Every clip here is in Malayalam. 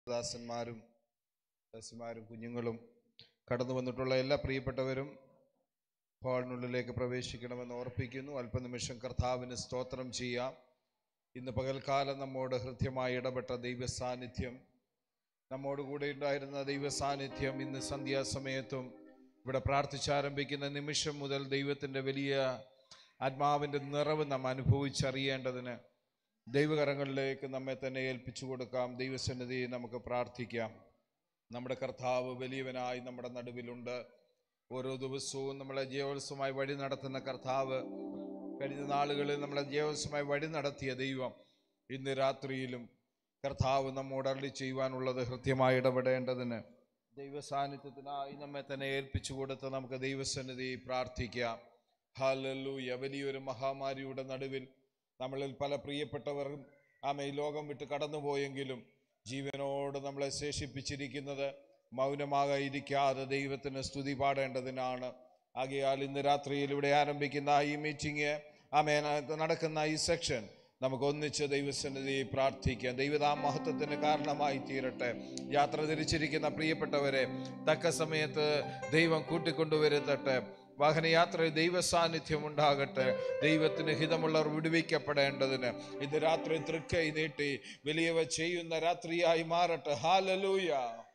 ദാസന്മാരും ദാസിമാരും കുഞ്ഞുങ്ങളും കടന്നു വന്നിട്ടുള്ള എല്ലാ പ്രിയപ്പെട്ടവരും ഹാളിനുള്ളിലേക്ക് പ്രവേശിക്കണമെന്ന് ഓർപ്പിക്കുന്നു. അല്പനിമിഷം കർത്താവിന് സ്തോത്രം ചെയ്യാം. ഇന്ന് പകൽക്കാലം നമ്മോട് ഹൃദ്യമായി ഇടപെട്ട ദൈവസാന്നിധ്യം, നമ്മോട് കൂടെ ഉണ്ടായിരുന്ന ദൈവസാന്നിധ്യം ഇന്ന് സന്ധ്യാസമയത്തും ഇവിടെ പ്രാർത്ഥിച്ചാരംഭിക്കുന്ന നിമിഷം മുതൽ ദൈവത്തിൻ്റെ വലിയ ആത്മാവിൻ്റെ നിറവ് നാം അനുഭവിച്ചറിയേണ്ടതിന് ദൈവകരങ്ങളിലേക്ക് നമ്മെ തന്നെ ഏൽപ്പിച്ചു കൊടുക്കാം. ദൈവസന്നിധിയെ നമുക്ക് പ്രാർത്ഥിക്കാം. നമ്മുടെ കർത്താവ് വലിയവനായി നമ്മുടെ നടുവിലുണ്ട്. ഓരോ ദിവസവും നമ്മളെ ജീവോത്സവമായി വഴി നടത്തുന്ന കർത്താവ്, കഴിഞ്ഞ നാളുകളിൽ നമ്മളെ ജീവോത്സവമായി വഴി നടത്തിയ ദൈവം, ഇന്ന് രാത്രിയിലും കർത്താവ് നമ്മോട് അരുളി ചെയ്യുവാനുള്ളത് ഹൃദ്യമായി ഇടപെടേണ്ടതിന് ദൈവസാന്നിധ്യത്തിനായി നമ്മെ തന്നെ ഏൽപ്പിച്ചു കൊടുത്ത് നമുക്ക് ദൈവസന്നിധി പ്രാർത്ഥിക്കാം. ഹല്ലേലൂയ. വലിയൊരു മഹാമാരിയുടെ നടുവിൽ നമ്മളിൽ പല പ്രിയപ്പെട്ടവരും ഈ ലോകം വിട്ട് കടന്നുപോയെങ്കിലും ജീവനോട് നമ്മളെ ശേഷിപ്പിച്ചിരിക്കുന്നത് മൗനമാകാതിരിക്കാതെ ദൈവത്തിന് സ്തുതി പാടേണ്ടതിനാണ്. ആകയാൽ ഇന്ന് രാത്രിയിൽ ഇവിടെ ആരംഭിക്കുന്ന ഈ മീറ്റിംഗ്, നടക്കുന്ന ഈ സെക്ഷൻ നമുക്ക് ഒന്നിച്ച് ദൈവസന്നിധി പ്രാർത്ഥിക്കാം. ദൈവതാ മഹത്വത്തിന് കാരണമായി തീരട്ടെ. യാത്ര തിരിച്ചിരിക്കുന്ന പ്രിയപ്പെട്ടവരെ തക്ക സമയത്ത് ദൈവം കൂട്ടിക്കൊണ്ടുവരുത്തട്ടെ. വാഹനയാത്രയിൽ ദൈവസാന്നിധ്യം ഉണ്ടാകട്ടെ. ദൈവത്തിന് ഹിതമുള്ളവർ വിടുവിക്കപ്പെടേണ്ടതിന് ഇന്ന് രാത്രി തൃക്കൈ നീട്ടി വലിയവ ചെയ്യുന്ന രാത്രിയായി മാറട്ടെ. ഹല്ലേലൂയ.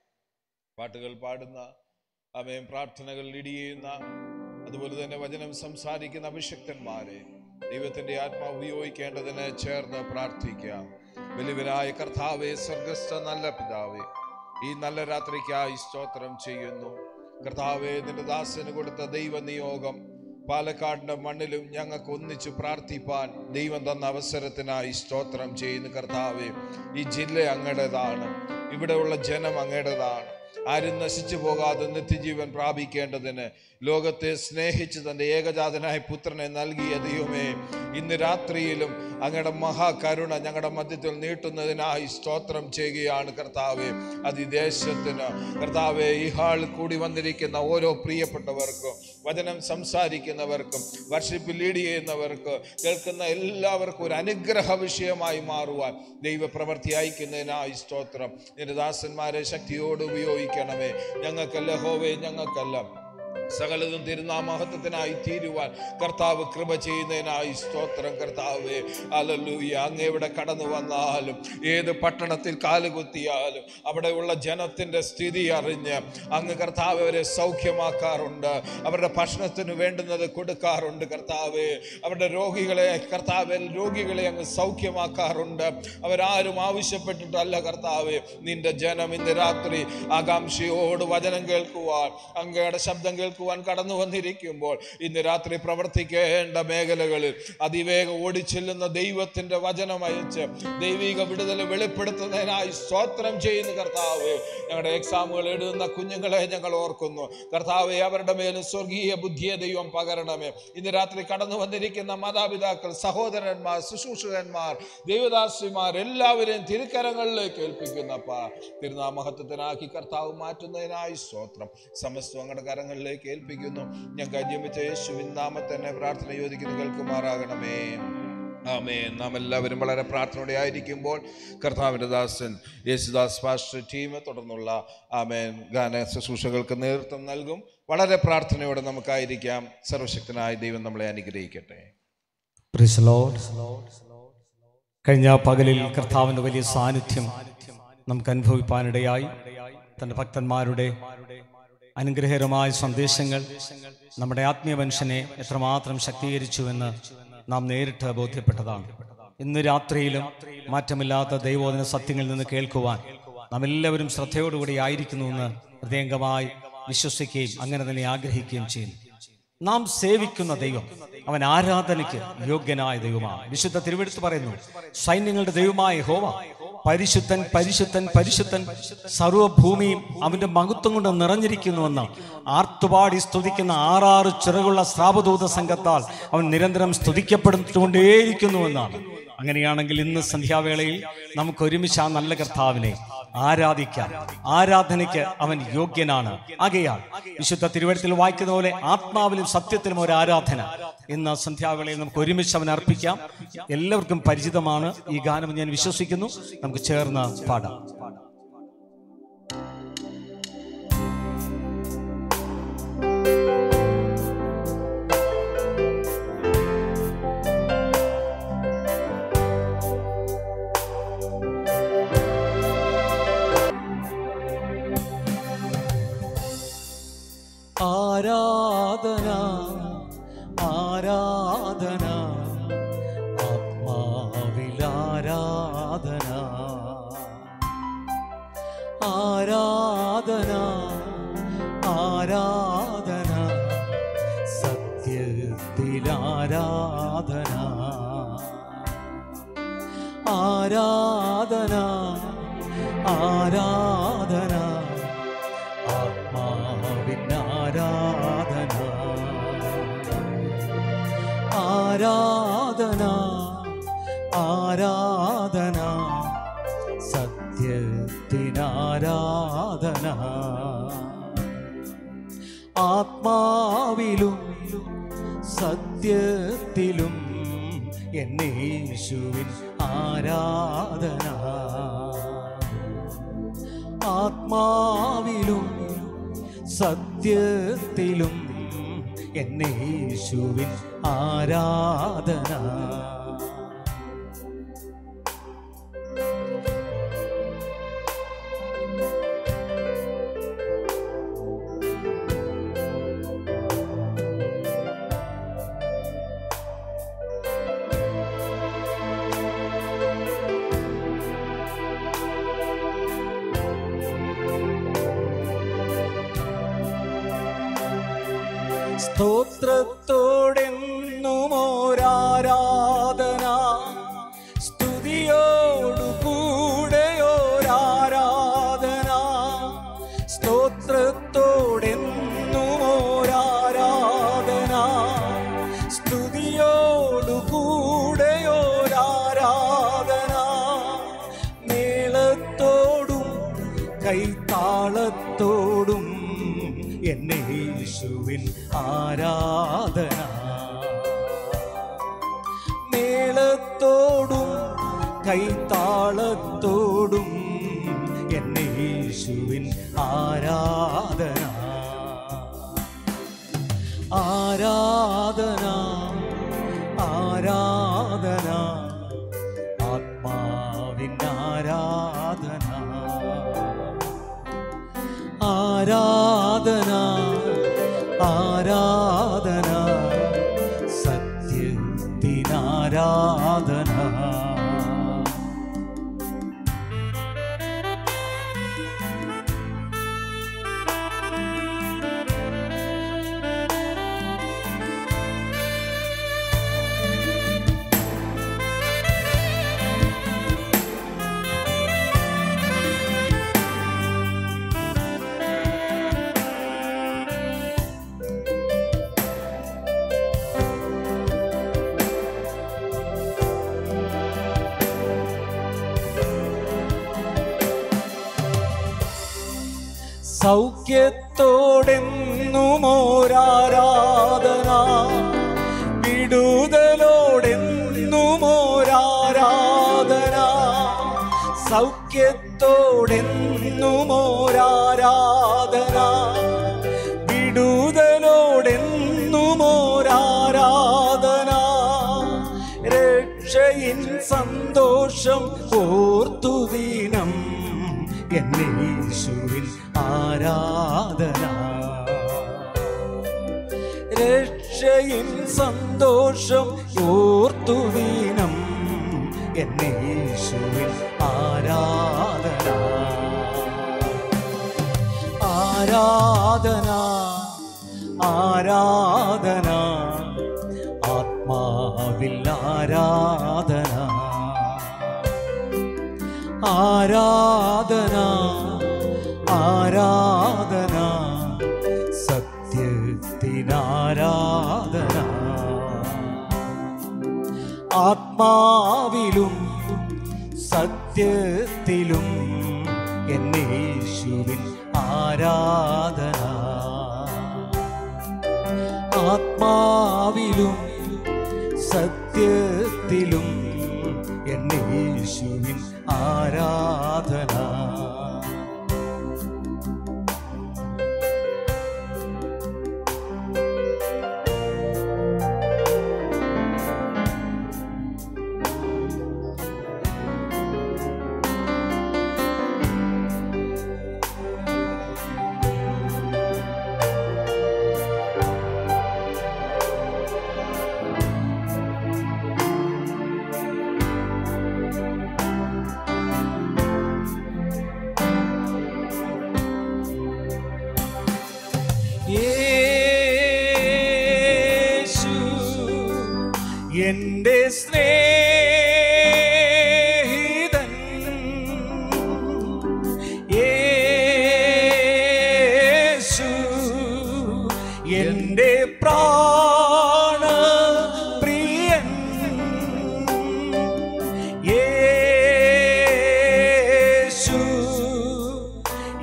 പാട്ടുകൾ പാടുന്ന, പ്രാർത്ഥനകൾ ഇടിയുന്ന, അതുപോലെ തന്നെ വചനം സംസാരിക്കുന്ന അഭിഷിക്തന്മാരെ ദൈവത്തിന്റെ ആത്മാവ് ഉപയോഗിക്കേണ്ടതിന് ചേർന്ന് പ്രാർത്ഥിക്കാം. വലിയവനായ കർത്താവേ, സ്വർഗസ്ഥ നല്ല പിതാവേ, ഈ നല്ല രാത്രിക്കായി സ്തോത്രം ചെയ്യുന്നു. കർത്താവേ, നിന്റെ ദാസന് കൊടുത്ത ദൈവ നിയോഗം പാലക്കാടിന്റെ മണ്ണിലും ഞങ്ങൾക്ക് ഒന്നിച്ചു പ്രാർത്ഥിപ്പാൻ ദൈവം തന്ന അവസരത്തിനായി സ്തോത്രം ചെയ്യുന്നു. കർത്താവേ, ഈ ജില്ല അങ്ങയുടേതാണ്, ഇവിടെയുള്ള ജനം അങ്ങയുടേതാണ്. ആരും നശിച്ചു പോകാതെ നിത്യജീവൻ പ്രാപിക്കേണ്ടതിന് ലോകത്തെ സ്നേഹിച്ച് തൻ്റെ ഏകജാതനായ പുത്രനെ നൽകിയ ദൈവമേ, ഇന്ന് രാത്രിയിലും അങ്ങയുടെ മഹാകരുണ ഞങ്ങളുടെ മധ്യത്തിൽ നീട്ടുന്നതിനായി സ്തോത്രം ചെയ്യുകയാണ്. കർത്താവേ, അതിദേശത്തിന് കർത്താവേ, ഈ ഹാളിൽ കൂടി വന്നിരിക്കുന്ന ഓരോ പ്രിയപ്പെട്ടവർക്കും, വചനം സംസാരിക്കുന്നവർക്കും, വർഷിപ്പ് ലീഡ് ചെയ്യുന്നവർക്ക്, കേൾക്കുന്ന എല്ലാവർക്കും ഒരു അനുഗ്രഹ വിഷയമായി മാറുവാൻ ദൈവപ്രവൃത്തി അയക്കുന്നതിനായി സ്തോത്രം. നിന്റെ ദാസന്മാരെ ശക്തിയോട് ഉപയോഗിക്കണമേ. ഞങ്ങൾക്കല്ല ഹോവേ, ഞങ്ങൾക്കല്ല, സകലതും തിരുനാമഹത്വത്തിനായി തീരുവാൻ കർത്താവ് കൃപ ചെയ്യുന്നതിനായി സ്തോത്രം. കർത്താവേ, ഹല്ലേലൂയ. അങ്ങ് എവിടെ കടന്നു വന്നാലും, ഏത് പട്ടണത്തിൽ കാലുകുത്തിയാലും അവിടെയുള്ള ജനത്തിന്റെ സ്ഥിതി അറിഞ്ഞ് അങ്ങ് കർത്താവ് അവരെ സൗഖ്യമാക്കാറുണ്ട്. അവരുടെ ഭക്ഷണത്തിന് വേണ്ടുന്നത് കൊടുക്കാറുണ്ട്. കർത്താവേ, അവരുടെ രോഗികളെ അങ്ങ് സൗഖ്യമാക്കാറുണ്ട്. അവരാരും ആവശ്യപ്പെട്ടിട്ടല്ല കർത്താവേ. നിന്റെ ജനം ഇന്ന് രാത്രി ആകാംക്ഷയോട് വചനം കേൾക്കുവാൻ, അങ്ങയുടെ ശബ്ദം കേൾക്കുവാൻ കടന്നു വന്നിരിക്കുമ്പോൾ ഇന്ന് രാത്രി പ്രവർത്തിക്കേണ്ട മേഖലകളിൽ അതിവേഗം ഓടിച്ചെല്ലുന്ന ദൈവത്തിന്റെ വചനം അയച്ച് ദൈവിക വിടുതൽ വെളിപ്പെടുത്തുന്നതിനായി സ്തോത്രം ചെയ്യുന്നു. കർത്താവേ, ഞങ്ങളുടെ എക്സാമുകൾ എഴുതുന്ന കുഞ്ഞുങ്ങളെ ഞങ്ങൾ ഓർക്കുന്നു. കർത്താവേ, അവരുടെ മേലും സ്വർഗീയ ബുദ്ധിയെ ദൈവം പകരണമേ. ഇന്ന് രാത്രി കടന്നു വന്നിരിക്കുന്ന മാതാപിതാക്കൾ, സഹോദരന്മാർ, ശുശ്രൂഷകന്മാർ, ദൈവദാസിമാർ എല്ലാവരെയും തിരുക്കരങ്ങളിലേക്ക് ഏൽപ്പിക്കുന്നപ്പ തിരുനാമഹത്വത്തിനാക്കി കർത്താവ് മാറ്റുന്നതിനായി സ്തോത്രം. സമസ്തം അങ്ങയുടെ കരങ്ങളിലേക്ക് ഏൽപ്പിക്കുന്നു. ഞാൻ കൈവച്ച യേശുവിൻ നാമത്തിൽ തന്നെ പ്രാർത്ഥന യോജിക്കുന്നു. കേൾക്കുമാറാകണമേ. ആമേൻ. നാം എല്ലാവരും വളരെ പ്രാർത്ഥനയോടെ ആയിരിക്കുമ്പോൾ കർത്താവിൻ്റെ ദാസൻ യേശുദാസ് പാസ്റ്റർ ടീം തുടർന്നുള്ള ഗാന ശുശ്രൂഷകൾക്ക് നേതൃത്വം നൽകും. വളരെ പ്രാർത്ഥനയോടെ നമുക്കായിരിക്കാം. സർവശക്തനായ ദൈവം നമ്മളെ അനുഗ്രഹിക്കട്ടെ. Praise the Lord. കഴിഞ്ഞ പകലിൽ കർത്താവിൻ്റെ വലിയ സാന്നിധ്യം നമുക്ക് അനുഭവിപ്പാനിടയായി. തൻ്റെ ഭക്തന്മാരുടെ അനുഗ്രഹകരമായ സന്ദേശങ്ങൾ നമ്മുടെ ആത്മീയ മനുഷ്യനെ എത്രമാത്രം ശക്തീകരിച്ചുവെന്ന് നാം നേരിട്ട് ബോധ്യപ്പെട്ടതാണ്. ഇന്ന് രാത്രിയിലും മാറ്റമില്ലാത്ത ദൈവോധന സത്യങ്ങളിൽ നിന്ന് കേൾക്കുവാൻ നാം എല്ലാവരും ശ്രദ്ധയോടുകൂടി ആയിരിക്കുന്നുവെന്ന് ഹൃദയംഗമായി വിശ്വസിക്കുകയും അങ്ങനെ തന്നെ ആഗ്രഹിക്കുകയും ചെയ്യുന്നു. നാം സേവിക്കുന്ന ദൈവം അവൻ ആരാധനയ്ക്ക് യോഗ്യനായ ദൈവമാണ്. വിശുദ്ധ തിരുവെഴുത്ത് പറയുന്നു, സൈന്യങ്ങളുടെ ദൈവമായ യഹോവ പരിശുദ്ധൻ, പരിശുദ്ധൻ, പരിശുദ്ധൻ, സർവ്വഭൂമിയും അവന്റെ മഹത്വം കൊണ്ട് നിറഞ്ഞിരിക്കുന്നുവെന്ന് ആർത്തുപാടി സ്തുതിക്കുന്ന 6 ചിറകുള്ള ശ്രാപദൂത സംഘത്താൽ അവൻ നിരന്തരം സ്തുതിക്കപ്പെട്ടുകൊണ്ടേയിരിക്കുന്നുവെന്നാണ്. അങ്ങനെയാണെങ്കിൽ ഇന്ന് സന്ധ്യാവേളയിൽ നമുക്ക് ഒരുമിച്ച് ആ നല്ല കർത്താവിനെ ആരാധിക്കാം. ആരാധനയ്ക്ക് അവൻ യോഗ്യനാണ്. ആകയാൽ വിശുദ്ധ തിരുവെഴുത്തിൽ വായിക്കുന്ന പോലെ ആത്മാവിലും സത്യത്തിലും ഒരു ആരാധന ഇന്ന് സന്ധ്യാവേളയിൽ നമുക്ക് ഒരുമിച്ച് അവൻ അർപ്പിക്കാം. എല്ലാവർക്കും പരിചിതമാണ് ഈ ഗാനം, ഞാൻ വിശ്വസിക്കുന്നു. നമുക്ക് ചേർന്ന് പാടാം. ആരാധന ആരാധന ആത്മാവിൽ ആരാധന ആരാധന ആരാധന സത്യത്തിൽ ആരാധന ആരാധന ആരാധന ആത്മാവിൻ ആരാധന ആരാധന ആരാധന സത്യത്തിനാരാധന ആത്മാവിലും സത്യത്തിലും എന്നേശുവിൻ ആരാധന ആത്മാവിലും സത്യത്തിലും എന്നേശുവിൻ ആരാധന സ്തോത്രത്തോടെന്നും ഒരാരാധന സ്തുതിയോടു കൂടെ ഒരാരാധന സ്തോത്രത്തോടെന്നും ഒരാരാധന സ്തുതിയോടു കൂടെ ഒരാരാധന മേളത്തോടും കൈത്താളത്തോടും എന്നേശുവിൻ ആരാധന മേളത്തോടും കൈത്താളത്തോടും എന്നേശുവിൻ ആരാധന ആരാധന ആരാധന ആത്മാവിൻ ആരാധന ആരാധന ആരാധന സത്യത്തിനാരാധന സൗഖ്യത്തോടെന്നും ഒരാരാധന വിടുതലോടെന്നും ഒരാരാധന സൗഖ്യത്തോടെന്നും ഒരാരാധന വിടുതലോടെന്നും ഒരാരാധന രക്ഷയിൻ സന്തോഷം ഓർത്തുദിനം എന്നേശുവിൻ ആരാധന രക്ഷയിൻ സന്തോഷം ഓർത്തുദിനം എന്നേശുവിൻ ആരാധന ആരാധന ആരാധന ആത്മാവിൽ ആരാധന ആരാധന ആരാധന സത്യത്തിനാരാധന ആത്മാവിലും സത്യത്തിലും എന്നേശുവിൻ ആരാധന ആത്മാവിലും സത്യത്തിലും എന്നേശുവിൻ ആരാധന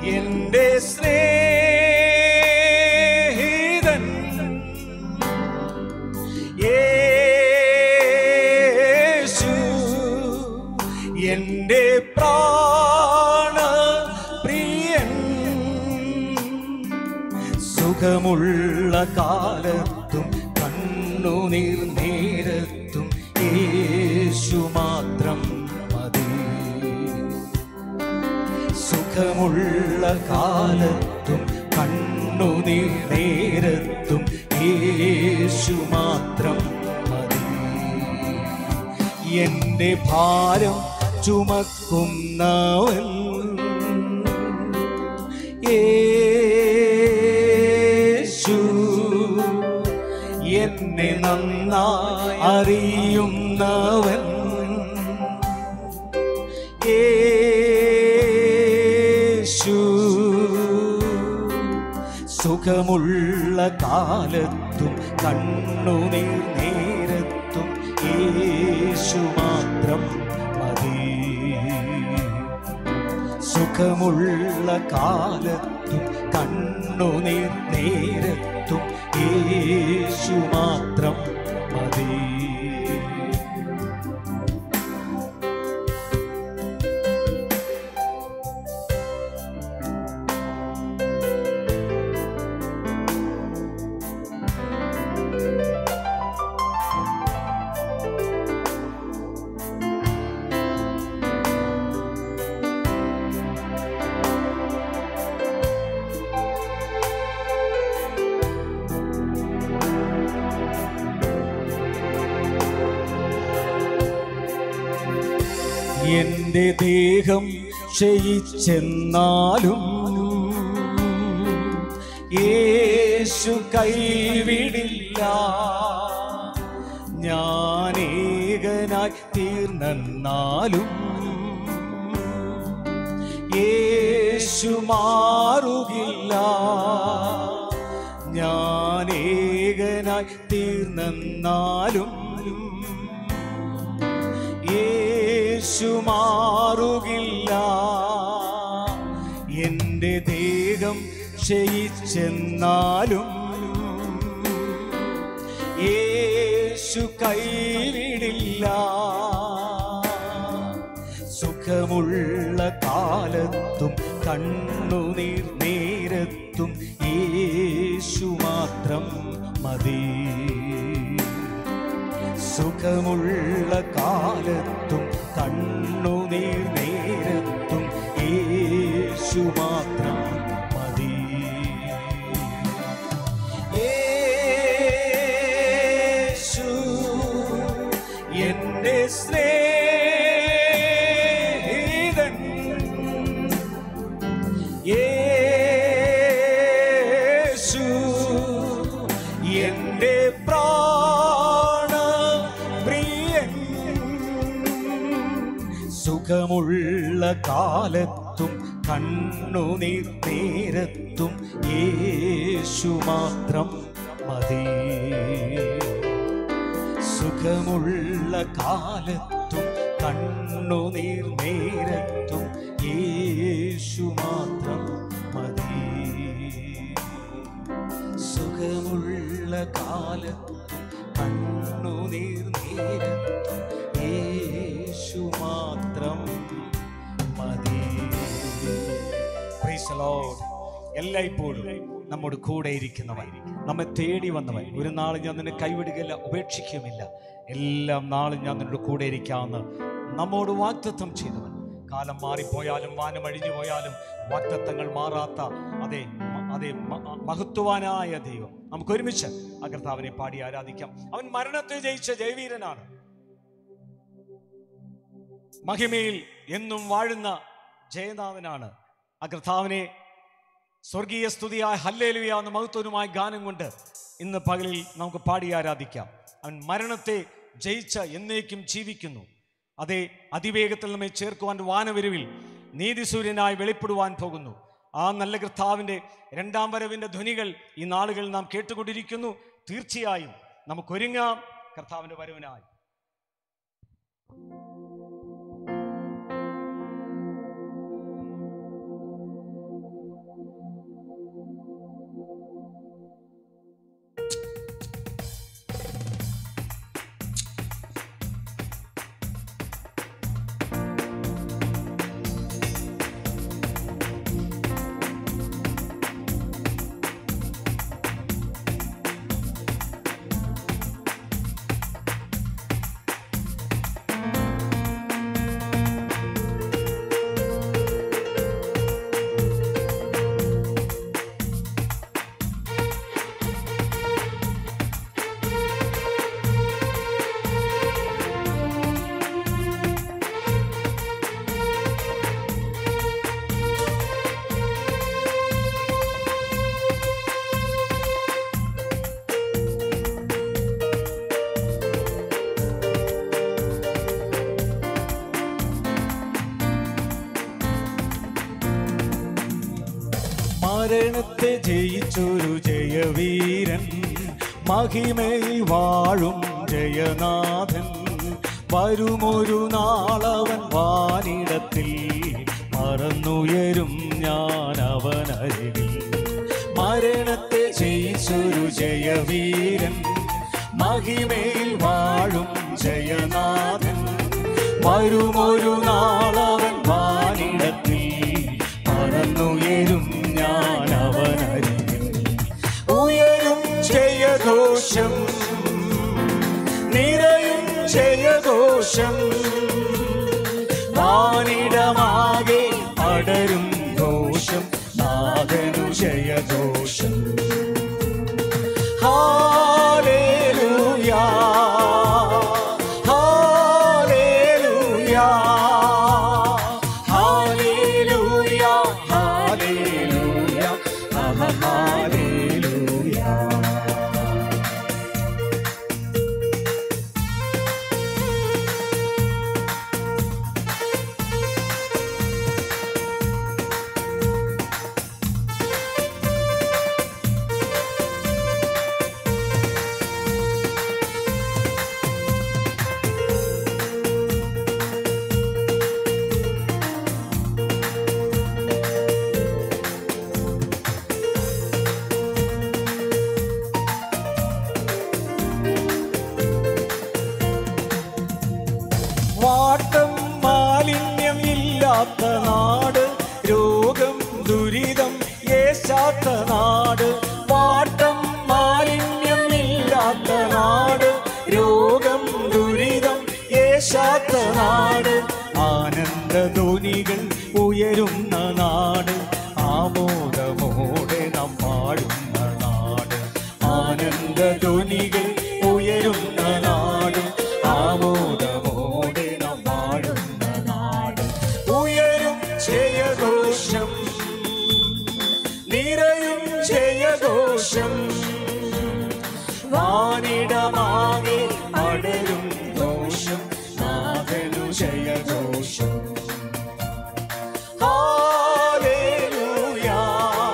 എൻ്റെ സ്നേഹിതൻ യേശു, എൻ്റെ പ്രാണപ്രിയൻ. സുഖമുള്ള കാലത്തും കണ്ണുനീർ നേരത്തും യേശു മാത്രം മതി. സുഖമുള്ള കാലത്തും കണ്ണുനീർ നേരത്തും യേശു മാത്രം മതി. എൻ്റെ ഭാരം ചുമക്കുന്നവൻ യേശു, എന്നെ നന്നായി അറിയുന്നവൻ യേശു. സുഖമുള്ള കാലത്തും കണ്ണുനീർ നേരത്തും യേശു മാത്രം മതി. സുഖമുള്ള കാലത്തും കണ്ണുനീർ നേരത്തും യേശു മാത്രം മതി. എന്റെ ദേഹം ക്ഷയിച്ചെന്നാലും യേശു കൈവിടില്ല. ഞാൻ ഏകനായി തീർന്നെന്നാലും യേശു മാറുകില്ല. ഞാൻ ഏകനായി തീർന്നെന്നാലും യേശു മാറുകില്ല. എൻ്റെ ദേഹം ക്ഷയിച്ചെന്നാലും യേശു കൈവിടില്ല. സുഖമുള്ള കാലത്തും കണ്ണുനീർ നേരത്തും യേശു മാത്രം മതി. സുഖമുള്ള കാലത്തും കണ്ണുനീർ നേരത്തും യേശു മാത്രം മതി. യേശു എൻ്റെ സ്നേഹിതൻ യേശു, എൻ്റെ സുഖമുള്ള കാലത്തും കണ്ണുനീർ നേരത്തും യേശു മാത്രം മതി. സുഖമുള്ള കാലത്തും കണ്ണുനീർ നേരത്തും യേശു മാത്രം മതി. സുഖമുള്ള കാലത്തും കണ്ണുനീർ നേരത്തും യേശു മാത്രം മതി. Praise the Lord. എല്ലായ്പ്പോഴും നമ്മോട് കൂടെ ഇരിക്കുന്നവൻ, നമ്മെ തേടി വന്നവൻ, ഒരു നാളും ഞാൻ നിന്നെ കൈവിടുകയില്ല, ഉപേക്ഷിക്കുമില്ല, എല്ലാ നാളും ഞാൻ നിന്നോട് കൂടെ ഇരിക്കാമെന്ന് നമ്മോട് വാഗ്ദത്തം ചെയ്തവൻ. കാലം മാറിപ്പോയാലും വാനം അഴിഞ്ഞു പോയാലും വാഗ്ദത്തങ്ങൾ മാറാത്ത അതേ മഹത്വവാനായ ദൈവം. നമുക്ക് ഒരുമിച്ച് ആ കർത്താവിനെ പാടി ആരാധിക്കാം. അവൻ മരണത്തെ ജയിച്ച ജയവീരനാണ്. മഹിമയിൽ എന്നും വാഴുന്ന ജയനാഥനാണ്. ആ കർത്താവിനെ സ്വർഗീയ സ്തുതിയായ ഹല്ലേലൂയ എന്ന മഹത്വനുമായ ഗാനം കൊണ്ട് ഇന്ന് പകലിൽ നമുക്ക് പാടി ആരാധിക്കാം. അവൻ മരണത്തെ ജയിച്ച എന്നേക്കും ജീവിക്കുന്നു. അതേ അതിവേഗത്തിൽ നമ്മെ ചേർക്കുവാൻ വാനവരുവിൽ നീതിസൂര്യനായി വെളിപ്പെടുവാൻ പോകുന്നു. ആ നല്ല കർത്താവിൻ്റെ രണ്ടാം വരവിൻ്റെ ധ്വനികൾ ഈ നാളുകളിൽ നാം കേട്ടുകൊണ്ടിരിക്കുന്നു. തീർച്ചയായും നമുക്കൊരുങ്ങാം കർത്താവിൻ്റെ വരവിനായി. മരണത്തെ ജയിച്ചൊരു ജയവീരൻ, മഹിമയിൽ വാഴും ജയനാഥൻ. വരുമൊരു നാളവൻ വാനിടത്തിൽ, പറന്നുയരും ഞാൻ അവനരികിൽ. മരണത്തെ ജയിച്ചൊരു ജയവീരൻ, മഹിമയിൽ വാഴും ജയനാഥൻ. വരുമൊരു നാളവൻ വാനിടത്തിൽ, പറന്നുയരും ഞാൻ അവനരികിൽ. ഉയരും ജയഘോഷം, നിറയും ജയഘോഷം, വാനിടമാകെ പടരും ഘോഷം, നാഥനു ജയഘോഷം. ഹല്ലേലൂയാ, ഹല്ലേലൂയാ, ഹല്ലേലൂയാ, ഹല്ലേലൂയാ, ഹല്ലേലൂയാ. വാട്ടം മാലിന്യം ഇല്ലാത്ത നാട്, രോഗം ദുരിതം ഏശാത്ത നാട്. വാട്ടം മാലിന്യം ഇല്ലാത്ത നാട്, രോഗം ദുരിതം ഏശാത്ത നാട്. ആനന്ദധ്വനികൾ ഉയരുന്ന നാട്, ആമോദമോടെ നാം പാടുന്ന നാട്. ആനന്ദധ്വനികൾ ഉയരുന്ന നാട്, ആമോദമോടെ നാം പാടുന്ന നാട്. ഉയരും ജയഘോഷം, നിറയും ജയഘോഷം, വാനിടമാകെ പടരും ഘോഷം, നാഥനു ജയഘോഷം. ഹല്ലേലൂയാ,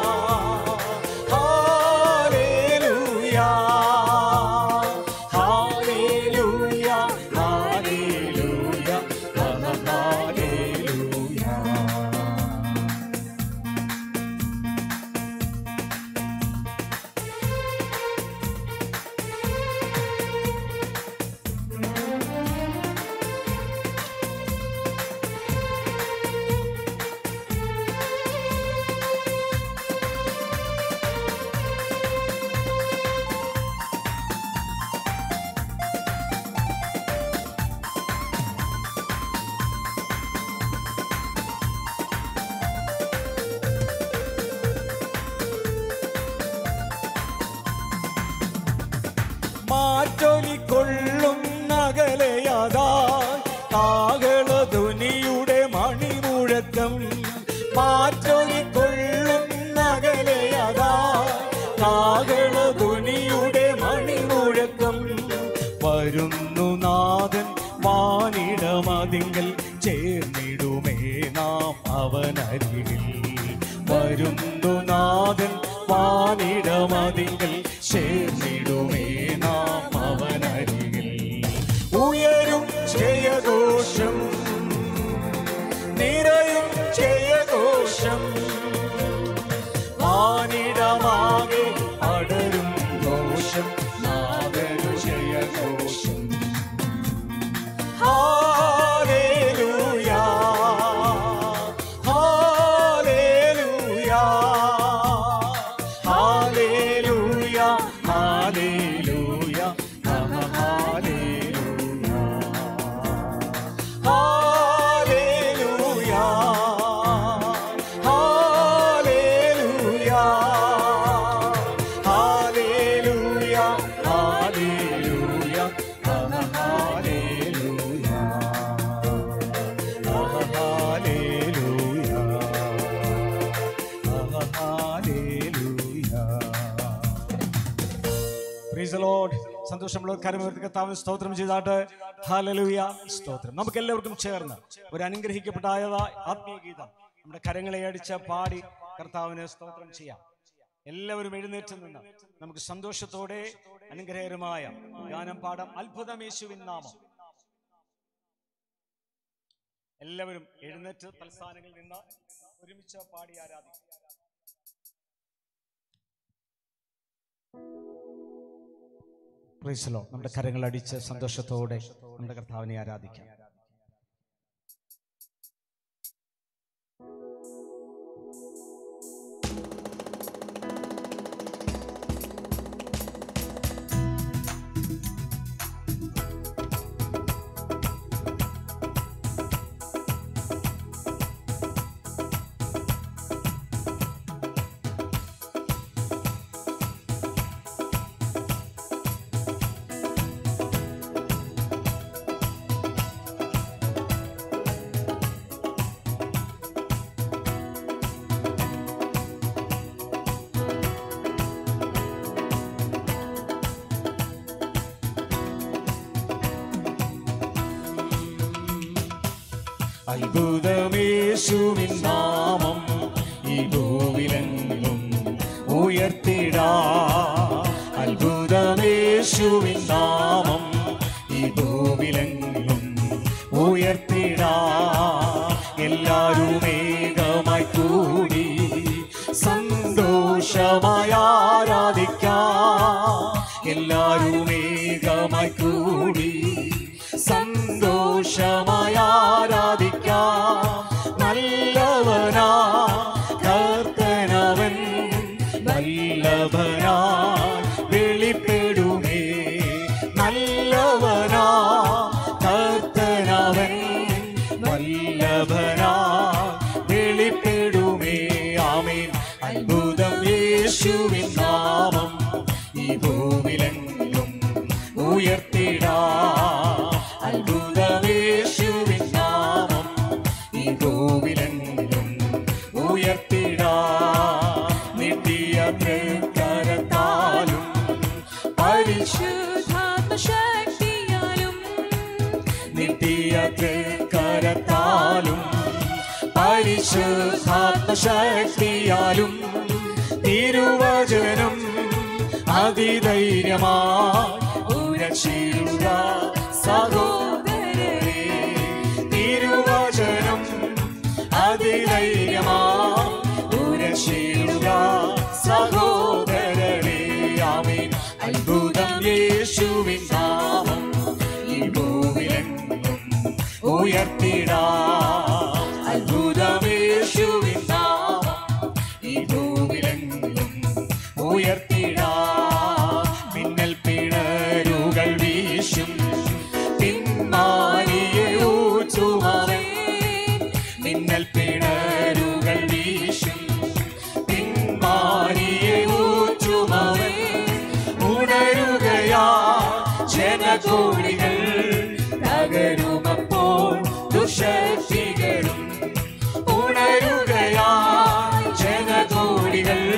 ഹല്ലേലൂയാ, ഹല്ലേലൂയാ, ഹല്ലേലൂയാ, ഹല്ലേലൂയാ. മാറ്റൊലിക്കൊള്ളും നഗലയതായി കാഹളധ്വനിയുടെ മണിമുഴക്കം. മാറ്റൊലിക്കൊള്ളും നഗലയതായി കാഹളധ്വനിയുടെ മണിമുഴക്കം. വരുന്നു നാഥൻ വാനിടമതിങ്കൽ, ചേർന്നിടുമേ നാം അവനരികിൽ. വരുന്നു നാഥൻ വാനിടമതിങ്കൽ, ചേർന്നിടുമേ നാം അവനരികിൽ. ഉയരും ജയഘോഷം, നിറയും ജയഘോഷം, വാനിടമാകെ പടരും ഘോഷം, നാഥനു ജയഘോഷം. Hallelujah, hallelujah, hallelujah, hallelujah, hallelujah. Hallelujah, hallelujah, hallelujah, hallelujah, hallelujah, hallelujah. Praise the Lord. സന്തോഷമുള്ള കരമുയർത്തി കർത്താവിനെ സ്തോത്രം ചെയ്താട്ട്. ഹല്ലേലൂയ, സ്തോത്രം. നമുക്ക് എല്ലാവർക്കും ചേർന്ന് ഒരു അനുഗ്രഹിക്കപ്പെട്ട ആത്മീയ ഗീതം നമ്മുടെ കരങ്ങളെ അടിച്ച് പാടി കർത്താവിന് സ്തോത്രം ചെയ്യാം. എല്ലാവരും എഴുന്നേറ്റ് നിന്ന് നമുക്ക് സന്തോഷത്തോടെ അനുഗ്രഹകരമായ ഗാനം പാടാം. അത്ഭുതം യേശുവിൻ നാമം. എല്ലാവരും എഴുന്നേറ്റ് തൽസ്ഥാനങ്ങളിൽ നിന്ന് ഒരുമിച്ച് പാടി ആരാധിക്കും. Praise the Lord. നമ്മുടെ കരങ്ങൾ അടിച്ച് സന്തോഷത്തോടെ നമ്മുടെ കർത്താവിനെ ആരാധിക്കാം. അത്ഭുതമേശുവിൻ നാമം ഈ ഭൂവിലെങ്ങും ഉയർത്തിടാം. അത്ഭുതമേശുവിൻ നാമം ഈ ഭൂവിലെങ്ങും ഉയർത്തിടാം. എല്ലാവരും ഏകമായി കൂടി സന്തോഷമായി ആരാധിക്കാം. എല്ലാവരും ഏകമായി കൂടി സന്തോഷമായി ആരാധിക്കാം. നല്ലവനാ കർത്തനവൻ വല്ലഭനാ വെളിപ്പെടുമേ. നല്ലവനാ കർത്തനവൻ വല്ലഭനാ വെളിപ്പെടുമേ. ആമേൻ. അത്ഭുതം യേശുവിൻ നാമം ഈ ഭൂമിലെങ്ങും ഉയർത്തിടാം. അത്ഭുതമേശുവിൻ നാമം ഈ ഭൂവിലെങ്ങും ഉയർത്തിടാം. നിത്യ തൃക്കരത്താലും പരിശുദ്ധാത്മശക്തിയാലും നിത്യ തൃക്കരത്താലും പരിശുദ്ധാത്മശക്തിയാലും തിരുവചനം അതിധൈര്യമായി ഉരച്ചിടുക സഹോദരരേ. തിരുവചനം അതിധൈര്യമായി ഉരച്ചിടുക സഹോദരരേ. ആമേൻ. അത്ഭുതം യേശുവിൻ നാമം ഈ ഭൂവിലെങ്ങും ഉയർത്തിടാം. അത്ഭുതം യേശുവിൻ നാമം ഈ ഭൂവിലെങ്ങും ഉയർത്തിടാം. മിന്നൽ പിണരുകൾ വീശും പിന്മാരിയെ ഊറ്റുമവൻ. മിന്നൽ പിണരുകൾ വീശും പിന്മാരിയെ ഊറ്റുമവൻ. ഉണരുകയാ ജനകോടികൾ തകരുമപ്പോൾ ദുശക്തികളും. ഉണരുകയാ ജനകോടികൾ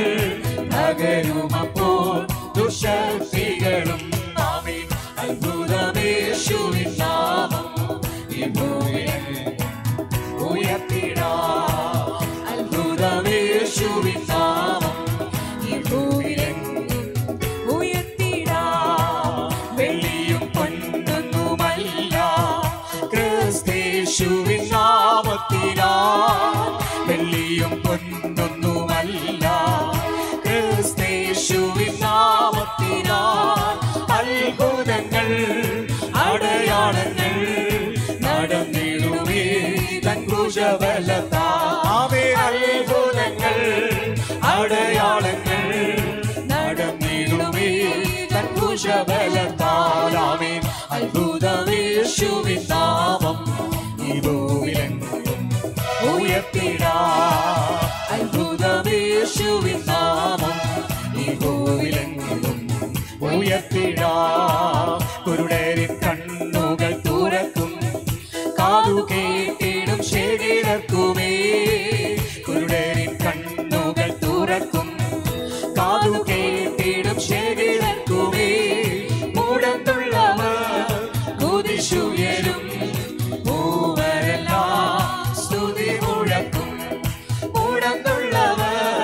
തകരുമപ്പോൾ ദുശക്തികളും. ആമേൻ. അത്ഭുതമേശുവിൻ നാമം ഈ ഭൂമിലെങ്ങും ഉയർത്തിടാം. അത്ഭുതമേശുവിൻ നാമം ഈ ഭൂമിലെങ്ങും ഉയർത്തിടാം. വെള്ളിയും പൊന്നൊന്നുമല്ല ക്രിസ്തേശുവിൻ നാമത്തിനാൽ. വെള്ളിയും പൊന്നൊന്നുമല്ല ക്രിസ്തേശുവിൻ നാമത്തിനാൽ. അത്ഭുതങ്ങൾ അടയാളങ്ങൾ നടന്നിടുമേ തൻ ഭുജബലത്താൽ. അത്ഭുതങ്ങൾ അടയാളങ്ങൾ നടന്നിടുമേ തൻ ഭുജബലത്താൽ. ആമേൻ. അത്ഭുതമേശുവിൻ നാമം ഈ ഭൂവിലെങ്ങും ഉയർത്തിടാം. അത്ഭുതമേശുവിൻ നാമം ഈ ഭൂവിലെങ്ങും ഉയർത്തിടാം. കുരുടരിൻ കണ്ണുകൾ തുറക്കും കാതു കേട്ടിടും ശരീരർക്കുമേ. കുരുടരിൻ കണ്ണുകൾ തുറക്കും കാതു കേട്ടിടും ശരീരർക്കുമേ. മുടന്തുള്ളവർ കുതിശുയരും മൂവരെല്ലാം സ്തുതി മുഴക്കും. മുടന്തുള്ളവർ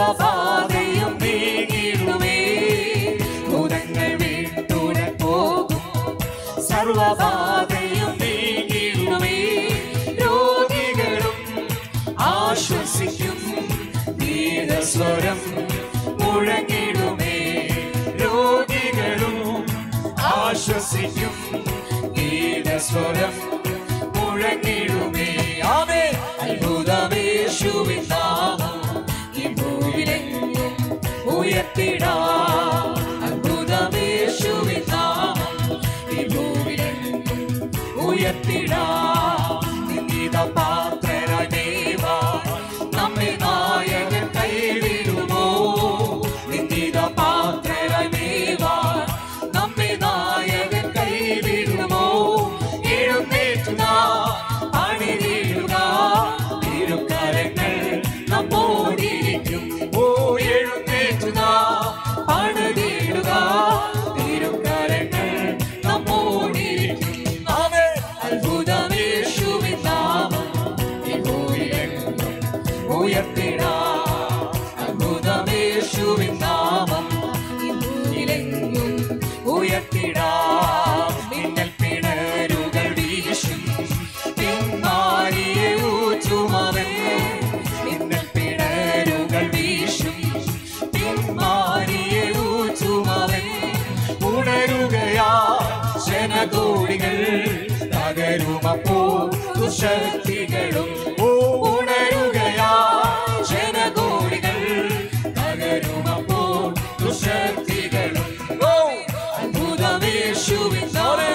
സർവബാധയും നീങ്ങിടുമേ. ഭൂതങ്ങൾ വീട്ടുടൻ പോകും, സർവബാധയും നീങ്ങിടുമേ. രോഗികളും ആശ്വസിക്കും, ഗീതസ്വരം മുഴങ്ങിടുമേ. രോഗികളും ആശ്വസിക്കും, ഗീതസ്വരം മുഴങ്ങിടുമേ. ആമേൻ. അത്ഭുതമേശുവിൻ നാമം ഈ ഭൂവിലെങ്ങും ഉയർത്തിടാം. അത്ഭുതമേശുവിൻ നാമം ഈ ഭൂവിലെങ്ങും ഉയർത്തിടാം. നിന്ദിത പാത്രരായി ദൈവം നമ്മെ നായകൻ കൈവിടുമോ? നിന്ദിത പാത്രരായി ദൈവം നമ്മെ നായകൻ കൈവിടുമോ? എഴുന്നേറ്റുക, അണിനിടുക, തിരുക്കരങ്ങൾ നമ്മോടിരിക്കും. ഓ എഴുന്നേറ്റുക, അണിനിടുക, തിരുക്കരങ്ങൾ നമ്മോടിരിക്കും. ആമേൻ. അത്ഭുതമേശുവിൻ നാമം ഈ ഭൂവിലെങ്ങും ഉയർത്തിടാം. അത്ഭുതമേശുവിൻ നാമം ഈ ഭൂവിലെങ്ങും ഉയർത്തിടാം. മിന്നൽ പിണരുകൾ വീശും, പിന്മാരിയെ ഊറ്റുമവൻ. മിന്നൽ പിണരുകൾ വീശും, പിന്മാരിയെ ഊറ്റുമവൻ. ഉണരുകയാ ജനകോടികൾ, തകരുമപ്പോൾ ദുശക്തികളും. ഉണരുകയാ ജനകോടികൾ, തകരുമപ്പോൾ ദുശക്തികളും. അത്ഭുതമേശുവിൻ നാമം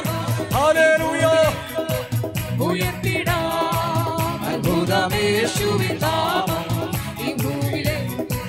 ഉയർത്തിടാം. അത്ഭുതമേശുവിൻ നാമം ഈ ഭൂവിലെ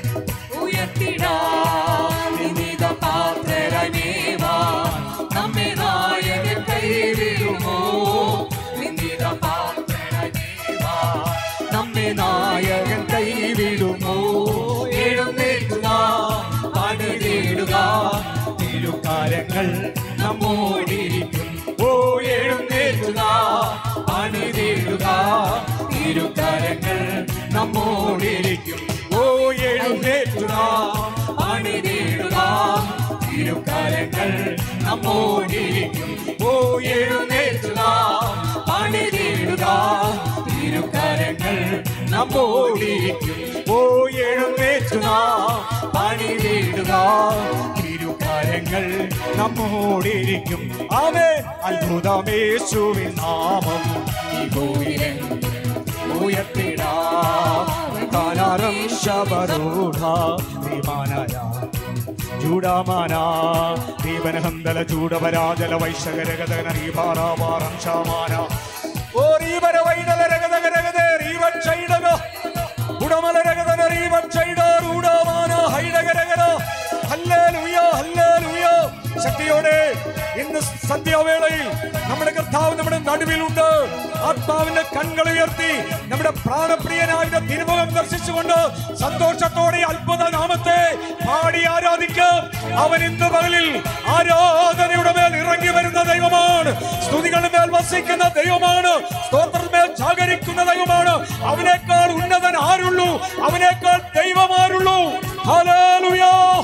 ഉയർത്തിടാം. നിന്ദിത പാത്രരായി ദൈവം നമ്മെ നായകൻ കൈവിടുമോ? നിന്ദിത പാത്രരായി ദൈവം നമ്മെ നായകൻ കൈവിടുമോ? എഴുന്നേൽക്കുക, അണിനിടുക, തിരുക്കരങ്ങൾ നമ്മോടിരിക്കും. ഓ എഴുന്നേൽക്കുക, അണിനിടുക, തിരുക്കരങ്ങൾ നമ്മോടിരിക്കും. ഓ എഴുന്നേൽക്കുക, അണിനിടുക, തിരുക്കരങ്ങൾ നമ്മോടിരിക്കും. ഓ എഴുന്നേൽക്കുക, അണിനിടുക, തിരുക്കരങ്ങൾ നമ്മോടിരിക്കും. ഓ എഴുന്നേൽക്കുക, അണിനിടുക, തിരുക്കരങ്ങൾ നമ്മോടിരിക്കും. ആമേൻ. അത്ഭുതമേശുവിൻ നാമം ഈ ഭൂവിലെങ്ങും ഉയർത്തിടാം. കാനാരം ശബരൂഢ വിമാനയ ചൂടാമാന ദീപനഹന്തല ചൂടവരാജല വൈശകരഗതന റീഭാരാഭാരം ശാമാന. ഓ റീവര വൈഡല രഗതകരഗത റീവൻ ചൈഡക ഉടമല രഗതന റീവൻ ചൈഡ റൂഡമാന ഹൈഡകരഗത. Hallelujah, hallelujah. ശക്തിയോടെ ഇന്ന് സന്ധ്യാവേളയിൽ നമ്മുടെ കർത്താവ് നമ്മുടെ നടുവിലുണ്ട്. ആത്മാവിന്റെ കണ്ണുകൾ ഉയർത്തി നമ്മുടെ പ്രാണപ്രിയനായ തിരുമുഖം ദർശിച്ചുകൊണ്ട് സന്തോഷത്തോടെ അത്ഭുത നാമത്തെ പാടി ആരാധിക്കാം. അവൻ ഇന്ന് പകലിൽ ആരാധനയുടെ മേൽ ഇറങ്ങി വരുന്ന ദൈവമാണ്. സ്തുതികളുടെ മേൽ വസിക്കുന്ന ദൈവമാണ്. സ്തോത്രമേൽ ജാഗരിക്കുന്ന ദൈവമാണ്. അവനേക്കാൾ ഉന്നതൻ ആരുള്ളൂ? അവനേക്കാൾ ദൈവമാരുള്ളൂ? Hallelujah,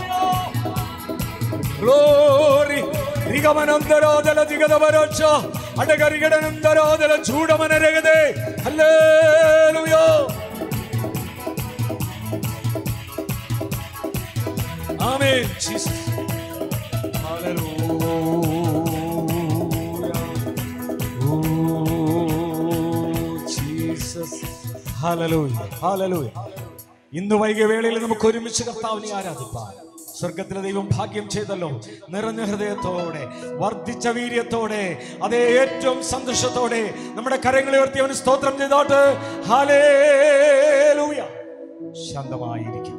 glory. രിഗമനന്തരാദല ജിഗദവരച്ച അടകരിഗടനന്തരാദല ചൂടമനരഗതേ. ഹല്ലേലൂയ. ആമേൻ. ജീസസ്. ഹല്ലേലൂയ. ഓ ജീസസ്. Hallelujah, hallelujah. ഇന്ന് വൈകിയ വേളയിൽ നമുക്ക് ഒരുമിച്ച് കർത്താവിനെ ആരാധിക്കാം. സ്വർഗത്തിലെ ദൈവം ഭാഗ്യം ചെയ്തല്ലോ. നിറഞ്ഞ ഹൃദയത്തോടെ, വർദ്ധിച്ച വീര്യത്തോടെ, അതേ ഏറ്റവും സന്തോഷത്തോടെ നമ്മുടെ കരങ്ങളെ ഉയർത്തി അവന് സ്തോത്രം ചെയ്തോട്ട്. ഹല്ലേലൂയ. ശാന്തമായിരിക്കാം.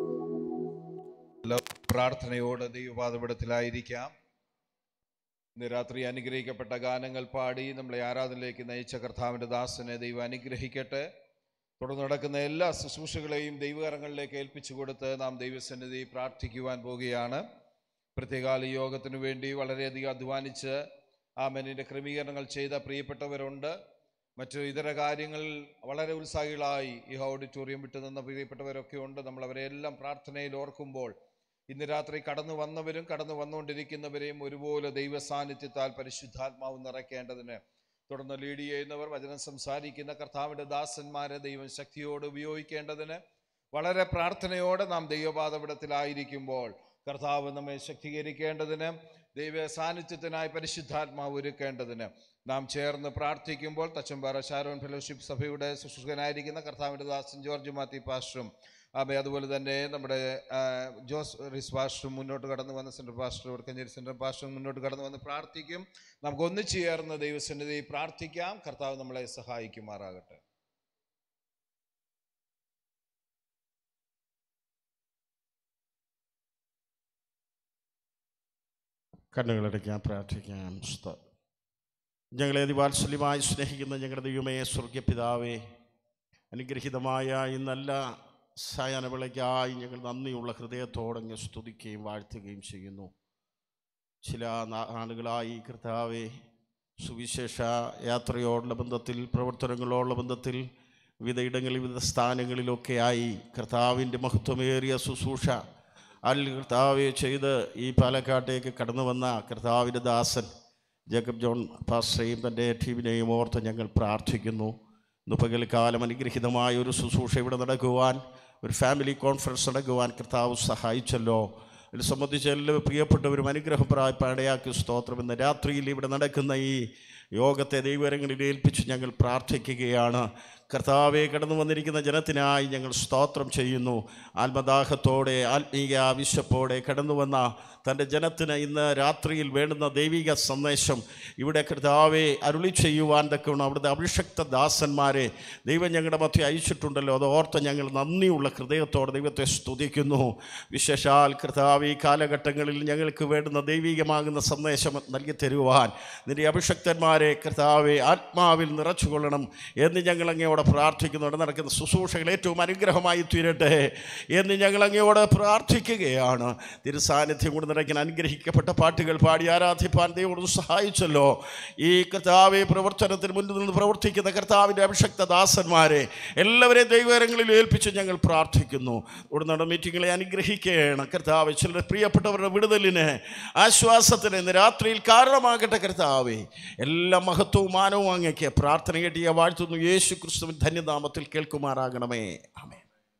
പ്രാർത്ഥനയോടെ ദൈവപാദപീഠത്തിലായിരിക്കാം. ഇന്ന് രാത്രി അനുഗ്രഹിക്കപ്പെട്ട ഗാനങ്ങൾ പാടി നമ്മളെ ആരാധനയിലേക്ക് നയിച്ച കർത്താവിൻ്റെ ദാസനെ ദൈവം അനുഗ്രഹിക്കട്ടെ. തുടർന്ന് നടക്കുന്ന എല്ലാ ശുശ്രൂഷകളെയും ദൈവകരങ്ങളിലേക്ക് ഏൽപ്പിച്ചു കൊടുത്ത് നാം ദൈവസന്നിധി പ്രാർത്ഥിക്കുവാൻ പോവുകയാണ്. പ്രത്യേകാല യോഗത്തിനു വേണ്ടി വളരെയധികം അധ്വാനിച്ച് ആമേനിൻ്റെ ക്രമീകരണങ്ങൾ ചെയ്ത പ്രിയപ്പെട്ടവരുണ്ട്. മറ്റു ഇതര കാര്യങ്ങളിൽ വളരെ ഉത്സാഹികളായി ഈ ഓഡിറ്റോറിയം വിട്ടു നിന്ന പ്രിയപ്പെട്ടവരൊക്കെ ഉണ്ട്. നമ്മൾ അവരെല്ലാം പ്രാർത്ഥനയിൽ ഓർക്കുമ്പോൾ ഇന്ന് രാത്രി കടന്നു വന്നവരും കടന്നു വന്നുകൊണ്ടിരിക്കുന്നവരെയും ഒരുപോലെ ദൈവ സാന്നിധ്യത്താൽ പരിശുദ്ധാത്മാവ് നിറയ്ക്കേണ്ടതിന്, തുടർന്ന് ലീഡ് ചെയ്യുന്നവർ, വചനം സംസാരിക്കുന്ന കർത്താവിൻ്റെ ദാസന്മാരെ ദൈവം ശക്തിയോട് ഉപയോഗിക്കേണ്ടതിന് വളരെ പ്രാർത്ഥനയോടെ നാം ദൈവപാദപീഠത്തിലായിരിക്കുമ്പോൾ കർത്താവ് നമ്മെ ശക്തീകരിക്കേണ്ടതിന്, ദൈവ സാന്നിധ്യത്തിനായി പരിശുദ്ധാത്മാവ് ഒരുക്കേണ്ടതിന് നാം ചേർന്ന് പ്രാർത്ഥിക്കുമ്പോൾ തച്ചമ്പാറ ഷാരോൺ ഫെലോഷിപ്പ് സഭയുടെ ശുശ്രൂഷകനായിരിക്കുന്ന കർത്താവിൻ്റെ ദാസൻ ജോർജ് മാത്യു പാസ്റ്ററും അതുപോലെ തന്നെ നമ്മുടെ ജോസ് റിസ് പാസ്റ്ററും മുന്നോട്ട് കടന്നു വന്ന സെൻട്രൽ പാസ്റ്റർ വടക്കഞ്ചേരി സെൻട്രൽ പാസ്റ്ററും മുന്നോട്ട് കടന്നു വന്ന് പ്രാർത്ഥിക്കും. നമുക്ക് ഒന്നിച്ചു ചേർന്ന് ദൈവസന്നിധി പ്രാർത്ഥിക്കാം. കർത്താവ് നമ്മളെ സഹായിക്കുമാറാകട്ടെ. കണ്ണുകളടയ്ക്കാൻ പ്രാർത്ഥിക്കാം. ഞങ്ങളെ അതിവാത്സല്യമായി സ്നേഹിക്കുന്ന ഞങ്ങളുടെ ദൈവമേ, സ്വർഗ്ഗപിതാവേ, അനുഗ്രഹീതമായ ഈ നല്ല സായാഹ്നവേളയ്ക്കായി ഞങ്ങൾ നന്ദിയുള്ള ഹൃദയത്തോടെ സ്തുതിക്കുകയും വാഴ്ത്തുകയും ചെയ്യുന്നു. ചില നാളുകളായി കർത്താവേ, സുവിശേഷ യാത്രയോടുള്ള ബന്ധത്തിൽ, പ്രവർത്തനങ്ങളോടുള്ള ബന്ധത്തിൽ, വിവിധ ഇടങ്ങളിൽ വിവിധ സ്ഥാനങ്ങളിലൊക്കെയായി കർത്താവിൻ്റെ മഹത്വമേറിയ ശുശ്രൂഷ കർത്താവെ ചെയ്ത് ഈ പാലക്കാട്ടേക്ക് കടന്നു വന്ന കർത്താവിൻ്റെ ദാസൻ ജേക്കബ് ജോൺ പാസ്റ്ററേയും തൻ്റെ ടീമിനെയും ഓർത്ത് ഞങ്ങൾ പ്രാർത്ഥിക്കുന്നു. ഇന്ന് പകൽക്കാലം അനുഗ്രഹീതമായ ഒരു ശുശ്രൂഷ ഇവിടെ നടക്കുവാൻ, ഒരു ഫാമിലി കോൺഫറൻസ് നടക്കുവാൻ കർത്താവ് സഹായിച്ചല്ലോ. ഇതിൽ സംബന്ധിച്ച് എല്ലാ പ്രിയപ്പെട്ടവരും അനുഗ്രഹം പ്രാപിപ്പാനിടയാക്കി സ്തോത്രം. ഇന്ന് രാത്രിയിൽ ഇവിടെ നടക്കുന്ന ഈ യോഗത്തെ ദൈവകരങ്ങളിൽ ഏൽപ്പിച്ച് ഞങ്ങൾ പ്രാർത്ഥിക്കുകയാണ്. കർത്താവെ, കടന്നു വന്നിരിക്കുന്ന ജനത്തിനായി ഞങ്ങൾ സ്തോത്രം ചെയ്യുന്നു. ആത്മദാഹത്തോടെ ആത്മീയ വിശപ്പോടെ കടന്നു വന്ന തൻ്റെ ജനത്തിന് ഇന്ന് രാത്രിയിൽ വേണ്ടുന്ന ദൈവിക സന്ദേശം ഇവിടെ കർത്താവെ അരുളി ചെയ്യുവാൻ തക്കവണ്ണം അവിടുത്തെ അഭിഷക്ത ദാസന്മാരെ ദൈവം ഞങ്ങളുടെ മധ്യ അയച്ചിട്ടുണ്ടല്ലോ. അത് ഓർത്ത് ഞങ്ങൾ നന്ദിയുള്ള ഹൃദയത്തോടെ ദൈവത്തെ സ്തുതിക്കുന്നു. വിശേഷാൽ കർത്താവ് ഈ കാലഘട്ടങ്ങളിൽ ഞങ്ങൾക്ക് വേണ്ടുന്ന ദൈവികമാകുന്ന സന്ദേശം നൽകി തരുവാൻ നിൻ്റെ അഭിഷക്തന്മാരെ കർത്താവെ ആത്മാവിൽ നിറച്ചുകൊള്ളണം എന്ന് ഞങ്ങൾ അങ്ങയോടെ പ്രാർത്ഥിക്കുന്നു. അവിടെ നടക്കുന്ന ശുശ്രൂഷകൾ ഏറ്റവും അനുഗ്രഹമായി തീരട്ടെ എന്ന് ഞങ്ങൾ അങ്ങയോട് പ്രാർത്ഥിക്കുകയാണ്. തിരുസാന്നിധ്യം കൊണ്ട് നിറയ്ക്കാൻ അനുഗ്രഹിക്കപ്പെട്ട പാട്ടുകൾ പാടി ആരാധിപ്പാൻ ദൈവം സഹായിച്ചല്ലോ. ഈ കർത്താവെ പ്രവർത്തനത്തിന് മുന്നിൽ നിന്ന് പ്രവർത്തിക്കുന്ന കർത്താവിൻ്റെ അഭിഷക്ത ദാസന്മാരെ എല്ലാവരെയും ദൈവകരങ്ങളിൽ ഏൽപ്പിച്ച് ഞങ്ങൾ പ്രാർത്ഥിക്കുന്നു. ഇവിടെ നടന്ന മീറ്റിങ്ങളെ അനുഗ്രഹിക്കണം കർത്താവ്. ചിലരുടെ പ്രിയപ്പെട്ടവരുടെ വിടുതലിന്, ആശ്വാസത്തിന് ഇന്ന് രാത്രിയിൽ കാരണമാകട്ടെ കർത്താവെ. എല്ലാ മഹത്വവും മാനവും അങ്ങേക്ക് പ്രാർത്ഥന കേട്ടിയ വാഴ്ത്തുന്നു. യേശു ക്രിസ്തുവിൻ ധന്യനാമത്തിൽ കേൾക്കുമാറാകണമേ. ആമേൻ.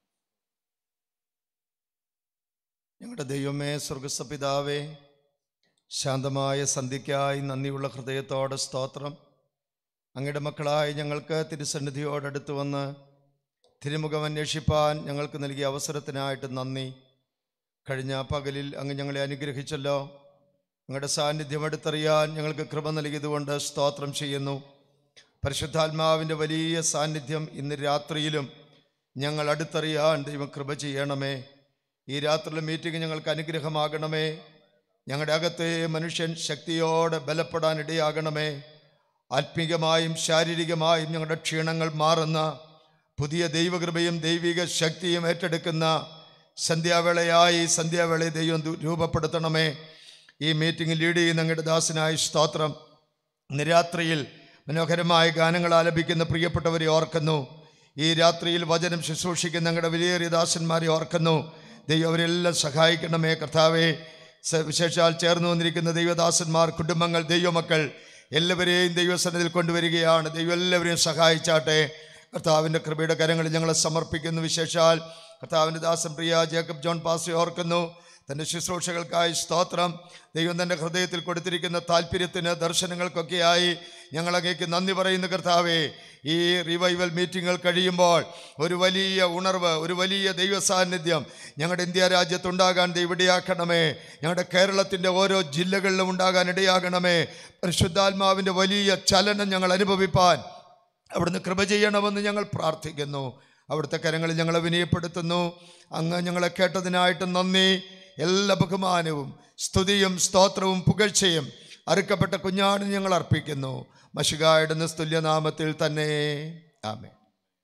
ഞങ്ങളുടെ ദൈവമേ, സ്വർഗ്ഗസ്ഥ പിതാവേ, ശാന്തമായ സന്ധ്യയ്ക്കായി നന്ദിയുള്ള ഹൃദയത്തോടെ സ്തോത്രം. അങ്ങയുടെ മക്കളായി ഞങ്ങൾക്ക് തിരുസന്നിധിയോടടുത്ത് വന്ന് തിരുമുഖം അന്വേഷിപ്പാൻ ഞങ്ങൾക്ക് നൽകിയ അവസരത്തിനായിട്ട് നന്ദി. കഴിഞ്ഞ പകലിൽ അങ്ങ് ഞങ്ങളെ അനുഗ്രഹിച്ചല്ലോ. അങ്ങയുടെ സാന്നിധ്യം അടുത്തറിയാൻ ഞങ്ങൾക്ക് കൃപ നൽകിയതുകൊണ്ട് സ്തോത്രം ചെയ്യുന്നു. പരിശുദ്ധാത്മാവിൻ്റെ വലിയ സാന്നിധ്യം ഇന്ന് രാത്രിയിലും ഞങ്ങൾ അടുത്തറിയാൻ ദൈവം കൃപ ചെയ്യണമേ. ഈ രാത്രിയിലെ മീറ്റിംഗ് ഞങ്ങൾക്ക് അനുഗ്രഹമാകണമേ. ഞങ്ങളുടെ അകത്തെ മനുഷ്യൻ ശക്തിയോടെ ബലപ്പെടാൻ ഇടയാകണമേ. ആത്മീകമായും ശാരീരികമായും ഞങ്ങളുടെ ക്ഷീണങ്ങൾ മാറുന്ന പുതിയ ദൈവകൃപയും ദൈവിക ശക്തിയും ഏറ്റെടുക്കുന്ന സന്ധ്യാവേളയായി സന്ധ്യാവേളയെ ദൈവം രൂപപ്പെടുത്തണമേ. ഈ മീറ്റിംഗ് ലീഡ് ചെയ്യുന്ന ഞങ്ങളുടെ ദാസനായ സ്തോത്രം. ഇന്ന് രാത്രിയിൽ മനോഹരമായ ഗാനങ്ങൾ ആലപിക്കുന്ന പ്രിയപ്പെട്ടവരെ ഓർക്കുന്നു. ഈ രാത്രിയിൽ വചനം ശുശ്രൂഷിക്കുന്ന ഞങ്ങളുടെ വിലയേറിയ ദാസന്മാരെ ഓർക്കുന്നു. ദൈവം അവരെല്ലാം സഹായിക്കണമേ കർത്താവേ. വിശേഷാൽ ചേർന്ന് വന്നിരിക്കുന്ന ദൈവദാസന്മാർ, കുടുംബങ്ങൾ, ദൈവമക്കൾ എല്ലാവരെയും ദൈവസന്നിധിയിൽ കൊണ്ടുവരികയാണ്. ദൈവം എല്ലാവരെയും സഹായിച്ചാട്ടെ. കർത്താവിൻ്റെ കൃപയുടെ കരങ്ങളിൽ ഞങ്ങളെ സമർപ്പിക്കുന്നു. വിശേഷാൽ കർത്താവിൻ്റെ ദാസൻ പ്രിയ ജേക്കബ് ജോൺ പാസ്റ്ററെ ഓർക്കുന്നു. തൻ്റെ ശുശ്രൂഷകൾക്കായി സ്തോത്രം. ദൈവം തൻ്റെ ഹൃദയത്തിൽ കൊടുത്തിരിക്കുന്ന താല്പര്യത്തിന്, ദർശനങ്ങൾക്കൊക്കെയായി ഞങ്ങളങ്ങേക്ക് നന്ദി പറയുന്നു കർത്താവേ. ഈ റിവൈവൽ മീറ്റിങ്ങുകൾ കഴിയുമ്പോൾ ഒരു വലിയ ഉണർവ്, ഒരു വലിയ ദൈവ സാന്നിധ്യം ഞങ്ങളുടെ ഇന്ത്യ രാജ്യത്തുണ്ടാകാൻ ദൈവമിടയാക്കണമേ. ഞങ്ങളുടെ കേരളത്തിൻ്റെ ഓരോ ജില്ലകളിലും ഉണ്ടാകാൻ ഇടയാകണമേ. പരിശുദ്ധാത്മാവിൻ്റെ വലിയ ചലനം ഞങ്ങൾ അനുഭവിപ്പാൻ അവിടുന്ന് കൃപ ചെയ്യണമെന്ന് ഞങ്ങൾ പ്രാർത്ഥിക്കുന്നു. അവിടുത്തെ കരങ്ങളിൽ ഞങ്ങളെ വിനയപ്പെടുത്തുന്നു. അങ്ങ് ഞങ്ങളെ കേട്ടതിനായിട്ട് നന്ദി. എല്ലാ ബഹുമാനവും സ്തുതിയും സ്തോത്രവും പുകഴ്ചയും അറുക്കപ്പെട്ട കുഞ്ഞാടിന് ഞങ്ങൾ അർപ്പിക്കുന്നു. മശിഹായുടെ നിസ്തുല്യനാമത്തിൽ തന്നെ ആമേൻ.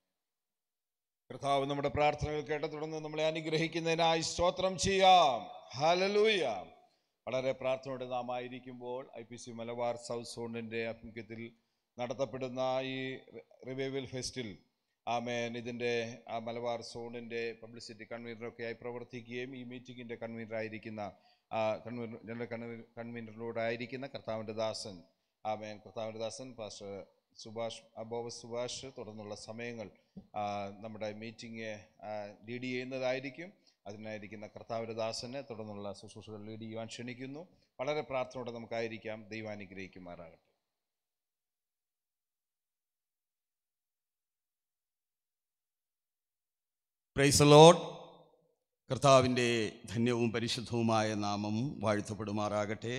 കർത്താവ് നമ്മുടെ പ്രാർത്ഥനകൾ കേട്ട തുടർന്ന് നമ്മളെ അനുഗ്രഹിക്കുന്നതിനായി സ്തോത്രം ചെയ്യാം. ഹല്ലേലൂയ. വളരെ പ്രാർത്ഥനയോടെ നാം ആയിരിക്കുമ്പോൾ IPC മലബാർ സൗത്ത് സോണിൻ്റെ ആഭിമുഖ്യത്തിൽ നടത്തപ്പെടുന്ന ഈ റിവൈവൽ ഫെസ്റ്റിൽ ആമേൻ ഇതിൻ്റെ മലബാർ സോണിൻ്റെ പബ്ലിസിറ്റി കൺവീനറൊക്കെ ആയി പ്രവർത്തിക്കുകയും ഈ മീറ്റിങ്ങിൻ്റെ കൺവീനറായിരിക്കുന്ന ജനറൽ കൺവീനറിലൂടെ ആയിരിക്കുന്ന കർത്താവിൻ്റെ ദാസൻ ആമേൻ കർത്താവിൻ്റെ ദാസൻ പാസ്റ്റർ സുഭാഷ് ബോബസ് സുഭാഷ് തുടർന്നുള്ള സമയങ്ങൾ നമ്മുടെ മീറ്റിംഗ് ലീഡ് ചെയ്യുന്നതായിരിക്കും. അതിനായിരിക്കുന്ന കർത്താവിൻ്റെ ദാസനെ തുടർന്നുള്ള ശുശ്രൂഷകൾ ലീഡ് ചെയ്യുവാൻ ക്ഷണിക്കുന്നു. വളരെ പ്രാർത്ഥനയോടെ നമുക്കായിരിക്കാം. ദൈവം അനുഗ്രഹിക്കുമാറാകട്ടെ. Praise the Lord. കർത്താവിൻ്റെ ധന്യവും പരിശുദ്ധവുമായ നാമം വാഴ്ത്തപ്പെടുമാറാകട്ടെ.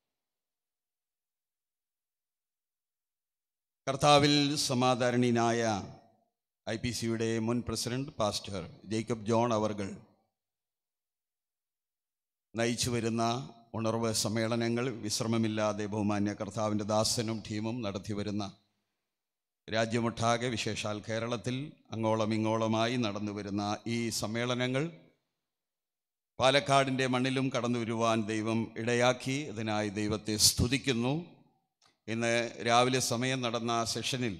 കർത്താവിൽ സമാധാരണീയനായ IPCയുടെ മുൻ പ്രസിഡന്റ് പാസ്റ്റർ ജേക്കബ് ജോൺ അവർകൾ നയിച്ചു വരുന്ന ഉണർവ് സമ്മേളനങ്ങൾ വിശ്രമമില്ലാതെ ബഹുമാന്യ കർത്താവിൻ്റെ ദാസനും ടീമും നടത്തി വരുന്ന രാജ്യമൊട്ടാകെ വിശേഷാൽ കേരളത്തിൽ അങ്ങോളം ഇങ്ങോളമായി നടന്നു വരുന്ന ഈ സമ്മേളനങ്ങൾ പാലക്കാടിൻ്റെ മണ്ണിലും കടന്നു വരുവാൻ ദൈവം ഇടയാക്കി. ഇതിനായി ദൈവത്തെ സ്തുതിക്കുന്നു. ഇന്ന് രാവിലെ സമയം നടന്ന സെഷനിൽ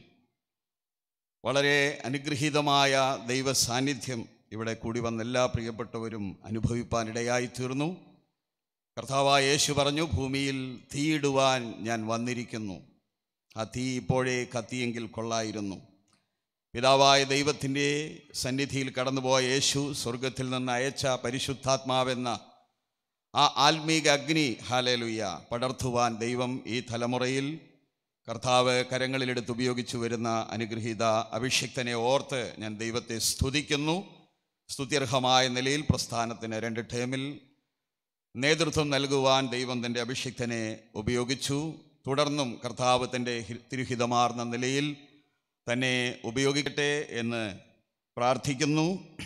വളരെ അനുഗ്രഹീതമായ ദൈവ സാന്നിധ്യം ഇവിടെ കൂടി വന്ന എല്ലാ പ്രിയപ്പെട്ടവരും അനുഭവിപ്പാനിടയായി തീർന്നു. കർത്താവായ യേശു പറഞ്ഞു, ഭൂമിയിൽ തീയിടുവാൻ ഞാൻ വന്നിരിക്കുന്നു. ആ തീ ഇപ്പോഴേ കത്തിയെങ്കിൽ കൊള്ളായിരുന്നു. പിതാവായ ദൈവത്തിൻ്റെ സന്നിധിയിൽ കടന്നുപോയ യേശു സ്വർഗത്തിൽ നിന്ന് അയച്ച പരിശുദ്ധാത്മാവെന്ന ആ ആത്മീക അഗ്നി ഹല്ലേലൂയ പടർത്തുവാൻ ദൈവം ഈ തലമുറയിൽ കർത്താവ് കരങ്ങളിലെടുത്ത് ഉപയോഗിച്ചു വരുന്ന അനുഗ്രഹീത അഭിഷിക്തനെ ഓർത്ത് ഞാൻ ദൈവത്തെ സ്തുതിക്കുന്നു. സ്തുത്യർഹമായ നിലയിൽ പ്രസ്ഥാനത്തിന് 2 ടേമിൽ നേതൃത്വം നൽകുവാൻ ദൈവം തൻ്റെ അഭിഷിക്തനെ ഉപയോഗിച്ചു. തുടർന്നും കർത്താവ് തൻ്റെ തിരുഹിതമാർന്ന നിലയിൽ തന്നെ ഉപയോഗിക്കട്ടെ എന്ന് പ്രാർത്ഥിക്കുന്നു.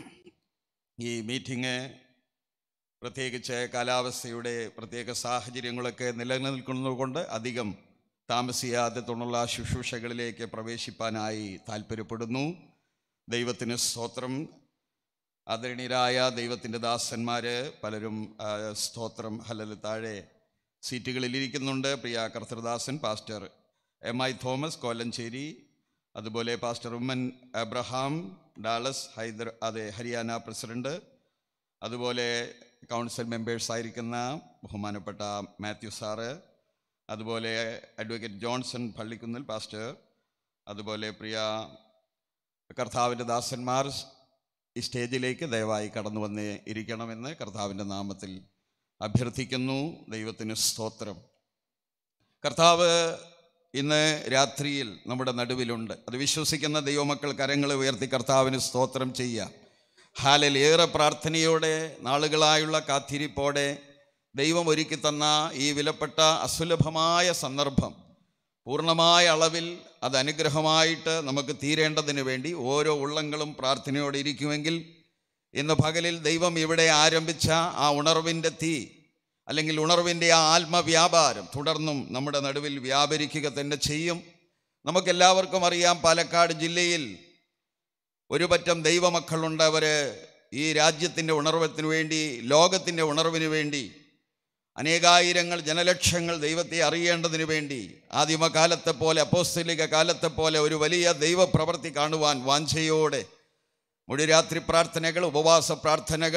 ഈ മീറ്റിംഗ് പ്രത്യേകിച്ച് കാലാവസ്ഥയുടെ പ്രത്യേക സാഹചര്യങ്ങളൊക്കെ നിലനിൽക്കുന്നതുകൊണ്ട് അധികം താമസിയാതെ തുടർന്നുള്ള ശുശ്രൂഷകളിലേക്ക് പ്രവേശിപ്പാനായി താല്പര്യപ്പെടുന്നു. ദൈവത്തിന് സ്തോത്രം. ആദരണീയരായ ദൈവത്തിൻ്റെ ദാസന്മാർ പലരും സ്തോത്രം ഹല്ലേലൂയ താഴെ സീറ്റുകളിലിരിക്കുന്നുണ്ട്. പ്രിയ കർത്തൃദാസൻ പാസ്റ്റർ MI തോമസ് കോലഞ്ചേരി, അതുപോലെ pastor Oommen Abraham Dallas Haryana president, അതുപോലെ കൗൺസിൽ മെമ്പേഴ്സായിരിക്കുന്ന ബഹുമാനപ്പെട്ട മാത്യു സാറ്, അതുപോലെ അഡ്വക്കേറ്റ് ജോൺസൺ പള്ളിക്കുന്നിൽ പാസ്റ്റർ, അതുപോലെ പ്രിയ കർത്താവിൻ്റെ ദാസന്മാർ ഈ സ്റ്റേജിലേക്ക് ദയവായി കടന്നു വന്ന് ഇരിക്കണമെന്ന് കർത്താവിൻ്റെ നാമത്തിൽ അഭ്യർത്ഥിക്കുന്നു. ദൈവത്തിന് സ്തോത്രം. കർത്താവ് ഇന്ന് രാത്രിയിൽ നമ്മുടെ നടുവിലുണ്ട്. അത് വിശ്വസിക്കുന്ന ദൈവമക്കൾ കരങ്ങൾ ഉയർത്തി കർത്താവിന് സ്തോത്രം ചെയ്യുക. ഹല്ലേലൂയ. ഏറെ പ്രാർത്ഥനയോടെ നാളുകളായുള്ള കാത്തിരിപ്പോടെ ദൈവം ഒരുക്കി തന്ന ഈ വിലപ്പെട്ട അസുലഭമായ സന്ദർഭം പൂർണ്ണമായ അളവിൽ അത് അനുഗ്രഹമായിട്ട് നമുക്ക് തീരേണ്ടതിന് വേണ്ടി ഓരോ ഉള്ളങ്ങളും പ്രാർത്ഥനയോടെ ഇരിക്കുമെങ്കിൽ ഇന്ന് പകലിൽ ദൈവം ഇവിടെ ആരംഭിച്ച ആ ഉണർവിൻ്റെ തീ അല്ലെങ്കിൽ ഉണർവിൻ്റെ ആ ആത്മവ്യാപാരം തുടർന്നും നമ്മുടെ നടുവിൽ വ്യാപരിക്കുക തന്നെ ചെയ്യും. നമുക്കെല്ലാവർക്കും അറിയാം, പാലക്കാട് ജില്ലയിൽ ഒരു പറ്റം ദൈവമക്കളുണ്ട്. അവർ ഈ രാജ്യത്തിൻ്റെ ഉണർവത്തിന് വേണ്ടി, ലോകത്തിൻ്റെ ഉണർവിന് വേണ്ടി അനേകായിരങ്ങൾ ജനലക്ഷങ്ങൾ ദൈവത്തെ അറിയേണ്ടതിന് വേണ്ടി ആദിമകാലത്തെ പോലെ അപ്പോസ്തലിക കാലത്തെ പോലെ ഒരു വലിയ ദൈവപ്രവൃത്തി കാണുവാൻ വാഞ്ചയോടെ മുഴുരാത്രി പ്രാർത്ഥനകൾ, ഉപവാസ പ്രാർത്ഥനകൾ,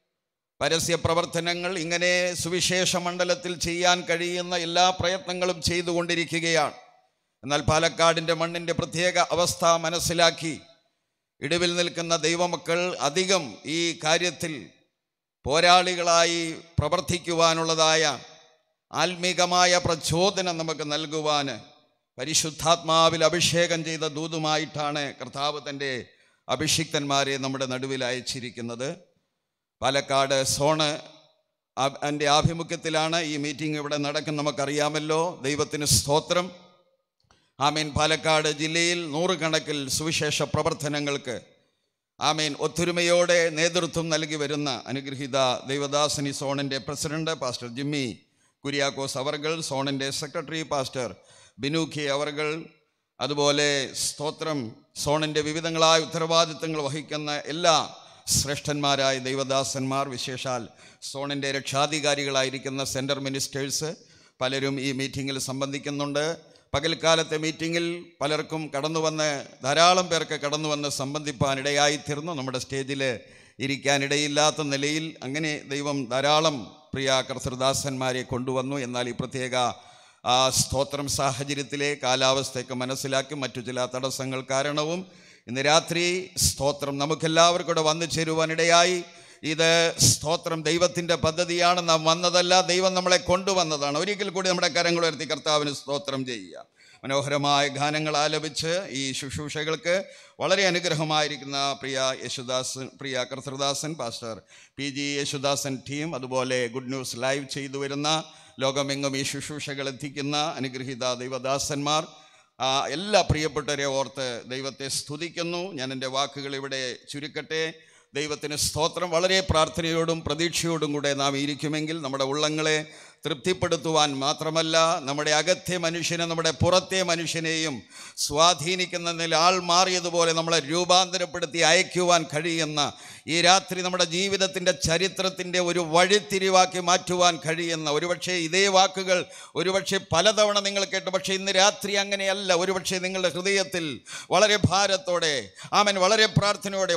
പരസ്യ പ്രവർത്തനങ്ങൾ, ഇങ്ങനെ സുവിശേഷ മണ്ഡലത്തിൽ ചെയ്യാൻ കഴിയുന്ന എല്ലാ പ്രയത്നങ്ങളും ചെയ്തുകൊണ്ടിരിക്കുകയാണ്. എന്നാൽ പാലക്കാടിൻ്റെ മണ്ണിൻ്റെ പ്രത്യേക അവസ്ഥ മനസ്സിലാക്കി ഇടിവിൽ നിൽക്കുന്ന ദൈവമക്കൾ അധികം ഈ കാര്യത്തിൽ പോരാളികളായി പ്രവർത്തിക്കുവാനുള്ളതായ ആത്മീകമായ പ്രചോദനം നമുക്ക് നൽകുവാൻ പരിശുദ്ധാത്മാവിൽ അഭിഷേകം ചെയ്ത ദൂതുമായിട്ടാണ് കർത്താവ് തൻ്റെ അഭിഷിക്തന്മാരെ നമ്മുടെ നടുവിൽ അയച്ചിരിക്കുന്നത്. പാലക്കാട് സോണ് എൻ്റെ ആഭിമുഖ്യത്തിലാണ് ഈ മീറ്റിംഗ് ഇവിടെ നടക്കുന്നത്. നമുക്കറിയാമല്ലോ. ദൈവത്തിന് സ്തോത്രം. ആമീൻ. പാലക്കാട് ജില്ലയിൽ 100 കണക്കിൽ സുവിശേഷ പ്രവർത്തനങ്ങൾക്ക് ആമീൻ ഒത്തൊരുമയോടെ നേതൃത്വം നൽകി വരുന്ന അനുഗ്രഹീത ദൈവദാസനി സോണിൻ്റെ പ്രസിഡന്റ് പാസ്റ്റർ ജിമ്മി കുര്യാക്കോസ് അവർകൾ, സോണിൻ്റെ സെക്രട്ടറി പാസ്റ്റർ ബിനൂഖി അവർകൾ, അതുപോലെ സ്തോത്രം സോണിൻ്റെ വിവിധങ്ങളായ ഉത്തരവാദിത്തങ്ങൾ വഹിക്കുന്ന എല്ലാ ശ്രേഷ്ഠന്മാരായ ദൈവദാസന്മാർ, വിശേഷാൽ സോണിൻ്റെ രക്ഷാധികാരികളായിരിക്കുന്ന സെൻറ്റർ മിനിസ്റ്റേഴ്സ് പലരും ഈ മീറ്റിങ്ങിൽ സംബന്ധിക്കുന്നുണ്ട്. പകൽക്കാലത്തെ മീറ്റിങ്ങിൽ പലർക്കും ധാരാളം പേർക്ക് കടന്നു വന്ന് സംബന്ധിപ്പാനിടയായിത്തീർന്നു. നമ്മുടെ സ്റ്റേജിൽ ഇരിക്കാനിടയില്ലാത്ത നിലയിൽ അങ്ങനെ ദൈവം ധാരാളം പ്രിയ കർത്തൃദാസന്മാരെ കൊണ്ടുവന്നു. എന്നാൽ ഈ പ്രത്യേക സ്തോത്രം സാഹചര്യത്തിലെ കാലാവസ്ഥയൊക്കെ മനസ്സിലാക്കി മറ്റു ചില തടസ്സങ്ങൾ കാരണവും ഇന്ന് രാത്രി സ്തോത്രം നമുക്കെല്ലാവർക്കും കൂടെ വന്നു ചേരുവാനിടയായി. ഇത് സ്തോത്രം ദൈവത്തിൻ്റെ പദ്ധതിയാണ്, നാം വന്നതല്ല, ദൈവം നമ്മളെ കൊണ്ടുവന്നതാണ്. ഒരിക്കൽ കൂടി നമ്മുടെ കരങ്ങൾ ഉയർത്തി കർത്താവിന് സ്തോത്രം ചെയ്യുക. മനോഹരമായ ഗാനങ്ങൾ ആലപിച്ച് ഈ ശുശ്രൂഷകൾക്ക് വളരെ അനുഗ്രഹമായിരിക്കുന്ന പ്രിയ കർത്തൃദാസൻ പാസ്റ്റർ PG യേശുദാസൻ ടീം, അതുപോലെ ഗുഡ് ന്യൂസ് ലൈവ് ചെയ്തു വരുന്ന ലോകമെങ്ങും ഈ ശുശ്രൂഷകൾ എത്തിക്കുന്ന അനുഗ്രഹീത ദൈവദാസന്മാർ, എല്ലാ പ്രിയപ്പെട്ടവരെ ഓർത്ത് ദൈവത്തെ സ്തുതിക്കുന്നു. ഞാൻ എൻ്റെ വാക്കുകൾ ഇവിടെ ചുരുക്കട്ടെ. ദൈവത്തിന് സ്തോത്രം. വളരെ പ്രാർത്ഥനയോടും പ്രതീക്ഷയോടും കൂടെ നാം ഇരിക്കുമെങ്കിൽ നമ്മുടെ ഉള്ളങ്ങളെ തൃപ്തിപ്പെടുത്തുവാൻ മാത്രമല്ല, നമ്മുടെ അകത്തെ മനുഷ്യനെ നമ്മുടെ പുറത്തെ മനുഷ്യനെയും സ്വാധീനിക്കുന്നതിൽ ആൾ മാറിയതുപോലെ നമ്മളെ രൂപാന്തരപ്പെടുത്തി അയക്കുവാൻ കഴിയുന്ന ഈ രാത്രി നമ്മുടെ ജീവിതത്തിൻ്റെ ചരിത്രത്തിൻ്റെ ഒരു വഴിത്തിരിവാക്കി മാറ്റുവാൻ കഴിയുന്ന, ഒരുപക്ഷെ ഇതേ വാക്കുകൾ ഒരുപക്ഷെ പലതവണ നിങ്ങൾ കേട്ടു, പക്ഷേ ഇന്ന് രാത്രി അങ്ങനെയല്ല. ഒരുപക്ഷെ നിങ്ങളുടെ ഹൃദയത്തിൽ വളരെ ഭാരത്തോടെ വളരെ പ്രാർത്ഥനയോടെ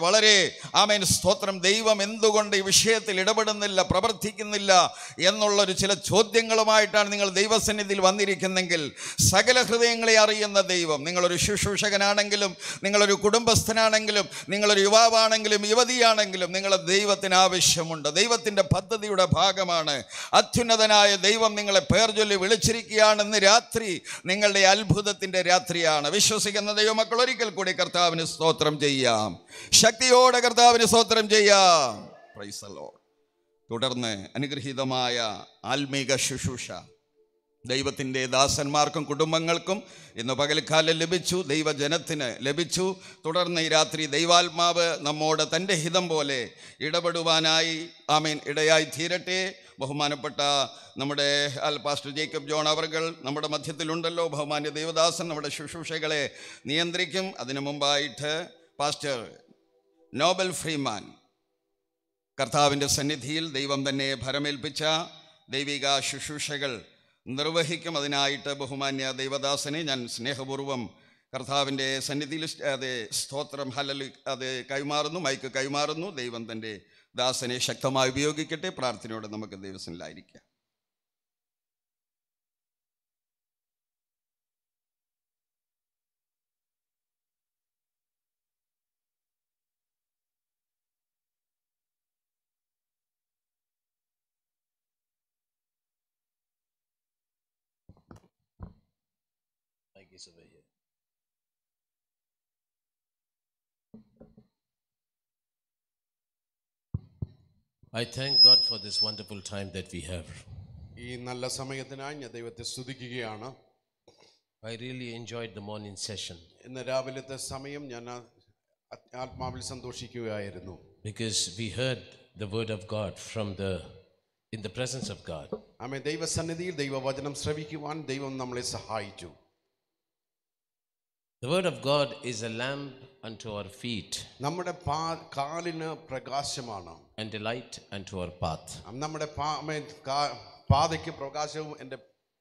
സ്തോത്രം ദൈവം എന്തുകൊണ്ട് ഈ വിഷയത്തിൽ ഇടപെടുന്നില്ല, പ്രവർത്തിക്കുന്നില്ല എന്നുള്ളൊരു ചില ചോദ്യങ്ങളുമായിട്ടാണ് നിങ്ങൾ ദൈവസന്നിധിയിൽ വന്നിരിക്കുന്നെങ്കിൽ, സകല ഹൃദയങ്ങളെ അറിയുന്ന ദൈവം, നിങ്ങളൊരു ശുശ്രൂഷകനാണെങ്കിലും, നിങ്ങളൊരു കുടുംബസ്ഥനാണെങ്കിലും, നിങ്ങളൊരു യുവാവാണെങ്കിലും യുവതിയാണെങ്കിലും, നിങ്ങളെ ദൈവത്തിന് ആവശ്യമുണ്ട്. ദൈവത്തിൻ്റെ പദ്ധതിയുടെ ഭാഗമാണ്. അത്യുന്നതനായ ദൈവം നിങ്ങളെ പേർ ചൊല്ലി വിളിച്ചിരിക്കുകയാണെന്ന് രാത്രി നിങ്ങളുടെ അത്ഭുതത്തിൻ്റെ രാത്രിയാണ്. വിശ്വസിക്കുന്ന ദൈവമക്കൾ ഒരിക്കൽ കൂടി കർത്താവിന് സ്തോത്രം ചെയ്യാം, ശക്തിയോടെ കർത്താവിന് സ്തോത്രം ചെയ്യാം. Praise the Lord. തുടർന്ന് അനുഗ്രഹീതമായ ആത്മീക ശുശ്രൂഷ ദൈവത്തിൻ്റെ ദാസന്മാർക്കും കുടുംബങ്ങൾക്കും ഇന്ന് പകൽക്കാലം ലഭിച്ചു, ദൈവജനത്തിന് ലഭിച്ചു. തുടർന്ന് ഈ രാത്രി ദൈവാത്മാവ് നമ്മോട് തൻ്റെ ഹിതം പോലെ ഇടപെടുവാനായി ഇടയായി തീരട്ടെ. ബഹുമാനപ്പെട്ട നമ്മുടെ പാസ്റ്റർ ജേക്കബ് ജോൺ അവർകൾ നമ്മുടെ മധ്യത്തിലുണ്ടല്ലോ. ബഹുമാന്യ ദൈവദാസൻ നമ്മുടെ ശുശ്രൂഷകളെ നിയന്ത്രിക്കും. അതിനു മുമ്പായിട്ട് പാസ്റ്റർ നോബൽ ഫ്രീമാൻ കർത്താവിൻ്റെ സന്നിധിയിൽ ദൈവം തന്നെ ഭരമേൽപ്പിച്ച ദൈവിക ശുശ്രൂഷകൾ നിർവഹിക്കും. അതിനായിട്ട് ബഹുമാന്യ ദൈവദാസനെ ഞാൻ സ്നേഹപൂർവ്വം കർത്താവിൻ്റെ സന്നിധിയിൽ സ്തോത്രം കൈമാറുന്നു, മൈക്ക് കൈമാറുന്നു. ദൈവം തൻ്റെ ദാസനെ ശക്തമായി ഉപയോഗിക്കട്ടെ. പ്രാർത്ഥനയോടെ നമുക്ക് ദൈവസന്നിധിയിലായിരിക്കാം. Over here. I thank God for this wonderful time that we have. ഈ നല്ല സമയത്തിനായി ഞാൻ ദൈവത്തെ സ്തുതിക്കുകയാണ്. I really enjoyed the morning session. ഇന്ന് രാവിലത്തെ സമയം ഞാൻ ആത്മാവിൽ സന്തോഷിക്കുകയായിരുന്നു. Because we heard the word of God in the presence of God. ആമേൻ. ദൈവസന്നിധിയിൽ ദൈവവചനം ശ്രവിക്കുവാൻ ദൈവം നമ്മളെ സഹായിച്ചു. The word of God is a lamp unto our feet. നമ്മുടെ കാലിന് പ്രകാശമാണ്. And a light unto our path. നമ്മുടെ പാതയ്ക്ക് പ്രകാശവും എൻ്റെ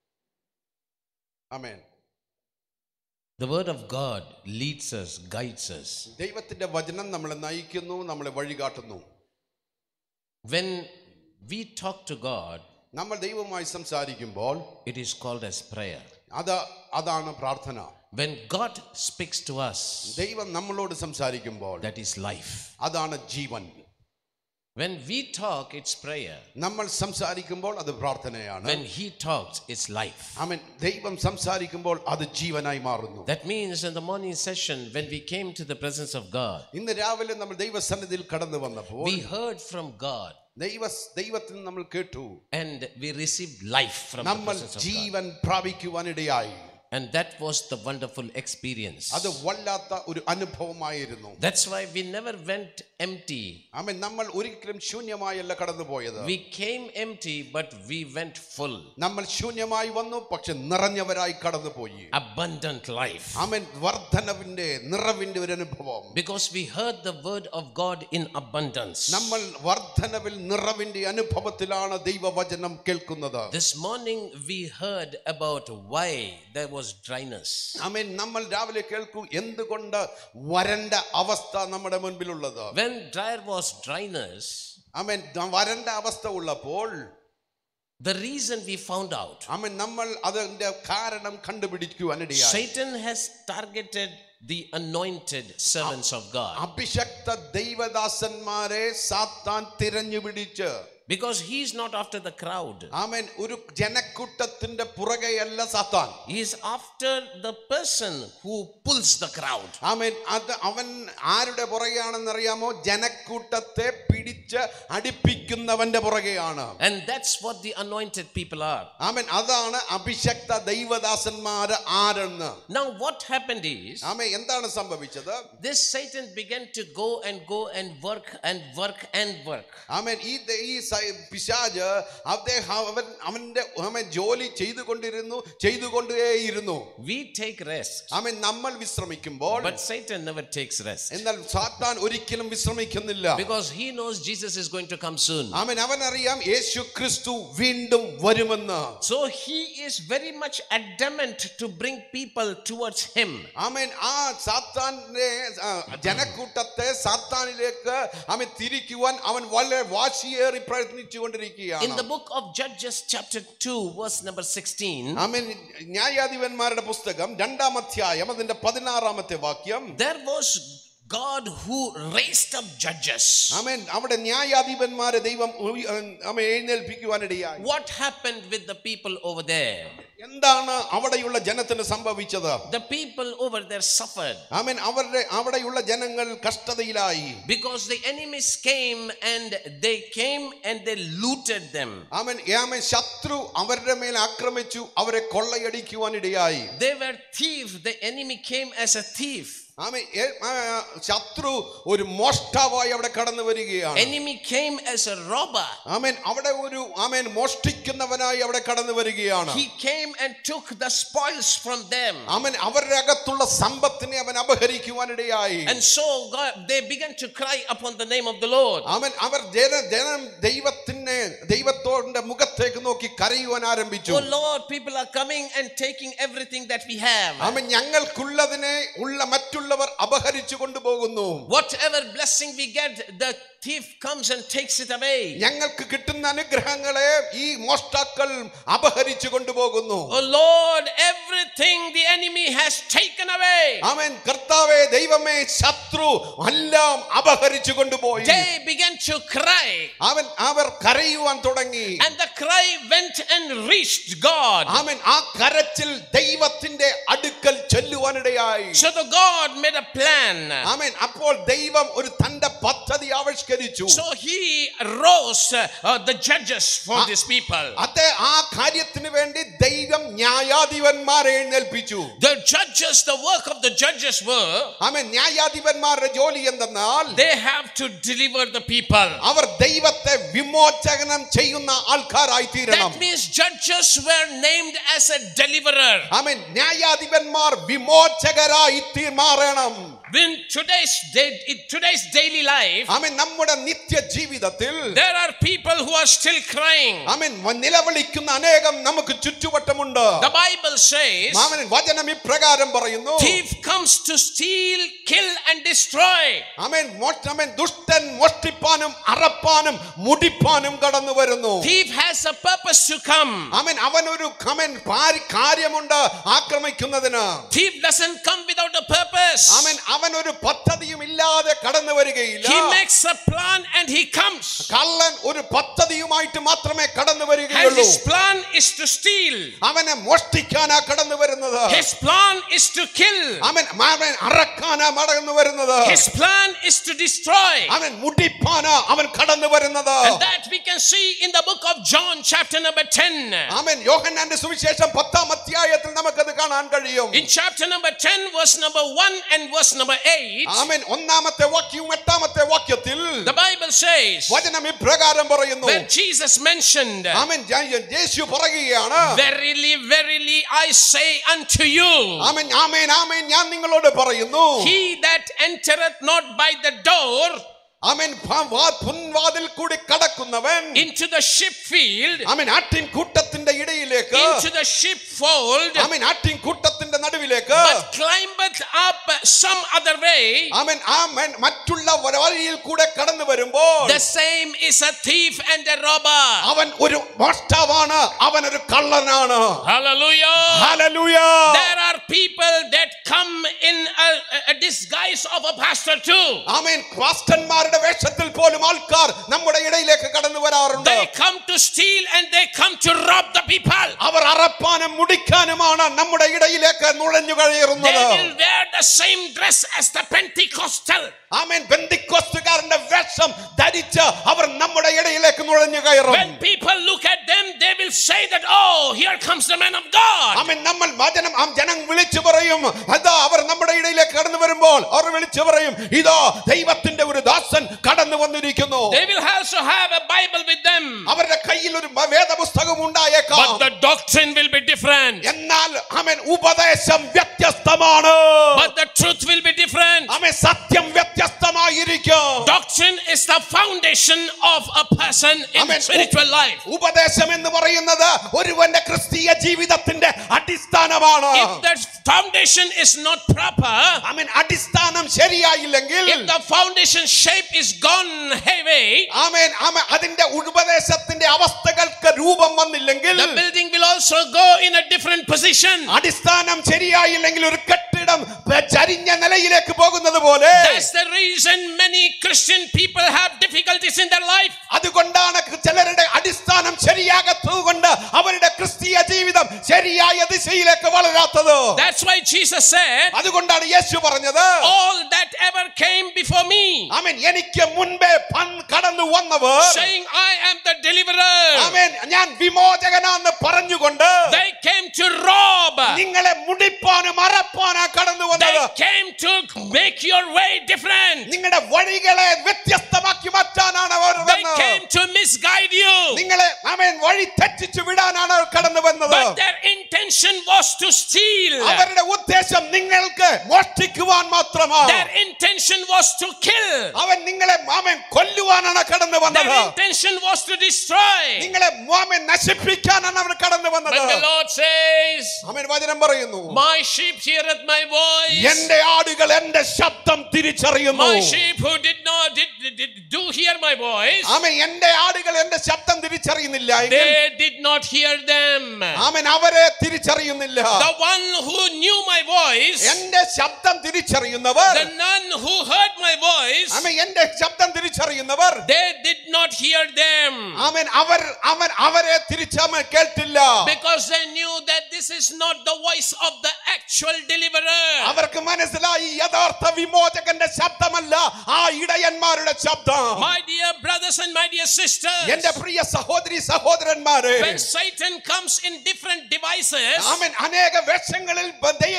ആമേൻ. The word of God leads us, guides us. ദൈവത്തിന്റെ വചനം നമ്മളെ നയിക്കുന്നു, നമ്മളെ വഴികാട്ടുന്നു. When we talk to God, നമ്മൾ ദൈവവുമായി സംസാരിക്കുമ്പോൾ it is called as prayer. അതാണ് പ്രാർത്ഥന. When God speaks to us, ദൈവം നമ്മളോട് സംസാരിക്കുമ്പോൾ that is life. അതാണ് ജീവൻ. When we talk, it's prayer. നമ്മൾ സംസാരിക്കുമ്പോൾ അത് പ്രാർത്ഥനയാണ്. When he talks, it's life. ആമേൻ. ദൈവം സംസാരിക്കുമ്പോൾ അത് ജീവനായി മാറുന്നു. That means in the morning session, when we came to the presence of God, ഇന്ന് രാവിലെ നമ്മൾ ദൈവസന്നിധിയിൽ കടന്നു വന്നപ്പോൾ we heard from God. ദൈവത്തിൽ നമ്മൾ കേട്ടു. And we received life from the നമ്മൾ presence of God. Jeevan പ്രാപിക്കുവാനിടയായി. And that was the wonderful experience. അത് വല്ലാത്ത ഒരു അനുഭവമായിരുന്നു. That's why we never went empty. ആമേൻ. നമ്മൾ ഒരിക്കലും ശൂന്യമായല്ല കടന്നുപോയത്. We came empty, but we went full. നമ്മൾ ശൂന്യമായി വന്നു, പക്ഷെ നിറഞ്ഞവരായി കടന്നുപോയി. Abundant life. ആമേൻ. വർദ്ധനവിന്റെ നിറവിന്റെ ഒരു അനുഭവം. Because we heard the word of God in abundance. നമ്മൾ വർദ്ധനവിൽ നിറവിന്റെ അനുഭവത്തിലാണ് ദൈവവചനം കേൾക്കുന്നത്. This morning we heard about why there was dryness. ആമേൻ. നമ്മൾ രാവിലെ കേൾക്കും എന്തുകൊണ്ട് വരണ്ട അവസ്ഥ നമ്മുടെ മുൻപിലുള്ളത്. When there was dryness, ആമേൻ, വരണ്ട അവസ്ഥ ഉള്ളപ്പോൾ the reason we found out, ആമേൻ, നമ്മൾ അതിന്റെ കാരണം കണ്ടുപിടിക്കുവാനിടയായി. Satan has targeted the anointed servants of God. അഭിഷക്ത ദൈവദാസന്മാരെ സാത്താൻ തിരഞ്ഞു പിടിച്ച്, Because he is not after the crowd. ആമേൻ, ഒരു ജനക്കൂട്ടത്തിന്റെ പുറകെയല്ല സാത്താൻ. He is after the person who pulls the crowd. ആമേൻ. അത് അവൻ ആരുടെ പുറകെയാണെന്ന് അറിയാമോ? ജനക്കൂട്ടത്തെ പിടിച്ച് അടിപ്പിക്കുന്നവന്റെ പുറകെയാണ്. And that's what the anointed people are. ആമേൻ. അതാണ് അഭിഷക്ത ദൈവദാസന്മാര് ആരെന്ന്. Now what happened is, ആമേൻ, എന്താണ് സംഭവിച്ചത്? this Satan began to go and work and work and work. ആമേൻ. ഈ പിശാച് അവന്റെ ജോലി ചെയ്തുകൊണ്ടേയിരുന്നു. We take rest, ആമേൻ. നമ്മൾ വിശ്രമിക്കുമ്പോൾ but Satan never takes rest. എന്നാൽ സാത്താൻ ഒരിക്കലും വിശ്രമിക്കുന്നില്ല. Because he knows Jesus is going to come soon. ആമേൻ. അവനറിയാം യേശു ക്രിസ്തു വീണ്ടും വരുമെന്ന്. So he is very much adamant to bring people towards him. ആമേൻ. ആ സാത്താന്റെ ജനക്കൂട്ടത്തെ സാത്താനിലേക്ക് ആമേൻ തിരിക്കുവാൻ അവൻ വളരെ വാശിയേറി പ്രയത്നിച്ചുകൊണ്ടിരിക്കുകയാണ്. In the book of Judges chapter 2 verse number 16, ആമേൻ, ന്യായാധിപന്മാരുടെ പുസ്തകം 2-ാം അധ്യായം അതിന്റെ 16-ാമത്തെ വാക്യം, there was God who raised up judges. ആമേൻ, അവിടെ ന്യായാധിപന്മാരെ ദൈവം ആമേൻ എഴുന്നേൽപ്പിക്കുവാനിടയായി. What happened with the people over there? എന്താണ് അവിടെയുള്ള ജനത്തിന് സംഭവിച്ചത്? The people over there suffered. ആമേൻ. അവിടെയുള്ള ജനങ്ങൾ കഷ്ടതയിലായി. Because the enemies came and they looted them. ആമേൻ. ശത്രു അവരുടെ മേൽ ആക്രമിച്ചു, അവരെ കൊള്ളയടിക്കുവാനിടയായി. They were thieves. The enemy came as a thief. ആമേൻ. ശത്രു ഒരു മോഷ്ടാവായി അവിടെ കടന്നു വരികയാണ്. Enemy came as a robber. ആമേൻ. അവിടെ ഒരു ആമേൻ മോഷ്ടിക്കുന്നവനായി അവിടെ കടന്നു വരികയാണ്. He came and took the spoils from them. ആമേൻ. അവരുടെ അകത്തുള്ള സമ്പത്തിനെ അവൻ അപഹരിക്കുവാനിടയായി. And so they began to cry upon the name of the Lord. ആമേൻ. അവർ ജനം ദൈവത്തോടെ മുഖത്തേക്ക് നോക്കി കരയുവാൻ ആരംഭിച്ചു. Oh Lord, people are coming and taking everything that we have. ആമേൻ. ഞങ്ങൾക്കുള്ളതിനെ ഉള്ള മറ്റുള്ളവർ അപഹരിച്ചു കൊണ്ടുപോകുന്നു. Whatever blessing we get, the thief comes and takes it away. ഞങ്ങൾക്ക് കിട്ടുന്ന അനുഗ്രഹങ്ങളെ ഈ മോഷ്ടാക്കൾ അപഹരിച്ചു കൊണ്ടുപോകുന്നു. Oh Lord, everything the enemy has taken away. ആമേൻ. കർത്താവേ, ദൈവമേ, ശത്രു എല്ലാം അപഹരിച്ചു കൊണ്ടുപോയി. They began to cry. അവർ കരയുവാൻ തുടങ്ങി. And the cry went and reached God. ആമേൻ. ആ കരച്ചിൽ ദൈവത്തിന്റെ അടുക്കൽ ചെല്ലുവാനിടയായി. So the God made a plan. ആമേൻ. അപ്പോൾ ദൈവം ഒരു തന്റെ പദ്ധതി ആവിഷ്കരിച്ചു. So he rose the judges for these people. അതെ, ആ കാര്യത്തിന് വേണ്ടി ദൈവം ന്യായാധിപന്മാരെ എഴുന്നേൽപ്പിച്ചു. The judges, the work of the judges were, ആമേൻ. ന്യായാധിപന്മാരുടെ ജോലി എന്തെന്നാൽ they have to deliver the people. അവർ ദൈവത്തെ വിമോചനം ചെയ്യുന്ന ആൾക്കാരായി തീരണം. That means judges were named as a deliverer. ആമേൻ. ന്യായാധിപന്മാർ വിമോചകരായി മാറണം. In today's daily life, ആമേൻ. നമ്മുടെ നിത്യ ജീവിതത്തിൽ there are people who are still crying. ആമേൻ നിലവിളിക്കുന്ന അനേകം നമുക്ക് ചുറ്റുവട്ടമുണ്ട്. The Bible says, ആമേൻ. വചനം ഇപ്രകാരം പറയുന്നു, thief comes to steal, kill and destroy. ആമേൻ. ദുഷ്ടൻ മോഷ്ടിപ്പാനും അറപ്പാനും മുടിപ്പാനും കടന്നു വരുന്നു. Thief has a purpose to come. ആമേൻ. അവനൊരു കാര്യമുണ്ട് ആക്രമിക്കുന്നതിന്. Thief doesn't come without a purpose. ആമേൻ. അവനൊരു പദ്ധതിയും ഇല്ലാതെ കടന്നു വരികയില്ല. He makes a plan and he comes. കള്ളൻ ഒരു പദ്ധതിയുമായിട്ട് മാത്രമേ കടന്നു And വരികയുള്ളൂ. his plan is to steal. അവനെ മോഷ്ടിക്കാനാ കടന്നു വരുന്നത്. His plan is to kill. അവൻ അറക്കാനാ കടന്നു വരുന്നത്. His plan is to destroy. അവൻ മുടിപ്പാനാ അവൻ കടന്നു വരുന്നത്. And that we can see in the book of John chapter number 10. ആമേൻ. യോഹന്നാന്റെ സുവിശേഷം 10-ാം അധ്യായത്തിൽ നമുക്കത് കാണാൻ കഴിയും. In chapter number 10 verse number 1 and verse number 8. ആമേൻ. 1-ാമത്തെ വാക്യവും 8-ാമത്തെ വാക്യത്തിൽ The Bible says, വചനം ഇപ്രകാരം പറയുന്നു. where Jesus mentioned, ആമേൻ. യേശു പറയുകയാണ്, verily verily I say unto you, ആമേൻ ആമേൻ ആമേൻ ഞാൻ നിങ്ങളോട് പറയുന്നു, he that entereth not by the door ആമേൻ പുൻവാതിൽ കൂടി കടക്കുന്നവൻ into the sheepfield, ആമേൻ ആട്ടിൻ കൂട്ടത്തിന്റെ ഇടയിലേക്ക് into the sheepfold, ആമേൻ ആട്ടിൻ കൂട്ടത്തിന്റെ നടുവിലേക്ക് but climbeth up some other way, ആമേൻ ആമേൻ മറ്റുള്ള വഴിയിൽ കൂടെ കടന്നു വരുമ്പോൾ the same is a thief and a robber. അവൻ ഒരു മോഷ്ടാവാണ്, അവൻ ഒരു കള്ളനാണ്. Hallelujah. ഹല്ലേലൂയ. There are people that come in a disguise of a pastor too. ആമേൻ പാസ്റ്റർമാരുടെ വേഷത്തിൽ പോലും ആൾക്കാർ നമ്മുടെ ഇടയിലേക്ക് കടന്നു വരാറുണ്ട്. They come to steal and they come to rob the people. അവർ അറപ്പാനും മുടിക്കാനുമാണ് നമ്മുടെ ഇടയിലേക്ക് നുഴഞ്ഞു കയറുന്നത്. They will wear the same dress as the Pentecostal. ആമേൻ പെന്തക്കോസ്തുകാരന്റെ വേഷം ധരിച്ച് അവർ നമ്മുടെ ഇടയിലേക്ക് നുഴഞ്ഞു കയറും. When people look at them, they will say that, oh, here comes the man of God. ആമേൻ നമ്മൾ ജനം വിളിച്ചു പറയും, അതാ അവർ നമ്മുടെ ഇടയിലേക്ക് കടന്നു വരുമ്പോൾ അവർ വിളിച്ചു പറയും, ഇതോ ദൈവത്തിന്റെ ഒരു ദാസൻ കടന്നു വന്നിരിക്കുന്നു. They will also have a Bible with them. അവരുടെ കയ്യിൽ ഒരു വേദപുസ്തകം ഉണ്ടായേക്കാം. But the doctrine will be different. എന്നാൽ ആമേൻ ഉപദേശം വ്യത്യസ്തമാണ്. But the truth will be different. ആമേൻ സത്യം വ്യത്യസ്തമായിരിക്കും. Doctrine is the foundation of a person in spiritual life. ഉപദേശം എന്ന് പറയുന്നത് ഒരുവന്റെ ക്രിസ്തീയ ജീവിതത്തിന്റെ അടിസ്ഥാനമാണ്. If the foundation is not proper, ആമേൻ അടിസ്ഥാനം ശരിയായില്ലെങ്കിൽ, if the foundation shape is gone heavy, ആമേൻ അതിന്റെ ഉപദേശത്തിന്റെ അവസ്ഥകൾക്ക് രൂപം വന്നില്ലെങ്കിൽ, the building will also go in a different position. അടിസ്ഥാനം ശരിയായില്ലെങ്കിൽ ഒരു കെട്ടിടം ചരിഞ്ഞ നിലയിലേക്ക് പോകുന്നത് പോലെ. That's the reason many Christian people have difficulties in their life. അതുകൊണ്ടാണ് ചിലരുടെ അടിസ്ഥാനം ശരിയാകാത്തതുകൊണ്ട് അവരുടെ ക്രിസ്തീയ ജീവിതം ശരിയായ ദിശയിലേക്ക് വളരാത്തത്. That's why Jesus said, അതുകൊണ്ടാണ് യേശു പറഞ്ഞത്, all that ever came before me, ആമേൻ എനിക്ക് മുൻപേ കടന്നു വന്നവർ, saying I am the deliverer, ആമേൻ ഞാൻ വിമോചകനാണെന്ന് പറഞ്ഞുകൊണ്ട്, they came to rob, നിങ്ങളെ മുടിപ്പാനും അറപ്പാനാ കടന്നു വന്നത്. they came to make your way different, നിങ്ങളുടെ വഴികളെ വ്യത്യസ്തമാക്കി മാറ്റാനാണ് അവർ they വന്നത്. came to misguide you, നിങ്ങളെ ആമേൻ വഴി തെറ്റിച്ചു വിടാനാണ് അവർ കടന്നു വന്നത്. but their intention was to steal, അവരുടെ ഉദ്ദേശം നിങ്ങൾക്ക് മോഷ്ടിക്കുവാൻ മാത്രമാണ്. their intention was to kill, അവൻ നിങ്ങളെ ആമേൻ കൊല്ലുവാനാണ് കടന്നു വന്നത്. their intention was to destroy. നിങ്ങളെ ആമേൻ നശിപ്പിക്കാനാണ് അവർ കടന്നു വന്നത്. But the Lord says, ആമേൻ വചനം പറയുന്നു, my sheep heareth my voice. എന്റെ ആടുകൾ എന്റെ ശബ്ദം തിരിച്ചറിയുന്നു. My sheep who did do hear my voice, ആമേൻ എന്റെ ആടുകൾ എന്റെ ശബ്ദം തിരിച്ചറിയുന്നില്ല. they did not hear them. ആമേൻ അവരെ തിരിച്ചറിയുന്നില്ല. The one who knew my voice, എന്റെ ശബ്ദം തിരിച്ചറിയുന്നവർ, the none who heard my voice, ആമേൻ എന്റെ ശബ്ദം തിരിച്ചറിയുന്നവർ, they did not hear them. ആമേൻ അവരെ കേട്ടില്ല. Because they knew that this is not the voice of the actual deliverer. അവർക്ക് മനസ്സിലായി യഥാർത്ഥ വിമോചകന്റെ ശബ്ദമല്ല ആ ഇടയന്മാരുടെ ശബ്ദം. My dear brothers and my dear sisters, എന്റെ പ്രിയ സഹോദരി സഹോദരന്മാരെ, when Satan comes in different devices, ആമേൻ അനേക വേഷങ്ങളിൽ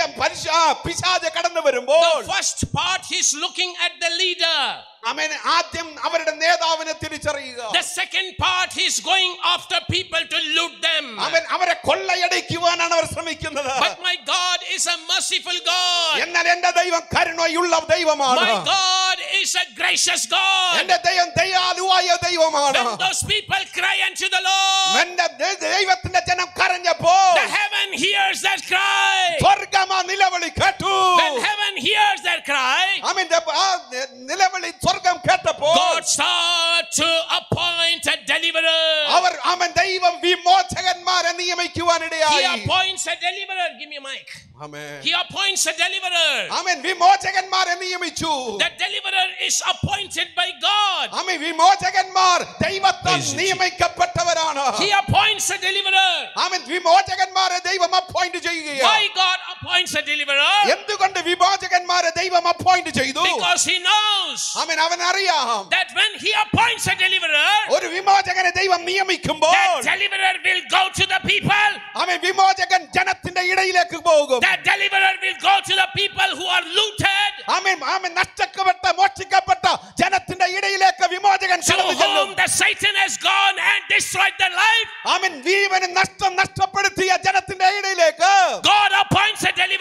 പിശാച് കടന്നു വരുമ്പോൾ, the first part he's looking at the leader. ആമേൻ ആദ്യം അവരുടെ നേതാവിനെ തിരിച്ചറിയുക. The second part he's going after people to loot them. ആമേൻ അവരെ കൊള്ളയടിക്കുവാനാണ് അവർ ശ്രമിക്കുന്നത്. But my God is a merciful God. എന്നാൽ എന്റെ ദൈവം കരുണയുള്ള ദൈവമാണ്. My God is a gracious God. എന്റെ ദൈവം ദയാലുവായ ദൈവമാണ്. When those people cry unto the Lord, എന്റെ ദൈവത്തിന്റെ ജനം കരഞ്ഞപ്പോൾ, the heaven hears that cry. സ്വർഗ്ഗം ആ നിലവിളി കേട്ടു. When heaven hears that cry, ആമേൻ നിലവിളി സ്വർഗ്ഗം കേട്ടപ്പോൾ, God starts to appoint a deliverer. അവർ ആമേൻ ദൈവം വിമോചകന്മാരെ He നിയമിക്കുവാനിടയായി. appoints a deliverer. Give me a mic. Amen He appoints a deliverer. ആമേൻ വിമോചകന്മാരെ നിയമിച്ചു. The deliverer is appointed by God. ആമേൻ വിമോചകന്മാർ ദൈവത്താൽ നിയമിക്കപ്പെട്ടവരാണ്. He appoints a deliverer. ആമേൻ വിമോചകന്മാരെ ദൈവം അപ്പോയിന്റ് ചെയ്യുകയാണ്. Why God appoints a deliverer? എന്തുകൊണ്ട് വിമോചകന്മാരെ ദൈവം അപ്പോയിന്റ് ചെയ്തു? Because he knows ആമേൻ അവനറിയാം that when he appoints a deliverer, ഒരു വിമോചകനെ ദൈവം നിയമിക്കുമ്പോൾ that deliverer will go to the people. ആമേൻ വിമോചകൻ ജനത്തിന്റെ ഇടയിലേക്ക് പോകും. That deliverer will go to the people who are looted, ആമേൻ ആമേൻ നഷ്ടപ്പെട്ട മോഷ്ടിക്കപ്പെട്ട ജനത്തിന്റെ ഇടയിലേക്ക് വിമോചകൻ to കടന്നു ചെല്ലും. whom the Satan has gone and destroyed their life. ആമേൻ ജീവന് നഷ്ടപ്പെടുത്തിയ ജനത്തിന്റെ ഇടയിലേക്ക് God appoints a deliverer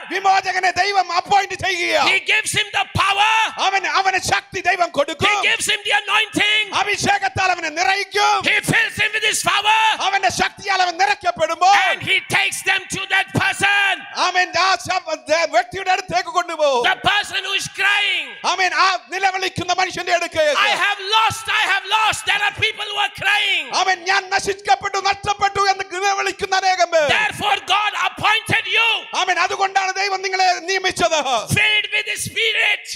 വിമോചകനെ ദൈവം അപ്പോയിന്റ് ചെയ്യുക. He gives him the power. അവന് ശക്തി ദൈവം കൊടുക്കും. He gives him the anointing. അഭിഷേകത്താൽ അവനെ നിറയ്ക്കും. He fills him with his power. അവന്റെ ശക്തിയാൽ അവൻ നിറയ്ക്കപ്പെടുമ്പോൾ And he takes them to that person. അവൻ ആ വ്യക്തിയുടെ അടുത്തേക്ക് കൊണ്ടുപോകും. The person who is crying. അവൻ ആ നിലവിളിക്കുന്ന മനുഷ്യന്റെ അടുത്തേക്ക്. I have lost. There are people who are crying. അവൻ ഞാൻ നശിക്കപ്പെട്ടു നഷ്ടപ്പെട്ടു എന്ന് നിലവിളിക്കുന്ന അനേകം പേർ. Therefore God appointed you. അവൻ അതുകൊണ്ടാണ് ദൈവം നിങ്ങളെ നിയമിച്ചത്. Filled with the Spirit.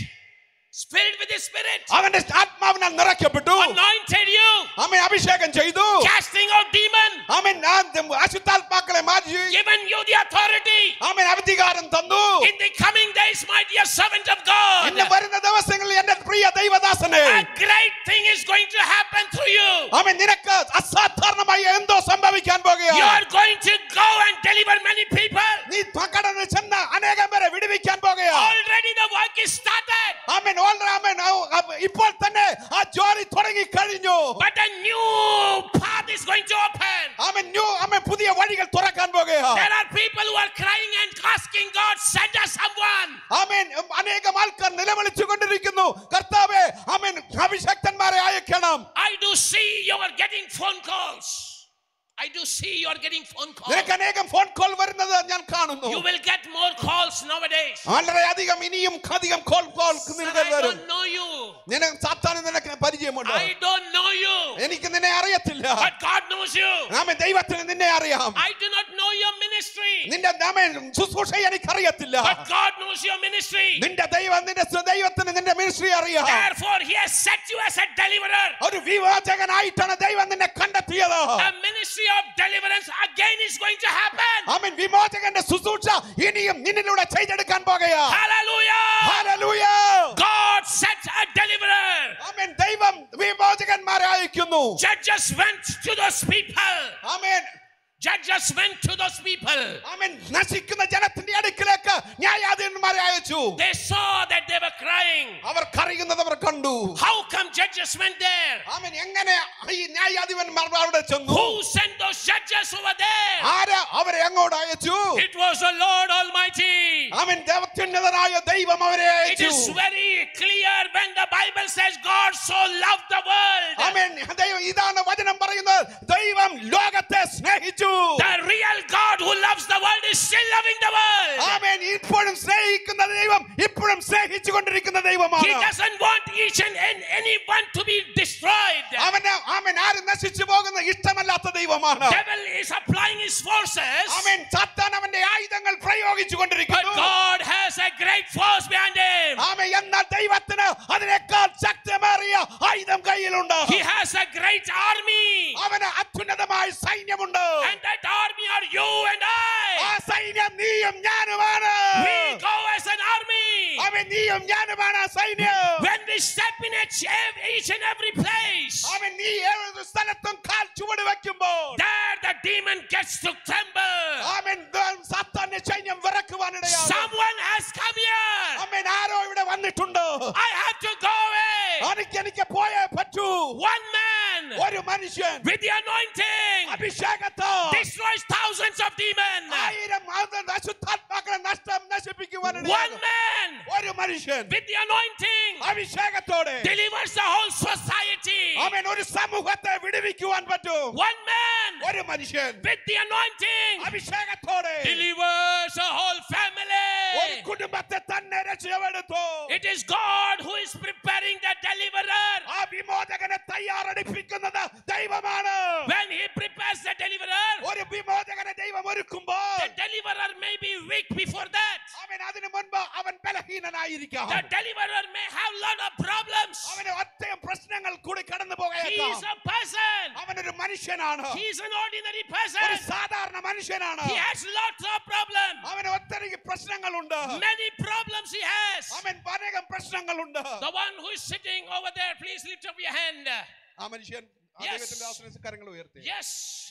അവന്റെ ആത്മാവിനാൽ നിറയ്ക്കപ്പെട്ടു. Anointed you. അവൻ അഭിഷേകം ചെയ്തു. Casting out demon. അവൻ അശുദ്ധാത്മാക്കളെ മാറ്റി. Given you the authority. അവൻ അധികാരം തന്നു. In the coming days, my dear servant of God. ഇന്ന് വരുന്ന ദിവസങ്ങളിൽ എന്റെ പ്രിയ ദൈവദാസനെ, A great thing is going to happen through you. അവൻ നിനക്ക് അസാധാരണമായ എന്തോ സംഭവിക്കാൻ You പോകുകയാണ്. are going to go and deliver many people. നീ കടന്നു ചെന്ന് അനേകം പേരെ വിടുവിക്കാൻ പോകുകയാണ്. Already the work is started. ഇപ്പോൾ തന്നെ ആ ജോലി തുടങ്ങി കഴിഞ്ഞു. But a new path is going to open. പുതിയ വഴികൾ തുറക്കാൻ പോകുകയാണ്. There are people who are crying and asking God, send us someone. അനേകം ആൾക്കാർ നിലവിളിച്ചു കൊണ്ടിരിക്കുന്നു, കർത്താവേ അഭിഷക്തന്മാരെ അയക്കണം. I do see you are getting phone calls. നിനക്ക് അനേകം ഫോൺ കോൾ വരുന്നത് ഞാൻ കാണുന്നു. You will get more calls nowadays. വളരെയധികം ഇനിയും അധികം call I don't know you. നിനക്ക് സാത്താനെ നിനക്ക് പരിചയമുണ്ട്. I don't know you. എനിക്ക് നിന്നെ അറിയത്തില്ല. But God knows you. ദൈവത്തിന് നിന്നെ അറിയാം. I do not know your ministry. നിന്റെ ശുശ്രൂഷ എനിക്ക് അറിയത്തില്ല. But God knows your ministry. ദൈവത്തിന് നിന്റെ മിനിസ്ട്രി അറിയാം. Therefore he has set you as a deliverer. ഒരു വിമോചകനായിട്ടാണ് ദൈവം നിന്നെ കണ്ടെത്തിയത്. A ministry of deliverance again is going to happen. വിമോചകന്റെ ശുശ്രൂഷ ഇനിയും നിന്നിലൂടെ ചെയ്തെടുക്കാൻ പോകുകയാണ്. Hallelujah. Hallelujah. God set a deliverer. ദൈവം വിമോചകന്മാരെ അയക്കുന്നു. Judges went to those people. നശിക്കുന്ന ജനത്തിന്റെ അടുക്കിലേക്ക് ന്യായാധിപന്മാരെ അയച്ചു. They saw that they were crying. അവർ കരയുന്നത് അവർ കണ്ടു. How come judges went there? എങ്ങനെ ഈ ന്യായാധിപന്മാർ അവിടെ ചെന്നു? Who sent those judges over there? ആരാ അവരെ അങ്ങോട്ട് അയച്ചു? It was the Lord Almighty. ദൈവത്തിൻ്റെതായ ദൈവം അവരെ It അയച്ചു. is very clear when the Bible says God so loved the world. ഇതാണ് വചനം പറയുന്നത്. ദൈവം ലോകത്തെ സ്നേഹിച്ചു. The real God who loves the world is still loving the world. ഇപ്പോഴും സ്നേഹിക്കുന്ന ദൈവം ഇപ്പോഴും സ്നേഹിച്ചുകൊണ്ടിരിക്കുന്ന ദൈവമാണ്. He doesn't want each and anyone to be destroyed. ആരും നശിച്ചു പോകുന്ന ഇഷ്ടമല്ലാത്ത ദൈവമാണ്. Devil is applying his forces. സാത്താൻ അവന്റെ ആയുധങ്ങൾ But പ്രയോഗിച്ചുകൊണ്ടിരിക്കുന്നു. God has a great force behind him. എന്നാൽ ദൈവത്തിന് അതിനേക്കാൾ ശക്തമേറിയ ആയുധം കയ്യിലുണ്ട്. He has a great army. അവന് അത്യുന്നതമായ സൈന്യമുണ്ട്. And that army are you and I. ആ സൈന്യം നീയും ഞാനുമാണ്. We go as an army. നീയും ഞാനുമാണ് സൈന്യം. When we step in each and every place, നീ ഏതൊരു സ്ഥലത്തും കാൽ ചുവട് വെക്കുമ്പോൾ there the demon gets to tremble. സാത്താന്റെ സൈന്യം വിറക്കുവാനിടയാണ്. Someone has come here. ആരോ ഇവിടെ വന്നിട്ടുണ്ട്. I have to go away. എനിക്ക് പോയേ പറ്റൂ. One man ഒരു മനുഷ്യൻ with the anointing അഭിഷേകത്താൽ destroys thousands of demons. 1000 അശുദ്ധാത്മാക്കളെ നശിപ്പിക്കുവാനിടയാണ്. One man ഒരു മനുഷ്യൻ with the anointing അഭിഷേകത്തോടെ delivers the whole society. ഒരു സമൂഹത്തെ വിടുവിക്കുവാൻ പറ്റും. One man ഒരു മനുഷ്യൻ with the anointing അഭിഷേകത്തോടെ delivers a whole family. ഒരു കുടുംബത്തെ തന്നെ രക്ഷപ്പെടുത്തു. It is God who is preparing the deliverer. ആ വിമോചകനെ തയ്യാറെടുപ്പിക്കുന്നത് ദൈവമാണ്. When he prepares the deliverer, ഒരു വിമോചകനെ ദൈവം ഒരുക്കുമ്പോൾ the deliverer may be weak before that. അതിനു മുൻപ് അവൻ ബലഹീനനായിരിക്കാം. The deliverer may have lot of problems. അവന് ഒറ്റയും പ്രശ്നങ്ങൾ കൂടി കടന്നു He പോകേക്കാം. is a person. അവനൊരു മനുഷ്യനാണ്. He is an ordinary ഒരു person. സാധാരണ മനുഷ്യനാണ്. He has lots of problems. അവന് ഒത്തിരി പ്രശ്നങ്ങളുണ്ട്. Many problems he has. അവൻ അനേകം പ്രശ്നങ്ങളുണ്ട്. The one who is sitting over there, please lift up your hand. ആ മനുഷ്യൻ ദൈവത്തിന്റെ ദാസനെ കരങ്ങൾ ഉയർത്തി. Yes.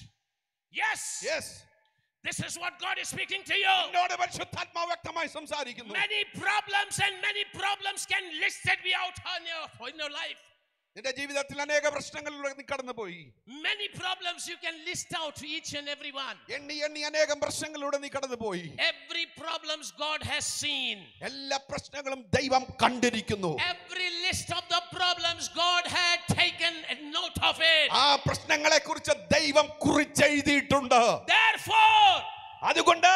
Yes. Yes. This is what God is speaking to you. എന്നോട് പരിശുദ്ധാത്മാവ് വ്യക്തമായി സംസാരിക്കുന്നു. Many problems can listed be out in your life. നിന്റെ ജീവിതത്തിൽ അനേക പ്രശ്നങ്ങളിലൂടെ നീ കടന്നുപോയി. Many problems you can list out to each and every one. എണ്ണി എണ്ണി അനേകം പ്രശ്നങ്ങളിലൂടെ നീ കടന്നുപോയി. Every problems God has seen. എല്ലാ പ്രശ്നങ്ങളും ദൈവം കണ്ടിരിക്കുന്നു. Every list of the problems God had taken a note of it. ആ പ്രശ്നങ്ങളെ കുറിച്ച് ദൈവം കുറിച്ചെഴുതിയിട്ടുണ്ട്. Therefore, അതുകൊണ്ട്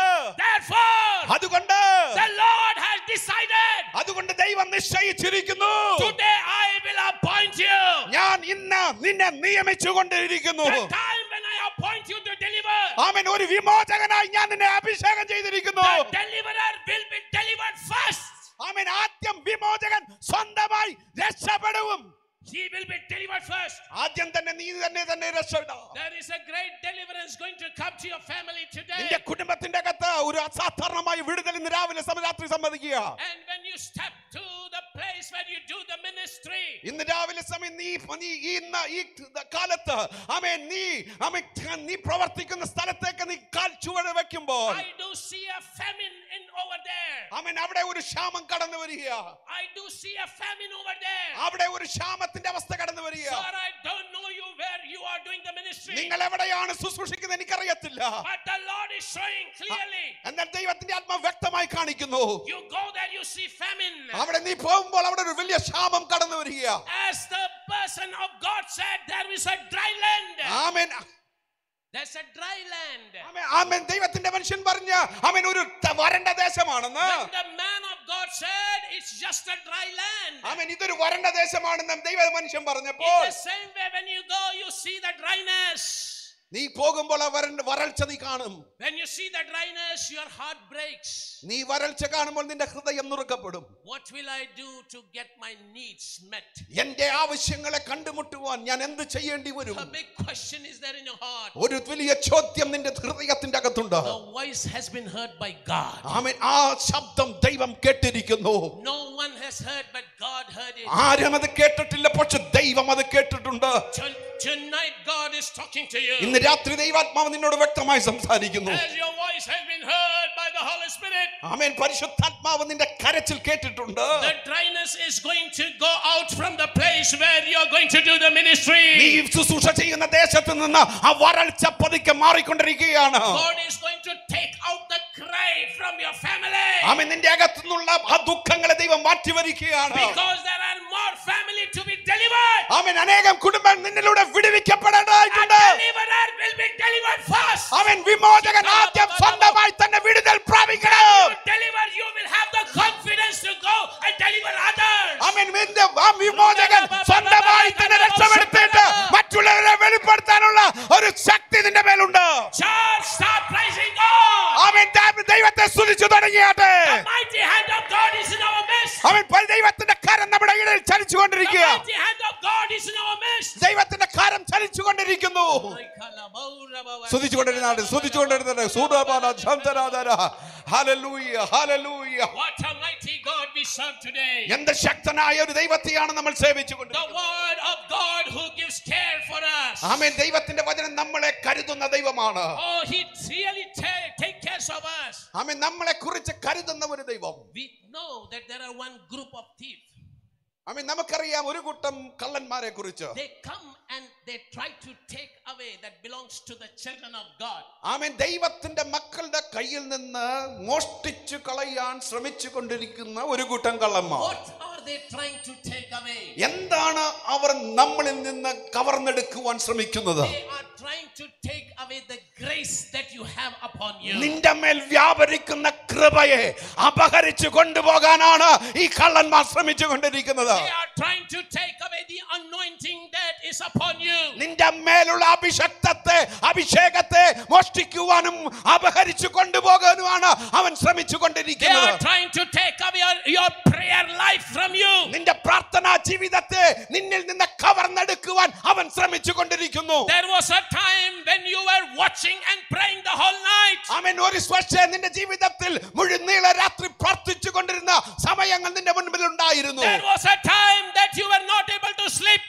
the Lord has decided. അതുകൊണ്ട് ദൈവം നിശ്ചയിച്ചിരിക്കുന്നു. Today I will appoint you. ഞാൻ ഇന്ന് നിന്നെ നിയമിച്ചുകൊണ്ടിരിക്കുന്നു. The time when I appoint you to deliver. ആമേൻ. ഒരു വിമോചകനായി ഞാൻ നിന്നെ അഭിഷേകം ചെയ്തിരിക്കുന്നു. The deliverer will be delivered first. ആമേൻ. ആദ്യം വിമോചകൻ സ്വന്തമായി രക്ഷപ്പെടും. He will be delivered first. ആദ്യം തന്നെ നീ തന്നെ രക്ഷപ്പെടാ. There is a great deliverance going to come to your family today. നിന്റെ കുടുംബത്തിന്റെ അകത്ത് ഒരു അസാധാരണമായ വിടുതൽ ഇന്ന് രാവിലെ രാത്രി സംഭവിക്കുക. And when you step to the place where you do the ministry. ഇന്ന് രാവിലെ സമയം നീ ഈ കാലത്ത് ആമേൻ നീ പ്രവർത്തിക്കുന്ന സ്ഥലത്തേക്ക് നീ കാൽ ചുവട് വെക്കുമ്പോൾ I do see a famine over there. ആമേൻ. അവിടെ ഒരു ക്ഷാമം കടന്നു വരിക. I do see a famine over there. അവിടെ ഒരു ക്ഷാമത്തിന്റെ അവസ്ഥ കടന്നു വരിക. Sir, I don't know you where you are doing the ministry. നിങ്ങൾ എവിടെയാണ് ശുശ്രൂഷിക്കുന്നത് എനിക്കറിയത്തില്ല. But the Lord is showing clearly. എന്നാൽ ദൈവത്തിന്റെ ആത്മാവ് വ്യക്തമായി കാണിക്കുന്നു. You go there, you see famine. അവിടെ നീ പോകുമ്പോൾ അവിടെ ഒരു വലിയ ക്ഷാമം കടന്നു വരിക. As the person of God said, there is a dry land. Amen. There's a dry land. ആമേൻ. ദൈവത്തിന്റെ മനുഷ്യൻ പറഞ്ഞ ആമേൻ ഒരു വരണ്ട ദേശമാണെന്ന്. When the man of God said it's just a dry land. ആമേൻ. ഇതൊരു വരണ്ട ദേശമാണെന്ന് ദൈവ മനുഷ്യൻ പറഞ്ഞപ്പോൾ In the same way when you go, you see the dryness. നീ പോകുമ്പോൾ വരൾച്ച നീ കാണും. When you see the dryness, your heart breaks. നീ വരൾച്ച കാണുമ്പോൾ നിന്റെ ഹൃദയം നുറുക്കപ്പെടും. What will I do to get my needs met? എന്റെ ആവശ്യങ്ങളെ കണ്ടുമുട്ടുവാൻ ഞാൻ എന്ത് ചെയ്യേണ്ടി വരും? A big question is there in your heart. ഒരു വലിയ ചോദ്യം നിന്റെ ഹൃദയത്തിന്റെ അകത്തുണ്ട്. The voice has been heard by God. ആമേൻ. ആ ശബ്ദം ദൈവം കേട്ടിരിക്കുന്നു. No one has heard, but God heard it. ആരും അത് കേട്ടിട്ടില്ല, പക്ഷെ ദൈവം അത് കേട്ടിട്ടുണ്ട്. Tonight God is talking to you. ഇന്ന് രാത്രി ദൈവാത്മാവ് നിന്നോട് വ്യക്തമായി സംസാരിക്കുന്നു. As your voice has been heard by the Holy Spirit. ആമേൻ. പരിശുദ്ധാത്മാവ് നിന്റെ കരച്ചിൽ കേട്ടിട്ടുണ്ട്. The dryness is going to go out from the place where you are going to do the ministry. നീ ശുശ്രൂഷ ചെയ്യുന്ന ദേശത്ത് നിന്ന് ആ വരൾച്ച പതുക്കെ മാറിക്കൊണ്ടിരിക്കുകയാണ്. God is going to take out the cry from your family. ആമേൻ. നിന്റെ അകത്തുനിന്നുള്ള ആ ദുഃഖങ്ങളെ ദൈവം മാറ്റി വരികയാണ്. Because there are more family to be delivered. ആമേൻ. അനേകം കുടുംബം നിന്നിലൂടെ വിടുവിക്കപ്പെടേണ്ടതായിട്ടുണ്ട്. A deliverer will be delivered first. ആമേൻ. വിമോചകൻ ആദ്യം സ്വന്തമായി തന്നെ വിടുതൽ പ്രാപിക്കണം. Deliver, you will have the confidence to go and deliver others. ആമേൻ. വിമോചകൻ സ്വന്തമായി തന്നെ രക്ഷപ്പെടുത്തിയിട്ട് മറ്റുള്ളവരെ വെളിപ്പെടുത്താനുള്ള ഒരു ശക്തി നിന്റെ മേലുണ്ട്. Church, start praising God. ആമേൻ. ദൈവത്തെ സ്തുതിച്ചു തുടങ്ങിയാട്ടെ. The mighty hand of God is in our midst. ആമേൻ. ദൈവത്തിന്റെ കരം നമ്മുടെ ഇടയിൽ ചലിച്ചുകൊണ്ടിരിക്കുക. The mighty hand of God is in our midst. ദൈവത്തിന്റെ കരം ചലിച്ചുകൊണ്ടിരിക്കുന്നു. സ്തുതിച്ചുകൊണ്ടിരുന്നാണ് സൂദാപാന ശബ്ദനാദര. ഹല്ലേലൂയ, ഹല്ലേലൂയ. What a mighty God we serve today. എന്ത് ശക്തനായ ഒരു ദൈവത്തെയാണ് നമ്മൾ സേവിച്ചുകൊണ്ടിരിക്കുന്നത്. The word of God who gives care for us. ആമേൻ. ദൈവത്തിന്റെ വചനം നമ്മളെ കരുതുന്ന ദൈവമാണ്. Oh, he really take care of us. ആമേൻ. നമ്മളെ കുറിച്ച് കരുതുന്ന ഒരു ദൈവം. We know that there are one group of thieves. ആമേൻ. നമുക്കറിയാം ഒരു കൂട്ടം കള്ളന്മാരെ കുറിച്ച്. They come and they try to take away that belongs to the children of God. ആമേൻ. ദൈവത്തിന്റെ മക്കളുടെ കയ്യിൽ നിന്ന് മോഷ്ടിച്ചു കളയാൻ ശ്രമിച്ചു കൊണ്ടിരിക്കുന്ന ഒരു കൂട്ടം കള്ളന്മാർ. What are they trying to take away? എന്താണ് അവർ നമ്മളിൽ നിന്ന് കവർന്നെടുക്കുവാൻ ശ്രമിക്കുന്നത്? They are trying to take away the grace that you have upon you. നിന്റെ മേൽ വ്യാപരിക്കുന്ന കൃപയെ അപഹരിച്ചു കൊണ്ടുപോകാനാണ് ഈ കള്ളന്മാർ ശ്രമിച്ചു കൊണ്ടിരിക്കുന്നത്. They are trying to take away the anointing that is upon you. നിന്റെ മേലുള്ള അഭിഷേകത്തെ മോഷ്ടിക്കുവാനും അപഹരിച്ചു കൊണ്ടുപോകാനുമാണ് അവൻ ശ്രമിച്ചു They കൊണ്ടിരിക്കുന്നത്. are trying to take away your prayer life from you. നിന്റെ പ്രാർത്ഥനാ ജീവിതത്തെ നിന്നിൽ നിന്ന് കവർന്നെടുക്കുവാൻ അവൻ ശ്രമിച്ചു കൊണ്ടിരിക്കുന്നു. There was a time when you were watching and praying the whole night. അവൻ ഒരു സ്പർശ നിന്റെ ജീവിതത്തിൽ മുഴുനീള രാത്രി പ്രാർത്ഥിച്ചു കൊണ്ടിരുന്ന സമയങ്ങൾ നിന്റെ മുൻപിൽ ഉണ്ടായിരുന്നു. There was a time that you were not able to sleep.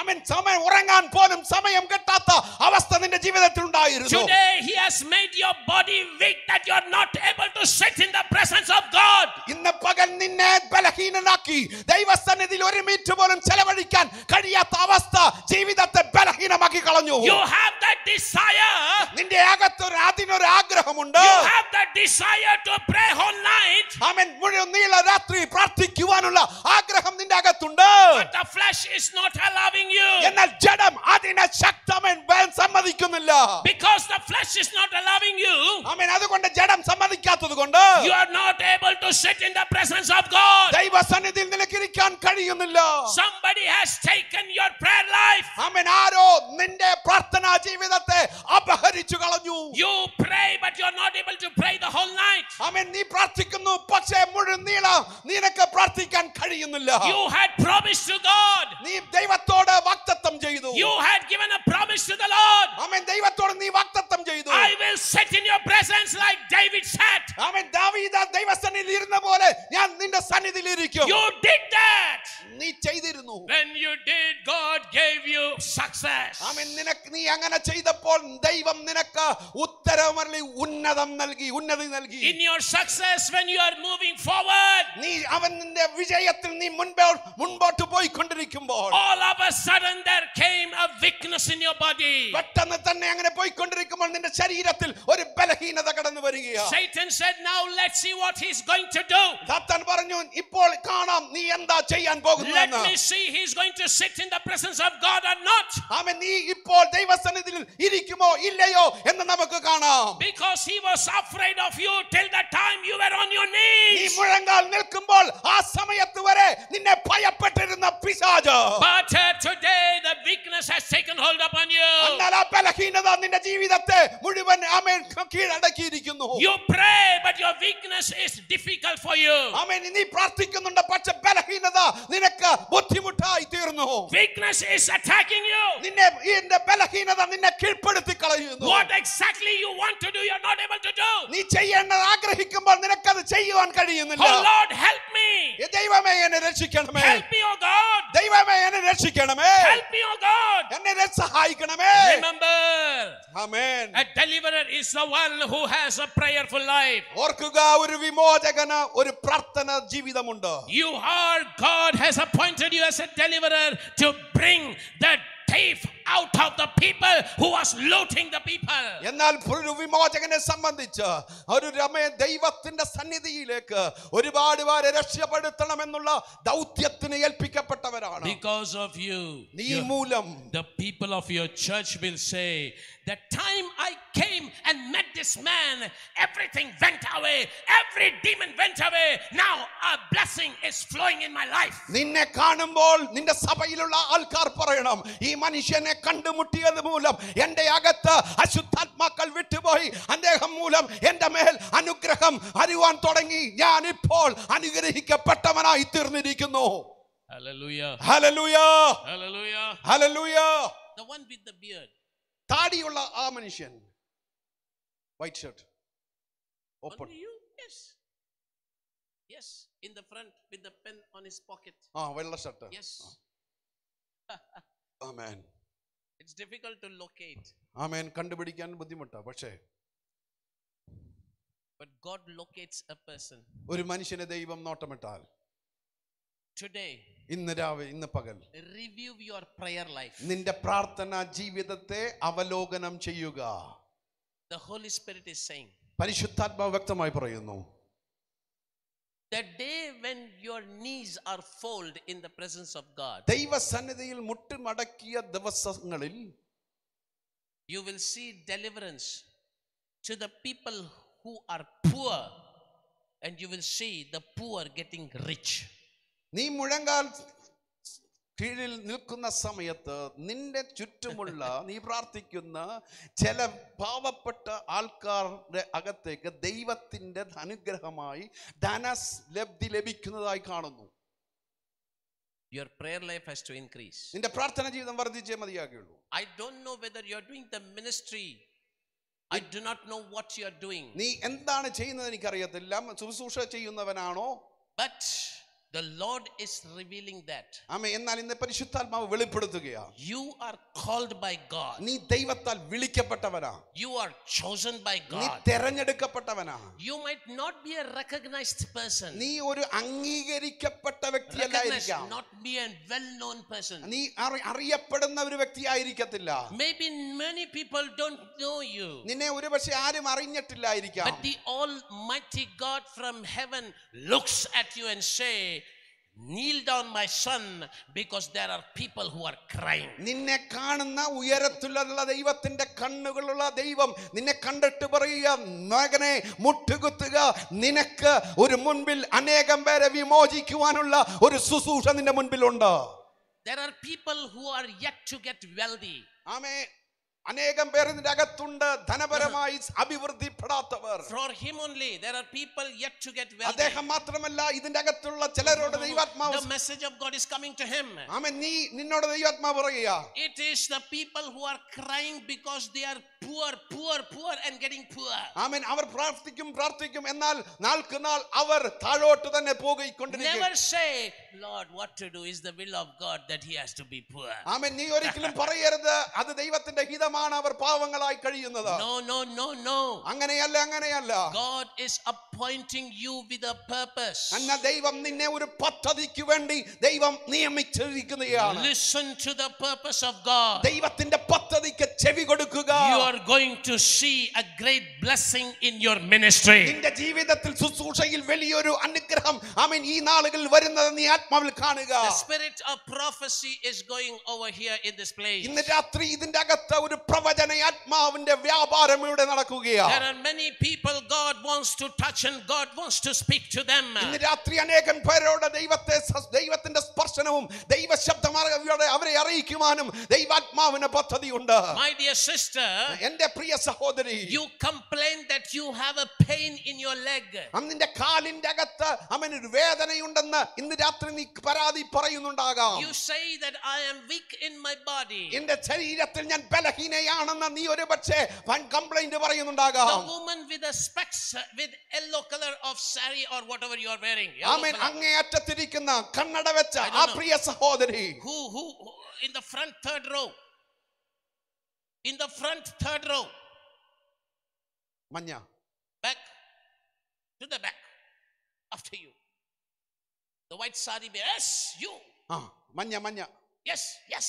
ആമേൻ സമയം ഉറങ്ങാൻ പോലും സമയം കിട്ടാത്ത അവസ്ഥ നിന്റെ ജീവിതത്തിൽ ഉണ്ടായിരുന്നു. Today he has made your body weak that you are not able to sit in the presence of God. ഇന്ന് പകൽ നിന്നെ ബലഹീനനാക്കി ദൈവസന്നിധിയിൽ ഒരു മിനിറ്റ് പോലും ചെലവഴിക്കാൻ കഴിയാത്ത അവസ്ഥ ജീവിതത്തെ ബലഹീനമാക്കി കളഞ്ഞു. You have that desire. നിന്റെ അകത്തൊരു അതിനൊരു ആഗ്രഹമുണ്ട്. You have that desire to pray whole night. ആമേൻ മുഴുവൻ നീള രാത്രി പ്രാർത്ഥിക്കുവാനുള്ള ആഗ്രഹം നിന്റെ അകത്തുണ്ട്. But the flesh is not allowing you. എന്നാൽ ജഡം അതിനെ ശക്തമൻ സമ്മതിക്കുന്നില്ല. Because the flesh is not allowing you. ആമേൻ അതുകൊണ്ട് ജഡം സമ്മതിക്കാത്തതുകൊണ്ട് You are not able to sit in the presence of God. ദൈവസന്നിധിയിൽ നിനക്ക് ഇരിക്കാൻ കഴിയുന്നില്ല. Somebody has taken your prayer life. ആമേൻ ആരോ നിന്റെ പ്രാർത്ഥനാ ജീവിതത്തെ അപഹരിച്ചു കളഞ്ഞു. You pray but you are not able to pray the whole night. ആമേൻ നീ പ്രാർത്ഥിക്കുന്നു പക്ഷേ മുഴുവൻ നീളം നിനക്ക് പ്രാർത്ഥിക്കാൻ കഴിയുന്നില്ല. You had promised to God. നീ ദൈവത്തോട് വാഗ്ദത്തം ചെയ്തു. You had given a promise to the Lord. ആമേൻ ദൈവത്തോട് നീ വാഗ്ദത്തം ചെയ്തു. I will sit in your presence like David sat. ആമേൻ ദാവീദ് ദൈവസന്നിധിയിൽ ഇരുന്ന പോലെ ഞാൻ നിന്റെ സന്നിധിയിൽ ഇരിക്കും. You did that. നീ ചെയ്തിരുന്നു. When you did, God gave you success. ആമേൻ നീ അങ്ങനെ ചെയ്തപ്പോൾ ദൈവം നിനക്ക് ഉത്തരമരുളി ഉന്നതം നൽകി ഉന്നതി നൽകി. In your success, when you are moving forward, നീ അവന്റെ വിജയത്തിൽ നീ മുൻപോട്ട് പോയിക്കൊണ്ടിരിക്കുമ്പോൾ all of a sudden there came a weakness in your body. പെട്ടെന്ന് തന്നെ അങ്ങനെ പോയിക്കൊണ്ടിരിക്കുമ്പോൾ നിന്റെ ശരീരത്തിൽ ഒരു ബലഹീനത കടന്നു വരികയാണ്. Satan said, now let's see what he's going to do. സാത്താൻ പറഞ്ഞു ഇപ്പോൾ കാണാം നീ എന്താ ചെയ്യാൻ പോകുന്നതെന്ന്. Let me see he's going to sit in the presence of God or not. ആമേൻ നീ ഇപ്പോൾ ദൈവസന്നിധിയിൽ ഇരിക്കുമോ ഇല്ലയോ എന്ന് നമുക്ക് കാണാം. Because he was afraid of you till the time you were on your നീ knees. മുഴങ്കാൽ നിൽക്കുമ്പോൾ ആ സമയത്ത് വരെ നിന്നെ ഭയപ്പെട്ടിരുന്ന പിശാച് But today the weakness has taken hold upon you. എന്നാൽ ആ ബലഹീനത നിന്റെ ജീവിതത്തെ മുഴുവൻ ആമേൻ കീഴടക്കിയിരിക്കുന്നു. You pray but your weakness is difficult for you. ആമേൻ നീ പ്രാർത്ഥിക്കുന്നുണ്ട് പക്ഷേ ബലഹീനത നിനക്ക് ബുദ്ധിമുട്ടായി തീർന്നു. Weakness is attacking you. നിന്നെ ഈ ബലഹീനത നിന്നെ കീഴ്പ്പെടുത്തി കളയുന്നു. What exactly you want to do, you are not able to do. നീ ചെയ്യേണ്ടത് ആഗ്രഹിക്കുമ്പോൾ നിനക്കത് ചെയ്യുവാൻ കഴിയുന്നില്ല. Oh Lord, help me. ദൈവമേ എന്നെ രക്ഷിക്കണമേ. Help me, oh God. ദൈവമേ എന്നെ രക്ഷിക്കണമേ. Help me, oh God. എന്നെ സഹായിക്കണമേ. Remember, amen. a deliverer is the one who has a prayerful life. ഓർക്കുക ഒരു വിമോചകന് ഒരു പ്രാർത്ഥന ജീവിതമുണ്ട്. You are, God has appointed you as a deliverer to bring that thief out of the people who was looting the people. എന്നാൽ ഒരു വിമോചകനെ സംബന്ധിച്ച് ഒരു ദൈവത്തിന്റെ സന്നിധിയിലേക്ക് ഒരുപാട് പേരെ രക്ഷപ്പെടുത്തണമെന്നുള്ള ദൗത്യത്തിന് ഏൽപ്പിക്കപ്പെട്ടവരാണ്. Because of you, നീ മൂലം the people of your church will say, the time I came and met this man, everything went away, every demon went away, now a blessing is flowing in my life. നിന്നെ കാണുമ്പോൾ നിന്റെ സഭയിലുള്ള ആൾക്കാർ പറയണം ഈ മനുഷ്യനെ കണ്ടുമുട്ടിയത് മൂലം എന്റെ അകത്ത് അശുദ്ധാത്മാക്കൾ വിട്ടുപോയി, അദ്ദേഹം മൂലം എന്റെ മേൽ അനുഗ്രഹം അറിയുവാൻ തുടങ്ങി, ഞാൻ ഇപ്പോൾ അനുഗ്രഹിക്കപ്പെട്ടവനായി തീർന്നിരിക്കുന്നു. Hallelujah. ഹല്ലേലൂയ. Hallelujah. ഹല്ലേലൂയ. The one with the beard. താടിയുള്ള ആ മനുഷ്യൻ, white shirt, open. Only you? Yes. Yes, in the front with the pen on his pocket. ആ വെള്ള ഷർട്ട്. Yes. ആമേൻ. It's difficult to locate. ആമേൻ. കണ്ടുപിടിക്കാൻ ബുദ്ധിമുട്ടാ, പക്ഷേ But God locates a person. ഒരു മനുഷ്യനെ ദൈവം നോട്ടമിട്ടാൽ Today, ഇന്ന് പകൽ review your prayer life. നിന്റെ പ്രാർത്ഥനാ ജീവിതത്തെ അവലോകനം ചെയ്യുക. The Holy Spirit is saying, പരിശുദ്ധാത്മാവ് വ്യക്തമായി പറയുന്നു, the day when your knees are folded in the presence of God, ദൈവസന്നിധിയിൽ മുട്ടുമടക്കിയ ദിവസങ്ങളിൽ you will see deliverance to the people who are poor, and you will see the poor getting rich. നീ മുഴങ്കാൽ കീഴിൽ നിൽക്കുന്ന സമയത്ത് നിന്റെ ചുറ്റുമുള്ള നീ പ്രാർത്ഥിക്കുന്ന ചില പാവപ്പെട്ട ആൾക്കാരുടെ അകത്തേക്ക് ദൈവത്തിന്റെ അനുഗ്രഹമായി ധനലബ്ധി ലഭിക്കുന്നതായി കാണുന്നു. Your prayer life has to increase. നിന്റെ പ്രാർത്ഥന ജീവിതം വർദ്ധിച്ചേ മതിയാകുള്ളൂ. I don't know whether you are doing the ministry. I do not know what you are doing. നീ എന്താണ് ചെയ്യുന്നത് എനിക്കറിയത്തില്ല, ശുശ്രൂഷ ചെയ്യുന്നവനാണോ? But The Lord is revealing that. ആമേൻ. എന്നാൽ ഇന്ന് പരിശുദ്ധാത്മാവ് വെളിപ്പെടുത്തുകയാണ്. You are called by God. നീ ദൈവത്താൽ വിളിക്കപ്പെട്ടവനാ. You are chosen by നീ God. തെരഞ്ഞെടുക്കപ്പെട്ടവനാ. You might not be a recognized person. നീ ഒരു അംഗീകരിക്കപ്പെട്ട Recognized, വ്യക്തിയല്ലായിരിക്കാം. not be a well-known person. നീ അറിയപ്പെടുന്ന ഒരു വ്യക്തിയായിരിക്കത്തില്ല. Maybe many people don't know you. നിന്നെ ഒരുപക്ഷെ ആരും അറിഞ്ഞിട്ടില്ലായിരിക്കാം. But the Almighty God from heaven looks at you and say, kneel down, my son, because there are people who are crying. നിന്നെ കാണുന്ന ഉയരത്തിലുള്ള ദൈവത്തിന്റെ കണ്ണുകളുള്ള ദൈവം നിന്നെ കണ്ടിട്ട് പറയുക, മകനെ മുട്ടുകുത്തുക, നിനക്ക് ഒരു മുൻപിൽ അനേകം പേരെ വിമോചിക്കുവാനുള്ള ഒരു ശുശ്രൂഷ നിന്റെ മുൻപിലുണ്ട്. There are people who are yet to get wealthy. ആമേൻ. അനേകം പേർ ഇതിന്റെ അകത്തുണ്ട്, ധനപരമായി അഭിവൃദ്ധിപ്പെടാത്തവർ. For him only, there are people yet to get wealthy. അദ്ദേഹം മാത്രമല്ല, ഇതിന്റെ അകത്തുള്ള ചിലരോട് ദൈവാത്മാവ്, The message of God is coming to him. ആമേൻ, നിന്നോട് ദൈവാത്മാവ് പറയുക, It is the people who are crying because they are poor and getting poor. ആമേൻ. അവർ പ്രാർത്ഥിക്കും, എന്നാൽ നാൾക്ക് നാൾ അവർ താഴോട്ട് തന്നെ പോയിക്കൊണ്ടിരിക്കും. Never say, Lord, what to do is the will of God that he has to be poor. ആമേൻ. നീ ഒരിക്കലും പറയരുത് അത് ദൈവത്തിന്റെ ഹിതമാണ് അവർ പാവങ്ങളായി കഴിയുന്നത്. No. അങ്ങനെയല്ല. God is appointing you with a purpose. അന്ന ദൈവം നിന്നെ ഒരു പദ്ധതിക്ക് വേണ്ടി ദൈവം നിയമിച്ചിരിക്കുകയാണ്. Listen to the purpose of God. ദൈവത്തിന്റെ പദ്ധതിക്ക് ചെവി കൊടുക്കുക. You are going to see a great blessing in your ministry. നിന്റെ ജീവിതത്തിൽ ശുശ്രൂഷയിൽ വലിയൊരു അനുഗ്രഹം ആമേൻ ഈ നാളുകളിൽ വരുന്നത് നീ ആത്മാവിൽ കാണുക. The spirit of prophecy is going over here in this place. ഇന്ന് രാത്രി ഇതിന്റെ അകത്ത് ഒരു പ്രവചന ആത്മാവിന്റെ വ്യാപാരം ഇവിടെ നടക്കുകയാണ്. There are many people God wants to touch and God wants to speak to them. ഇന്ന് രാത്രി അനേകം പേരോട് ദൈവത്തിന്റെ സ്പർശനവും ദൈവശബ്ദം അവരെ അറിയിക്കുവാനും ദൈവാത്മാവിന് പദ്ധതിയുണ്ട്. My dear sister, എന്റെ പ്രിയ സഹോദരി, you complain that you have a pain in your leg. നിന്റെ കാലിന്റെ അകത്ത് അവനൊരു വേദനയുണ്ടെന്ന് ഇന്ന് രാത്രി നീ പരാതി പറയുന്നുണ്ടാകാം. You say that I am weak in my body. എന്റെ ശരീരത്തിൽ ഞാൻ ബലഹീനയാണെന്ന് നീ ഒരു പക്ഷേ കംപ്ലൈന്റ് പറയുന്നുണ്ടാകാം. The woman with the specs with yellow color of saree or whatever you are wearing. ആമേൻ. അങ്ങേയറ്റത്തിരിക്കുന്ന കണ്ണട വെച്ച ആ പ്രിയ സഹോദരി, Who in the front third row. In the front third row. മഞ്ഞ. Back to the back. After you. The white sari bearer. Yes, you. മഞ്ഞ. Yes.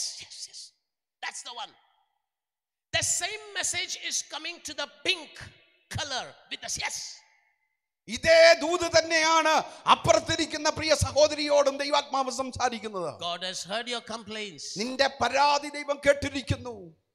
That's the one. The same message is coming to the pink color with us. Yes. ഇതേ ദൂത് തന്നെയാണ് അപ്പുറത്തിരിക്കുന്ന പ്രിയ സഹോദരിയോടും ദൈവാത്മാവ് സംസാരിക്കുന്നത്. God has heard your complaints. നിന്റെ പരാതി ദൈവം കേട്ടിരിക്കുന്നു.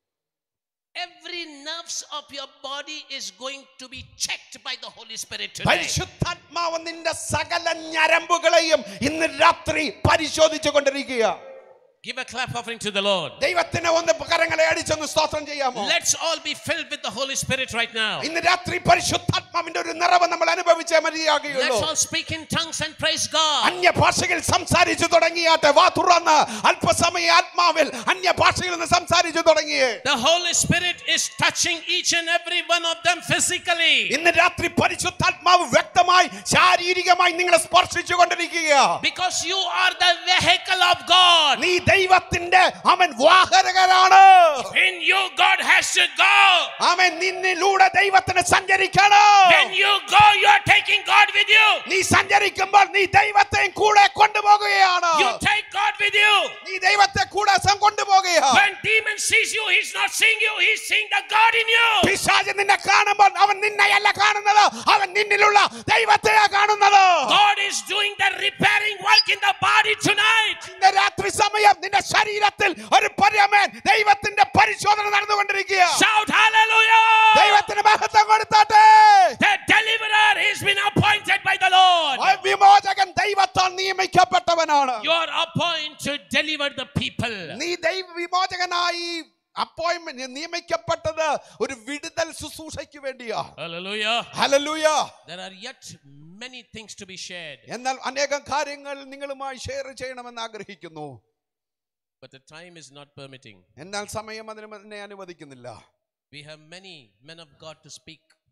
Every nerves of your body is going to be checked by the Holy Spirit today. പരിശുദ്ധാത്മാവ് നിന്റെ സകല ഞരമ്പുകളെയും ഇന്ന് രാത്രി പരിശോധിച്ചു കൊണ്ടിരിക്കുക. Give a clap offering to the Lord. ദൈവത്തിന് ഒന്ന് കരങ്ങളെ അടിച്ചൊന്ന് സ്തോത്രം ചെയ്യാമോ? Let's all be filled with the Holy Spirit right now. ഇന്ന് രാത്രി പരിശുദ്ധാത്മാവിന്റെ ഒരു നിറവ് നമ്മൾ അനുഭവിച്ചേ മതിയാകുകയുള്ളൂ. Let's all speak in tongues and praise God. അന്യ ഭാഷകൾ സംസാരിച്ചു തുടങ്ങിയാട്ടെ. വാ തുറന്ന് അല്പസമയ ആത്മാവിൽ അന്യ ഭാഷകളിൽ നിന്ന് സംസാരിച്ചു തുടങ്ങിയേ. The Holy Spirit is touching each and every one of them physically. ഇന്ന് രാത്രി പരിശുദ്ധാത്മാവ് വ്യക്തമായി ശാരീരികമായി നിങ്ങളെ സ്പർശിച്ചു കൊണ്ടിരിക്കുകയാണ്. Because you are the vehicle of God. നീ ദൈവത്തിന്റെ അവൻ വാഹകരാണ്. In you God has to go. അവൻ നിന്നിലൂടെ ദൈവത്തിന് സഞ്ചരിക്കണം. When you go, you are taking God with you. നീ സഞ്ചരിക്കുമ്പോൾ നീ ദൈവത്തെ കൂടെ കൊണ്ടുപോകുകയാണ്. You take God with you. നീ ദൈവത്തെ കൂടെ കൊണ്ടുപോകുകയാണ്. When demon sees you, he's not seeing you, he's seeing the God in you. പിശാച് നിന്നെ കാണുമ്പോൾ അവൻ നിന്നെയല്ല കാണുന്നത്, അവൻ നിന്നിലുള്ള ദൈവത്തെയാ കാണുന്നത്. God is doing the repairing work in the body tonight. ഇന്ന് രാത്രി സമയം നിന്റെ ശരീരത്തിൽ ഒരു പരമേൻ ദൈവത്തിന്റെ പരിശോധന നടന്നുകൊണ്ടിരിക്കുക. Shout hallelujah. ദൈവത്തിന് മഹത്വം കൊടുത്താട്ടെ. The deliverer has been appointed by the Lord. വിമോചകൻ ദൈവത്താൽ നിയമിക്കപ്പെട്ടവനാണ്. You are appointed to deliver the people. നീ ദൈവ വിമോചകനായി അപ്പോയിന്റ്മെന്റ് നിയമിക്കപ്പെട്ടത് ഒരു വിടുതൽ ശുശ്രൂഷയ്ക്ക് വേണ്ടിയാ. Hallelujah. ഹല്ലേലൂയ. There are yet many things to be shared. എന്നാൽ അനേകം കാര്യങ്ങൾ നിങ്ങളുമായി ഷെയർ ചെയ്യണമെന്ന് ആഗ്രഹിക്കുന്നു. But the time is not permitting. എന്നാൽ സമയം അതിനെ അനുവദിക്കുന്നില്ല. We have many men of God to speak.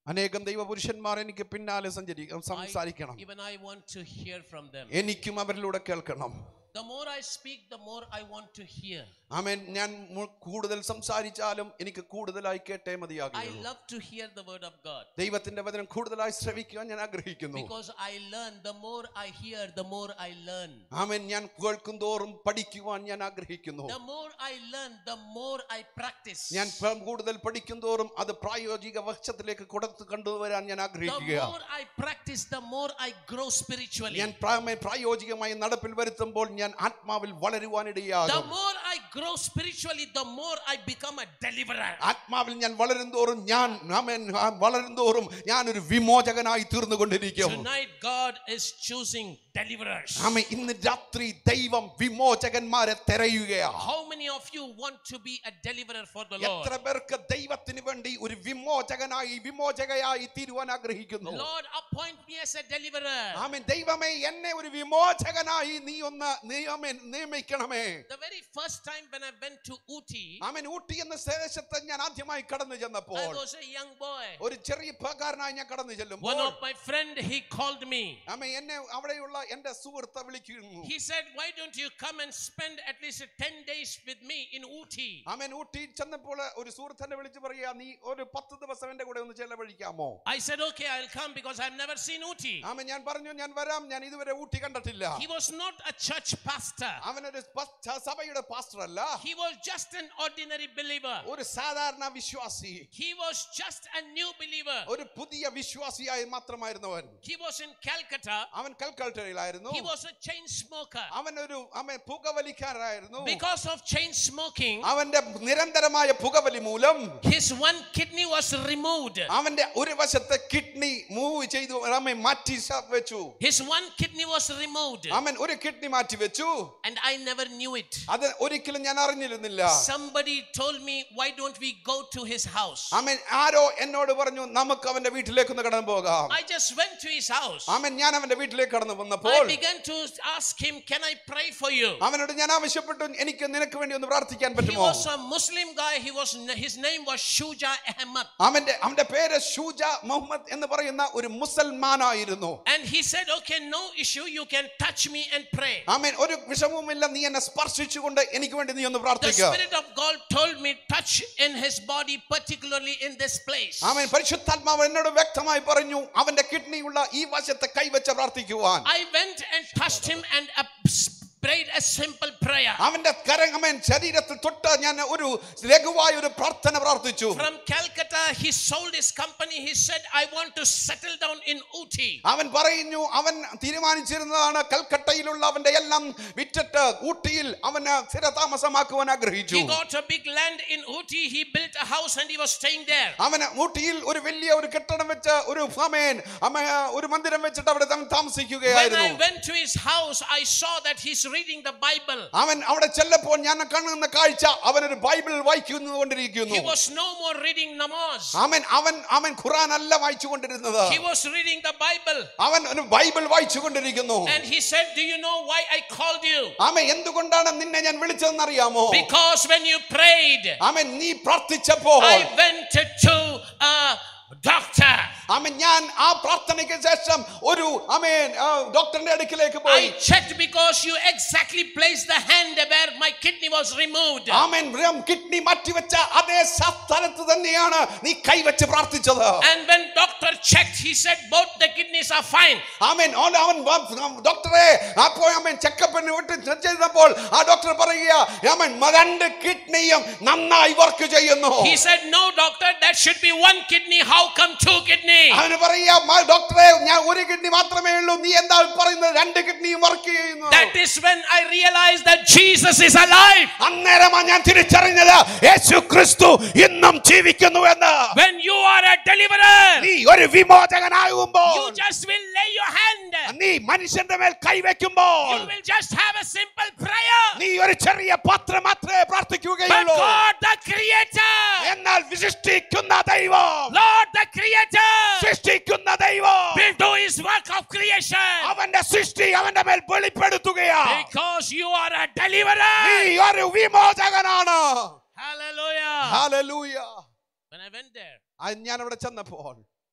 അനേകം ദൈവപുരുഷന്മാർ എനിക്ക് പിന്നാലെ സംസാരിക്കണം. Even I want to hear from them. എനിക്കും അവരിലൂടെ കേൾക്കണം. The more I speak, the more I want to hear. ആമേൻ. ഞാൻ കൂടുതൽ സംസാരിച്ചാലും എനിക്ക് കൂടുതലായി കേട്ടേ I മതിയാകും. love to hear the word of God. ദൈവത്തിന്റെ വചനം കൂടുതലായി ശ്രവിക്കാൻ ഞാൻ ആഗ്രഹിക്കുന്നു. Because I learn, the more I hear, the more I learn. ആമേൻ. ഞാൻ കേൾക്കും തോറും പഠിക്കുവാൻ ഞാൻ ആഗ്രഹിക്കുന്നു. The more I learn, the more I practice. ഞാൻ കൂടുതൽ പഠിക്കും തോറും അത് പ്രായോഗിക വശത്തിലേക്ക് കൊണ്ടുവരാൻ ഞാൻ The ആഗ്രഹിക്കുകയാണ്. more I practice, the more I grow spiritually. ഞാൻ പ്രായോഗികമായി നടപ്പിൽ വരുത്തുമ്പോൾ ഞാൻ ആത്മാവിൽ The വളരുവാനിടയാകും. more I grow spiritually, the more I become a deliverer. ആത്മാവിൽ ഞാൻ വളരുന്തോറും ഞാൻ ഒരു വിമോചകനായി തീർന്നുകൊണ്ടിരിക്കും. Tonight God is choosing deliverers. ആമേൻ. ഇന്ന് രാത്രി ദൈവം വിമോചകന്മാരെ തിരയുകയാണ്. How many of you want to be a deliverer for the Lord? എത്ര പേർക്ക് ദൈവത്തിന് വേണ്ടി ഒരു വിമോചകയായി തീരുവാൻ ആഗ്രഹിക്കുന്നു? Lord, appoint me as a deliverer. ആമേൻ. ദൈവമേ, എന്നെ ഒരു വിമോചകനായി നീ ഒന്ന് നിയമിക്കണമേ. The very first time when I went to Ooty, ആമേൻ. ഊട്ടി എന്ന ദേശത്ത് ഞാൻ ആദ്യമായി കടന്നു I ചെന്നപ്പോൾ was a young boy. ഒരു ചെറിയ പകാരനായി ഞാൻ കടന്നു One ചെല്ലുമ്പോൾ of my friend, he called me. ആമേൻ, എന്നെ അവിടെയുള്ള എന്റെ സുഹൃത്ത് വിളിക്കുന്നു. He said, why don't you come and spend at least 10 days with me in Ooty? ആമേൻ. ഊട്ടി ചെന്നപ്പോൾ ഒരു സുഹൃത്തിനെ വിളിച്ചു പറയാ, നീ ഒരു 10 ദിവസം എന്റെ കൂടെ ഒന്ന് ചെലവഴിക്കാമോ? I said, okay, I'll come because I've never seen Ooty. ആമേൻ. ഞാൻ പറഞ്ഞു, ഞാൻ വരാം, ഞാൻ ഇതുവരെ ഊട്ടി കണ്ടിട്ടില്ല. He was not a church pastor. അവനൊരു സഭയുടെ പാസ്റ്റർ അല്ല. He was just an ordinary believer. ഒരു സാധാരണ വിശ്വാസി. He was just a new believer. ഒരു പുതിയ വിശ്വാസിയായി മാത്രമായിരുന്നവൻ. He was in Calcutta. അവൻ കൽക്കട്ടയിലായിരുന്നു. He was a chain smoker. അവൻ പുകവലിക്കാരനായിരുന്നു. Because of chain smoking, അവന്റെ നിരന്തരമായ പുകവലി മൂലം his one kidney was removed. അവന്റെ ഒരു വശത്തെ കിഡ്നി മൂവ് ചെയ്തു, മാറ്റി വെച്ചു. His one kidney was removed. അവൻ ഒരു കിഡ്നി മാറ്റി വെച്ചു. And I never knew it. അത് ഒരിക്കലും ഞാൻ അറിഞ്ഞിരുന്നില്ല. Somebody told me, why don't we go to his house? ആമേൻ. ആരോ എന്നോട് പറഞ്ഞു, നമുക്ക് അവന്റെ വീട്ടിലേക്ക് ഒന്ന് കടന്നു പോകാം. I just went to his house. ആമേൻ. ഞാൻ അവന്റെ വീട്ടിലേക്ക് കടന്നു വന്നപ്പോൾ I began to ask him, can I pray for you? അവനോട് ഞാൻ ആവശ്യപ്പെട്ടു, എനിക്ക് നിനക്ക് വേണ്ടി ഒന്ന് പ്രാർത്ഥിക്കാൻ He പറ്റുമോ? was a Muslim guy. His name was Shuja Ahmad. അവന്റെ പേര് ഷൂജ മുഹമ്മദ് എന്ന് പറയുന്ന ഒരു മുസൽമാനായിരുന്നു. And he said, okay, no issue, you can touch me and pray. ആമേൻ. ഒരു വിഷമവുമില്ല, നീ എന്നെ സ്പർശിച്ചുകൊണ്ട് എനിക്ക് വേണ്ടി നീ ഒന്ന് The പ്രാർത്ഥിക്കുക. Spirit of God told me, touch in his body, particularly in this place. ആമേൻ. പരിശുദ്ധാത്മാവ് എന്നോട് വ്യക്തമായി പറഞ്ഞു, അവന്റെ കിഡ്നിയുള്ള ഈ വശത്തെ കൈവച്ച് പ്രാർത്ഥിക്കുവാൻ. I went and touched him and prayed a simple prayer. അവന്റെ കരങ്ങമേൻ ശരീരത്തിൽ തൊട്ട് ഞാൻ ഒരു ലഘുവായ ഒരു പ്രാർത്ഥന പ്രാർത്ഥിച്ചു. From Calcutta, he sold his company. He said, I want to settle down in Ooty. അവൻ പറയുന്നു, അവൻ തീരുമാനിച്ചിരുന്നതാണ് കൽക്കട്ടയിലുള്ള അവന്റെ എല്ലാം വിറ്റിട്ട് ഊട്ടിയിൽ അവന് സ്ഥിരതാമസമാക്കുവാൻ ആഗ്രഹിച്ചു. He got a big land in Ooty. He built a house and he was staying there. അവന് ഊട്ടിയിൽ ഒരു വലിയ ഒരു കെട്ടിടം വെച്ച് ഒരു മന്ദിരം വെച്ചിട്ട് അവിടെ താമസിക്കുകയായിരുന്നു. When I went to his house, I saw that he's reading the Bible. അവൻ അവിടെ ചെല്ലപ്പോൾ ഞാൻ കാണുന്ന കാഴ്ച, അവനൊരു ബൈബിൾ വായിച്ചുകൊണ്ടിരിക്കുന്നു. He was no more reading namaz. അവൻ ഖുർആൻ അല്ല വായിച്ചുകൊണ്ടിരുന്നത്. He was reading the Bible. അവൻ ഒരു ബൈബിൾ വായിച്ചുകൊണ്ടിരിക്കുന്നു. And he said, do you know why I called you? ആമേൻ. എന്തുകൊണ്ടാണ് നിന്നെ ഞാൻ വിളിച്ചതെന്ന് അറിയാമോ? Because when you prayed, ആമേൻ, നീ പ്രാർത്ഥിച്ചപ്പോൾ I went to a doctor. ആമേൻ. ഞാൻ ആ പ്രാർത്ഥനയ്ക്ക് ശേഷം ഒരു ഡോക്ടറിന്റെ അടുക്കിലേക്ക് പോയി. I checked because you exactly placed the hand where my kidney was removed. ആമേൻ. കിഡ്നി മാറ്റിവെച്ച അതേ സ്ഥലത്ത് തന്നെയാണ് നീ കൈവച്ച് പ്രാർത്ഥിച്ചത്. And when doctor checked, he said both the kidneys are fine. ആമേൻ. അവൻ ഡോക്ടറെ അപ്പോൾ ചെക്കപ്പിന് വിട്ട് ചെയ്തപ്പോൾ ആ ഡോക്ടർ പറയുക, ആമേൻ, 2 കിഡ്നിയും നന്നായി വർക്ക് ചെയ്യുന്നു. He said, no doctor, that should be 1 kidney. How come 2 kidneys? അവന് പറയാ, ഡോക്ടറെ, ഞാൻ 1 കിഡ്നി മാത്രമേ ഉള്ളൂ, നീ എന്താ പറയുന്നത് 2 കിഡ്നിയും വർക്ക് ചെയ്യുന്നു? That is when I realized that Jesus is alive. അന്നേരമാണ് ഞാൻ തിരിച്ചറിഞ്ഞത്, യേശു ക്രിസ്തു ഇന്നും ജീവിക്കുന്നു എന്ന്. When you are a deliverer, നീ ഒരു വിമോചകനാകുമ്പോൾ, you just will lay your hand. നീ മനുഷ്യന്റെ മേൽ കൈവയ്ക്കുമ്പോൾ, You will just have a simple prayer. നീ ഒരു ചെറിയ പാത്രം മാത്രമേ But പ്രാർത്ഥിക്കുകയുള്ളൂ. God the Creator, എന്നാൽ സൃഷ്ടിക്കുന്ന ദൈവം, Lord the Creator, സൃഷ്ടിക്കുന്ന ദൈവം will do His work of creation. അവന്റെ സൃഷ്ടി അവന്റെ മേൽ വെളിപ്പെടുത്തുകയാണ്. Because you are a deliverer. നീ ഒരു വിമോചകനാണ്. Hallelujah. ഹല്ലേലൂയ. When I went there, ഞാൻ അവിടെ ചെന്നപ്പോൾ I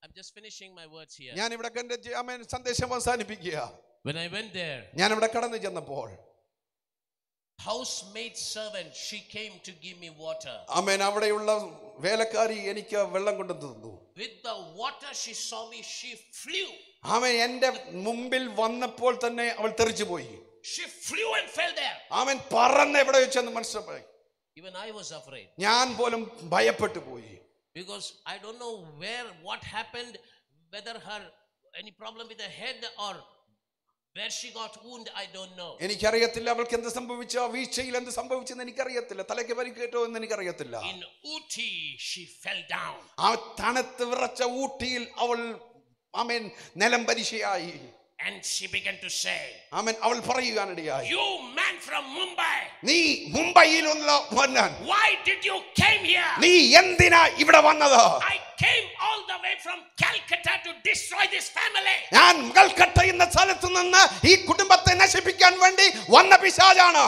I'm just finishing my words here. ഞാൻ ഇവിടെ എന്റെ ആമേൻ സന്ദേശം അവസാനിപ്പിക്കുക. When I went there, ഞാൻ ഇവിടെ കടന്നു ചെന്നപ്പോൾ housemaid servant, she came to give me water. ആമേൻ അവിടെയുള്ള വേലക്കാരി എനിക്ക് വെള്ളം കൊണ്ടുവന്നു തന്നു. With the water she saw me, she flew. ആമേൻ എന്റെ മുമ്പിൽ വന്നപ്പോൾ തന്നെ അവൾ തെറിച്ചു പോയി. She flew and fell there. ആമേൻ പറന്ന് എവിടെ വെച്ചെന്ന് മനസ്സിലായി. Even I was afraid. ഞാൻ പോലും ഭയപ്പെട്ടു പോയി. Because I don't know what happened, whether any problem with her head or where she got wound, I don't know. എനിക്കറിയത്തില്ല അവൾക്ക് എന്ത് സംഭവിച്ചോ, വീഴ്ചയിൽ എന്ത് സംഭവിച്ചെന്ന് എനിക്കറിയത്തില്ല, തലയ്ക്ക് പരിക്കേറ്റോ എന്ന് എനിക്കറിയത്തില്ല. In Ooty she fell down. ആ തണുത്ത് വിറച്ച ഊട്ടിയിൽ അവൾ ആമേൻ നിലം പരിശയായി. And she began to say, ആമേൻ അവൾ പറയുവാനിടയായി, you man from Mumbai, നീ മുംബൈയിലുള്ള വന്നൻ, why did you came here? നീ എന്തിനാ ഇവിടെ വന്നത്? I came all the way from Calcutta to destroy this family. ഞാൻ കൽക്കട്ട എന്ന സ്ഥലത്ത് നിന്ന് ഈ കുടുംബത്തെ നശിപ്പിക്കാൻ വേണ്ടി വന്ന പിശാചാണ്.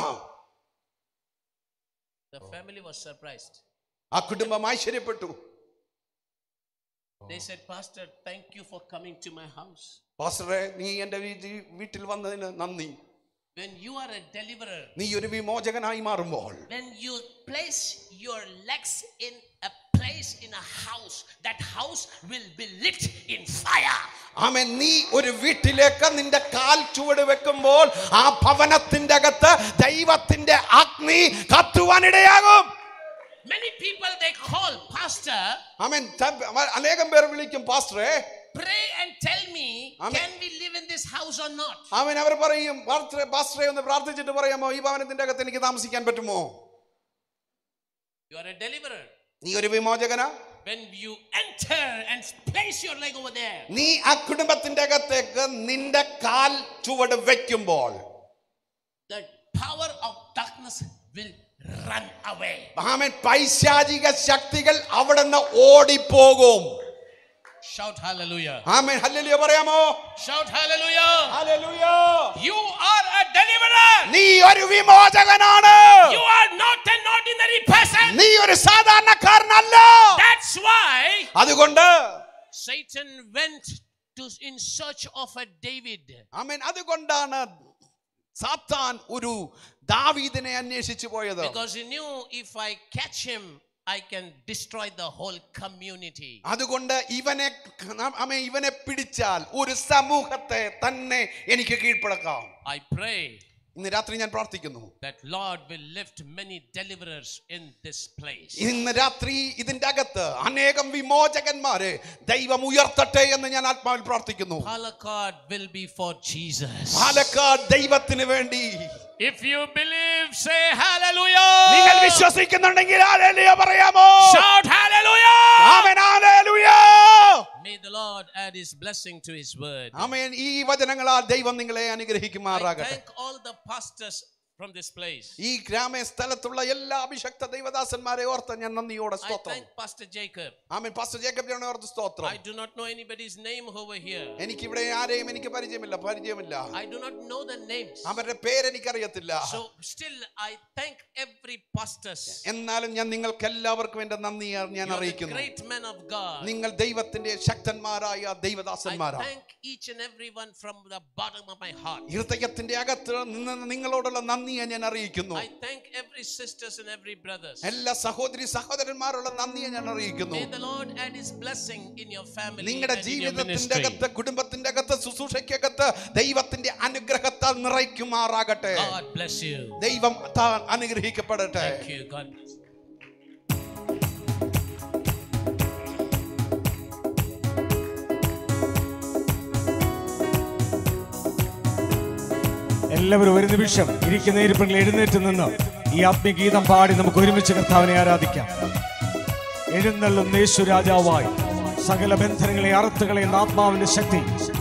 The family was surprised. ആ കുടുംബം ആശ്ചര്യപ്പെട്ടു. They said, Pastor, thank you for coming to my house. പാസ്റ്ററെ, നീ എൻ്റെ വീട്ടിൽ വന്നതിന് നന്ദി. When you are a deliverer, നീ ഒരു വിമോചകനായി മാറുമ്പോൾ, when you place your legs in a place in a house, that house will be lit in fire. ആമേൻ, നീ ഒരു വീട്ടിലേക്ക് നിന്റെ കാൽ ചുവട് വെക്കുമ്പോൾ ആ ഭവനത്തിന്റെ അകത്ത് ദൈവത്തിന്റെ അഗ്നി കത്തുവാനിടയാകും. Many people they call pastor, ആമേൻ, അനേകം പേർ വിളിക്കും പാസ്റ്ററെ, pray and tell me, Amen. can we live in this house or not? ആമേൻ, അവർ പറയും പാസ്റ്ററെ ഒന്ന് പ്രാർത്ഥിച്ചിട്ട് പറയാമോ ഈ ഭവനത്തിന്റെ അകത്ത് എനിക്ക് താമസിക്കാൻ പറ്റുമോ? You are a deliverer. നീ ഒരു വിമോചകനാ. When you enter and place your leg over there, നീ ആ കുടുംബത്തിന്റെ അകത്തേക്ക് നിന്റെ കാൽ ചുവട് വെക്കുമ്പോൾ the power of darkness will run away. ആമേൻ, പൈശാചിക ശക്തികൾ അവിടുന്ന് ഓടിപ്പോകും. Shout hallelujah. ആമേൻ, ഹല്ലേലൂയ പറയാമോ? Shout hallelujah. ഹല്ലേലൂയ. You are a deliverer. നീ ഒരു വിമോചകനാണ്. You are not an ordinary person. നീ ഒരു സാധാരണക്കാരനല്ല. That's why അതുകൊണ്ട് Satan went in search of a David. ആമേൻ, അതുകൊണ്ടാണ് സാത്താൻ ഒരു ദാവീദിനെ അന്വേഷിച്ചു പോയത്. Because he knew if I catch him, I can destroy the whole community. അതുകൊണ്ട് ഇവനെ പിടിച്ചാൽ ഒരു സമൂഹത്തെ തന്നെ എനിക്ക് കീഴ്പ്പെടുക്കാം. I pray ഇന്ന് രാത്രി ഞാൻ പ്രാർത്ഥിക്കുന്നു, that Lord will lift many deliverers in this place. ഇന്ന് രാത്രി ഇതിന്റെ അകത്ത് അനേകം വിമോചകന്മാരെ ദൈവം ഉയർത്തട്ടെ എന്ന് ഞാൻ ആത്മാവിൽ പ്രാർത്ഥിക്കുന്നു. Palakkad will be for Jesus. Palakkad ദൈവത്തിന് വേണ്ടി. If you believe, say hallelujah. നിങ്ങൾ വിശ്വസിക്കുന്നുണ്ടെങ്കിൽ ഹല്ലേലൂയ പറയാമോ? Shout hallelujah. ആമേൻ, ഹല്ലേലൂയ. May the Lord add his blessing to his word. ആമേൻ, ഈ വചനങ്ങളാൽ ദൈവം നിങ്ങളെ I അനുഗ്രഹിക്കുമാറാകട്ടെ. thank all the pastors from this place. ഈ ഗ്രാമ സ്ഥലത്തുള്ള എല്ലാ അഭിഷക്ത ദൈവദാസന്മാരെ ഓർത്ത് ഞാൻ നന്ദിയോടെ I സ്തോത്രം. thank Pastor Jacob. ആമേൻ, പാസ്റ്റർ ജേക്കബിനെ ഓർത്ത് സ്തോത്രം. I do not know anybody's name over here. എനിക്കിവിടെ ആരെയും എനിക്ക് പരിചയമില്ല. I do not know the names. അവരുടെ പേര് എനിക്കറിയത്തില്ല. So still I thank every pastors. എന്നാലും ഞാൻ നിങ്ങൾക്ക് എല്ലാവർക്കും എന്റെ നന്ദി ഞാൻ You are the അറിയിക്കുന്നു. great men of God. നിങ്ങൾ ദൈവത്തിന്റെ ശക്തന്മാരായ I ദൈവദാസന്മാരാണ്. thank each and every one from the bottom of my heart. ഹൃദയത്തിന്റെ അകത്ത് നിന്ന് നിങ്ങളോടുള്ള നന്ദിയെ ഞാൻ അറിയിക്കുന്നു. I thank every sisters and every brothers. എല്ലാ സഹോദരന്മാരുള്ള നന്ദിയെ ഞാൻ അറിയിക്കുന്നു. May the Lord add his blessing in your family നിങ്ങളുടെ and in your ജീവിതത്തിന്റെ ministry. അകത്ത് കുടുംബത്തിന്റെ അകത്ത് ശുശ്രൂഷയ്ക്കകത്ത് ദൈവത്തിന്റെ അനുഗ്രഹത്താൽ നിറയ്ക്കുമാറാകട്ടെ. God bless you. ദൈവം താൻ അനുഗ്രഹിക്കപ്പെടട്ടെ. Thank you. God bless you. എല്ലാവരും ഒരു നിമിഷം ഇരിക്കുന്ന ഇരിപ്പിൽ എഴുന്നേറ്റ് നിന്ന് ഈ ആത്മീയഗീതം പാടി നമുക്ക് ഒരുമിച്ച് കർത്താവിനെ ആരാധിക്കാം. എഴുന്നള്ളുന്ന യേശു രാജാവായി സകല ബന്ധനങ്ങളെ അറുത്തുകളയുന്ന ആത്മാവിന്റെ ശക്തി.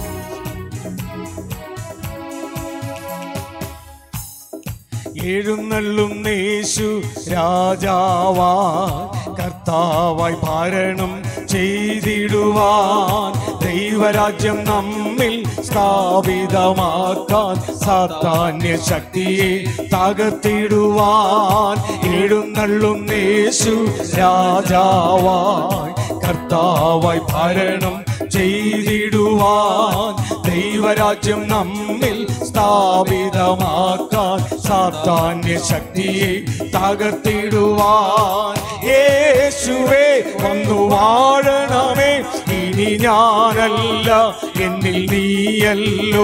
എഴുന്നള്ളുന്ന യേശു രാജാവായി കർത്താവായി ഭരണം ചെയ്തിടുവാൻ, ദൈവരാജ്യം നമ്മിൽ സ്ഥാപിതമാക്കാൻ, സാത്താന്യ ശക്തിയെ തകർത്തിടുവാൻ. എഴുന്നള്ളുന്ന യേശു രാജാവായി കർത്താവായി ഭരണം ചെയ്തിടുവാൻ, ദൈവരാജ്യം നമ്മിൽ സ്ഥാപിതമാക്കാൻ, സാത്താന്യ ശക്തിയെ തകർത്തിടുവാൻ യേശുവേ വന്നു വാഴണമേ. ഇനി ഞാനല്ല എന്നിൽ നീയല്ലോ,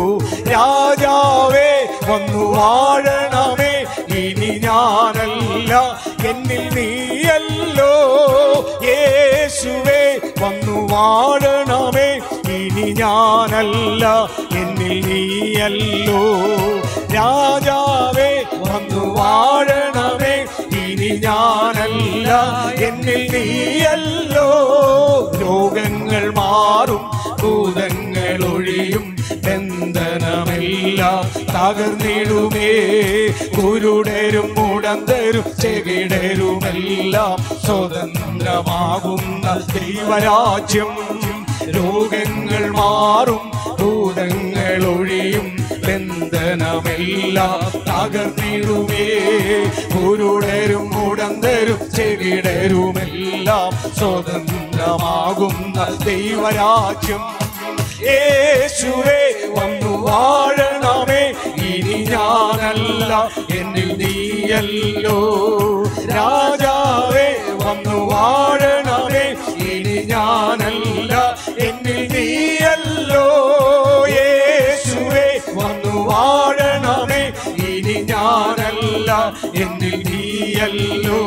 രാജാവേ വന്നു വാഴണമേ. ഇനി ഞാനല്ല എന്നിൽ നീയല്ലോ, യേശുവേ വന്നു വാഴണമേ. ഇനി ഞാനല്ല എന്നിൽ നീയല്ലോ, രാജാവേ വന്നു വാഴണമേ. ഇനി ഞാനല്ല എന്നിൽ നീയല്ലോ. രോഗങ്ങൾ മാറും, ഭൂതങ്ങൾ ഒഴിയും, ബന്ധനമെല്ലാം തകർന്നിടുമേ. കുരുടരും മുടന്തരും ചെകിടരുമെല്ലാം സ്വതന്ത്രമാകുന്ന ദൈവരാജ്യം. രോഗങ്ങൾ മാറും, ഭൂതങ്ങൾ ഒഴിയും, ബന്ധനമെല്ലാം തകർന്നിടുമേ. കുരുടരും മുടന്തരും ചെകിടരുമെല്ലാം സ്വതന്ത്രമാകുന്ന ദൈവരാജ്യം. യേശുവേ വന്നു വാഴണമേ. ഇനി ഞാനല്ല എന്നിൽ നീയല്ലോ, രാജാവേ വന്നു വാഴണമേ. ഇനി ഞാനല്ല എന്നിൽ നീയല്ലോ, യേശുവേ വന്നു വാഴണമേ. ഇനി ഞാനല്ല എന്നിൽ നീയല്ലോ,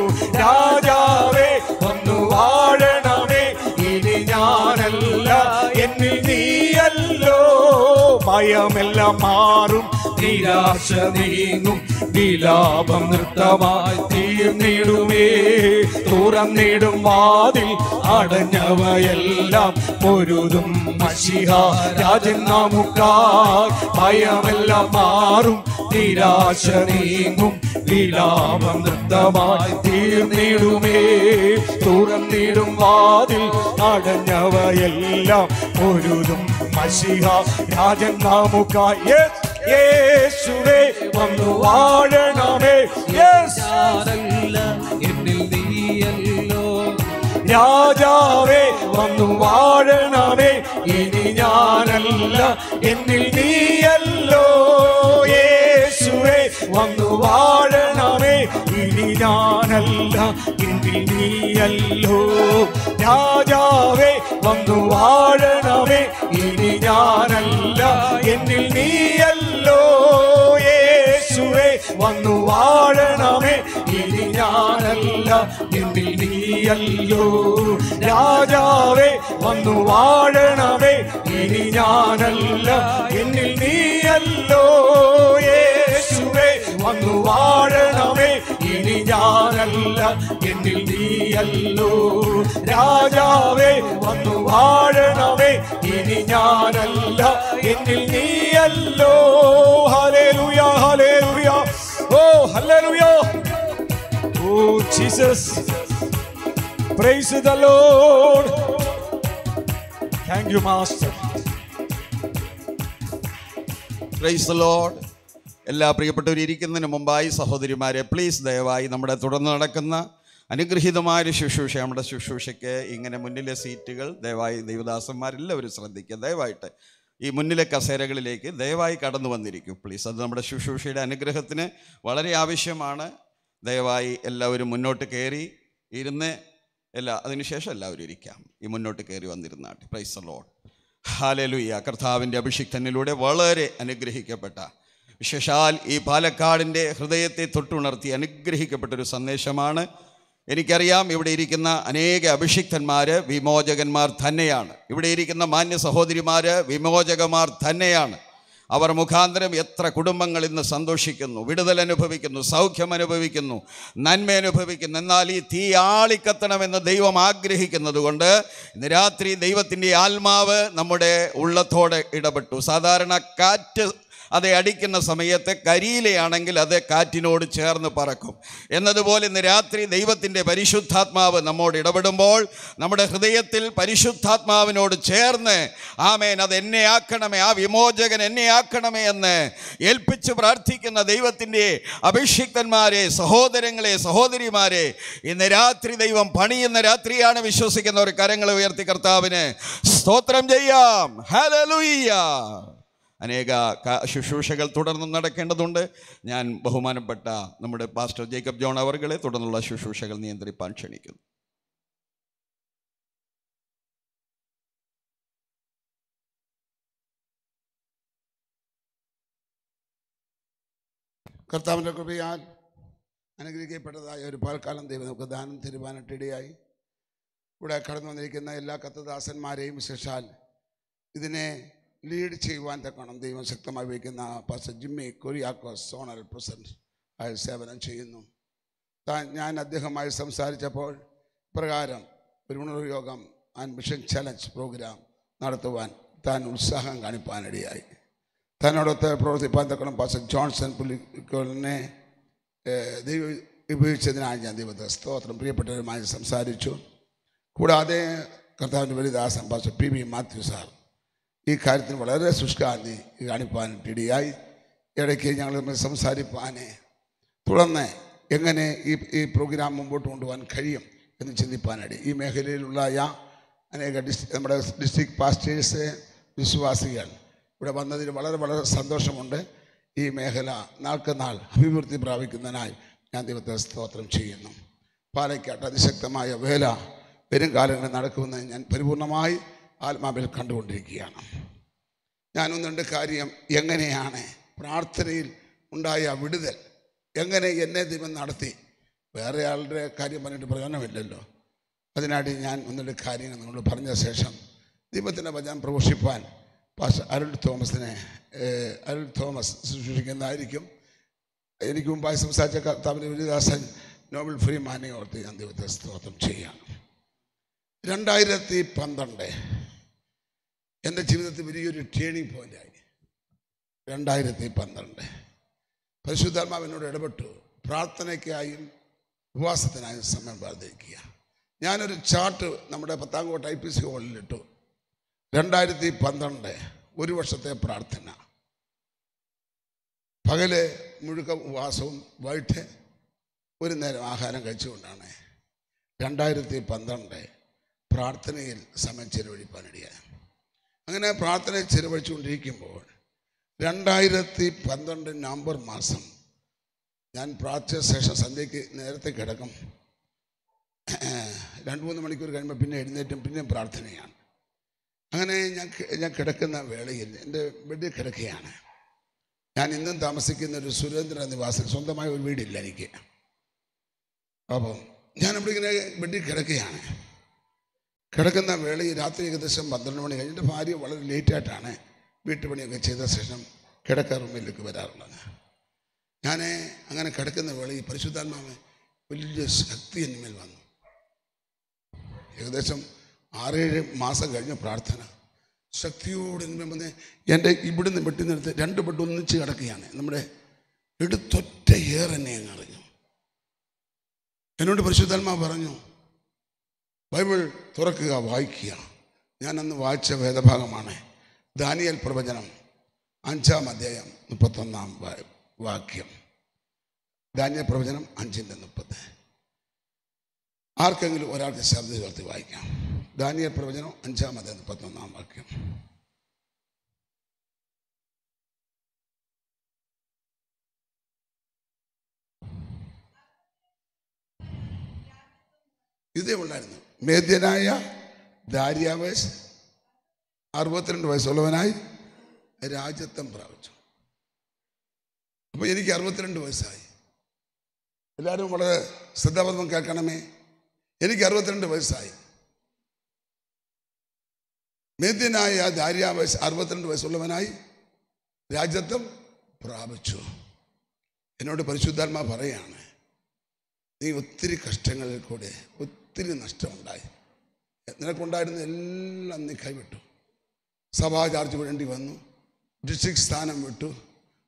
രാജാവേ വന്നു വാഴണമേ. ഇനി ഞാനല്ല എന്നിൽ നീയല്ലോ. ഭയമെല്ലാം മാറും, നിരാശ നീങ്ങും, വിലാപം നൃത്തമായി തീർന്നിടുമേ. തുറന്നിടും വാതിൽ, അടഞ്ഞവയെല്ലാം പൊരുതും മശിഹ രാജൻ നമുക്കായി. ഭയമെല്ലാം മാറും, നിരാശ നീങ്ങും, വിലാപം നൃത്തമായി തീർന്നിടുമേ. തുറന്നിടും വാതിൽ, അടഞ്ഞവയെല്ലാം പൊരുതും മശിഹ രാജൻ നമുക്കായി. യേശുവേ വന്നു വാഴണമേ. എന്നിൽ നീയല്ലോ, രാജാവേ വന്നു വാഴണമേ. ഇനി ഞാനല്ല എന്നിൽ നീയല്ലോ, യേശുവേ വന്നു വാഴണമേ. ഇനി ഞാനല്ല എന്നിൽ നീയല്ലോ, രാജാവേ വന്നു വാഴണമേ. ഇനി ഞാനല്ല എന്നിൽ നീയല്ലോ, യേശുവേ വന്നു വാഴണമേ. ഇനി ഞാനല്ല എന്നിൽ നീയല്ലോ, രാജാവേ വന്നു വാഴണമേ. ഇനി ഞാനല്ല എന്നിൽ നീയല്ലോ, യേശുവേ വന്നു വാഴണമേ. ഇനി ഞാനല്ല എന്നിൽ നീയല്ലോ, രാജാവേ വന്നു വാഴണമേ. ഇനി ഞാനല്ല എന്നിൽ നീയല്ലോ. ഹല്ലേലൂയ, ഹല്ലേലൂയ, ഓ ഹല്ലേലൂയ, ഓ Jesus, praise the Lord. Thank you master. Praise the Lord. എല്ലാ പ്രിയപ്പെട്ടവരും ഇരിക്കുന്നതിന് മുമ്പായി സഹോദരിമാരെ പ്ലീസ് ദയവായി നമ്മുടെ തുടർന്ന് നടക്കുന്ന അനുഗ്രഹീതമായൊരു ശുശ്രൂഷ, നമ്മുടെ ശുശ്രൂഷയ്ക്ക് ഇങ്ങനെ മുന്നിലെ സീറ്റുകൾ ദയവായി ദൈവദാസന്മാരെല്ലാവരും ശ്രദ്ധിക്കുക. ദയവായിട്ട് ഈ മുന്നിലെ കസേരകളിലേക്ക് ദയവായി കടന്നു വന്നിരിക്കും പ്ലീസ്. അത് നമ്മുടെ ശുശ്രൂഷയുടെ അനുഗ്രഹത്തിന് വളരെ ആവശ്യമാണ്. ദയവായി എല്ലാവരും മുന്നോട്ട് കയറി ഇരുന്ന് അതിനുശേഷം എല്ലാവരും ഇരിക്കാം. ഈ മുന്നോട്ട് കയറി വന്നിരുന്നാട്ടെ. Praise the Lord. ഹല്ലേലൂയ. കർത്താവിൻ്റെ അഭിഷിക്തനിലൂടെ വളരെ അനുഗ്രഹിക്കപ്പെട്ട, വിശേഷാൽ ഈ പാലക്കാടിൻ്റെ ഹൃദയത്തെ തൊട്ടുണർത്തി അനുഗ്രഹിക്കപ്പെട്ടൊരു സന്ദേശമാണ്. എനിക്കറിയാം ഇവിടെ ഇരിക്കുന്ന അനേക അഭിഷിക്തന്മാർ വിമോചകന്മാർ തന്നെയാണ്. ഇവിടെ ഇരിക്കുന്ന മാന്യ സഹോദരിമാർ വിമോചകന്മാർ തന്നെയാണ്. അവർ മുഖാന്തരം എത്ര കുടുംബങ്ങൾ ഇന്ന് സന്തോഷിക്കുന്നു, വിടുതൽ അനുഭവിക്കുന്നു, സൗഖ്യം അനുഭവിക്കുന്നു, നന്മ അനുഭവിക്കുന്നു. എന്നാൽ ഈ തീ ആളിക്കത്തണമെന്ന് ദൈവം ആഗ്രഹിക്കുന്നത് കൊണ്ട് ഇന്ന് രാത്രി ദൈവത്തിൻ്റെ ആത്മാവ് നമ്മുടെ ഉള്ളത്തോടെ ഇടപെട്ടു. സാധാരണ കാറ്റ് അത് അടിക്കുന്ന സമയത്ത് കരിയിലയാണെങ്കിൽ അത് കാറ്റിനോട് ചേർന്ന് പറക്കും എന്നതുപോലെ ഇന്ന് രാത്രി ദൈവത്തിൻ്റെ പരിശുദ്ധാത്മാവ് നമ്മോട് ഇടപെടുമ്പോൾ നമ്മുടെ ഹൃദയത്തിൽ പരിശുദ്ധാത്മാവിനോട് ചേർന്ന് ആമേൻ അത് എന്നെ ആക്കണമേ, ആ വിമോചകൻ എന്നെ ആക്കണമേ എന്ന് ഏൽപ്പിച്ച് പ്രാർത്ഥിക്കുന്ന ദൈവത്തിൻ്റെ അഭിഷിക്തന്മാരെ, സഹോദരങ്ങളെ, സഹോദരിമാരെ, ഇന്ന് രാത്രി ദൈവം പണിയുന്ന രാത്രിയാണ്. വിശ്വസിക്കുന്നവർ കരങ്ങൾ ഉയർത്തി കർത്താവിന് സ്തോത്രം ചെയ്യാം. ഹല്ലേലൂയ. അനേക ശുശ്രൂഷകൾ തുടർന്നും നടക്കേണ്ടതുണ്ട്. ഞാൻ ബഹുമാനപ്പെട്ട നമ്മുടെ പാസ്റ്റർ ജേക്കബ് ജോൺ അവർകളെ തുടർന്നുള്ള ശുശ്രൂഷകൾ നിയന്ത്രിപ്പാൻ ക്ഷണിക്കുന്നു. കർത്താവിൻ്റെ കൃപയാൽ അനുഗ്രഹിക്കപ്പെട്ടതായ ഒരു പാൽക്കാലം ദൈവം നമുക്ക് ദാനം തരുവാനായിട്ടിടയായി. ഇവിടെ കടന്നു വന്നിരിക്കുന്ന എല്ലാ കർത്തദാസന്മാരെയും വിശേഷാൽ ഇതിനെ ലീഡ് ചെയ്യുവാൻ തക്കണം ദൈവം ശക്തമായി വയ്ക്കുന്ന pastor Jimmy Kuriakose zonal president ആയി സേവനം ചെയ്യുന്നു. ഞാൻ അദ്ദേഹവുമായി സംസാരിച്ചപ്പോൾ പ്രകാരം ഒരു ഉണർവ് യോഗം ആൻഡ് മിഷൻ ചലഞ്ച് പ്രോഗ്രാം നടത്തുവാൻ താൻ ഉത്സാഹം കാണിപ്പാനിടയായി. തന്നോടൊത്ത് പ്രവർത്തിപ്പാൻ തക്കണം പാസ്റ്റർ ജോൺസൺ പുള്ളിക്കോളിനെ ദൈവം ഉപയോഗിച്ചതിനായി ഞാൻ ദൈവത്തെ സ്തോത്രം പ്രിയപ്പെട്ടവരുമായി സംസാരിച്ചു. കൂടാതെ കർത്താവിൻ്റെ വലിയദാസൻ pastor P B Mathew sir ഈ കാര്യത്തിന് വളരെ ശുഷ്കാന്തി കാണിപ്പാനിടയായി. ഇടയ്ക്ക് ഞങ്ങൾ തമ്മിൽ സംസാരിപ്പാനെ തുടർന്ന് എങ്ങനെ ഈ പ്രോഗ്രാം മുമ്പോട്ട് കൊണ്ടുപോകാൻ കഴിയും എന്ന് ചിന്തിപ്പാനിടയി. ഈ മേഖലയിലുള്ള അനേക നമ്മുടെ ഡിസ്ട്രിക്ട് പാസ്റ്റേഴ്സ്, വിശ്വാസികൾ ഇവിടെ വന്നതിന് വളരെ വളരെ സന്തോഷമുണ്ട്. ഈ മേഖല നാൾക്ക് നാൾ അഭിവൃദ്ധി പ്രാപിക്കുന്നതിനായി ഞാൻ ദൈവത്തെ സ്തോത്രം ചെയ്യുന്നു. പാലക്കാട്ട് അതിശക്തമായ വേല വരും കാലങ്ങളിൽ നടക്കുമെന്ന് ഞാൻ പരിപൂർണമായി ആത്മാവിൽ കണ്ടുകൊണ്ടിരിക്കുകയാണ്. ഞാനൊന്ന് രണ്ട് കാര്യം, എങ്ങനെയാണ് പ്രാർത്ഥനയിൽ ഉണ്ടായ വിടുതൽ, എങ്ങനെ എന്നെ ദൈവം നടത്തി, വേറെ ആളുടെ കാര്യം പറഞ്ഞിട്ട് പ്രയോജനമില്ലല്ലോ. അതിനായിട്ട് ഞാൻ ഒന്ന് രണ്ട് കാര്യങ്ങൾ നിങ്ങളോട് പറഞ്ഞ ശേഷം ദൈവത്തിൻ്റെ വചനം പ്രഘോഷിപ്പാൻ പാസ്റ്റർ അരുൾ തോമസ് ശുശ്രൂഷിക്കുന്നതായിരിക്കും. എനിക്ക് മുമ്പായി സംസാരിച്ച കർത്താവിൻ്റെ വലിയദാസൻ നോബൽ ഫ്രീമാനെ ഓർത്ത് ഞാൻ ദൈവത്തെ സ്തോത്രം ചെയ്യാം. 2012 എൻ്റെ ജീവിതത്തിൽ വലിയൊരു ടേണിംഗ് പോയിൻ്റായി. 2012 പരിശുദ്ധാത്മാവ് എന്നോട് ഇടപെട്ടു. പ്രാർത്ഥനയ്ക്കായും ഉപവാസത്തിനായും സമയം വർദ്ധിക്കുക. ഞാനൊരു ചാർട്ട് നമ്മുടെ പത്താംകോട്ട IPC ഹോളിലിട്ടു. 2012 ഒരു വർഷത്തെ പ്രാർത്ഥന, പകല് മുഴുക്ക ഉപവാസവും വൈകിട്ട് ഒരു നേരം ആഹാരം കഴിച്ചുകൊണ്ടാണ് 2012 പ്രാർത്ഥനയിൽ സമയം ചെലവഴിപ്പാനിടയായി. അങ്ങനെ പ്രാർത്ഥനയിൽ ചെലവഴിച്ചുകൊണ്ടിരിക്കുമ്പോൾ 2012 നവംബർ മാസം ഞാൻ പ്രാർത്ഥന ശേഷം സന്ധ്യയ്ക്ക് നേരത്തെ കിടക്കും. 2-3 മണിക്കൂർ കഴിയുമ്പോൾ പിന്നെ എഴുന്നേറ്റും പിന്നെയും പ്രാർത്ഥനയാണ്. അങ്ങനെ ഞാൻ കിടക്കുന്ന വേളയിൽ എൻ്റെ ബെഡിൽ കിടക്കുകയാണ്. ഞാൻ ഇന്നും താമസിക്കുന്ന ഒരു സുരേന്ദ്ര നിവാസിൽ, സ്വന്തമായ ഒരു വീടില്ല എനിക്ക്. അപ്പം ഞാനിവിടെ ഇങ്ങനെ ബെഡിൽ കിടക്കുകയാണ്. കിടക്കുന്ന വേളയിൽ രാത്രി ഏകദേശം 12 മണി കഴിഞ്ഞ് എൻ്റെ ഭാര്യ വളരെ ലേറ്റായിട്ടാണ് വീട്ടുപണിയൊക്കെ ചെയ്ത ശേഷം കിടക്ക റൂമിലേക്ക് വരാറുള്ളത്. ഞാൻ അങ്ങനെ കിടക്കുന്ന വേളയിൽ പരിശുദ്ധാത്മാവ് വലിയ ശക്തി എന്നിമേൽ വന്നു. ഏകദേശം 6-7 മാസം കഴിഞ്ഞ പ്രാർത്ഥന ശക്തിയോട് വന്ന് എൻ്റെ ഇവിടുന്ന് വെട്ടിന്നെടുത്ത് 2 ബെഡ് ഒന്നിച്ച് കിടക്കുകയാണ്. നമ്മുടെ എടുത്തൊറ്റ എന്നെ അങ്ങ് അറിഞ്ഞു. എന്നോട് പരിശുദ്ധാത്മാവ് പറഞ്ഞു, ബൈബിൾ തുറക്കുക, വായിക്കുക. ഞാൻ അന്ന് വായിച്ച വേദഭാഗമാണ് ദാനിയേൽ പ്രവചനം 5-ാം അധ്യായം 31-ാം വാക്യം. ദാനിയേൽ പ്രവചനം 5:30. ആർക്കെങ്കിലും ഒരാൾക്ക് ശബ്ദം ഉയർത്തി വായിക്കാം. ദാനിയേൽ പ്രവചനം 5-ാം അധ്യായം 31-ാം വാക്യം. ഇതേ ഉള്ളായിരുന്നു. മേദ്യനായ ദാര്യാവേശ് 62 വയസ്സുള്ളവനായി രാജ്യത്വം പ്രാപിച്ചു. അപ്പോൾ എനിക്ക് 62 വയസ്സായി. എല്ലാവരും വളരെ ശ്രദ്ധാപൂർവം കേൾക്കണമേ. എനിക്ക് 62 വയസ്സായി. മേദ്യനായ ദാര്യാവേശ് 62 വയസ്സുള്ളവനായി രാജ്യത്വം പ്രാപിച്ചു. എന്നോട് പരിശുദ്ധാത്മാ പറയാണ്, നീ ഒത്തിരി കഷ്ടങ്ങളിൽ കൂടെ ഒത്തിരി നഷ്ടമുണ്ടായി. നിനക്കുണ്ടായിരുന്ന എല്ലാം നീ കൈവിട്ടു. സഭാ ചാർജ് വിടേണ്ടി വന്നു, ഡിസ്ട്രിക്ട് സ്ഥാനം വിട്ടു,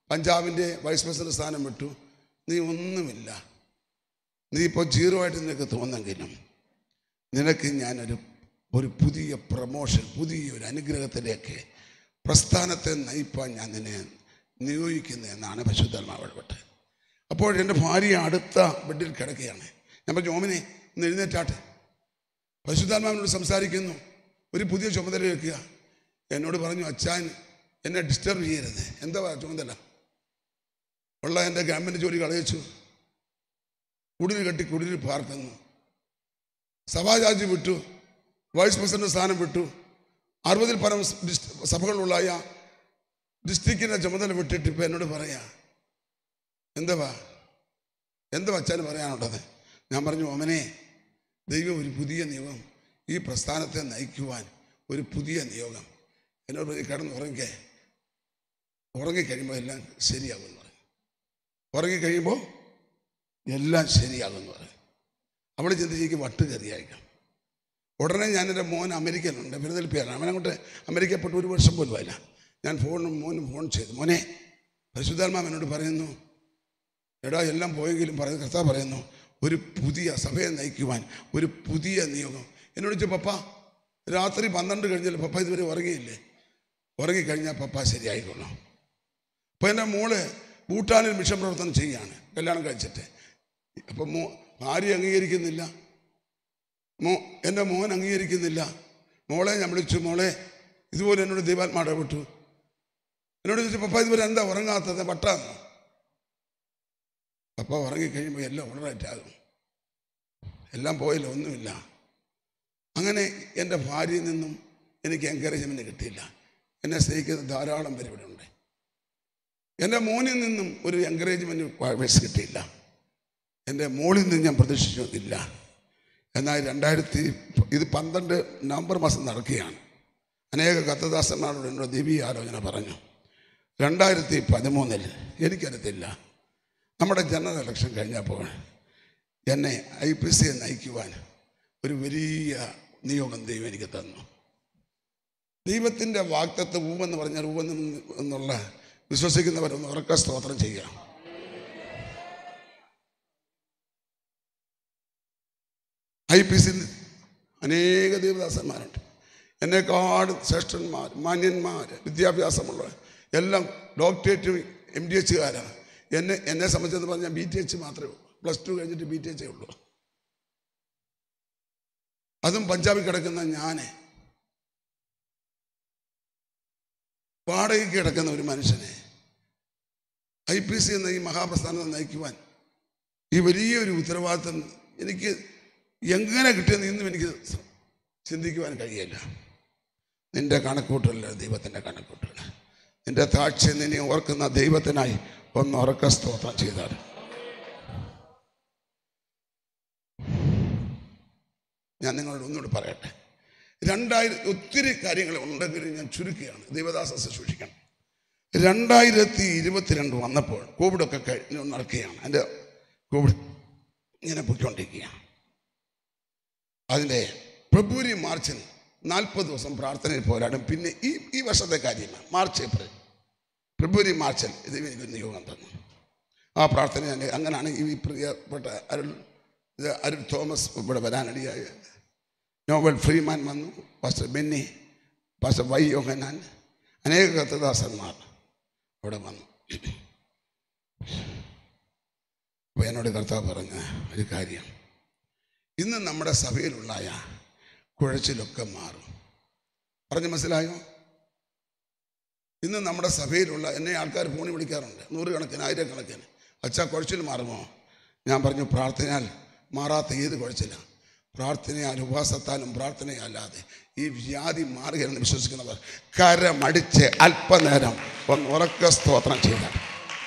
പഞ്ചാബിൻ്റെ വൈസ് പ്രസിഡന്റ് സ്ഥാനം വിട്ടു. നീ ഒന്നുമില്ല, നീ ഇപ്പോൾ 0 ആയിട്ട് നിനക്ക് തോന്നെങ്കിലും നിനക്ക് ഞാനൊരു പുതിയ പ്രമോഷൻ, പുതിയൊരു അനുഗ്രഹത്തിലേക്ക് പ്രസ്ഥാനത്തെ നയിപ്പാൻ ഞാൻ നിന്നെ നിയോഗിക്കുന്നത് എന്നാണ് പരിശുദ്ധാത്മാവ് ഇടപെട്ട്. അപ്പോൾ എൻ്റെ ഭാര്യ അടുത്ത ബെഡിൽ കിടക്കുകയാണ്. ഞാൻ പറഞ്ഞു, ഓമനെ ഒന്ന് എഴുന്നേറ്റാട്ടെ. പരിശുദ്ധാത്മാവിനോട് സംസാരിക്കുന്നു, ഒരു പുതിയ ചുമതല വെക്കുക. എന്നോട് പറഞ്ഞു, അച്ഛൻ എന്നെ ഡിസ്റ്റർബ് ചെയ്യരുത്. എന്താ ചുമതല? ഉള്ള എൻ്റെ ഗവൺമെൻറ് ജോലി കളയിച്ചു, കുടിൽ കെട്ടി കുടിലിൽ പാർക്കുന്നു, സഭാചാർജ് വിട്ടു, വൈസ് പ്രസിഡന്റ് സ്ഥാനം വിട്ടു, 60-ൽ പരം സഭകളുള്ള ഡിസ്ട്രിക്റ്റിൻ്റെ ചുമതല വിട്ടിട്ട് ഇപ്പം എന്നോട് പറയാ എന്താ അച്ഛന് പറയാനുള്ളത്? ഞാൻ പറഞ്ഞു, ഓമനെ, ദൈവം ഒരു പുതിയ നിയോഗം, ഈ പ്രസ്ഥാനത്തെ നയിക്കുവാൻ ഒരു പുതിയ നിയോഗം. എന്നോട് ഉറങ്ങിക്കഴിയുമ്പോൾ എല്ലാം ശരിയാകുമെന്ന് പറഞ്ഞു. ഉറങ്ങിക്കഴിയുമ്പോൾ എല്ലാം ശരിയാകുമെന്ന് പറഞ്ഞു. അവൾ ചിന്തിച്ചേക്ക് വട്ട് കയറിയായിരിക്കാം. ഉടനെ ഞാൻ എൻ്റെ മോൻ അമേരിക്കയിലുണ്ട്, ഫിലദൽഫിയയിലാണ്. അവനങ്ങോട്ട് അമേരിക്കയിൽ പോയിട്ട് 1 വർഷം പോലും ആയില്ല. ഞാൻ മോനും ഫോൺ ചെയ്തു, മോനെ, പരിശുദ്ധാത്മാവ് എന്നോട് പറയുന്നു, എടാ എല്ലാം പോയെങ്കിലും കർത്താവ് പറയുന്നു, ഒരു പുതിയ സഭയെ നയിക്കുവാൻ ഒരു പുതിയ നിയോഗം. എന്നോട് ചോദിച്ചു, പപ്പ രാത്രി 12 കഴിഞ്ഞാൽ പപ്പ ഇതുവരെ ഉറങ്ങിയില്ലേ? ഉറങ്ങിക്കഴിഞ്ഞാൽ പപ്പ ശരിയായിക്കൊള്ളാം. അപ്പോൾ എൻ്റെ മോള് ഭൂട്ടാനിൽ മിഷൻ പ്രവർത്തനം ചെയ്യുകയാണ്, കല്യാണം കഴിച്ചിട്ട്. അപ്പം ഭാര്യ അംഗീകരിക്കുന്നില്ല, എൻ്റെ മോൻ അംഗീകരിക്കുന്നില്ല. മോളെ ഞാൻ വിളിച്ചു, മോളെ ഇതുപോലെ എന്നോട് ദൈവാത്മാവ് ഇടപെട്ടു. എന്നോട് ചോദിച്ചു, പപ്പ ഇതുവരെ എന്താ ഉറങ്ങാത്തത്? വട്ടാന്നോ? പപ്പ ഉറങ്ങിക്കഴിയുമ്പോൾ എല്ലാം ഉളറായിട്ടാകും, എല്ലാം പോയില്ല, ഒന്നുമില്ല. അങ്ങനെ എൻ്റെ ഭാര്യയിൽ നിന്നും എനിക്ക് എൻകറേജ്മെൻറ്റ് കിട്ടിയില്ല. എന്നെ സ്നേഹിക്കുന്ന ധാരാളം പേര് ഇവിടെ ഉണ്ട്. എൻ്റെ മോനിൽ നിന്നും ഒരു എൻകറേജ്മെൻറ്റ് കിട്ടിയില്ല. എൻ്റെ മോളിൽ നിന്ന് ഞാൻ പ്രതീക്ഷിച്ചില്ല. എന്നാൽ 12 നവംബർ മാസം നടക്കുകയാണ്. അനേക കർത്തദാസന്മാരോട് എന്നോട് ദിവ്യ ആലോചന പറഞ്ഞു. 2013 എനിക്കറിയത്തില്ല, നമ്മുടെ ജനറൽ ഇലക്ഷൻ കഴിഞ്ഞപ്പോൾ എന്നെ IPC നയിക്കുവാൻ ഒരു വലിയ നിയോഗം ദൈവം എനിക്ക് തന്നു. ദൈവത്തിൻ്റെ വാഗ്ദത്തം ഊവെന്ന് പറഞ്ഞാൽ എന്നുള്ള വിശ്വസിക്കുന്നവരൊന്ന് ഉറക്ക സ്തോത്രം ചെയ്യുക. IPC അനേക ദൈവദാസന്മാരുണ്ട്, എന്നെക്കാട് ശ്രേഷ്ഠന്മാർ, മാന്യന്മാർ, വിദ്യാഭ്യാസമുള്ള എല്ലാം ഡോക്ടറേറ്റും MDHകാരാണ്. എന്നെ സംബന്ധിച്ചെന്ന് പറഞ്ഞാൽ BTH മാത്രമേ ഉള്ളൂ, +2 കഴിഞ്ഞിട്ട് BTH ഉള്ളൂ. അതും പഞ്ചാബിൽ കിടക്കുന്ന ഞാൻ, വാടകയ്ക്ക് കിടക്കുന്ന ഒരു മനുഷ്യനെ IPC എന്ന ഈ മഹാപ്രസ്ഥാനത്തെ നയിക്കുവാൻ ഈ വലിയൊരു ഉത്തരവാദിത്വം എനിക്ക് എങ്ങനെ കിട്ടിയെന്ന് ഇന്നും എനിക്ക് ചിന്തിക്കുവാൻ കഴിയില്ല. നിന്റെ കണക്കൂട്ടല്ല ദൈവത്തിൻ്റെ കണക്കൂട്ടല്ല. നിന്റെ താഴ്ച നിന്നെ ഓർക്കുന്ന ദൈവത്തിനായി ഒന്ന് ഉറക്ക സ്തോത്രം ചെയ്താൽ. ഞാൻ നിങ്ങളോട് ഒന്നുകൂടി പറയട്ടെ, 2000 ഒത്തിരി കാര്യങ്ങൾ ഉണ്ടെങ്കിൽ ഞാൻ ചുരുക്കുകയാണ്. ദൈവദാസ സൂക്ഷിക്കണം. 2022 വന്നപ്പോൾ കോവിഡൊക്കെ കഴിഞ്ഞ് നടക്കുകയാണ്. എൻ്റെ കോവിഡ് ഇങ്ങനെ പൊയ്ക്കൊണ്ടിരിക്കുകയാണ്. അതിൻ്റെ ഫെബ്രുവരി മാർച്ചിൽ 40 ദിവസം പ്രാർത്ഥനയിൽ പോരാടും. പിന്നെ ഈ വർഷത്തെ കാര്യമില്ല, മാർച്ച് ഏപ്രിൽ ഫെബ്രുവരി മാർച്ചിൽ ഇത് എനിക്കൊരു നിയോഗം തന്നു. ആ പ്രാർത്ഥന ഞാൻ അങ്ങനെയാണ് ഈ പ്രിയപ്പെട്ട അരുൾ തോമസ് ഇവിടെ വരാനടിയായ, നോവൽ ഫ്രീമാൻ വന്നു, pastor Benny, pastor Y Yohannan, അനേക കർത്തദാസന്മാർ അവിടെ വന്നു. അപ്പോൾ എന്നോട് കർത്താവ് പറഞ്ഞ ഒരു കാര്യം, ഇന്ന് നമ്മുടെ സഭയിലുള്ള കുഴച്ചിലൊക്കെ മാറും. പറഞ്ഞ് മനസ്സിലായോ? ഇന്ന് നമ്മുടെ സഭയിലുള്ള എന്നെ ആൾക്കാർ ഫോണിൽ വിളിക്കാറുണ്ട്, 100 കണക്കിന് 1000 കണക്കിന്. അച്ഛാ കുഴച്ചിൽ മാറുമോ? ഞാൻ പറഞ്ഞു, പ്രാർത്ഥനയാൽ മാറാത്ത ഏത് കുഴച്ചിലാണ്? പ്രാർത്ഥനയാൽ, ഉപവാസത്താലും പ്രാർത്ഥനയല്ലാതെ ഈ വ്യാധി മാറുകയെന്ന് വിശ്വസിക്കുന്നവർ കരമടിച്ച് അല്പനേരം ഒന്ന് ഉറക്ക സ്തോത്രം ചെയ്താൽ.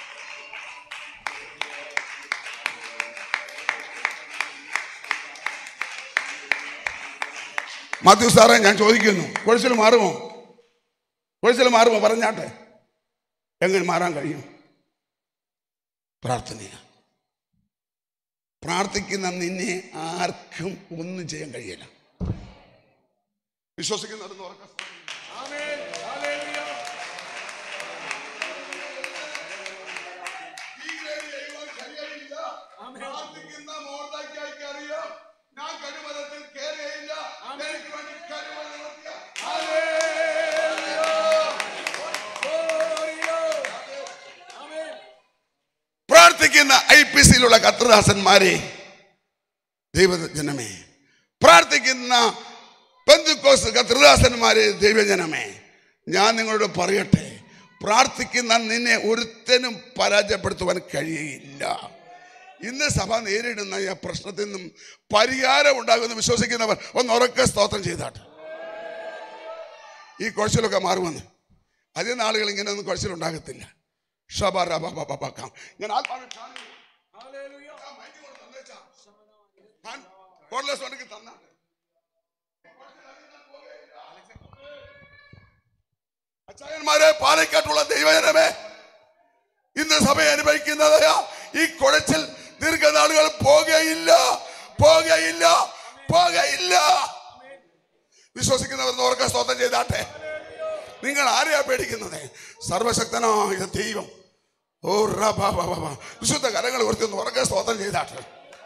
മാത്യു സാറേ, ഞാൻ ചോദിക്കുന്നു, കുഴച്ചിൽ മാറുമോ? കുഴച്ചിൽ മാറുമോ? പറഞ്ഞാട്ടെ. എങ്ങനെ മാറാൻ കഴിയും? പ്രാർത്ഥനയാണ്. പ്രാർത്ഥിക്കുന്ന നിന്നെ ആർക്കും ഒന്നും ചെയ്യാൻ കഴിയില്ല. വിശ്വസിക്കുന്നവരെന്ന് ഉറക്ക പ്രാർത്ഥിക്കുന്ന IPCയിലുള്ള കർത്തൃദാസന്മാരെ, ദൈവജനമേ, പ്രാർത്ഥിക്കുന്ന പെന്തക്കോസ്ത് കർത്തൃദാസന്മാരെ, ദൈവജനമേ, ഞാൻ നിങ്ങളോട് പറയട്ടെ, പ്രാർത്ഥിക്കുന്ന നിന്നെ ഒരുത്തനും പരാജയപ്പെടുത്തുവാൻ കഴിയുകയില്ല. ഇന്ന് സഭ നേരിടുന്ന ഈ പ്രശ്നത്തിൽ നിന്നും പരിഹാരം ഉണ്ടാകുമെന്ന് വിശ്വസിക്കുന്നവർ ഒന്ന് ഉറക്കെ സ്തോത്രം ചെയ്താട്ടെ. ഈ കുഴച്ചിലൊക്കെ മാറുമെന്ന്. അധികം നാളുകൾ ഇങ്ങനെയൊന്നും കുഴച്ചിലുണ്ടാകത്തില്ല. ഞാൻ അച്ചായന്മാരെ, പാലക്കാട്ടുള്ള ദൈവജനമേ, ഇന്ന് സഭയെ അനുഭവിക്കുന്നത് ഈ കുഴച്ചിൽ ദീർഘനാളുകൾ പോകുകയില്ല. വിശ്വസിക്കുന്നവർ ഓർക്ക സ്തോത്രം ചെയ്താട്ടെ. നിങ്ങൾ ആരെയാ പേടിക്കുന്നത്? സർവശക്തനായ ദൈവം. ഓ റാ വിശുദ്ധ കരങ്ങൾ ഉയർത്തുന്ന ഉറക്ക സ്തോത്രം ചെയ്താട്ടെ.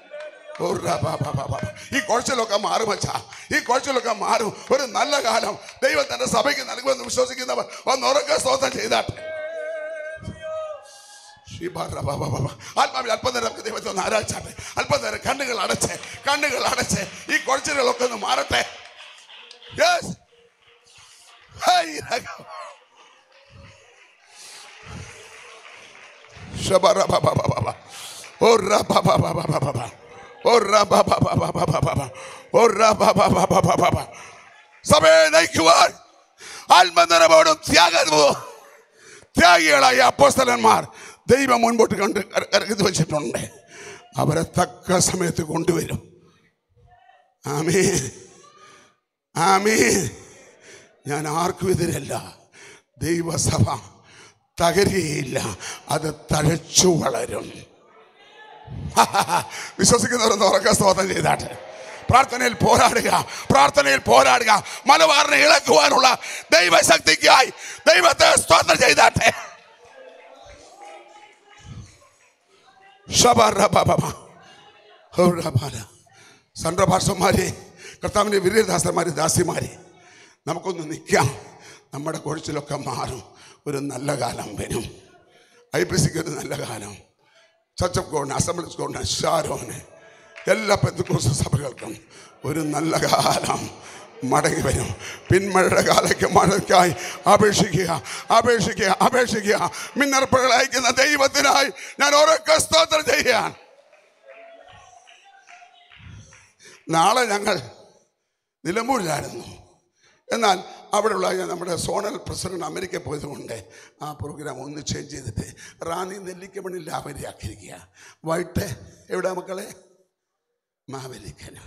ഈ കുഴച്ചിലൊക്കെ മാറും അച്ഛാ, ഈ കുഴച്ചിലൊക്കെ മാറും. ഒരു നല്ല കാലം ദൈവം തന്റെ സഭയ്ക്ക് നൽകുമെന്ന് വിശ്വസിക്കുന്നവർ ഒന്ന് ഉറക്ക സ്തോത്രം ചെയ്താട്ടെ. ആത്മാവിൽ അല്പനേരം നമുക്ക് ദൈവത്തെ ഒന്ന് ആരാധിച്ചാട്ടെ. അല്പനേരം കണ്ണുകൾ അടച്ച് ഈ കുഴച്ചിലുകളൊക്കെ ഒന്ന് മാറട്ടെ. സഭയെ നയിക്കുവാൻ ആത്മനിറവോടും ത്യാഗികളായ അപ്പോസ്തലന്മാർ ദൈവം മുൻപോട്ട് കരുതി വെച്ചിട്ടുണ്ട്. അവരെ തക്ക സമയത്ത് കൊണ്ടുവരും. ആമേൻ, ആമേൻ. ഞാൻ ആർക്കും എതിരല്ല. ദൈവസഭ തകരുകയില്ല, അത് തഴച്ചു വളരും. വിശ്വസിക്കുന്നവരൊന്ന് ഉറക്കെ സ്തോത്രം ചെയ്താട്ടെ. പ്രാർത്ഥനയിൽ പോരാടുക. മലബാറിനെ ഇളക്കുവാനുള്ള ദൈവശക്തിക്കായി ദൈവത്തെ സ്തോത്രം ചെയ്താട്ടെ. സന്ത്രഭാഷന്മാരെ, കർത്താവിൻ്റെ വീരദാസന്മാരെ, ദാസിമാരെ, നമുക്കൊന്ന് നിൽക്കാം. നമ്മുടെ കുഴച്ചിലൊക്കെ മാറും. ഒരു നല്ല കാലം വരും. IPCക്ക് ഒരു നല്ല കാലം, Church of God, Assemblies God, ഷാരോന്, എല്ലാ പെന്തക്കോസ്ത് സഭകൾക്കും ഒരു നല്ല കാലം മടങ്ങി വരും. പിന്മഴയുടെ മഴയ്ക്കായി അപേക്ഷിക്കുക. മിന്നർപ്പുകൾ അയക്കുന്ന ദൈവത്തിനായി ഞാൻ ഉറക്കെ സ്തോത്രം ചെയ്യുകയാണ്. നാളെ ഞങ്ങൾ നിലമ്പൂരിലായിരുന്നു. എന്നാൽ അവിടെയുള്ള നമ്മുടെ സോണൽ പ്രസിഡന്റ് അമേരിക്കയിൽ പോയതുകൊണ്ട് ആ പ്രോഗ്രാം ഒന്ന് ചേഞ്ച് ചെയ്തിട്ട് റാന്നി നെല്ലിക്കമണ്ണിൽ ആവരിയാക്കിയിരിക്കുക. വൈകിട്ട് എവിടെ മക്കളെ? മാവേലിക്കന്.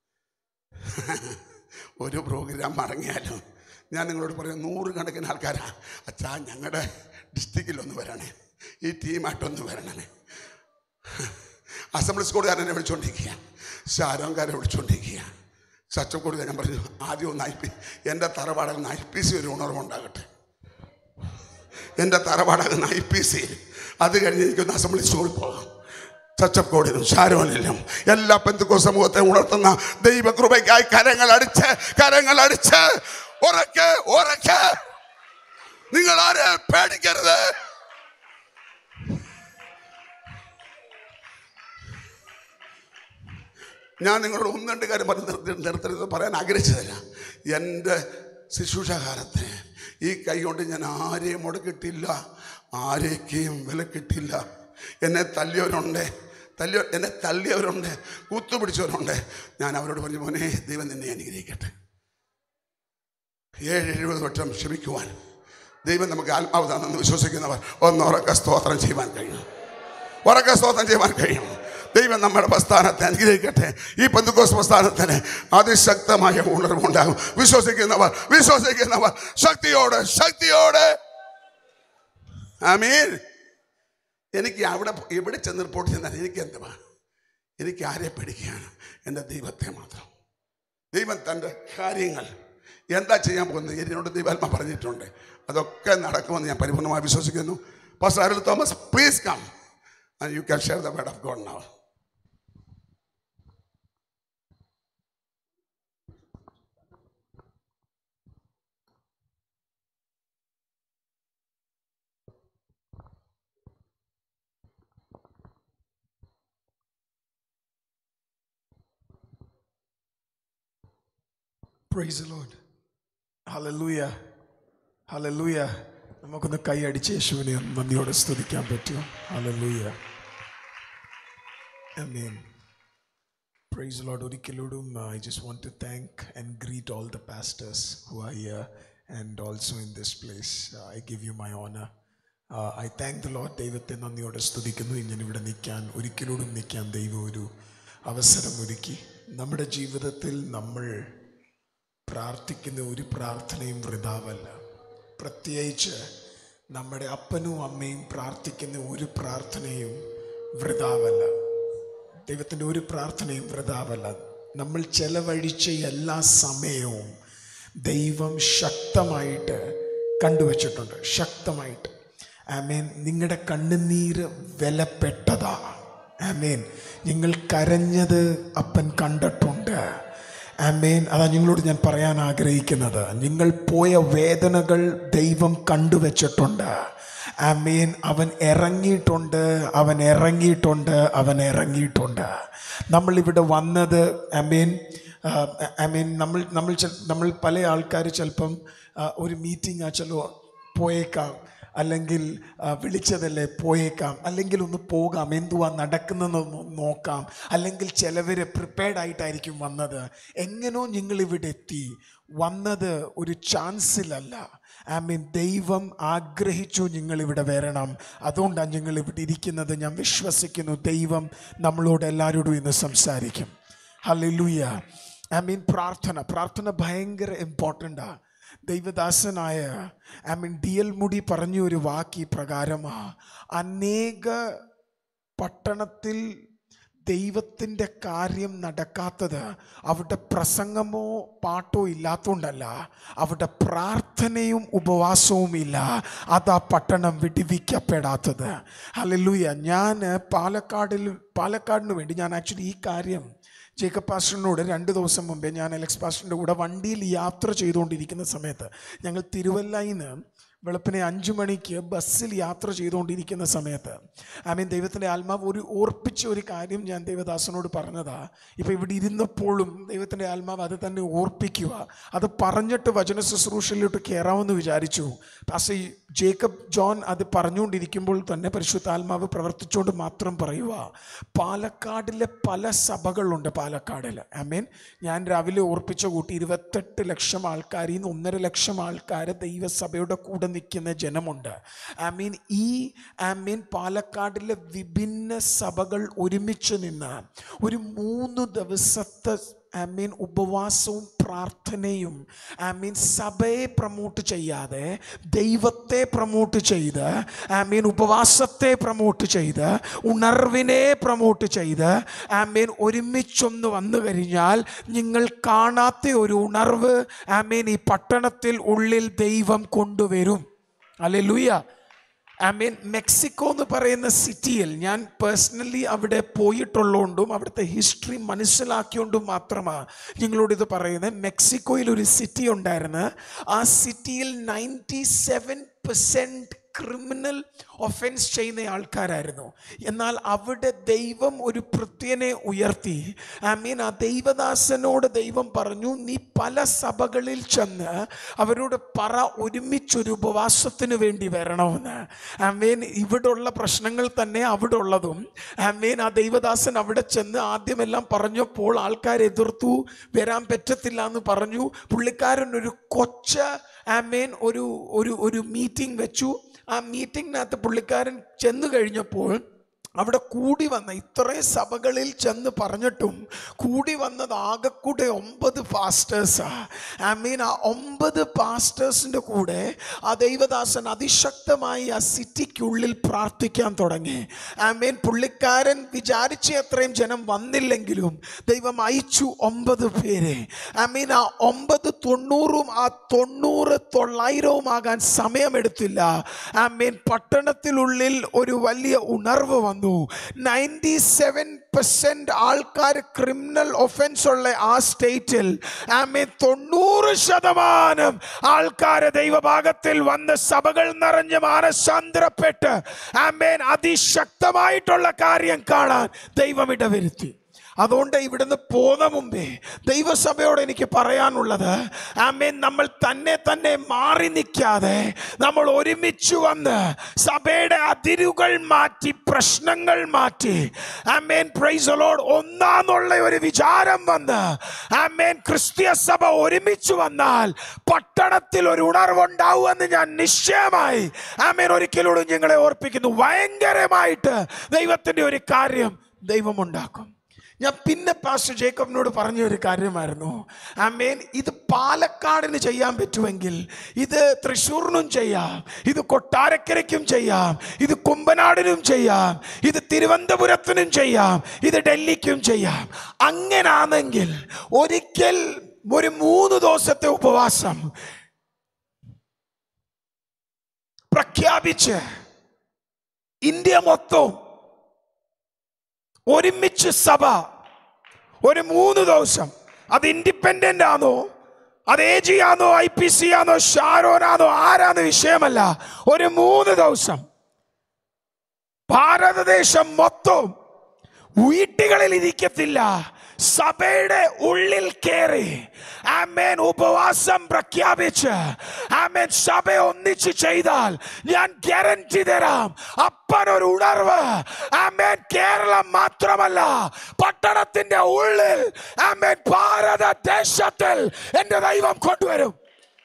ഒരു പ്രോഗ്രാം മടങ്ങിയാലും ഞാൻ നിങ്ങളോട് പറയാം, 100 കണക്കിന് ആൾക്കാരാ. അച്ഛാ, ഞങ്ങളുടെ ഡിസ്ട്രിക്റ്റിലൊന്ന് വരണേ, ഈ ടീമായിട്ടൊന്ന് വരണേ. അസംബ്ലീസ് കോഡുകാരനെ വിളിച്ചുകൊണ്ടിരിക്കുക, ഷാരോങ്കാരെ വിളിച്ചുകൊണ്ടിരിക്കുക. ചച്ചക്കോട് ഞാൻ പറഞ്ഞു, ആദ്യം ഒന്ന് എൻ്റെ തറവാടകം IPC ഒരു ഉണർവുണ്ടാകട്ടെ. എൻ്റെ തറവാടകം IPC. അത് കഴിഞ്ഞ് എനിക്കൊന്ന് അസംബ്ലീസ് കോഡിൽ പോകാം. ചച്ചക്കോടിലും ഷാരോനിലും എല്ലാ പെന്തക്കോസ്ത് സമൂഹത്തെ ഉണർത്തുന്ന ദൈവകൃപയ്ക്കായി കരങ്ങൾ അടിച്ച് ഉറക്കെ നിങ്ങൾ ആരെ പേടിക്കരുത്. ഞാൻ നിങ്ങളോട് 1-2 കാര്യം നിർത്തരുത് പറയാൻ ആഗ്രഹിച്ചതല്ല. എൻ്റെ ശുശ്രൂഷകാലത്ത് ഈ കൈ കൊണ്ട് ഞാൻ ആരെയും മുടക്കിട്ടില്ല, ആരേക്കും വിലക്കിട്ടില്ല. എന്നെ തല്ലിയവരുണ്ട്, കുത്തുപിടിച്ചവരുണ്ട്. ഞാൻ അവരോട് പറഞ്ഞു, മോനെ, ദൈവം നിന്നെ അനുഗ്രഹിക്കട്ടെ. 70 വട്ടം ക്ഷമിക്കുവാൻ ദൈവം നമുക്ക് ആത്മാവ് തന്നെന്ന് വിശ്വസിക്കുന്നവർ ഒന്ന് ഉറക്കെ സ്തോത്രം ചെയ്യുവാൻ കഴിയും. ദൈവം നമ്മുടെ പ്രസ്ഥാനത്തെ അനുഗ്രഹിക്കട്ടെ. ഈ പെന്തക്കോസ്ത് പ്രസ്ഥാനത്തിന് അതിശക്തമായ ഉണർവുണ്ടാകും. വിശ്വസിക്കുന്നവർ ശക്തിയോടെ ആമേൻ. എനിക്ക് എവിടെ ചെന്ന് റിപ്പോർട്ട് ചെന്നാൽ എനിക്ക് എന്തുവാ? എനിക്ക് ആരെ പേടിക്കുകയാണ്? എൻ്റെ ദൈവത്തെ മാത്രം. ദൈവം തൻ്റെ കാര്യങ്ങൾ എന്താ ചെയ്യാൻ പോകുന്നത് എന്നോട് ദൈവാത്മ പറഞ്ഞിട്ടുണ്ട്. അതൊക്കെ നടക്കുമെന്ന് ഞാൻ പരിപൂർണമായി വിശ്വസിക്കുന്നു. Pastor Arul Thomas, please come and you can share the word of God now. Praise the Lord. Hallelujah. Hallelujah. നമുക്കൊന്ന് കൈ അടിച്ച് യേശുവിനെ നന്ദിയോടെ സ്തുതിക്കാൻ പറ്റുമോ? Hallelujah. Amen. Praise the Lord. ഒരിക്കലോടും I just want to thank and greet all the pastors who are here and also in this place. I give you my honor. I thank the Lord. ദൈവത്തെ നന്ദിയോടെ സ്തുതിക്കുന്നു. ഇങ്ങനെ നിൽക്കാൻ ഒരിക്കലോടും നിൽക്കാൻ ദൈവം ഒരു അവസരം ഒരുക്കി. നമ്മുടെ ജീവിതത്തിൽ നമ്മൾ പ്രാർത്ഥിക്കുന്ന ഒരു പ്രാർത്ഥനയും വൃഥാവല്ല. പ്രത്യേകിച്ച് നമ്മുടെ അപ്പനും അമ്മയും പ്രാർത്ഥിക്കുന്ന ഒരു പ്രാർത്ഥനയും വൃഥാവല്ല. ദൈവത്തിൻ്റെ ഒരു പ്രാർത്ഥനയും വൃഥാവല്ല. നമ്മൾ ചെലവഴിച്ച എല്ലാ സമയവും ദൈവം ശക്തമായിട്ട് കണ്ടുവച്ചിട്ടുണ്ട്. ശക്തമായിട്ട്. ആമേൻ. നിങ്ങളുടെ കണ്ണുനീര് വിലപ്പെട്ടതാ. ആമേൻ. നിങ്ങൾ കരഞ്ഞത് അപ്പൻ കണ്ടിട്ടുണ്ട്. ആമേൻ. അതാ നിങ്ങളോട് ഞാൻ പറയാൻ ആഗ്രഹിക്കുന്നത്. നിങ്ങൾ പോയ വേദനകൾ ദൈവം കണ്ടുവച്ചിട്ടുണ്ട്. ആമേൻ. അവൻ ഇറങ്ങിയിട്ടുണ്ട്. നമ്മളിവിടെ വന്നത് ആമേൻ നമ്മൾ പല ആൾക്കാർ ചിലപ്പം ഒരു മീറ്റിംഗ് ചിലോ പോയേക്കാം, അല്ലെങ്കിൽ വിളിച്ചതല്ലേ പോയേക്കാം, അല്ലെങ്കിൽ ഒന്ന് പോകാം, എന്തുവാ നടക്കുന്നതെന്ന് നോക്കാം, അല്ലെങ്കിൽ ചിലവർ പ്രിപ്പയർഡ് ആയിട്ടായിരിക്കും വന്നത്. എങ്ങനോ നിങ്ങളിവിടെ എത്തി. വന്നത് ഒരു ചാൻസിലല്ല. ആമീൻ. ദൈവം ആഗ്രഹിച്ചു നിങ്ങളിവിടെ വരണം. അതുകൊണ്ടാണ് ഞങ്ങളിവിടെ ഇരിക്കുന്നത്. ഞാൻ വിശ്വസിക്കുന്നു ദൈവം നമ്മളോട് എല്ലാവരോടും ഇന്ന് സംസാരിക്കും. ഹല്ലേലൂയ. ആമീൻ. പ്രാർത്ഥന ഭയങ്കര ഇമ്പോർട്ടൻ്റാണ്. ദൈവദാസനായ DL മുടി പറഞ്ഞ ഒരു വാക്ക് ഈ പ്രകാരമാ: അനേക പട്ടണത്തിൽ ദൈവത്തിൻ്റെ കാര്യം നടക്കാത്തത് അവിടെ പ്രസംഗമോ പാട്ടോ ഇല്ലാത്തതുകൊണ്ടല്ല, അവിടെ പ്രാർത്ഥനയും ഉപവാസവും ഇല്ല. അതാ പട്ടണം വിടുവിക്കപ്പെടാത്തത്. ഹല്ലേലൂയ. ഞാൻ പാലക്കാടിന് വേണ്ടി ഞാൻ ആക്ച്വലി ഈ കാര്യം ജേക്കബ് പാസ്റ്ററിനോട് 2 ദിവസം മുമ്പേ ഞാൻ അലക്സ് പാസ്റ്ററിൻ്റെ കൂടെ വണ്ടിയിൽ യാത്ര ചെയ്തുകൊണ്ടിരിക്കുന്ന സമയത്ത്, ഞങ്ങൾ തിരുവല്ലയിൽ നിന്ന് വെളുപ്പിനെ 5 മണിക്ക് ബസ്സിൽ യാത്ര ചെയ്തുകൊണ്ടിരിക്കുന്ന സമയത്ത് ദൈവത്തിൻ്റെ ആത്മാവ് ഓർപ്പിച്ച ഒരു കാര്യം ഞാൻ ദൈവദാസനോട് പറഞ്ഞതാ. ഇപ്പോൾ ഇവിടെ ഇരുന്നപ്പോഴും ദൈവത്തിൻ്റെ ആത്മാവ് അത് തന്നെ ഓർപ്പിക്കുക. അത് പറഞ്ഞിട്ട് വചന ശുശ്രൂഷയിലോട്ട് കയറാമെന്ന് വിചാരിച്ചു. പക്ഷേ ജേക്കബ് ജോൺ അത് പറഞ്ഞുകൊണ്ടിരിക്കുമ്പോൾ തന്നെ പരിശുദ്ധാത്മാവ് പ്രവർത്തിച്ചുകൊണ്ട് മാത്രം പറയുക. പാലക്കാടിലെ പല സഭകളുണ്ട്. പാലക്കാടിൽ ഞാൻ രാവിലെ ഓർപ്പിച്ച കൂട്ടി 28 ലക്ഷം ആൾക്കാരിൽ നിന്ന് 1.5 ലക്ഷം ആൾക്കാർ ദൈവസഭയുടെ കൂടെ നിൽക്കുന്ന ജനമുണ്ട്. പാലക്കാടിലെ വിഭിന്ന സഭകൾ ഒരുമിച്ച് നിന്ന് ഒരു 3 ദിവസത്തെ ഉപവാസവും പ്രാർത്ഥനയും സഭയെ പ്രമോട്ട് ചെയ്യാതെ ദൈവത്തെ പ്രമോട്ട് ചെയ്ത് ഉപവാസത്തെ പ്രമോട്ട് ചെയ്ത് ഉണർവിനെ പ്രമോട്ട് ചെയ്ത് ഒരുമിച്ചൊന്ന് വന്നു കഴിഞ്ഞാൽ നിങ്ങൾ കാണാത്ത ഒരു ഉണർവ് ഈ പട്ടണത്തിൽ ഉള്ളിൽ ദൈവം കൊണ്ടുവരും. ഹല്ലേലൂയ. മെക്സിക്കോ എന്ന് പറയുന്ന സിറ്റിയിൽ ഞാൻ പേഴ്സണലി അവിടെ പോയിട്ടുള്ളതുകൊണ്ടും അവിടുത്തെ ഹിസ്റ്ററി മനസ്സിലാക്കിയോണ്ടും മാത്രമാണ് നിങ്ങളോട് ഇത് പറയുന്നത്. മെക്സിക്കോയിൽ ഒരു സിറ്റി ഉണ്ടായിരുന്നു. ആ സിറ്റിയിൽ 97% ക്രിമിനൽ ഒഫൻസ് ചെയ്യുന്ന ആൾക്കാരായിരുന്നു. എന്നാൽ അവിടെ ദൈവം ഒരു ഭൃത്യനെ ഉയർത്തി. ആ ദൈവദാസനോട് ദൈവം പറഞ്ഞു, നീ പല സഭകളിൽ ചെന്ന് അവരോട് പറ ഒരുമിച്ചൊരു ഉപവാസത്തിന് വേണ്ടി വരണമെന്ന്. ഇവിടെയുള്ള പ്രശ്നങ്ങൾ തന്നെ അവിടെ ഉള്ളതും. ആ ദൈവദാസൻ അവിടെ ചെന്ന് ആദ്യമെല്ലാം പറഞ്ഞപ്പോൾ ആൾക്കാർ എതിർത്തു, വരാൻ പറ്റത്തില്ല എന്ന് പറഞ്ഞു. പുള്ളിക്കാരൻ ഒരു ഒരു മീറ്റിംഗ് വെച്ചു. ആ മീറ്റിങ്ങിനകത്ത് പുള്ളിക്കാരൻ ചെന്ന് കഴിഞ്ഞപ്പോൾ അവിടെ കൂടി വന്ന ഇത്രയും സഭകളിൽ ചെന്ന് പറഞ്ഞിട്ടും കൂടി വന്നത് ആകെക്കൂടെ 9 പാസ്റ്റേഴ്സാണ്. ആ 9 പാസ്റ്റേഴ്സിൻ്റെ കൂടെ ആ ദൈവദാസൻ അതിശക്തമായി ആ സിറ്റിക്കുള്ളിൽ പ്രാർത്ഥിക്കാൻ തുടങ്ങി. പുള്ളിക്കാരൻ വിചാരിച്ച അത്രയും ജനം വന്നില്ലെങ്കിലും ദൈവം അയച്ചു 9 പേരെ. ആ 9 90 ആ 90 900 ആകാൻ സമയമെടുത്തില്ല. പട്ടണത്തിനുള്ളിൽ ഒരു വലിയ ഉണർവ് വന്നു. 97% ആൾക്കാർ ക്രിമിനൽ ഒഫൻസ് ഉള്ള ആ സ്റ്റേറ്റിൽ 90% ആൾക്കാര് ദൈവഭാഗത്തിൽ വന്ന് സഭകൾ നിറഞ്ഞ് മാനസാന്തരപ്പെട്ട് അതിശക്തമായിട്ടുള്ള കാര്യം കാണാൻ ദൈവം ഇടവരുത്തി. അതുകൊണ്ട് ഇവിടുന്ന് പോന്ന മുമ്പേ ദൈവസഭയോട് എനിക്ക് പറയാനുള്ളത്, ആമേൻ, നമ്മൾ തന്നെ മാറി നിൽക്കാതെ നമ്മൾ ഒരുമിച്ച് വന്ന് സഭയുടെ അതിരുകൾ മാറ്റി, പ്രശ്നങ്ങൾ മാറ്റി, ആമേൻ, പ്രൈസ് ദി ലോർഡ്, ഒന്നാന്നുള്ള ഒരു വിചാരം വന്ന്, ആമേൻ, ക്രിസ്തീയ സഭ ഒരുമിച്ച് വന്നാൽ പട്ടണത്തിൽ ഒരു ഉണർവുണ്ടാവുമെന്ന് ഞാൻ നിശ്ചയമായി, ആമേൻ, ഒരിക്കലൂടെ നിങ്ങളെ ഓർപ്പിക്കുന്നു. ഭയങ്കരമായിട്ട് ദൈവത്തിൻ്റെ ഒരു കാര്യം ദൈവമുണ്ടാക്കും. ഞാൻ പിന്നെ പാസ്റ്റർ ജേക്കബിനോട് പറഞ്ഞ ഒരു കാര്യമായിരുന്നു, ആമേൻ, ഇത് പാലക്കാടിന് ചെയ്യാൻ പറ്റുമെങ്കിൽ ഇത് തൃശ്ശൂരിനും ചെയ്യാം, ഇത് കൊട്ടാരക്കരയ്ക്കും ചെയ്യാം, ഇത് കുമ്പനാടിനും ചെയ്യാം, ഇത് തിരുവനന്തപുരത്തിനും ചെയ്യാം, ഇത് ഡൽഹിക്കും ചെയ്യാം. അങ്ങനാണെങ്കിൽ ഒരിക്കൽ ഒരു 3 ദിവസത്തെ ഉപവാസം പ്രഖ്യാപിച്ച് ഇന്ത്യ മൊത്തം ഒരുമിച്ച് സഭ ഒരു 3 ദിവസം, അത് ഇൻഡിപെൻഡന്റ് ആണോ, അത് AG ആണോ, IPC ആണോ, ഷാരോനാണോ, ആരാന്ന് വിഷയമല്ല, ഒരു 3 ദിവസം ഭാരതദേശം മൊത്തം വീട്ടുകളിൽ ഇരിക്കത്തില്ല, സഭയുടെ ഉള്ളിൽ കയറി, ആമേൻ, ഉപവാസം പ്രഖ്യാപിച്ച്, ആമേൻ, സഭ ഒന്നിച്ച് ചെയ്താൽ ഞാൻ ഗ്യാരണ്ടി തരാം, അപ്പനൊരു ഉണർവ്, ആമേൻ, കേരളം മാത്രമല്ല പട്ടണത്തിന്റെ ഉള്ളിൽ, ആമേൻ, ഭാരതദേശത്തിൽ എന്റെ ദൈവം കൊണ്ടുവരും.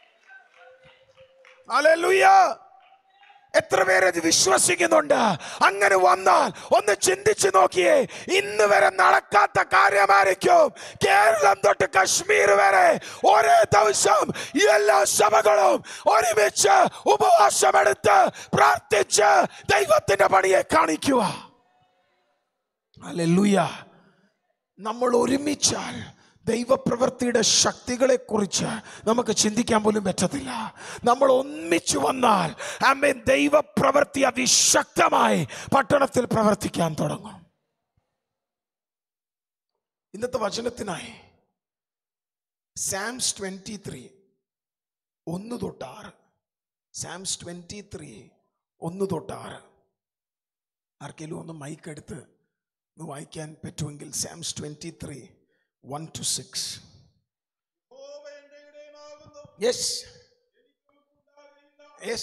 ഹല്ലേലൂയ. എത്ര പേരത് വിശ്വസിക്കുന്നുണ്ട്? അങ്ങനെ വന്നാൽ ഒന്ന് ചിന്തിച്ചു നോക്കിയേ, ഇന്ന് വരെ നടക്കാത്ത കാര്യമായിരിക്കും. കേരളം തൊട്ട് കശ്മീർ വരെ ഒരേ ദിവസം എല്ലാ സഭകളും ഒരുമിച്ച് ഉപവാസമെടുത്ത് പ്രാർത്ഥിച്ച് ദൈവത്തിന്റെ പണിയെ കാണിക്കുക. ഹല്ലേലൂയ. നമ്മൾ ഒരുമിച്ചാൽ ദൈവപ്രവൃത്തിയുടെ ശക്തികളെ കുറിച്ച് നമുക്ക് ചിന്തിക്കാൻ പോലും പറ്റത്തില്ല. നമ്മൾ ഒന്നിച്ചു വന്നാൽ, ആമേൻ, ദൈവപ്രവൃത്തി അതിശക്തമായി പട്ടണത്തിൽ പ്രവർത്തിക്കാൻ തുടങ്ങും. ഇന്നത്തെ വചനത്തിനായി സാംസ് 23 1-6, സാംസ് 23 1-6. ആർക്കെങ്കിലും ഒന്ന് മൈക്ക് എടുത്ത് വായിക്കാൻ പറ്റുമെങ്കിൽ സാംസ് 23 1-6. Yes. Yes.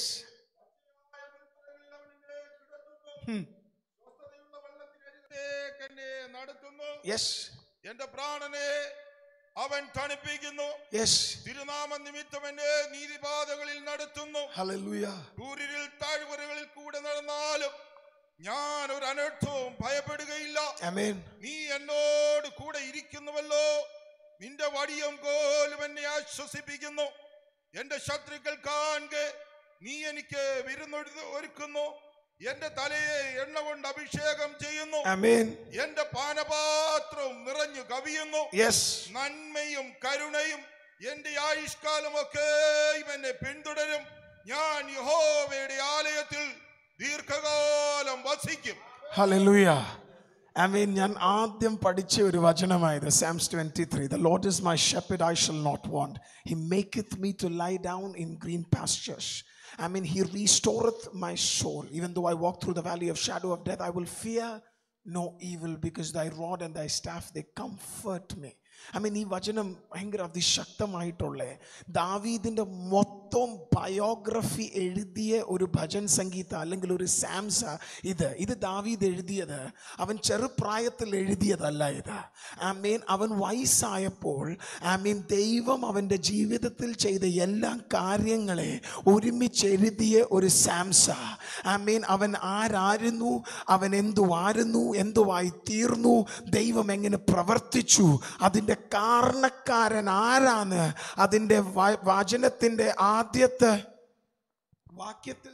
Yes. എന്റെ പ്രാണനെ അവൻ തണുപ്പിക്കുന്നു. തിരുനാമ നിമിത്തം എന്നെ നീതിപാതകളിൽ നടത്തുന്നു. ഹല്ലേലൂയ. കൂരിരുൾ താഴ്വരകളിൽ കൂടെ നടന്നാലും ഞാൻ ഒരു അനർത്ഥവും ഭയപ്പെടുകയില്ല. നീ എന്നോട് കൂടെ ഇരിക്കുന്നുവല്ലോ, നിന്റെ വടിയും കോലും എന്നെ ആശ്വസിപ്പിക്കുന്നു. എന്റെ ശത്രുക്കൾ കാണെ നീ എനിക്ക് വിരുന്നൊരുക്കുന്നു. എന്റെ തലയെ എണ്ണ കൊണ്ട് അഭിഷേകം ചെയ്യുന്നു. എന്റെ പാനപാത്രവും നിറഞ്ഞു കവിയുന്നു. നന്മയും കരുണയും എന്റെ ആയുഷ്കാലമൊക്കെ എന്നെ പിന്തുടരും. ഞാൻ യഹോവയുടെ ആലയത്തിൽ ദീർഘകാലം വസിക്കും. ഹല്ലേലൂയ. ആമേൻ. ഞാൻ ആദ്യം പഠിച്ച ഒരു വചനമായത് സാംസ് 23. The Lord is my shepherd, I shall not want. He maketh me to lie down in green pastures. I mean, he restoreth my soul. Even though I walk through the valley of shadow of death, I will fear no evil, because thy rod and thy staff, they comfort me. I mean, ഈ വചനം ഭയങ്കര അതിശക്തമായിട്ടുള്ള ദാവീദിന്റെ മൊത്തം ബയോഗ്രഫി എഴുതിയ ഒരു ഭജൻ സംഗീത അല്ലെങ്കിൽ ഒരു സാംസ. ഇത് ദാവീദ് എഴുതിയത് അവൻ ചെറുപ്രായത്തിൽ എഴുതിയതല്ല. ഇത് ആമേൻ, അവൻ വയസ്സായപ്പോൾ ആമേൻ ദൈവം അവൻ്റെ ജീവിതത്തിൽ ചെയ്ത എല്ലാ കാര്യങ്ങളെ ഒരുമിച്ച് എഴുതിയ ഒരു സാംസ. ആമേൻ, അവൻ ആരായിരുന്നു, അവൻ എന്തുവായി തീർന്നു, ദൈവം എങ്ങനെ പ്രവർത്തിച്ചു, അതിൻ്റെ കാരണക്കാരൻ ആരാണ്, അതിൻ്റെ വചനത്തിൻ്റെ ആദ്യത്തെ വാക്യത്തിൽ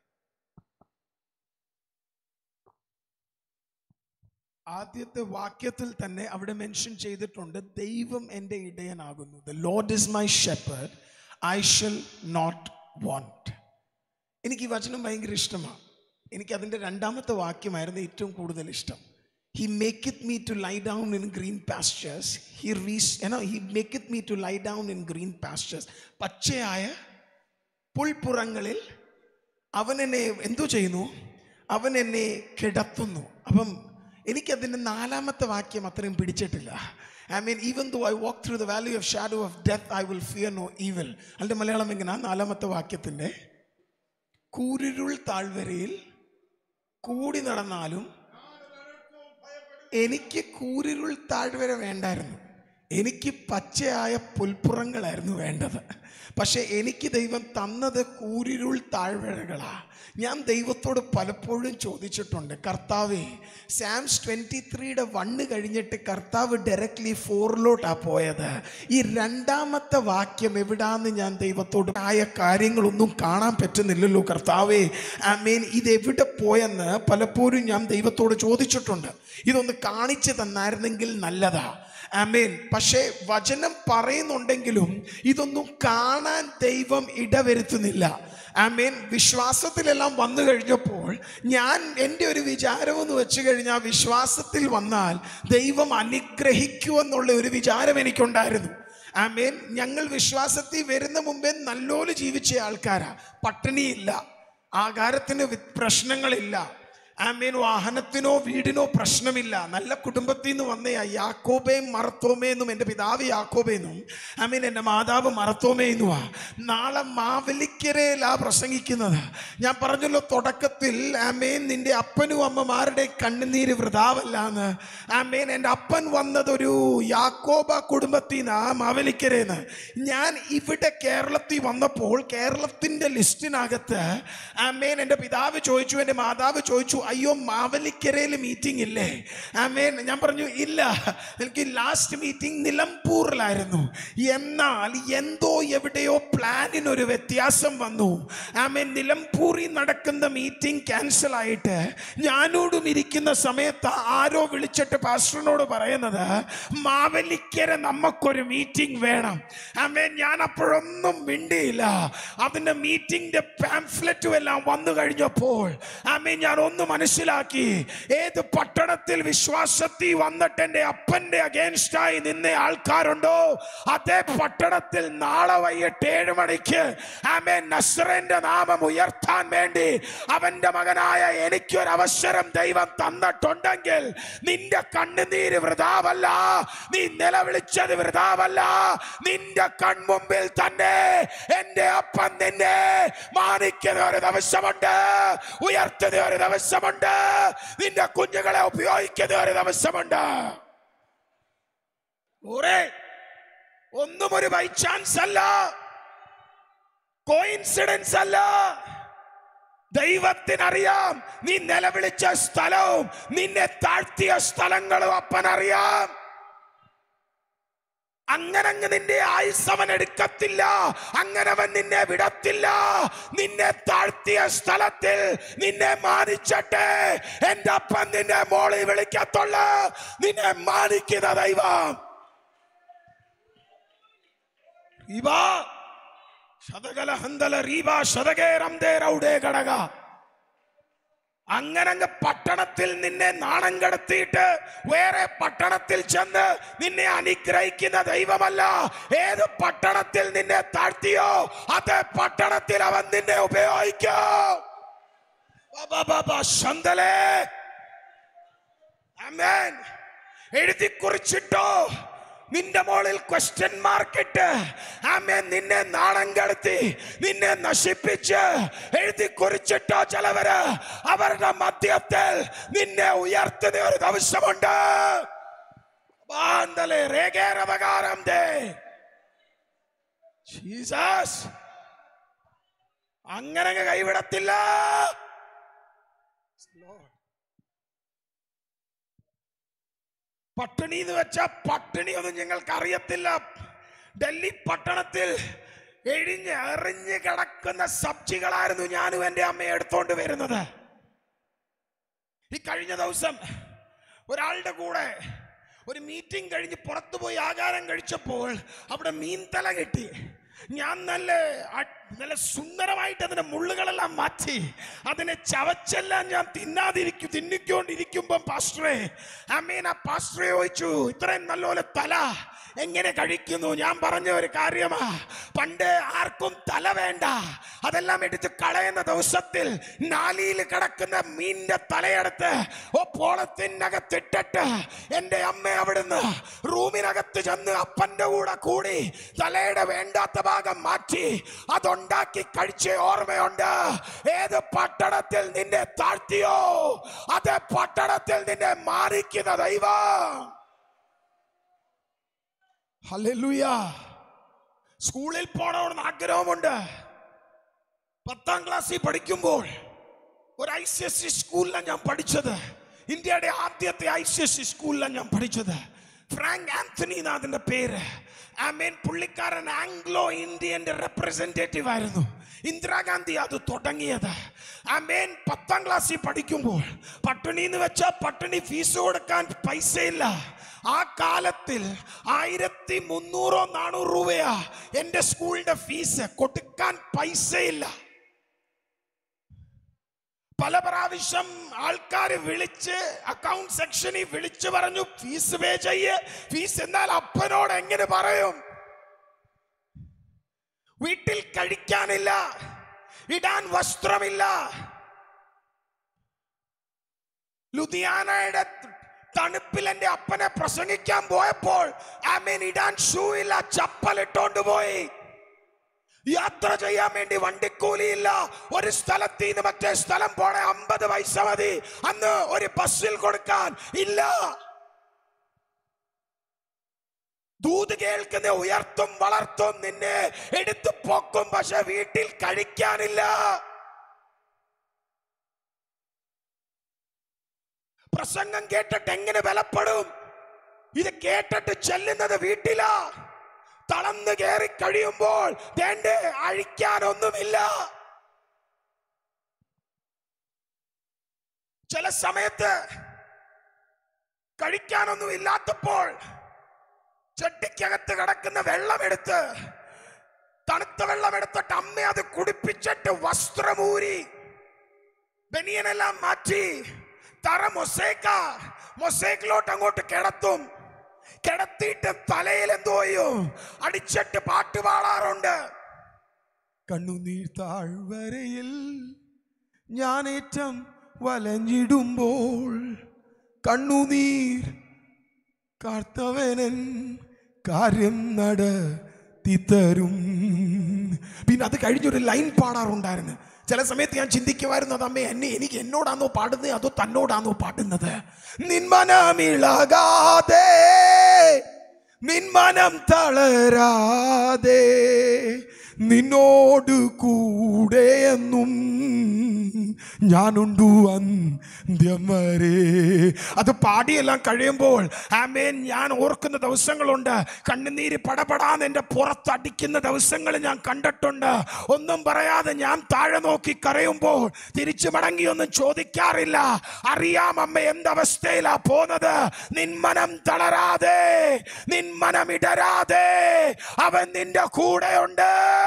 തന്നെ അവിടെ മെൻഷൻ ചെയ്തിട്ടുണ്ട്, ദൈവം എൻ്റെ ഇടയനാകുന്നു. The Lord is my shepherd, I shall not want. എനിക്ക് ഈ വചനം ഭയങ്കര ഇഷ്ടമാണ്. എനിക്ക് അതിൻ്റെ 2ാമത്തെ വാക്യമായിരുന്നു ഏറ്റവും കൂടുതൽ ഇഷ്ടം. He maketh me to lie down in green pastures. He maketh me to lie down in green pastures. പച്ചയായ പുൽപ്പുറങ്ങളിൽ അവൻ എന്നെ എന്തു ചെയ്യുന്നു, അവൻ എന്നെ കിടത്തുന്നു. അപ്പം എനിക്കതിൻ്റെ 4ാമത്തെ വാക്യം അത്രയും പിടിച്ചിട്ടില്ല. I mean, even though I walk through the valley of shadow of death, I will fear no evil. അതിൻ്റെ മലയാളം എങ്ങനെ? 4ാമത്തെ വാക്യത്തിൻ്റെ കൂരിരുൾ താഴ്വരയിൽ കൂടി നടന്നാലും എനിക്ക് കൂരിരുൾ താഴ്വര വേണ്ടായിരുന്നു. എനിക്ക് പച്ചയായ പുൽപ്പുറങ്ങളായിരുന്നു വേണ്ടത്. പക്ഷെ എനിക്ക് ദൈവം തന്നത് കൂരിരുൾ താഴ്വരകളാ. ഞാൻ ദൈവത്തോട് പലപ്പോഴും ചോദിച്ചിട്ടുണ്ട്, കർത്താവേ, സാംസ് 23 1 കഴിഞ്ഞിട്ട് കർത്താവ് ഡയറക്ട്ലി 4 പോയത്. ഈ 2ാമത്തെ വാക്യം എവിടാന്ന് ഞാൻ ദൈവത്തോട് ആയ കാര്യങ്ങളൊന്നും കാണാൻ പറ്റുന്നില്ലല്ലോ കർത്താവേ. ആമേൻ, ഇതെവിടെ പോയെന്ന് പലപ്പോഴും ഞാൻ ദൈവത്തോട് ചോദിച്ചിട്ടുണ്ട്. ഇതൊന്ന് കാണിച്ചു തന്നായിരുന്നെങ്കിൽ നല്ലതാ. ആമേൻ. പക്ഷേ വചനം പറയുന്നുണ്ടെങ്കിലും ഇതൊന്നും കാണാൻ ദൈവം ഇടവരുത്തുന്നില്ല. ആമേൻ. വിശ്വാസത്തിലെല്ലാം വന്നു കഴിഞ്ഞപ്പോൾ എൻ്റെ ഒരു വിചാരമെന്ന് വെച്ച് കഴിഞ്ഞാൽ, വിശ്വാസത്തിൽ വന്നാൽ ദൈവം അനുഗ്രഹിക്കുമെന്നുള്ള ഒരു വിചാരം എനിക്കുണ്ടായിരുന്നു. ആമേൻ. ഞങ്ങൾ വിശ്വാസത്തിൽ വരുന്ന മുമ്പേ നല്ലോണം ജീവിച്ച ആൾക്കാരാ. പട്ടിണിയില്ല, ആഹാരത്തിന് പ്രശ്നങ്ങളില്ല, ആമേൻ, വാഹനത്തിനോ വീടിനോ പ്രശ്നമില്ല. നല്ല കുടുംബത്തിൽ നിന്ന് വന്നയാ. യാക്കോബേയും മർത്തോമേന്നും, എൻ്റെ പിതാവ് യാക്കോബേന്നും ആമേൻ എൻ്റെ മാതാവ് മർത്തോമേന്നുവാ. നാളെ മാവലിക്കരയിലാ പ്രസംഗിക്കുന്നത്. ഞാൻ പറഞ്ഞല്ലോ തുടക്കത്തിൽ, ആമേൻ, നിന്റെ അപ്പനും അമ്മമാരുടെ കണ്ണുനീര് വൃഥാവല്ലാന്ന്. ആമേൻ, എൻ്റെ അപ്പൻ വന്നതൊരു യാക്കോബ കുടുംബത്തിൽ നിന്നാ, മാവലിക്കരേന്ന്. ഞാൻ ഇവിടെ കേരളത്തിൽ വന്നപ്പോൾ കേരളത്തിൻ്റെ ലിസ്റ്റിനകത്ത് ആമേൻ എൻ്റെ പിതാവ് ചോദിച്ചു, എൻ്റെ മാതാവ് ചോദിച്ചു, അയ്യോ മാവലിക്കരയിൽ മീറ്റിംഗ് ഇല്ലേ? ആമേൻ. ഞാൻ പറഞ്ഞു ഇല്ല, എനിക്ക് ലാസ്റ്റ് മീറ്റിംഗ് നിലമ്പൂരിലായിരുന്നു. എന്നാൽ എന്തോ എവിടെയോ പ്ലാനിനൊരു വ്യത്യാസം വന്നു. ആമേൻ. നിലമ്പൂരിൽ നടക്കുന്ന മീറ്റിംഗ് ക്യാൻസൽ ആയിട്ട് ഞാനോടും ഇരിക്കുന്ന സമയത്ത് ആരോ വിളിച്ചിട്ട് പാസ്റ്ററിനോട് പറയുന്നത്, മാവലിക്കര നമുക്കൊരു മീറ്റിംഗ് വേണം. ആമേൻ. ഞാൻ അപ്പോഴൊന്നും മിണ്ടിയില്ല. അതിൻ്റെ മീറ്റിംഗിന്റെ പാംഫ്ലെറ്റും എല്ലാം വന്നു കഴിഞ്ഞപ്പോൾ ആമേൻ ഞാൻ ഒന്നും മനസ്സിലാക്കി. ഏത് പട്ടണത്തിൽ വിശ്വാസത്തിൽ വന്നിട്ട് എൻ്റെ അപ്പന്റെ അഗേൻസ്റ്റായി നിന്ന ആൾക്കാരുണ്ടോ, അതേ പട്ടണത്തിൽ നാളെ വൈകിട്ട് 7 മണിക്ക് ആമേൻ നസ്രന്റെ നാമം ഉയർത്താൻ വേണ്ടി അവന്റെ മകനായ എനിക്കൊരവസരം ദൈവം തന്നിട്ടുണ്ടെങ്കിൽ, നിന്റെ കണ്ണുനീര് വൃഥാവല്ല, നീ നിലവിളിച്ചത് വൃഥാവല്ല. നിന്റെ കൺമുമ്പിൽ തന്നെ എൻ്റെ അപ്പൻ നിന്നെ മാനിക്കുന്ന ഒരു ദിവസമുണ്ട്, ഉയർത്തുന്ന ഒരു ദിവസമുണ്ട്, നിന്റെ കുഞ്ഞുങ്ങളെ ഉപയോഗിക്കുന്ന ഒരു ദിവസമുണ്ട്. ഒന്നും ഒരു ബൈ ചാൻസ് അല്ല, കോയിൻസിഡൻസ് അല്ല. ദൈവത്തിനറിയാം നീ നിലവിളിച്ച സ്ഥലവും നിന്നെ താഴ്ത്തിയ സ്ഥലങ്ങളും അപ്പനറിയാം. അങ്ങനെ നിന്റെ ആയുസ്സവൻ എടുക്കത്തില്ല, അങ്ങനെ അവൻ നിന്നെ വിടത്തില്ല. നിന്നെ താഴ്ത്തിയ സ്ഥലത്തിൽ നിന്നെ മാനിച്ചട്ടെ എൻ്റെ അപ്പൻ നിന്നെ മോളിൽ വിളിക്കത്തുള്ളൂ. നിന്നെ മാനിക്കുന്ന ദൈവം. അങ്ങനെ പട്ടണത്തിൽ നിന്നെ നാണം കടത്തിയിട്ട് വേറെ പട്ടണത്തിൽ ചെന്ന് നിന്നെ അനുഗ്രഹിക്കുന്ന ദൈവമല്ല. ഏത് പട്ടണത്തിൽ നിന്നെ താഴ്ത്തിയോ അതേ പട്ടണത്തിൽ അവൻ നിന്നെ ഉപയോഗിക്കും. എഴുതി കുറിച്ചിട്ടോ, നിന്റെ മോളിൽ ക്വസ്റ്റ്യൻ മാർക്കിട്ട് ആമേൻ നിന്നെ നാണം കടത്തി നിന്നെ നശിപ്പിച്ച് എഴുതി കുറിച്ചിട്ടോ ചിലവര് അവരുടെ മധ്യത്തിൽ നിന്നെ ഉയർത്തുന്ന ഒരു ദിവസമുണ്ട്. അങ്ങനെ കൈവിടത്തില്ല. പട്ടിണി എന്ന് വെച്ചാൽ പട്ടിണി ഒന്നും ഞങ്ങൾക്ക് അറിയത്തില്ല. ഡൽഹി പട്ടണത്തിൽ എറിഞ്ഞ് കിടക്കുന്ന സബ്ജികളായിരുന്നു ഞാനും എൻ്റെ അമ്മയെ എടുത്തോണ്ട് വരുന്നത്. ഈ കഴിഞ്ഞ ദിവസം ഒരാളുടെ കൂടെ ഒരു മീറ്റിംഗ് കഴിഞ്ഞ് പുറത്തുപോയി ആഹാരം കഴിച്ചപ്പോൾ അവിടെ മീൻ തല കിട്ടി. ഞാൻ നല്ല നല്ല സുന്ദരമായിട്ട് അതിന്റെ മുള്ളുകളെല്ലാം മാറ്റി അതിനെ ചവച്ചെല്ലാം ഞാൻ തിന്നിക്കൊണ്ടിരിക്കുമ്പം പാസ്റ്ററെ ആമേൻ, ആ പാസ്റ്ററെ ചോദിച്ചു, ഇത്രയും നല്ലപോലെ തല എങ്ങനെ കഴിക്കുന്നു? ഞാൻ പറഞ്ഞ ഒരു കാര്യമാ, പണ്ട് ആർക്കും തല വേണ്ട, അതെല്ലാം എടുത്ത് കളയുന്ന ദിവസത്തിൽ നാലിയിൽ കിടക്കുന്ന മീനിന്റെ തലയെടുത്ത് പോളത്തിനകത്തിട്ടിട്ട് എൻ്റെ അമ്മ അവിടുന്ന് റൂമിനകത്ത് ചെന്ന് അപ്പന്റെ കൂടെ കൂടി തലയുടെ വേണ്ടാത്ത ഭാഗം മാറ്റി അതുണ്ടാക്കി കഴിച്ച ഓർമ്മയുണ്ട്. ഏത് പട്ടണത്തിൽ നിന്നെ താഴ്ത്തിയോ അതേ പട്ടണത്തിൽ നിന്നെ മാറിക്കുന്ന ദൈവം. ഹല്ലേലൂയ. സ്കൂളിൽ പോകണമെന്ന് ആഗ്രഹമുണ്ട്. 10ാം ക്ലാസ്സിൽ പഠിക്കുമ്പോൾ ഒരു ICSE സ്കൂളിലാണ് ഞാൻ പഠിച്ചത്. ഇന്ത്യയുടെ ആദ്യത്തെ ICSE സ്കൂളിലാണ് ഞാൻ പഠിച്ചത്. ഫ്രാങ്ക് ആന്റണി എന്നാ അതിന്റെ പേര്. ആമേൻ, പുള്ളിക്കാരൻ ആംഗ്ലോ ഇന്ത്യന്റെ റെപ്രസെന്റേറ്റീവ് ആയിരുന്നു. ഇന്ദിരാഗാന്ധി അത് തുടങ്ങിയത്. ആമേൻ, 10ാം ക്ലാസ്സിൽ പഠിക്കുമ്പോൾ പട്ടിണി എന്ന് വെച്ചാൽ പട്ടിണി ഫീസ് കൊടുക്കാൻ പൈസയില്ല. ആ കാലത്തിൽ 1300-400 രൂപയാ എന്റെ സ്കൂളിന്റെ ഫീസ്. കൊടുക്കാൻ പൈസയില്ല. പല പ്രാവശ്യം ആൾക്കാർ വിളിച്ച് അക്കൗണ്ട് സെക്ഷനിൽ വിളിച്ചു പറഞ്ഞു ഫീസ് പേ ചെയ്യ്. ഫീസ് എന്നാൽ അപ്പനോട് എങ്ങനെ പറയും? വീട്ടിൽ കഴിക്കാനില്ല, ഇടാൻ വസ്ത്രമില്ല. ലുധിയാനയുടെ തണുപ്പിൽ എന്റെ അപ്പനെ പ്രസംഗിക്കാൻ പോയപ്പോൾ ആമേൻ, ഇടാൻ ഷൂ ഇല്ല, ചപ്പൽ ഇട്ടോണ്ട് പോയി. യാത്ര ചെയ്യാൻ വേണ്ടി വണ്ടിക്കൂലിയില്ല. ഒരു സ്ഥലത്ത് നിന്ന് മറ്റേ സ്ഥലം പോണേ 50 പൈസ മതി. അന്ന് ഒരു ബസ്സിൽ കൊടുക്കാൻ ഇല്ല. ദൂത് കേൾക്കുന്ന ഉയർത്തും വളർത്തും, നിന്നെ എടുത്തു പൊക്കും, പക്ഷെ വീട്ടിൽ കഴിക്കാനില്ല. പ്രസംഗം കേട്ടിട്ട് എങ്ങനെ ബലപ്പെടും? ഇത് കേട്ടിട്ട് ചെല്ലുന്നത് വീട്ടിലാ. തളർന്നു കയറി കഴിയുമ്പോൾ വേണ്ടേ അഴിക്കാനൊന്നുമില്ല. ചില സമയത്ത് കഴിക്കാനൊന്നും ഇല്ലാത്തപ്പോൾ ചട്ടിക്കകത്ത് കിടക്കുന്ന വെള്ളമെടുത്ത്, തണുത്ത വെള്ളമെടുത്തിട്ട് അമ്മ അത് കുടിപ്പിച്ചിട്ട് വസ്ത്രമൂരി ബനിയനെല്ലാം മാറ്റി തറ മൊസൈക്കിലോട്ട് അങ്ങോട്ട് കിടത്തും. കിടത്തിയിട്ട് തലയിൽ എന്തോ അടിച്ചിട്ട് പാട്ട് പാടാറുണ്ട്. കണ്ണുനീർ താഴ്വരയിൽ ഞാനേറ്റം വലഞ്ഞിടുമ്പോൾ കണ്ണുനീർ കാർത്തവനൻ കാര്യം നടത്തിത്തരും. പിന്നെ അത് കഴിഞ്ഞൊരു ലൈൻ പാടാറുണ്ടായിരുന്നു. ചില സമയത്ത് ഞാൻ ചിന്തിക്കുമായിരുന്നു, അതമ്മേ എനിക്ക് എന്നോടാണോ പാടുന്നത് അതോ തന്നോടാണോ പാടുന്നത്? നിന്മനമിളകാതെ നിന്മനം തളരാതെ നിന്നോട് കൂടെയെന്നും ഞാനുണ്ടു അന്ത്യം വരെ. അത് പാടിയെല്ലാം കഴിയുമ്പോൾ ആമേൻ, ഞാൻ ഓർക്കുന്ന ദിവസങ്ങളുണ്ട്. കണ്ണുനീര് പടപടാന്ന് എൻ്റെ പുറത്തടിക്കുന്ന ദിവസങ്ങൾ ഞാൻ കണ്ടിട്ടുണ്ട്. ഒന്നും പറയാതെ ഞാൻ താഴെ നോക്കി കരയുമ്പോൾ തിരിച്ചു മടങ്ങിയൊന്നും ചോദിക്കാറില്ല. അറിയാം അമ്മ എന്തവസ്ഥയിലാ പോന്നത്. നിന്മനം തളരാതെ നിന്മനം ഇടരാതെ അവൻ നിന്റെ കൂടെയുണ്ട്.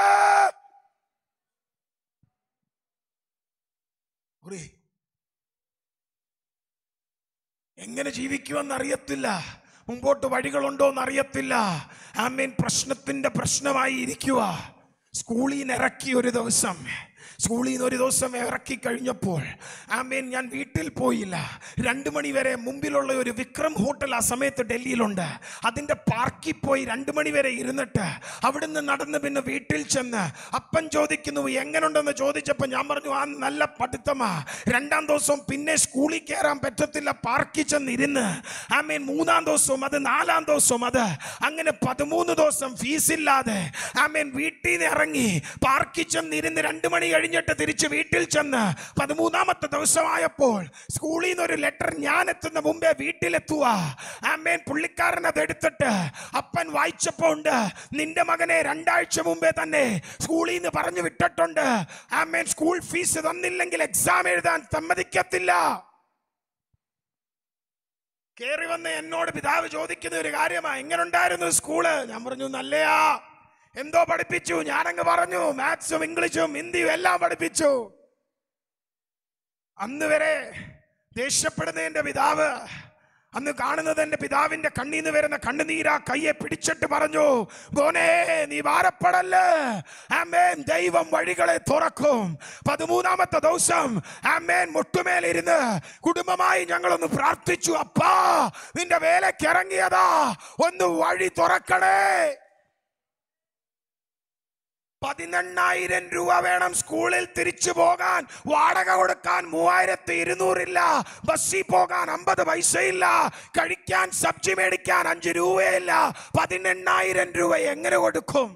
എങ്ങനെ ജീവിക്കുമെന്ന് അറിയത്തില്ല. മുമ്പോട്ട് വഴികളുണ്ടോന്ന് അറിയത്തില്ല. ആമേൻ, പ്രശ്നത്തിന്റെ പ്രശ്നമായി ഇരിക്കുക. സ്കൂളിൽ നിന്ന് ഇറക്കി ഒരു ദിവസം ഇറക്കി കഴിഞ്ഞപ്പോൾ ആമേൻ, ഞാൻ വീട്ടിൽ പോയില്ല. 2 മണി വരെ മുമ്പിലുള്ള ഒരു വിക്രം ഹോട്ടൽ ആ സമയത്ത് ഡൽഹിയിലുണ്ട്. അതിൻ്റെ പാർക്കിൽ പോയി 2 മണി വരെ ഇരുന്നിട്ട് അവിടുന്ന് നടന്ന് പിന്നെ വീട്ടിൽ ചെന്ന് അപ്പൻ ചോദിക്കുന്നു എങ്ങനെയുണ്ടെന്ന് ചോദിച്ചപ്പോൾ ഞാൻ പറഞ്ഞു ആ നല്ല പഠിത്തമാ. 2ാം ദിവസം പിന്നെ സ്കൂളിൽ കയറാൻ പറ്റത്തില്ല, പാർക്കിൽ ചെന്നിരുന്ന് ആമേൻ. 3ാം ദിവസവും അത്, 4ാം ദിവസവും അത്, അങ്ങനെ 13 ദിവസം ഫീസില്ലാതെ ആമേൻ വീട്ടിൽ നിന്ന് ഇറങ്ങി പാർക്കിൽ ചെന്നിരുന്ന് 2 മണി കഴിഞ്ഞിട്ട് തിരിച്ച് വീട്ടിൽ ചെന്ന് 13ാമത്തെ ദിവസമായപ്പോൾ സ്കൂളിൽ നിന്ന് ഒരു ലെറ്റർ ഞാൻ എത്തുന്ന മുമ്പേ വീട്ടിലെത്തുക. ആമേൻ, പുള്ളിക്കാരൻ അത് എടുത്തിട്ട് അപ്പൻ വായിച്ചപ്പോ ഉണ്ട്, നിന്റെ മകനെ 2 ആഴ്ച മുമ്പേ തന്നെ സ്കൂളിൽ നിന്ന് പറഞ്ഞു വിട്ടിട്ടുണ്ട്. ആമേൻ, സ്കൂൾ ഫീസ് തന്നില്ലെങ്കിൽ എക്സാം എഴുതാൻ സമ്മതിക്കത്തില്ല. കേറി വന്ന് എന്നോട് പിതാവ് ചോദിക്കുന്ന ഒരു കാര്യമാ, എങ്ങനെ ഉണ്ടായിരുന്നു സ്കൂള്? ഞാൻ പറഞ്ഞു നല്ലയാ. എന്തോ പഠിപ്പിച്ചു. ഞാനങ്ങ് പറഞ്ഞു മാത്സും ഇംഗ്ലീഷും ഹിന്ദിയും എല്ലാം പഠിപ്പിച്ചു. അന്ന് വരെ ദേഷ്യപ്പെടുന്ന എൻ്റെ പിതാവ് അന്ന് കാണുന്നത് എൻ്റെ പിതാവിന്റെ കണ്ണീന്ന് വരുന്ന കണ്ണുനീരാ കയ്യെ പിടിച്ചിട്ട് പറഞ്ഞു, മോനെ നീ ഭാരപ്പെടല്ലേ, ആമേൻ, ദൈവം വഴികളെ തുറക്കും. 13ാമത്തെ ദിവസം ആമേൻ മുട്ടുമേലിരുന്ന് കുടുംബമായി ഞങ്ങളൊന്ന് പ്രാർത്ഥിച്ചു. അപ്പാ നിന്റെ വേലയ്ക്ക് ഇറങ്ങിയതാ, ഒന്ന് വഴി തുറക്കണേ. 18,000 രൂപ വേണം സ്കൂളിൽ തിരിച്ചു പോകാൻ. വാടക കൊടുക്കാൻ 3,200 ഇല്ല. ബസ്സിൽ പോകാൻ 50 പൈസയില്ല. കഴിക്കാൻ സബ്ജി മേടിക്കാൻ 5 രൂപയില്ല. 18,000 രൂപ എങ്ങനെ കൊടുക്കും?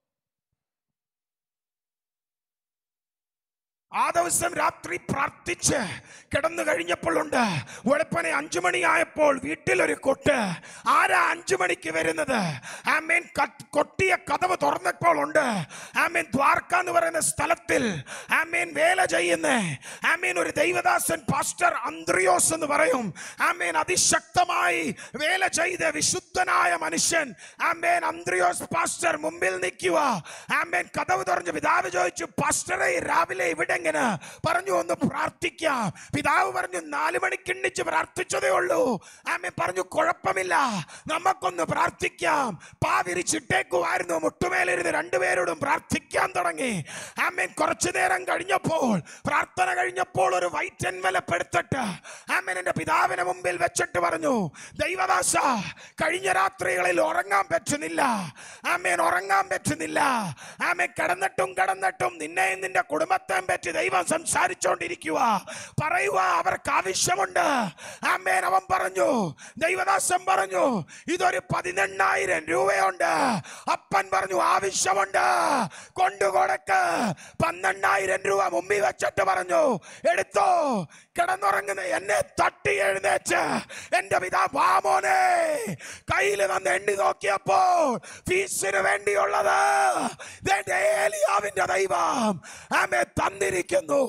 ആ ദിവസം രാത്രി പ്രാർത്ഥിച്ച് കിടന്നു കഴിഞ്ഞപ്പോഴുണ്ട് വെളുപ്പനെ 5 മണിയായപ്പോൾ വീട്ടിലൊരു കൊട്ട്. ആരാ 5 മണിക്ക് വരുന്നത്? ആമേൻ, കൊട്ടിയ കതവ് തുറന്നപ്പോൾ ഉണ്ട് ആമേൻ ദ്വാരക എന്ന് പറയുന്ന സ്ഥലത്തിൽ ആമേൻ വേല ചെയ്യുന്ന ആമേൻ ഒരു ദൈവദാസൻ പാസ്റ്റർ അന്ത്രിയോസ് എന്ന് പറയും. ആമേൻ, അതിശക്തമായി വേല ചെയ്ത വിശുദ്ധനായ മനുഷ്യൻ ആമേൻ അന്ത്രിയോസ് പാസ്റ്റർ മുമ്പിൽ നിൽക്കുക. ആമേൻ, കതവ് തുറഞ്ഞ് പിതാവ് ചോദിച്ചു, പാസ്റ്ററെ രാവിലെ ഇവിടെ എങ്ങനെ? പറഞ്ഞു, ഒന്ന് പ്രാർത്ഥിക്കാം. പിതാവ് പറഞ്ഞു, 4 മണിക്ക് എണ്ണിച്ച് പ്രാർത്ഥിച്ചതേ ഉള്ളൂ. ആമേൻ പറഞ്ഞു, കുഴപ്പമില്ല, നമുക്കൊന്ന് പ്രാർത്ഥിക്കാം. പാവിരിച്ചിട്ടേക്കുമായിരുന്നു. മുട്ടുമേലിരുന്ന് 2 പേരോടും പ്രാർത്ഥിക്കാൻ തുടങ്ങി. ആമേൻ, കുറച്ചു നേരം കഴിഞ്ഞപ്പോൾ, പ്രാർത്ഥന കഴിഞ്ഞപ്പോൾ ഒരു വൈറ്റ് എൻവലപ്പ് എടുത്തിട്ട് ആമേൻ എന്റെ പിതാവിന് മുമ്പിൽ വെച്ചിട്ട് പറഞ്ഞു, ദൈവദാസ, കഴിഞ്ഞ രാത്രികളിൽ ഉറങ്ങാൻ പറ്റുന്നില്ല. ആമേൻ, ഉറങ്ങാൻ പറ്റുന്നില്ല. ആമേൻ, കിടന്നിട്ടും നിന്നെയും നിന്റെ കുടുംബത്തെയും പറ്റി ദൈവം സംസാരിച്ചോണ്ടിരിക്കുക. പറയുക, അവർക്ക് ആവശ്യമുണ്ട്. ആമേൻ. അവൻ പറഞ്ഞു, ദൈവദാസൻ പറഞ്ഞു, ഇതൊരു 18,000 രൂപയുണ്ട്. അപ്പൻ പറഞ്ഞു, ആവശ്യമുണ്ട്, കൊണ്ടുകൊടുക്ക്. 12,000 രൂപ മുമ്പിൽ വെച്ചിട്ട് പറഞ്ഞു, എടുത്തോ. കിടന്നുറങ്ങുന്ന എന്നെ തട്ടി എഴുന്നേറ്റ് എന്റെ പിതാവ്, വാമോനെ, കയ്യിൽ വന്ന് എണ്ണി നോക്കിയപ്പോൾ ഫീസിന് വേണ്ടിയുള്ളത് ഏലിയാവിന്റെ ദൈവം ആമേ തന്നിരിക്കുന്നു.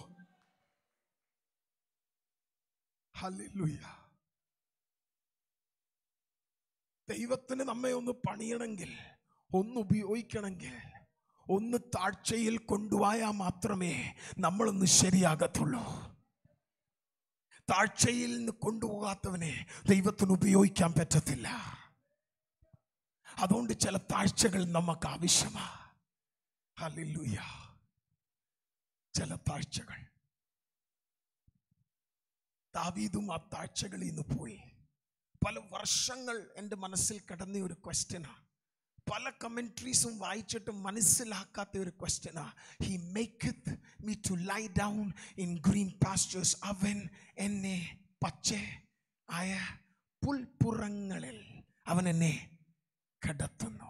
ഹല്ലേലൂയ. ദൈവത്തിന് നമ്മെ ഒന്ന് പണിയണമെങ്കിൽ, ഒന്ന് ഉപയോഗിക്കണമെങ്കിൽ, ഒന്ന് താഴ്ചയിൽ കൊണ്ടുപോയാൽ മാത്രമേ നമ്മളൊന്ന് ശരിയാകത്തുള്ളൂ. താഴ്ചയിൽ നിന്ന് കൊണ്ടുപോകാത്തവനെ ദൈവത്തിന് ഉപയോഗിക്കാൻ പറ്റത്തില്ല. അതുകൊണ്ട് ചില താഴ്ചകൾ നമുക്ക് ആവശ്യമാണ്. ഹല്ലേലൂയ. ചില താഴ്ചകൾ. ദാവീദും ആ താഴ്ചകളിൽ നിന്ന് പോയി. പല വർഷങ്ങൾ എൻ്റെ മനസ്സിൽ കിടന്ന ഒരു ക്വസ്റ്റ്യനാ. പല കമൻട്രീസും വായിച്ചിട്ട് മനസ്സിലാക്കാത്ത ഒരു ക്വസ്റ്റ്യനാ. He maketh me to lie down in green pastures. അവൻ എന്നെ പച്ച ആയ പുൽപ്പുറങ്ങളിൽ അവൻ എന്നെ കിടത്തുന്നു.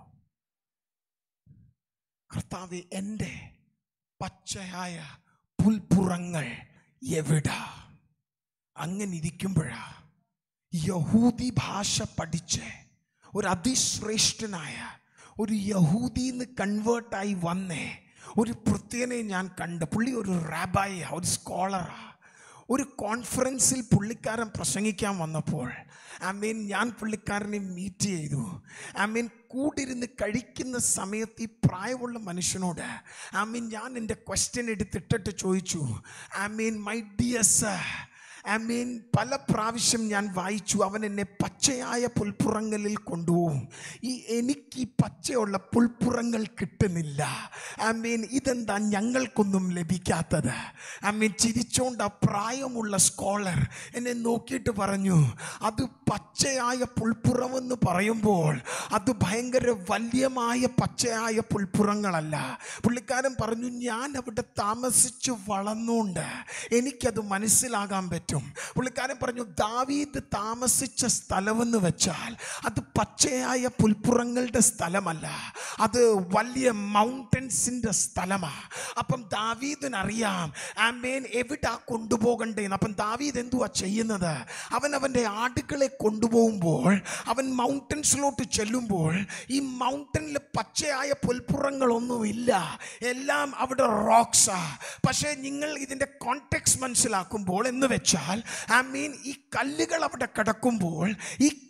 കർത്താവേ, എൻ്റെ പച്ചയായ പുൽപ്പുറങ്ങൾ എവിടാ? അങ്ങനെ ഇരിക്കുമ്പോഴാ യഹൂദി ഭാഷ പഠിച്ച് ഒരു അതിശ്രേഷ്ഠനായ ഒരു യഹൂദിന്ന് കൺവേർട്ടായി വന്നേ ഒരു പ്രത്യേകനെ ഞാൻ കണ്ട്. പുള്ളി ഒരു റാബായ, ഒരു സ്കോളറാ. ഒരു കോൺഫറൻസിൽ പുള്ളിക്കാരൻ പ്രസംഗിക്കാൻ വന്നപ്പോൾ ആമേൻ ഞാൻ പുള്ളിക്കാരനെ മീറ്റ് ചെയ്തു. ആമേൻ, കൂടിരുന്ന് കഴിക്കുന്ന സമയത്ത് ഈ പ്രായമുള്ള മനുഷ്യനോട് ആമേൻ ഞാൻ എൻ്റെ ക്വസ്റ്റ്യൻ എടുത്തിട്ടിട്ട് ചോദിച്ചു, ആമേൻ മൈ ഡിയർ സർ, ആമേൻ പല പ്രാവശ്യം ഞാൻ വായിച്ചു, അവൻ എന്നെ പച്ചയായ പുൽപ്പുറങ്ങളിൽ കൊണ്ടുപോകും. എനിക്ക് ഈ പച്ചയുള്ള പുൽപ്പുറങ്ങൾ കിട്ടുന്നില്ല. ആമേൻ, ഇതെന്താ ഞങ്ങൾക്കൊന്നും ലഭിക്കാത്തത്? ആമേൻ ചിരിച്ചോണ്ട് ആ പ്രായമുള്ള സ്കോളർ എന്നെ നോക്കിയിട്ട് പറഞ്ഞു, അത് പച്ചയായ പുൽപ്പുറമെന്ന് പറയുമ്പോൾ അത് ഭയങ്കര വല്യമായ പച്ചയായ പുൽപ്പുറങ്ങളല്ല. പുള്ളിക്കാരൻ പറഞ്ഞു, ഞാൻ അവിടെ താമസിച്ച് വളർന്നുകൊണ്ട് എനിക്കത് മനസ്സിലാകാൻ പറ്റും. പുള്ളിക്കാരൻ പറഞ്ഞു, ദാവീദ് താമസിച്ച സ്ഥലമെന്ന് വെച്ചാൽ അത് പച്ചയായ പുൽപ്പുറങ്ങളുടെ സ്ഥലമല്ല, അത് വലിയ മൗണ്ടൻസിന്റെ സ്ഥലമാണ്. അപ്പം ദാവീദിനറിയാം ആമേൻ എവിടാ കൊണ്ടുപോകണ്ടേന്ന്. അപ്പം ദാവീദ് എന്തുവാ ചെയ്യുന്നത്? അവൻ അവൻ്റെ ആടുകളെ കൊണ്ടുപോകുമ്പോൾ, അവൻ മൗണ്ടൻസിലോട്ട് ചെല്ലുമ്പോൾ ഈ മൗണ്ടനിൽ പച്ചയായ പുൽപ്പുറങ്ങളൊന്നുമില്ല, എല്ലാം അവിടെ റോക്സാ. പക്ഷേ നിങ്ങൾ ഇതിൻ്റെ കോണ്ടെക്സ്റ്റ് മനസ്സിലാക്കുമ്പോൾ എന്ന് വെച്ചാൽ ആമീൻ ഈ കല്ലുകൾ അവിടെ കിടക്കുമ്പോൾ ഈ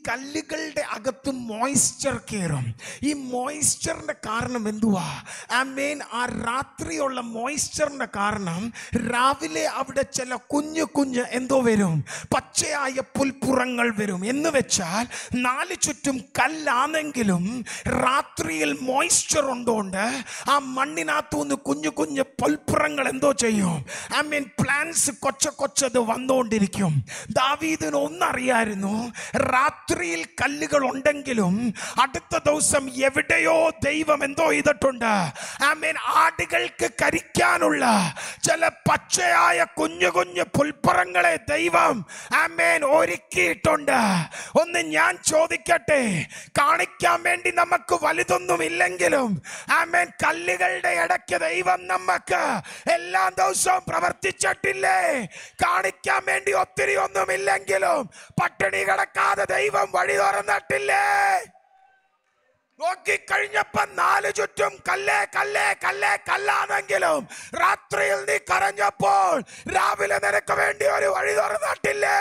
കല്ലുകളുടെ അകത്ത് മോയ്സ്ചർ കയറും. ഈ മോയ്സ്ചറിന്റെ കാരണം എന്തുവാ? ആമേൻ. ആ രാത്രിയുള്ള മോയ്സ്ചറിന്റെ കാരണം രാവിലെ അവിടെ ചില കുഞ്ഞു എന്തോ വരും, പച്ചയായ പുൽപ്പുറങ്ങൾ വരും. എന്ന് വെച്ചാൽ 4 ചുറ്റും കല്ലാണെങ്കിലും രാത്രിയിൽ മോയ്സ്ചർ ഉണ്ടോണ്ട് ആ മണ്ണിനകത്തുനിന്ന് കുഞ്ഞു പുൽപ്പുറങ്ങൾ എന്തോ ചെയ്യും. ആമേൻ. പ്ലാന്റ്സ് കൊച്ചത് വന്നുകൊണ്ടിരിക്കും. ദാവീദിന് ഒന്നറിയായിരുന്നു, രാത്രിയിൽ കല്ലുകൾ ഉണ്ടെങ്കിലും അടുത്ത ദിവസം എവിടെയോ ദൈവം എന്തോ ചെയ്തിട്ടുണ്ട്. ആമേൻ. ആടുകൾക്ക് കരിക്കാനുള്ള ചില പച്ചയായ കുഞ്ഞു പുൽപ്പുറങ്ങളെ ദൈവം ആമേൻ ഒരുക്കിയിട്ടുണ്ട്. ഒന്ന് ഞാൻ ചോദിക്കട്ടെ, കാണിക്കാൻ വേണ്ടി നമുക്ക് വലുതൊന്നും ഇല്ലെങ്കിലും ആമേൻ കല്ലുകളുടെ ഇടയ്ക്ക് ദൈവം നമുക്ക് എല്ലാ ദിവസവും പ്രവർത്തിച്ചിട്ടില്ലേ? കാണിക്കാൻ വേണ്ടി ഒത്തിരി ഒന്നുമില്ലെങ്കിലും പട്ടിണി കിടക്കാതെ ദൈവം വഴി തുറന്നിട്ടില്ലേ? നോക്കിക്കഴിഞ്ഞപ്പോ 4 ചുറ്റും കല്ലാണെങ്കിലും രാത്രിയിൽ നീ കരഞ്ഞപ്പോൾ രാവിലെ നിനക്ക് വേണ്ടി ഒരു വഴി തുറന്നിട്ടില്ലേ?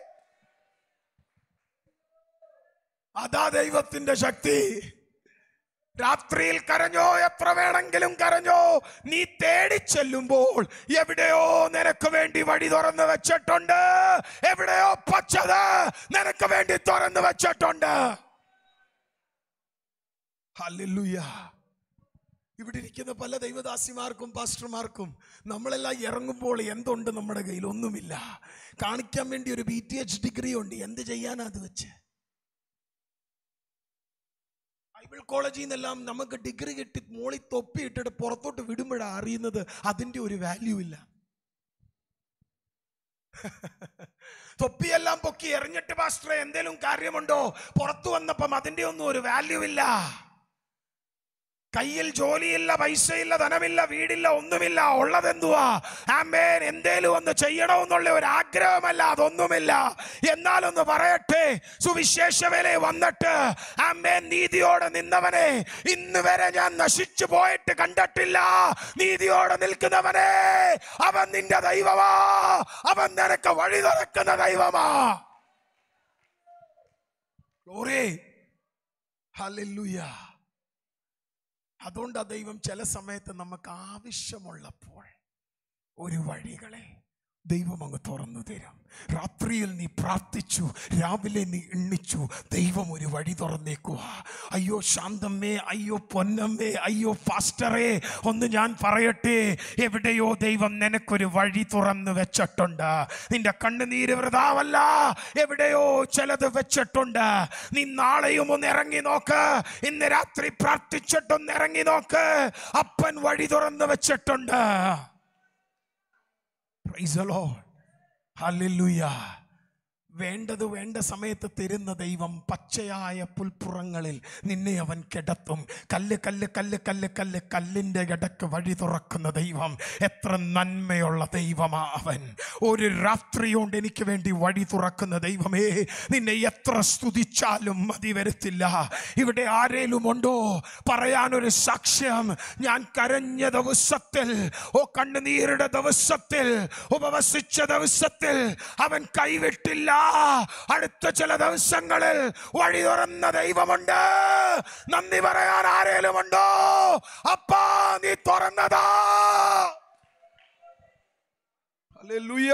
അതാ ദൈവത്തിന്റെ ശക്തി. രാത്രിയിൽ കരഞ്ഞോ, എത്ര വേണമെങ്കിലും കരഞ്ഞോ, നീ തേടി ചെല്ലുമ്പോൾ എവിടെയോ നിനക്ക് വേണ്ടി വഴി തുറന്നു വെച്ചിട്ടുണ്ട്. എവിടെയോ പച്ചത് നിനക്ക് വേണ്ടി തുറന്നു വെച്ചിട്ടുണ്ട്. ഹല്ലേലൂയ. ഇവിടെ ഇരിക്കുന്ന പല ദൈവദാസിമാർക്കും പാസ്റ്റർമാർക്കും നമ്മളെല്ലാം ഇറങ്ങുമ്പോൾ എന്തുണ്ട് നമ്മുടെ കയ്യിൽ? ഒന്നുമില്ല. കാണിക്കാൻ വേണ്ടി ഒരു BTH ഡിഗ്രി ഉണ്ട്. എന്ത് ചെയ്യാനാ അത് വെച്ച്? ബൈബിൾ കോളേജിൽ നിന്നെല്ലാം നമുക്ക് ഡിഗ്രി കിട്ടി മോളി തൊപ്പി ഇട്ടിട്ട് പുറത്തോട്ട് വിടുമ്പോഴാണ് അറിയുന്നത് അതിൻ്റെ ഒരു വാല്യൂ ഇല്ല. തൊപ്പിയെല്ലാം പൊക്കി എറിഞ്ഞിട്ട് പാസ്റ്ററെ എന്തേലും കാര്യമുണ്ടോ? പുറത്തു വന്നപ്പം അതിൻ്റെ ഒന്നും ഒരു വാല്യൂ ഇല്ല. കയ്യിൽ ജോലിയില്ല, പൈസയില്ല, ധനമില്ല, വീടില്ല, ഒന്നുമില്ല. ഉള്ളതെന്തുവാ? ആമേൻ. എന്തേലും ഒന്ന് ചെയ്യണമെന്നുള്ള ഒരു ആഗ്രഹമല്ല, അതൊന്നുമില്ല. എന്നാലൊന്ന് പറയട്ടെ, സുവിശേഷ വേല വന്നിട്ട് ആമേൻ നീതിയോടെ നിന്നവനെ ഇന്ന് വരെ ഞാൻ നശിച്ചു പോയിട്ട് കണ്ടിട്ടില്ല. നീതിയോടെ നിൽക്കുന്നവനെ അവൻ നിന്റെ ദൈവമാ. അവൻ നിനക്ക് വഴി തുറക്കുന്ന ദൈവമാ. ഗ്ലോറി. ഹല്ലേലൂയ. അതുകൊണ്ട് ആ ദൈവം ചില സമയത്ത് നമുക്ക് ആവശ്യമുള്ളപ്പോൾ ഒരു വഴികളെ ദൈവം അങ്ങ് തുറന്നു തരും. രാത്രിയിൽ നീ പ്രാർത്ഥിച്ചു, രാവിലെ നീ എണ്ണിച്ചു, ദൈവം ഒരു വഴി തുറന്നേക്കുക. അയ്യോ ശാന്തമ്മേ, അയ്യോ പൊന്നമ്മേ, അയ്യോ പാസ്റ്ററേ, ഒന്ന് ഞാൻ പറയട്ടെ, എവിടെയോ ദൈവം നിനക്കൊരു വഴി തുറന്നു വെച്ചിട്ടുണ്ട്. നിന്റെ കണ്ണുനീര് വൃഥാവല്ല, എവിടെയോ ചിലത് വെച്ചിട്ടുണ്ട്. നീ നാളെയും ഒന്ന് ഇറങ്ങി നോക്ക്. ഇന്ന് രാത്രി പ്രാർത്ഥിച്ചിട്ടൊന്ന് ഇറങ്ങി നോക്ക്. അപ്പൻ വഴി തുറന്നു വെച്ചിട്ടുണ്ട്. Praise the Lord. Hallelujah. വേണ്ടത് വേണ്ട സമയത്ത് തരുന്ന ദൈവം പച്ചയായ പുൽപ്പുറങ്ങളിൽ നിന്നെ അവൻ കിടത്തും. കല്ലിൻ്റെ ഇടക്ക് വഴി തുറക്കുന്ന ദൈവം എത്ര നന്മയുള്ള ദൈവമാ അവൻ. ഒരു രാത്രി കൊണ്ട് എനിക്ക് വേണ്ടി വഴി തുറക്കുന്ന ദൈവമേ, നിന്നെ എത്ര സ്തുതിച്ചാലും മതി വരത്തില്ല. ഇവിടെ ആരേലും ഉണ്ടോ പറയാനൊരു സാക്ഷ്യം? ഞാൻ കരഞ്ഞ ദിവസത്തിൽ, കണ്ണുനീരുടെ ദിവസത്തിൽ, ഉപവസിച്ച ദിവസത്തിൽ അവൻ കൈവിട്ടില്ല. അടുത്ത ചില ദിവസങ്ങളിൽ വഴി തുറന്ന ദൈവമുണ്ട്. നന്ദി പറയാൻ ആരേലും ഉണ്ടോ? അപ്പാ നീ തുറന്നതാ. ഹല്ലേലൂയ.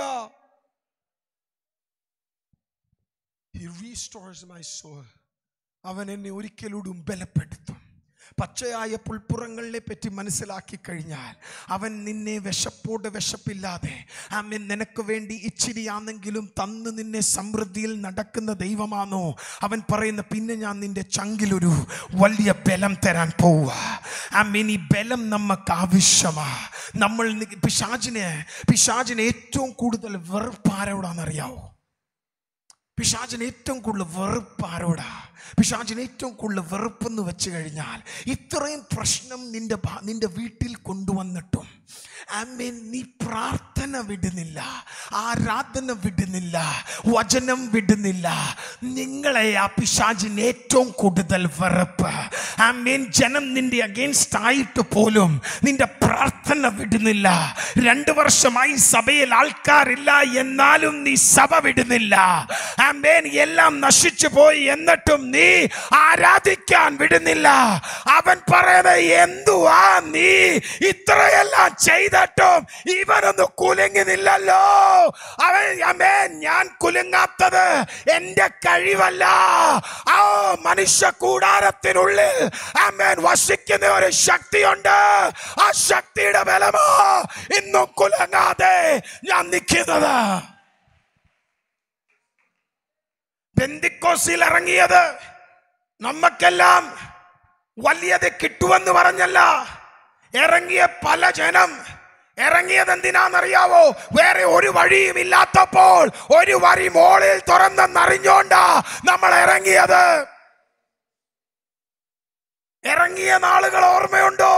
He restores my soul. അവൻ എന്നെ ഒരിക്കലൂടും ബലപ്പെടുത്തും. പച്ചയായ പുൽപ്പുറങ്ങളെ പറ്റി മനസ്സിലാക്കി കഴിഞ്ഞാൽ അവൻ നിന്നെ വിശപ്പില്ലാതെ ആമേൻ നിനക്ക് വേണ്ടി ഇച്ചിരിയാണെങ്കിലും തന്ന് നിന്നെ സമൃദ്ധിയിൽ നടക്കുന്ന ദൈവമാണോ അവൻ പറയുന്ന. പിന്നെ ഞാൻ നിന്റെ ചങ്കിലൊരു വലിയ ബലം തരാൻ പോവുക. ആമേൻ. ഈ ബലം നമുക്ക് ആവശ്യമാ. നമ്മൾ പിശാചിനെ ഏറ്റവും കൂടുതൽ വെറുപ്പ് ആരോടാണെന്നറിയാവോ? പിശാചിന് ഏറ്റവും കൂടുതൽ വെറുപ്പ് ആരോടാ? പിശാചിന് ഏറ്റവും കൂടുതൽ വെറുപ്പെന്ന് വെച്ച് കഴിഞ്ഞാൽ ഇത്രയും പ്രശ്നം നിന്റെ വീട്ടിൽ കൊണ്ടുവന്നിട്ടും ആമേൻ നീ പ്രാർത്ഥന വിടുന്നില്ല, ആരാധന വിടുന്നില്ല, വചനം വിടുന്നില്ല. നിങ്ങളെ ആ പിശാചിന് ഏറ്റവും കൂടുതൽ വെറുപ്പ്. ആമേൻ. ജനം നിന്റെ അഗേൻസ്റ്റ് ആയിട്ട് പോലും നിന്റെ പ്രാർത്ഥന വിടുന്നില്ല. 2 വർഷമായി സഭയിൽ ആൾക്കാരില്ല, എന്നാലും നീ സഭ വിടുന്നില്ല. ആമേൻ എല്ലാം നശിച്ചു പോയി, എന്നിട്ടും നീ ആരാധിക്കാൻ വിടുന്നില്ല. അവൻ പറയുന്നത്, എന്തുവാ നീ ഇത്രയെല്ലാം ചെയ്തിട്ടും ഇവനൊന്ന് കുലുങ്ങുന്നില്ലല്ലോ. അവൻ ആമേൻ ഞാൻ കുലുങ്ങാത്തത് എന്റെ കഴിവല്ല, ആ മനുഷ്യ കൂടാരത്തിനുള്ളിൽ ആമേൻ വസിക്കുന്ന ഒരു ശക്തിയുണ്ട്. ആ ശക്തിയുടെ ബലമോ ഇന്നും കുലുങ്ങാതെ ഞാൻ നിൽക്കുന്നത്. പെന്തിക്കോസിൽ ഇറങ്ങിയത് നമുക്കെല്ലാം വലിയത് കിട്ടുമെന്ന് പറഞ്ഞല്ല. ഇറങ്ങിയ പല ജനം ഇറങ്ങിയത് എന്തിനാണെന്നറിയാവോ? വേറെ ഒരു വഴിയും ഇല്ലാത്തപ്പോൾ ഒരു വഴി മോളിൽ തുറന്നെന്നറിഞ്ഞോണ്ടാ നമ്മൾ ഇറങ്ങിയത്. ഇറങ്ങിയ നാളുകൾ ഓർമ്മയുണ്ടോ?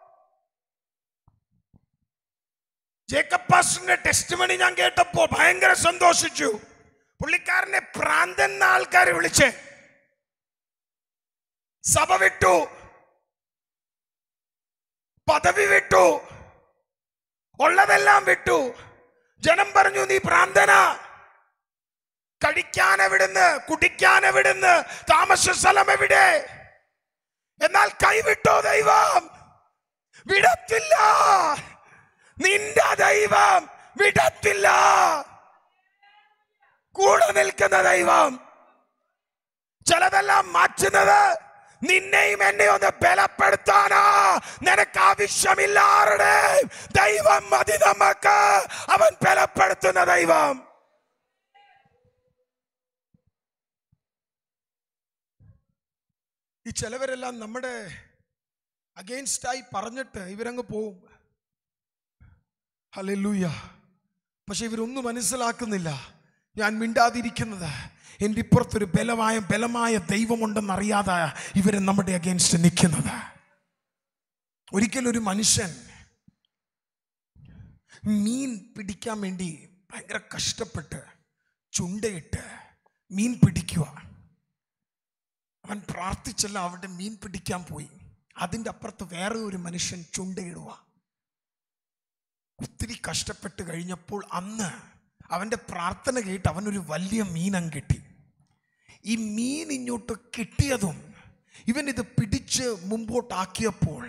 ജേക്കബ് പാസ്റ്ററിന്റെ ടെസ്റ്റിമണി ഞാൻ കേട്ടപ്പോൾ ഭയങ്കര സന്തോഷിച്ചു. പുള്ളിക്കാരനെ പ്രാന്തൻ ആൾക്കാർ വിളിച്ച് സഭ വിട്ടു, പദവി വിട്ടു, ഉള്ളതെല്ലാം വിട്ടു. ജനം പറഞ്ഞു, നീ പ്രാന്തനാ. കഴിക്കാൻ എവിടുന്ന്, കുടിക്കാൻ എവിടുന്ന്, താമസ സ്ഥലം എവിടെ? എന്നാൽ കൈവിട്ടോ ദൈവം? വിടത്തില്ല. നിന്റെ ദൈവം വിടത്തില്ല. കൂടെ നിൽക്കുന്ന ദൈവം. ചിലതെല്ലാം മാറ്റുന്നത് നിന്നെയും എന്നെയും ഒന്ന് ബലപ്പെടുത്താനാ. നിനക്ക് ആവശ്യമില്ലാരുടെ ദൈവം മതി നമുക്ക്. അവൻ ബലപ്പെടുത്തുന്ന ദൈവം. ഈ ചിലവരെല്ലാം നമ്മുടെ അഗെയിൻസ്റ്റായി പറഞ്ഞിട്ട് ഇവരങ്ങ് പോവും. ഹല്ലേലൂയ. പക്ഷെ ഇവരൊന്നും മനസ്സിലാക്കുന്നില്ല. ഞാൻ മിണ്ടാതിരിക്കുന്നത് എൻ്റെ ഇപ്പുറത്തൊരു ബലമായ ദൈവമുണ്ടെന്നറിയാതെ ഇവരെ നമ്മുടെ അഗെയിൻസ്റ്റ് നിൽക്കുന്നത്. ഒരിക്കലൊരു മനുഷ്യൻ മീൻ പിടിക്കാൻ വേണ്ടി ഭയങ്കര കഷ്ടപ്പെട്ട് ചുണ്ടയിട്ട് മീൻ പിടിക്കുക. അവൻ പ്രാർത്ഥിച്ചല്ല അവിടെ മീൻ പിടിക്കാൻ പോയി. അതിൻ്റെ അപ്പുറത്ത് വേറെ ഒരു മനുഷ്യൻ ചുണ്ടയിടുക. ഒത്തിരി കഷ്ടപ്പെട്ട് കഴിഞ്ഞപ്പോൾ അന്ന് അവൻ്റെ പ്രാർത്ഥന കേട്ട് അവനൊരു വലിയ മീനങ്ങ് കിട്ടി. ഈ മീൻ ഇങ്ങോട്ട് കിട്ടിയതും ഇവൻ ഇത് പിടിച്ച് മുമ്പോട്ടാക്കിയപ്പോൾ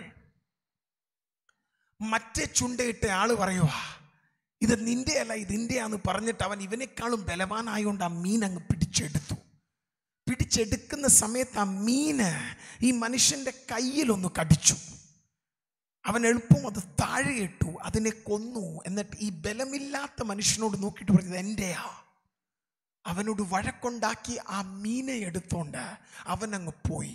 മറ്റേ ചുണ്ടയിട്ട ആള് പറയുക, ഇത് നിന്റെ അല്ല, ഇതിൻ്റെയാന്ന് പറഞ്ഞിട്ട് അവൻ ഇവനേക്കാളും ബലവാനായോണ്ട് ആ മീൻ അങ്ങ് പിടിച്ചെടുത്തു. പിടിച്ചെടുക്കുന്ന സമയത്ത് ആ മീന് ഈ മനുഷ്യൻ്റെ കയ്യിലൊന്ന് കടിച്ചു. അവൻ എളുപ്പം അത് താഴെ ഇട്ടു, അതിനെ കൊന്നു. എന്നിട്ട് ഈ ബലമില്ലാത്ത മനുഷ്യനോട് നോക്കിയിട്ട് പറഞ്ഞത് എൻ്റെയാ. അവനോട് വഴക്കുണ്ടാക്കി ആ മീനെ എടുത്തോണ്ട് അവനങ്ങ് പോയി.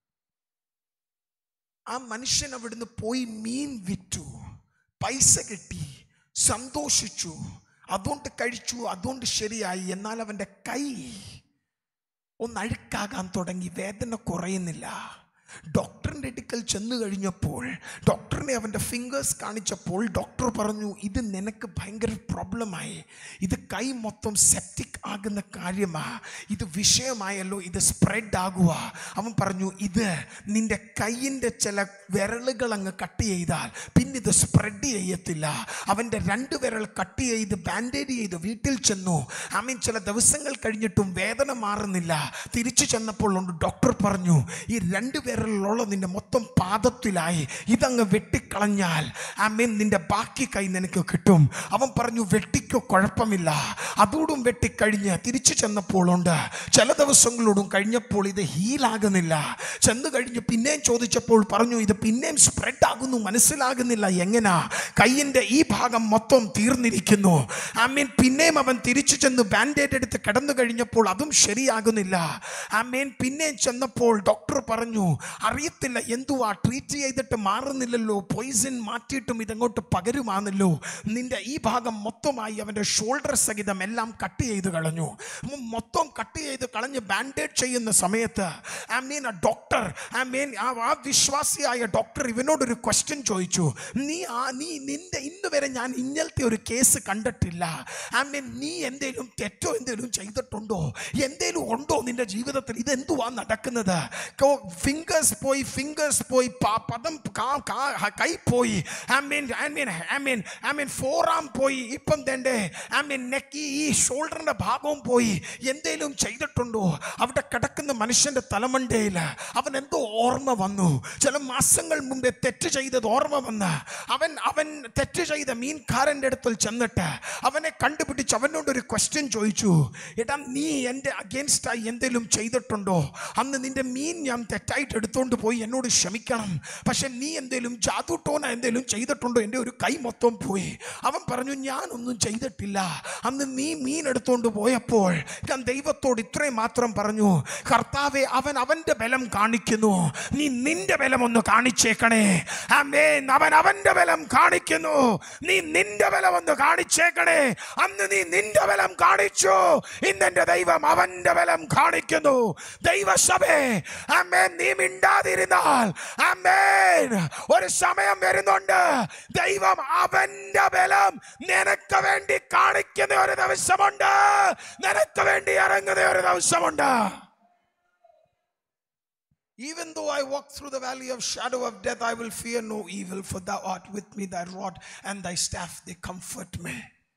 ആ മനുഷ്യൻ അവിടുന്ന് പോയി മീൻ വിറ്റു, പൈസ കിട്ടി, സന്തോഷിച്ചു, അതുകൊണ്ട് കഴിച്ചു, അതുകൊണ്ട് ശരിയായി. എന്നാൽ അവൻ്റെ കൈ ഒന്ന് അഴുക്കാകാൻ തുടങ്ങി, വേദന കുറയുന്നില്ല. ഡോക്ടറിൻ്റെ അടുക്കൽ ചെന്ന് കഴിഞ്ഞപ്പോൾ ഡോക്ടറിനെ അവൻ്റെ ഫിംഗേഴ്സ് കാണിച്ചപ്പോൾ ഡോക്ടർ പറഞ്ഞു, ഇത് നിനക്ക് ഭയങ്കര പ്രോബ്ലമായി, ഇത് കൈ മൊത്തം സെപ്റ്റിക് ആകുന്ന കാര്യമാ, ഇത് വിഷയമായല്ലോ, ഇത് സ്പ്രെഡ് ആകുക. അവൻ പറഞ്ഞു, ഇത് നിൻ്റെ കൈയിൻ്റെ ചില വിരലുകൾ അങ്ങ് കട്ട് ചെയ്താൽ പിന്നെ ഇത് സ്പ്രെഡ് ചെയ്യത്തില്ല. അവൻ്റെ 2 വിരൽ കട്ട് ചെയ്ത് ബാൻഡേജ് ചെയ്ത് വീട്ടിൽ ചെന്നു. ചില ദിവസങ്ങൾ കഴിഞ്ഞിട്ടും വേദന മാറുന്നില്ല. തിരിച്ചു ചെന്നപ്പോൾ ഡോക്ടർ പറഞ്ഞു, ഈ 2 വിരലുള്ള നിന്റെ മൊത്തം പാദത്തിലായി, ഇതങ്ങ് വെട്ടിക്കളഞ്ഞാൽ നിന്റെ ബാക്കി കൈ നിനക്ക് കിട്ടും. അവൻ പറഞ്ഞു, വെട്ടിക്കോ, കുഴപ്പമില്ല. അതോടും വെട്ടിക്കഴിഞ്ഞ് തിരിച്ചു ചെന്നപ്പോൾ ചില ദിവസങ്ങളോടും കഴിഞ്ഞപ്പോൾ ഇത് ഹീലാകുന്നില്ല. ചെന്ന് കഴിഞ്ഞ് പിന്നെയും ചോദിച്ചപ്പോൾ പറഞ്ഞു, ഇത് പിന്നെയും സ്പ്രെഡ് ആകുന്നു, മനസ്സിലാകുന്നില്ല എങ്ങനാ. കൈയിൻ്റെ ഈ ഭാഗം മൊത്തം തീർന്നിരിക്കുന്നു. പിന്നെയും അവൻ തിരിച്ചു ചെന്ന് ബാൻഡേജ് എടുത്ത് കിടന്നു കഴിഞ്ഞപ്പോൾ അതും ശരിയാകുന്നില്ല. പിന്നെയും ചെന്നപ്പോൾ ഡോക്ടർ പറഞ്ഞു, അറിയത്തില്ല എന്തുവാ, ട്രീറ്റ് ചെയ്തിട്ട് മാറുന്നില്ലല്ലോ, പോയിസൺ മാറ്റിയിട്ടും ഇതങ്ങോട്ട് പകരുമാണല്ലോ. നിന്റെ ഈ ഭാഗം മൊത്തമായി അവൻ്റെ ഷോൾഡർ സഹിതം എല്ലാം കട്ട് ചെയ്ത് കളഞ്ഞു. മൊത്തം കട്ട് ചെയ്ത് കളഞ്ഞ് ബാൻഡേജ് ചെയ്യുന്ന സമയത്ത് ഡോക്ടർ ആ വിശ്വാസിയായ ഡോക്ടർ ഇവനോടൊരു ക്വസ്റ്റ്യൻ ചോദിച്ചു, നിന്റെ ഇന്ന് വരെ ഞാൻ ഇങ്ങനത്തെ ഒരു കേസ് കണ്ടിട്ടില്ല. നീ എന്തേലും തെറ്റോ എന്തേലും ചെയ്തിട്ടുണ്ടോ, എന്തേലും ഉണ്ടോ നിന്റെ ജീവിതത്തിൽ? ഇതെന്തുവാ നടക്കുന്നത്? ഫിംഗർ ലെറ്റേഴ്സ് പോയി, ഫിംഗേഴ്സ് പോയി, പദം കൈ പോയി, ഫോറാം പോയി, ഇപ്പം തന്നെ നെക്ക് ഈ ഷോൾഡറിന്റെ ഭാഗവും പോയി. എന്തേലും ചെയ്തിട്ടുണ്ടോ? അവിടെ കിടക്കുന്ന മനുഷ്യന്റെ തലമണ്ടയിൽ അവൻ എന്തോ ഓർമ്മ വന്നു. ചില മാസങ്ങൾ മുമ്പേ തെറ്റ് ചെയ്തത് ഓർമ്മ വന്ന് അവൻ തെറ്റ് ചെയ്ത മീൻകാരൻ്റെ അടുത്തിൽ ചെന്നിട്ട് അവനെ കണ്ടുപിടിച്ച് അവനോടൊരു ക്വസ്റ്റ്യൻ ചോദിച്ചു. എടാ, നീ എൻ്റെ അഗേൻസ്റ്റായി എന്തെങ്കിലും ചെയ്തിട്ടുണ്ടോ? അന്ന് നിന്റെ മീൻ ഞാൻ തെറ്റായിട്ട് എടുത്തോണ്ട് പോയി, എന്നോട് ക്ഷമിക്കണം. പക്ഷെ നീ എന്തെങ്കിലും ജാദൂട്ടോന എന്തെങ്കിലും ചെയ്തിട്ടുണ്ടോ? എൻ്റെ ഒരു കൈ മൊത്തം പോയി. അവൻ പറഞ്ഞു, ഞാനൊന്നും ചെയ്തിട്ടില്ല. അന്ന് നീ മീൻ എടുത്തോണ്ട് പോയപ്പോൾ ഞാൻ ദൈവത്തോട് ഇത്രയും മാത്രം പറഞ്ഞു, കർത്താവേ, അവൻ അവൻ്റെ ബലം കാണിക്കുന്നു, നീ നിന്റെ ബലം ഒന്ന് കാണിച്ചേക്കണേ. ആമേൻ. അവൻ അവൻ്റെ ബലം കാണിക്കുന്നു, നീ നിന്റെ ബലം ഒന്ന് കാണിച്ചേക്കണേ. അന്ന് നീ നിന്റെ ബലം കാണിച്ചു, ഇന്നെന്റെ ദൈവം അവന്റെ ബലം കാണിക്കുന്നു. ദൈവസഭേ, ആമേൻ, നീ മിണ്ടാതിരുന്നാൽ ആമേൻ, ഒരു സമയം വരുന്നുണ്ട് ദൈവം അവന്റെ ബലം നിനക്ക് വേണ്ടി കാണിക്കുന്ന ഒരു ദിവസമുണ്ട്, നിനക്ക് വേണ്ടി ഇറങ്ങുന്ന ഒരു ദിവസമുണ്ട്. Even though I walk through the valley of shadow of death, I will fear no evil, for thou art with me, thy rod and thy staff, they comfort me.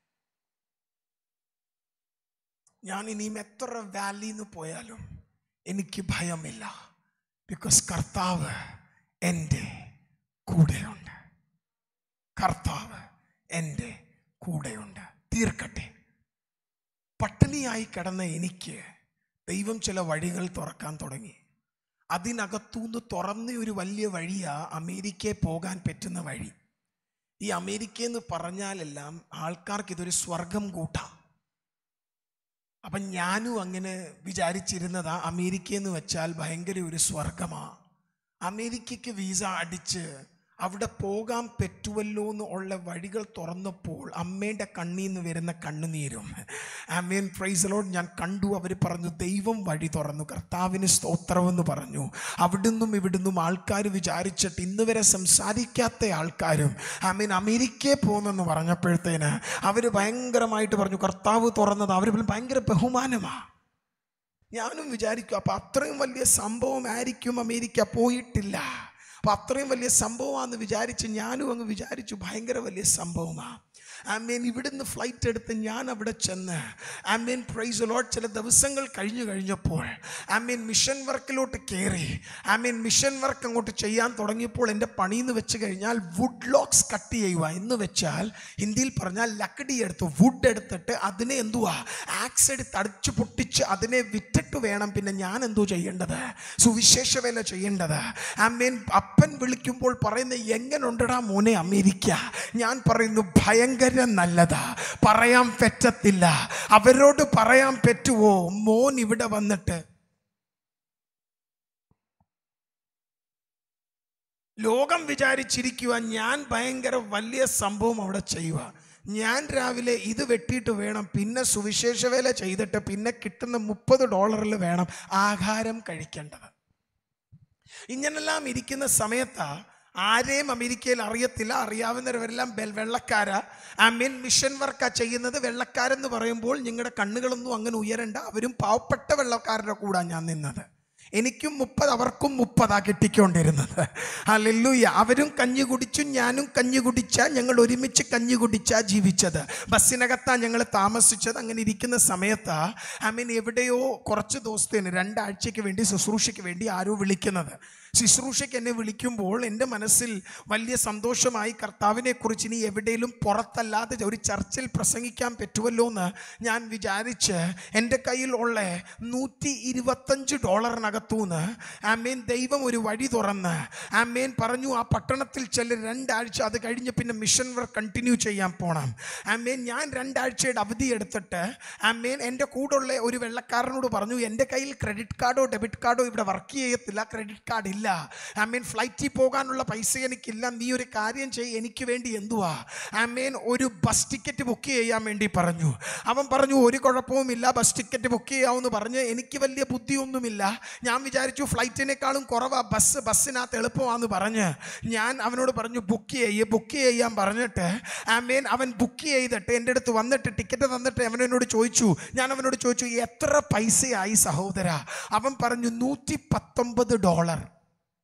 ഞാൻ ഇനിയും എത്ര വാലിന്ന് പോയാലും എനിക്ക് ഭയമില്ല. ബിക്കോസ് കർത്താവ് എൻ്റെ കൂടെയുണ്ട്. കർത്താവ് എൻ്റെ കൂടെയുണ്ട്. തീർക്കട്ടെ. പട്ടിണിയായി കിടന്ന എനിക്ക് ദൈവം ചില വഴികൾ തുറക്കാൻ തുടങ്ങി. അതിനകത്തുനിന്ന് തുറന്ന ഒരു വലിയ വഴിയാ അമേരിക്കയിൽ പോകാൻ പറ്റുന്ന വഴി. ഈ അമേരിക്ക എന്ന് പറഞ്ഞാലെല്ലാം ആൾക്കാർക്ക് ഇതൊരു സ്വർഗം കൂട്ടാ. അപ്പം ഞാനും അങ്ങനെ വിചാരിച്ചിരുന്നതാ, അമേരിക്ക എന്ന് വെച്ചാൽ ഭയങ്കര ഒരു സ്വർഗമാ. അമേരിക്കയ്ക്ക് വിസ അടിച്ച് അവിടെ പോകാൻ പറ്റുമല്ലോ എന്ന് ഉള്ള വഴികൾ തുറന്നപ്പോൾ അമ്മേൻ്റെ കണ്ണിൽ നിന്ന് വരുന്ന കണ്ണുനീരും, ആമേൻ, പ്രൈസ് ദി ലോർഡ്, ഞാൻ കണ്ടു. അവർ പറഞ്ഞു, ദൈവം വഴി തുറന്നു, കർത്താവിന് സ്തോത്രമെന്ന് പറഞ്ഞു. അവിടുന്നും ഇവിടുന്നും ആൾക്കാർ വിചാരിച്ചിട്ട് ഇന്ന് വരെ സംസാരിക്കാത്ത ആൾക്കാരും ആമേൻ അമേരിക്കയിൽ പോകുന്നെന്ന് പറഞ്ഞപ്പോഴത്തേന് അവർ ഭയങ്കരമായിട്ട് പറഞ്ഞു, കർത്താവ് തുറന്നത്. അവർ ഭയങ്കര ബഹുമാനമാണ്. ഞാനും വിചാരിക്കും, അപ്പം അത്രയും വലിയ സംഭവമായിരിക്കും അമേരിക്ക. പോയിട്ടില്ല, അപ്പം അത്രയും വലിയ സംഭവമാണെന്ന് വിചാരിച്ച് ഞാനും അങ്ങ് വിചാരിച്ചു ഭയങ്കര വലിയ സംഭവമാണ്. ആമേൻ. ഇവിടുന്ന് ഫ്ലൈറ്റ് എടുത്ത് ഞാൻ അവിടെ ചെന്ന് ആമേൻ, പ്രൈസ് ദി ലോർഡ്, ചില ദിവസങ്ങൾ കഴിഞ്ഞപ്പോൾ ആമേൻ മിഷൻ വർക്കിലോട്ട് കയറി. ആമേൻ, മിഷൻ വർക്ക് അങ്ങോട്ട് ചെയ്യാൻ തുടങ്ങിയപ്പോൾ എൻ്റെ പണിയെന്ന് വെച്ച് കഴിഞ്ഞാൽ വുഡ് ലോക്സ് കട്ട് ചെയ്യുക എന്ന് വെച്ചാൽ ഹിന്ദിയിൽ പറഞ്ഞാൽ ലക്കടി എടുത്ത് വുഡ് എടുത്തിട്ട് അതിനെ എന്തുവാ ആക്സ് എടുത്ത് അടിച്ചു പൊട്ടിച്ച് അതിനെ വിറ്റിട്ട് വേണം പിന്നെ ഞാൻ എന്തോ ചെയ്യേണ്ടത്, സുവിശേഷ വേല ചെയ്യേണ്ടത്. ആമേൻ. അപ്പൻ വിളിക്കുമ്പോൾ പറയുന്ന, എങ്ങനുണ്ടടാ മോനെ അമേരിക്ക? ഞാൻ പറയുന്നു, ഭയങ്കര നല്ലതാ, പറയാൻ പറ്റത്തില്ല. അവരോട് പറയാൻ പറ്റുമോ മോൻ ഇവിടെ വന്നിട്ട് ലോകം വിചാരിച്ചിരിക്കുക ഞാൻ ഭയങ്കര വലിയ സംഭവം അവിടെ ചെയ്യുക. ഞാൻ രാവിലെ ഇത് വെട്ടിയിട്ട് വേണം പിന്നെ സുവിശേഷ വേല ചെയ്തിട്ട് പിന്നെ കിട്ടുന്ന $30 വേണം ആഹാരം കഴിക്കേണ്ടത്. ഇങ്ങനെല്ലാം ഇരിക്കുന്ന സമയത്താ ആരെയും അമേരിക്കയിൽ അറിയത്തില്ല, അറിയാവുന്നവരെല്ലാം വെള്ളക്കാരാ. ആമേൻ. മിഷൻ വർക്കാ ചെയ്യുന്നത്. വെള്ളക്കാരെന്ന് പറയുമ്പോൾ നിങ്ങളുടെ കണ്ണുകളൊന്നും അങ്ങനെ ഉയരണ്ട, അവരും പാവപ്പെട്ട വെള്ളക്കാരുടെ കൂടാ ഞാൻ നിന്നത്. എനിക്കും 30, അവർക്കും 30 കിട്ടിക്കൊണ്ടിരുന്നത്. ഹല്ലേലൂയ. അവരും കഞ്ഞി കുടിച്ചു, ഞാനും കഞ്ഞി കുടിച്ച, ഞങ്ങൾ ഒരുമിച്ച് കഞ്ഞി കുടിച്ചാ ജീവിച്ചത്. ബസ്സിനകത്താ ഞങ്ങൾ താമസിച്ചത്. അങ്ങനെ ഇരിക്കുന്ന സമയത്താ ആമേൻ എവിടെയോ കുറച്ച് ദിവസത്തേന് 2 ആഴ്ചയ്ക്ക് വേണ്ടി ശുശ്രൂഷയ്ക്ക് വേണ്ടി ആരോ വിളിക്കുന്നത്. ശുശ്രൂഷയ്ക്ക് എന്നെ വിളിക്കുമ്പോൾ എൻ്റെ മനസ്സിൽ വലിയ സന്തോഷമായി. കർത്താവിനെക്കുറിച്ച് ഇനി എവിടെയെങ്കിലും പുറത്തല്ലാതെ ഒരു ചർച്ചിൽ പ്രസംഗിക്കാൻ പറ്റുമല്ലോ എന്ന് ഞാൻ വിചാരിച്ച് എൻ്റെ കയ്യിൽ ഉള്ള $125 ആമേൻ ദൈവം ഒരു വഴി തുറന്ന് ആമേൻ പറഞ്ഞു, ആ പട്ടണത്തിൽ ചെല്ല് 2 ആഴ്ച, അത് കഴിഞ്ഞ് പിന്നെ മിഷൻ വർക്ക് കണ്ടിന്യൂ ചെയ്യാൻ പോകണം. ആമേൻ. ഞാൻ 2 ആഴ്ചയുടെ അവധി എടുത്തിട്ട് ആമേൻ എൻ്റെ കൂടെയുള്ള ഒരു വെള്ളക്കാരനോട് പറഞ്ഞു, എൻ്റെ കയ്യിൽ ക്രെഡിറ്റ് കാർഡോ ഡെബിറ്റ് കാർഡോ ഇവിടെ വർക്ക് ചെയ്യത്തില്ല, ക്രെഡിറ്റ് കാർഡ് ഇല്ല. ആമേൻ. ഫ്ലൈറ്റിൽ പോകാനുള്ള പൈസ എനിക്കില്ല. നീ ഒരു കാര്യം ചെയ്യ്, എനിക്ക് വേണ്ടി എന്തുവാ ആമേൻ ഒരു ബസ് ടിക്കറ്റ് ബുക്ക് ചെയ്യാൻ വേണ്ടി പറഞ്ഞു. അവൻ പറഞ്ഞു, ഒരു കുഴപ്പവുമില്ല, ബസ് ടിക്കറ്റ് ബുക്ക് ചെയ്യാമെന്ന് പറഞ്ഞ് എനിക്ക് വലിയ ബുദ്ധിയൊന്നുമില്ല. ഞാൻ വിചാരിച്ചു ഫ്ലൈറ്റിനേക്കാളും കുറവാ ബസ്സിനകത്ത് എളുപ്പമാണെന്ന് പറഞ്ഞ് ഞാൻ അവനോട് പറഞ്ഞു, ബുക്ക് ചെയ്യാൻ പറഞ്ഞിട്ട് ആമേൻ അവൻ ബുക്ക് ചെയ്തിട്ട് എൻ്റെ അടുത്ത് വന്നിട്ട് ടിക്കറ്റ് തന്നിട്ട് ഞാൻ അവനോട് ചോദിച്ചു എത്ര പൈസയായി സഹോദര? അവൻ പറഞ്ഞു $119.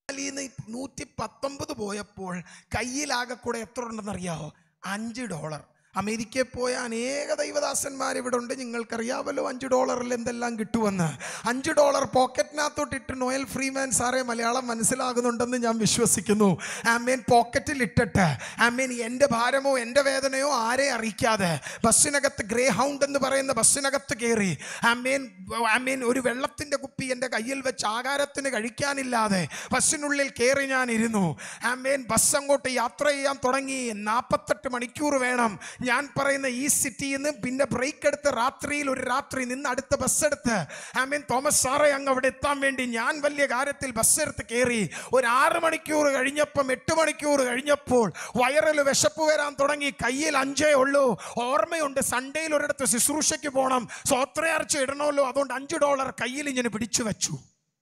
119 പോയപ്പോൾ കയ്യിലാകെ കൂടെ എത്ര ഉണ്ടെന്നറിയാമോ? $5. അമേരിക്കയിൽ പോയ അനേക ദൈവദാസന്മാർ ഇവിടെ ഉണ്ട്. നിങ്ങൾക്കറിയാമല്ലോ $5 എന്തെല്ലാം കിട്ടുമെന്ന്. $5 പോക്കറ്റിനകത്തോട്ടിട്ട് നോയൽ ഫ്രീമാൻ സാറേ മലയാളം മനസ്സിലാകുന്നുണ്ടെന്ന് ഞാൻ വിശ്വസിക്കുന്നു. ആമേൻ. പോക്കറ്റിൽ ഇട്ടിട്ട് ആമേൻ എൻ്റെ ഭാരമോ എൻ്റെ വേദനയോ ആരെ അറിയിക്കാതെ ബസ്സിനകത്ത് ഗ്രേ ഹൗണ്ട് എന്ന് പറയുന്ന ബസ്സിനകത്ത് കയറി ആമേൻ ഒരു വെള്ളത്തിൻ്റെ കുപ്പി എൻ്റെ കയ്യിൽ വെച്ച് ആഹാരത്തിന് കഴിക്കാനില്ലാതെ ബസ്സിനുള്ളിൽ കയറി ഞാൻ ഇരുന്നു. ആമേൻ. ബസ് അങ്ങോട്ട് യാത്ര ചെയ്യാൻ തുടങ്ങി. 48 മണിക്കൂർ വേണം. ഞാൻ പറയുന്ന ഈ സിറ്റിയിൽ നിന്ന് പിന്നെ ബ്രേക്ക് എടുത്ത് രാത്രിയിൽ ഒരു രാത്രി നിന്ന് അടുത്ത ബസ് എടുത്ത് ആമേൻ തോമസ് സാറേ അങ്ങ് അവിടെ എത്താൻ വേണ്ടി ഞാൻ വലിയ കാര്യത്തിൽ ബസ് എടുത്ത് കയറി. ഒരു 6 മണിക്കൂർ കഴിഞ്ഞപ്പം 8 മണിക്കൂർ കഴിഞ്ഞപ്പോൾ വയറിൽ വിശപ്പ് വരാൻ തുടങ്ങി. കയ്യിൽ 5 ഉള്ളൂ. ഓർമ്മയുണ്ട്, സൺഡേയിൽ ഒരിടത്ത് ശുശ്രൂഷയ്ക്ക് പോകണം, സ്വോത്രയാർച്ച ഇടണമല്ലോ, അതുകൊണ്ട് $5 കയ്യിൽ ഇങ്ങനെ പിടിച്ചു വെച്ചു.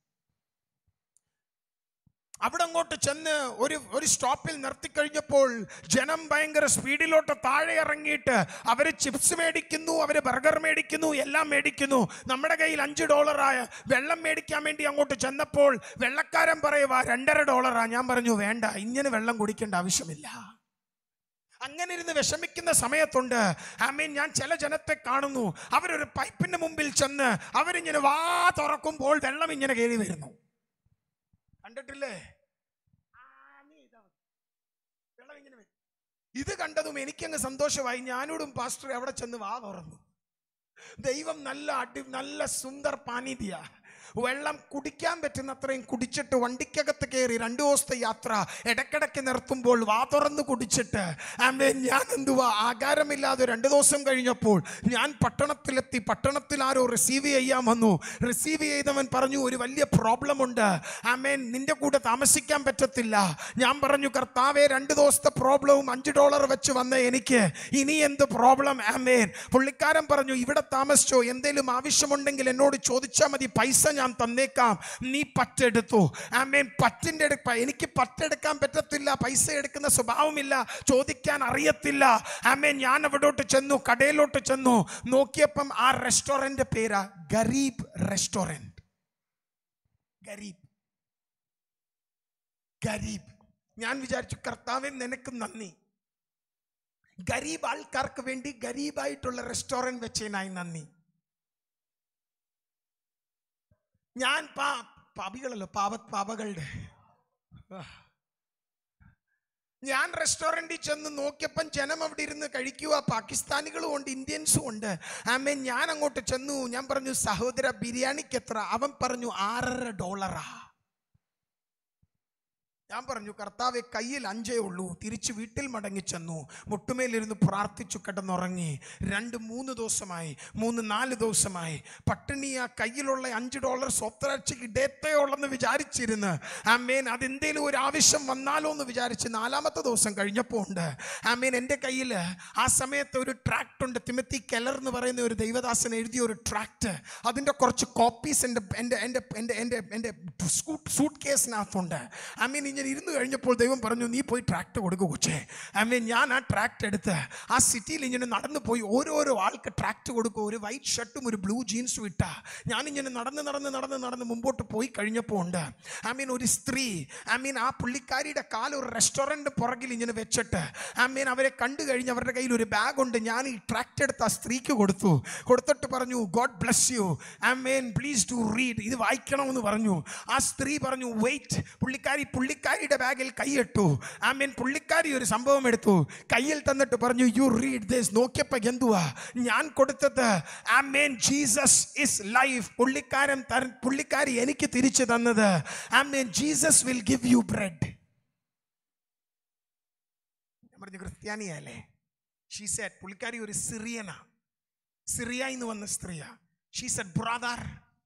അവിടെ അങ്ങോട്ട് ചെന്ന് ഒരു സ്റ്റോപ്പിൽ നിർത്തിക്കഴിഞ്ഞപ്പോൾ ജനം ഭയങ്കര സ്പീഡിലോട്ട് താഴെ ഇറങ്ങിയിട്ട് അവർ ചിപ്സ് മേടിക്കുന്നു, അവർ ബർഗർ മേടിക്കുന്നു, എല്ലാം മേടിക്കുന്നു. നമ്മുടെ കയ്യിൽ $5 വെള്ളം മേടിക്കാൻ വേണ്ടി അങ്ങോട്ട് ചെന്നപ്പോൾ വെള്ളക്കാരൻ പറയുക $2.5. ഞാൻ പറഞ്ഞു വേണ്ട, ഇങ്ങനെ വെള്ളം കുടിക്കേണ്ട ആവശ്യമില്ല. അങ്ങനെ ഇരുന്ന് വിഷമിക്കുന്ന സമയത്തുണ്ട് ആമേൻ ഞാൻ ചില ജനത്തെ കാണുന്നു, അവരൊരു പൈപ്പിന്റെ മുമ്പിൽ ചെന്ന് അവരിങ്ങനെ വാ തുറക്കുമ്പോൾ വെള്ളം ഇങ്ങനെ കയറി വരുന്നു. കണ്ടിട്ടില്ലേ? ഇത് കണ്ടതും എനിക്കങ്ങ് സന്തോഷമായി. ഞാനോടും പാസ്റ്റർ അവിടെ ചെന്ന് വാ തുറന്നു. ദൈവം നല്ല സുന്ദർ പാനീതിയ വെള്ളം കുടിക്കാൻ പറ്റുന്ന അത്രയും കുടിച്ചിട്ട് വണ്ടിക്കകത്ത് കയറി 2 ദിവസത്തെ യാത്ര ഇടയ്ക്കിടയ്ക്ക് നിർത്തുമ്പോൾ വാ തുറന്ന് കുടിച്ചിട്ട് ആമേൻ ഞാൻ എന്തുവാ ആകാരമില്ലാതെ 2 ദിവസം കഴിഞ്ഞപ്പോൾ ഞാൻ പട്ടണത്തിലെത്തി. പട്ടണത്തിൽ ആരോ റിസീവ് ചെയ്യാൻ വന്നു. റിസീവ് ചെയ്തവൻ പറഞ്ഞു ഒരു വലിയ പ്രോബ്ലം ഉണ്ട് ആമേൻ, നിന്റെ കൂടെ താമസിക്കാൻ പറ്റത്തില്ല. ഞാൻ പറഞ്ഞു കർത്താവേ 2 ദിവസത്തെ പ്രോബ്ലവും $5 വെച്ച് വന്ന എനിക്ക് ഇനി എന്ത് പ്രോബ്ലം ആമേൻ. പുള്ളിക്കാരൻ പറഞ്ഞു ഇവിടെ താമസിച്ചോ, എന്തേലും ആവശ്യമുണ്ടെങ്കിൽ എന്നോട് ചോദിച്ചാൽ മതി, പൈസ ഞാൻ തന്നേക്കാം. നീ പറ്റെടുത്തു ആമേൻ. എനിക്ക് പറ്റെടുക്കാൻ പറ്റത്തില്ല, പൈസ എടുക്കുന്ന സ്വഭാവമില്ല, ചോദിക്കാൻ അറിയത്തില്ല ആമേൻ. ഞാൻ അവിടോട്ട് ചെന്നു, കടയിലോട്ട് ചെന്നു, നോക്കിയപ്പം ആ റെസ്റ്റോറന്റ് പേരാ ഗരീബ് റെസ്റ്റോറന്റ്. ഗരീബ്. ഞാൻ വിചാരിച്ചു കർത്താവേ നിനക്ക് നന്ദി, ഗരീബ് ആൾക്കാർക്ക് വേണ്ടി ഗരീബായിട്ടുള്ള റെസ്റ്റോറന്റ് വെച്ചതിനായി നന്ദി. ഞാൻ പാപികളല്ലോ, പാപകളുടെ ഞാൻ റെസ്റ്റോറൻറ്റിൽ ചെന്ന് നോക്കിയപ്പം ജനം അവിടെ ഇരുന്ന് കഴിക്കുക. പാകിസ്ഥാനികളും ഉണ്ട്, ഇന്ത്യൻസും ഉണ്ട് ആമേൻ. ഞാൻ അങ്ങോട്ട് ചെന്നു, ഞാൻ പറഞ്ഞു സഹോദര ബിരിയാണിക്ക് എത്ര? അവൻ പറഞ്ഞു $6.5. ഞാൻ പറഞ്ഞു കർത്താവെ കയ്യിൽ 5 ഉള്ളൂ. തിരിച്ച് വീട്ടിൽ മടങ്ങി ചെന്നു, മുട്ടുമേലിരുന്ന് പ്രാർത്ഥിച്ചു, കിടന്നുറങ്ങി. 2-3 ദിവസമായി, 3-4 ദിവസമായി പട്ടിണിയാ. കയ്യിലുള്ള $5 സ്വത്താഴ്ചക്ക് ഇടത്തേയുള്ളെന്ന് വിചാരിച്ചിരുന്ന് ആമേൻ അതെന്തേലും ഒരു ആവശ്യം വന്നാലോ എന്ന് വിചാരിച്ച് 4-ാമത്തെ ദിവസം കഴിഞ്ഞപ്പോൾ ഉണ്ട് ആമേൻ എൻ്റെ കയ്യിൽ ആ സമയത്ത് ഒരു ട്രാക്റ്റ് ഉണ്ട്. തിമത്തി കെല്ലർ എന്ന് പറയുന്ന ഒരു ദൈവദാസൻ എഴുതിയ ഒരു ട്രാക്റ്റ്. അതിൻ്റെ കുറച്ച് കോപ്പീസ് എൻ്റെ സൂട്ട് കേസിനകത്തുണ്ട് ആമേൻ. ഇങ്ങനെ ഇരുന്ന് കഴിഞ്ഞപ്പോൾ ദൈവം പറഞ്ഞു നീ പോയി ട്രാക്റ്റ് കൊടുക്കുക കൊച്ചേ ആമേൻ. ഞാൻ ആ ട്രാക്റ്റ് എടുത്ത് ആ സിറ്റിയിൽ ഇങ്ങനെ നടന്നു പോയി ഓരോരോ ആൾക്ക് ട്രാക്റ്റ് കൊടുക്കുക. ഒരു വൈറ്റ് ഷർട്ടും ഒരു ബ്ലൂ ജീൻസും ഇട്ട ഞാനിങ്ങനെ നടന്ന് മുമ്പോട്ട് പോയി കഴിഞ്ഞപ്പോൾ ഉണ്ട് ആമീൻ ഒരു സ്ത്രീ ആമീൻ ആ പുള്ളിക്കാരിയുടെ കാല് ഒരു റെസ്റ്റോറൻറ്റ് പുറകിൽ ഇങ്ങനെ വെച്ചിട്ട് ആമീൻ അവരെ കണ്ടു കഴിഞ്ഞ് അവരുടെ കയ്യിൽ ഒരു ബാഗ് ഉണ്ട്. ഞാൻ ഈ ട്രാക്റ്റ് എടുത്ത് ആ സ്ത്രീക്ക് കൊടുത്തിട്ട് പറഞ്ഞു ഗോഡ് ബ്ലെസ് യു ആമീൻ, പ്ലീസ് ടു റീഡ്, ഇത് വായിക്കണമെന്ന് പറഞ്ഞു. ആ സ്ത്രീ പറഞ്ഞു വെയിറ്റ്. പുള്ളിക്കാരിയുടെ ബാഗിൽ കൈയിട്ടു ആമീൻ. പുള്ളിക്കാരി ഒരു സംഭവം എടുത്തു കയ്യിൽ തന്നിട്ട് പറഞ്ഞു യു റീഡ് ദിസ്. നോക്കിയപ്പോൾ എന്തുവാ ഞാൻ കൊടുത്തത്? ആമീൻ ജീസസ് ഇസ് ലൈഫ്. പുള്ളിക്കാരി എനിക്ക് തിരിച്ചു തന്നത് ആമീൻ Jesus will give you bread. ഞാൻ പറഞ്ഞു ക്രിസ്ത്യാനിയല്ലേ? ഷീ സെഡ്, പുള്ളിക്കാരി ഒരു സിറിയയിൽ നിന്ന് വന്ന സ്ത്രീയാ. She said brother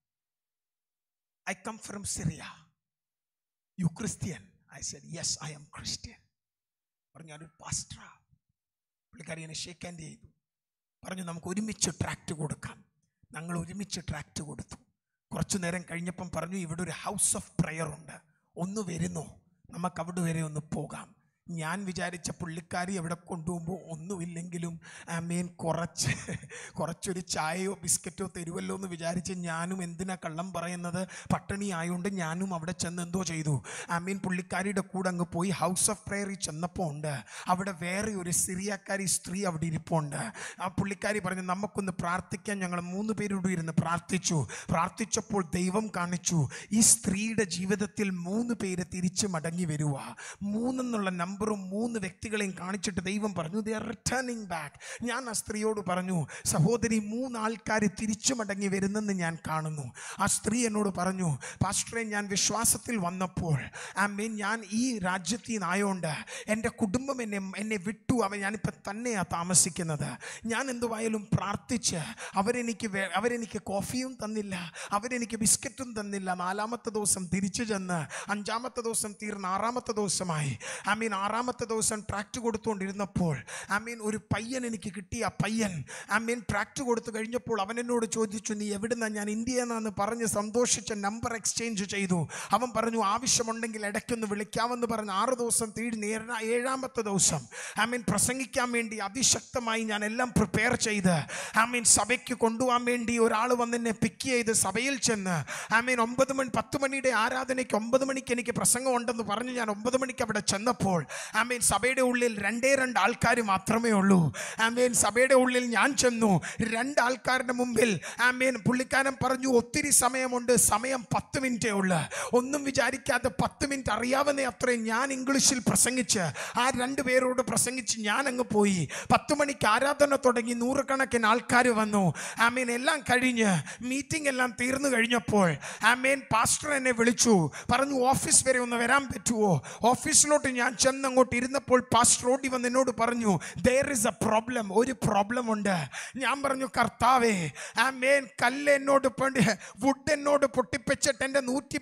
I come from Syria, you Christian? I said, yes, I am Christian. പറഞ്ഞു ഞാനൊരു പാസ്റ്ററാ. പുള്ളിക്കാരി എന്നെ ഷേക്ക് ഹാൻഡ് ചെയ്തു. പറഞ്ഞു നമുക്ക് ഒരുമിച്ച് ട്രാക്റ്റ് കൊടുക്കാം. ഞങ്ങൾ ഒരുമിച്ച് ട്രാക്റ്റ് കൊടുത്തു. കുറച്ചു നേരം കഴിഞ്ഞപ്പം പറഞ്ഞു ഇവിടെ ഒരു ഹൗസ് ഓഫ് പ്രയർ ഉണ്ട്, ഒന്ന് വരുന്നു, നമുക്ക് അവിടെ വരെ ഒന്ന് പോകാം. ഞാൻ വിചാരിച്ച പുള്ളിക്കാരി എവിടെ കൊണ്ടുപോകുമ്പോൾ ഒന്നുമില്ലെങ്കിലും ആമേൻ കുറച്ചൊരു ചായയോ ബിസ്ക്കറ്റോ തരുമല്ലോ എന്ന് വിചാരിച്ച് ഞാനും എന്തിനാ കള്ളം പറയുന്നത്, പട്ടിണി ആയതുകൊണ്ട് ഞാനും അവിടെ ചെന്ന് എന്തോ ചെയ്തു. ആമേൻ പുള്ളിക്കാരിയുടെ കൂടെ അങ്ങ് പോയി ഹൗസ് ഓഫ് പ്രയറിൽ ചെന്നപ്പോൾ ഉണ്ട് അവിടെ വേറെ ഒരു സിറിയക്കാരി സ്ത്രീ അവിടെ ഇരിപ്പുണ്ട്. ആ പുള്ളിക്കാരി പറഞ്ഞു നമുക്കൊന്ന് പ്രാർത്ഥിക്കാൻ. ഞങ്ങൾ 3 പേരോട് ഇരുന്ന് പ്രാർത്ഥിച്ചപ്പോൾ ദൈവം കാണിച്ചു ഈ സ്ത്രീയുടെ ജീവിതത്തിൽ 3 പേര് തിരിച്ച് മടങ്ങി വരുക. 3 എന്നുള്ള നമ്പറും 3 വ്യക്തികളെയും കാണിച്ചിട്ട് ദൈവം പറഞ്ഞു ദേ ആർ റിട്ടേണിംഗ് ബാക്ക്. ഞാൻ ആ സ്ത്രീയോട് പറഞ്ഞു സഹോദരി 3 ആൾക്കാർ തിരിച്ചു മടങ്ങി വരുന്നെന്ന് ഞാൻ കാണുന്നു. ആ സ്ത്രീ എന്നോട് പറഞ്ഞു പാസ്റ്ററെ ഞാൻ വിശ്വാസത്തിൽ വന്നപ്പോൾ ആമേൻ ഞാൻ ഈ രാജ്യത്തിൽ നിന്നായോണ്ട് എൻ്റെ കുടുംബം എന്നെ വിട്ടു. ഞാനിപ്പോൾ തന്നെയാണ് താമസിക്കുന്നത്. ഞാൻ എന്തുവായാലും പ്രാർത്ഥിച്ച് അവരെനിക്ക് കോഫിയും തന്നില്ല, അവരെനിക്ക് ബിസ്ക്കറ്റും തന്നില്ല. 4-ാമത്തെ ദിവസം തിരിച്ചു ചെന്ന് 5-ാമത്തെ ദിവസം തീർന്ന് 6-ാമത്തെ ദിവസമായി. ആമീൻ 6-ാമത്തെ ദിവസം ട്രാക്ട് കൊടുത്തുകൊണ്ടിരുന്നപ്പോൾ ആമീൻ ഒരു പയ്യൻ എനിക്ക് കിട്ടി. ആ പയ്യൻ ആമീൻ ട്രാക്ട് കൊടുത്തു കഴിഞ്ഞപ്പോൾ അവൻ എന്നോട് ചോദിച്ചു നീ എവിടുന്നാ? ഞാൻ ഇന്ത്യയെന്നാന്ന് പറഞ്ഞ് സന്തോഷിച്ച നമ്പർ എക്സ്ചേഞ്ച് ചെയ്തു. അവൻ പറഞ്ഞു ആവശ്യമുണ്ടെങ്കിൽ ഇടയ്ക്കൊന്ന് വിളിക്കാമെന്ന് പറഞ്ഞ് 6 ദിവസം തീർന്ന് 7-ാമത്തെ ദിവസം ആമീൻ പ്രസംഗിക്കാൻ വേണ്ടി അതിശക്തമായി ഞാൻ എല്ലാം പ്രിപ്പയർ ചെയ്ത് ആമീൻ സഭയ്ക്ക് കൊണ്ടുപോകാൻ വേണ്ടി ഒരാൾ വന്നെന്നെ പിക്ക് ചെയ്ത് സഭയിൽ ചെന്ന് ആമീൻ 10 മണിയുടെ ആരാധനയ്ക്ക് 9 മണിക്ക് എനിക്ക് പ്രസംഗം ഉണ്ടെന്ന് പറഞ്ഞ് ഞാൻ 9 മണിക്ക് അവിടെ ചെന്നപ്പോൾ ആമീൻ സഭയുടെ ഉള്ളിൽ 2 ആൾക്കാർ മാത്രമേ ഉള്ളൂ. ആമീൻ സഭയുടെ ഉള്ളിൽ ഞാൻ ചെന്നു. 2 ആൾക്കാരുടെ മുമ്പിൽ ആമീൻ പുള്ളിക്കാരൻ പറഞ്ഞു ഒത്തിരി സമയമുണ്ട്, സമയം 10 മിനിറ്റേ ഉള്ളു. ഒന്നും വിചാരിക്കാതെ 10 മിനിറ്റ് അറിയാവുന്ന അത്രയും ഞാൻ ഇംഗ്ലീഷിൽ പ്രസംഗിച്ച് ആ 2 പേരോട് പ്രസംഗിച്ച് ഞാൻ അങ്ങ് പോയി. 10 മണിക്ക് ആരാധന തുടങ്ങി. 100 ആൾക്കാർ വന്നു. ആമീൻ എല്ലാം കഴിഞ്ഞ് മീറ്റിംഗ് എല്ലാം തീർന്നു കഴിഞ്ഞപ്പോൾ ആമീൻ പാസ്റ്റർ എന്നെ വിളിച്ചു, പറഞ്ഞു ഓഫീസ് വരെ ഒന്ന് വരാൻ പറ്റുമോ? ഓഫീസിലോട്ട് ഞാൻ ചെന്ന് അങ്ങോട്ട് ഇരുന്നപ്പോൾ പാസ്റ്റർ ഓടി വന്ന് എന്നോട് പറഞ്ഞു there is a problem, ഒരു പ്രോബ്ലം ഉണ്ട്. ഞാൻ പറഞ്ഞു കർത്താവേ ആമേൻ കല്ല് എന്നോട് വുഡ് എന്നോട് പൊട്ടിപ്പിച്ചിട്ട് എൻ്റെ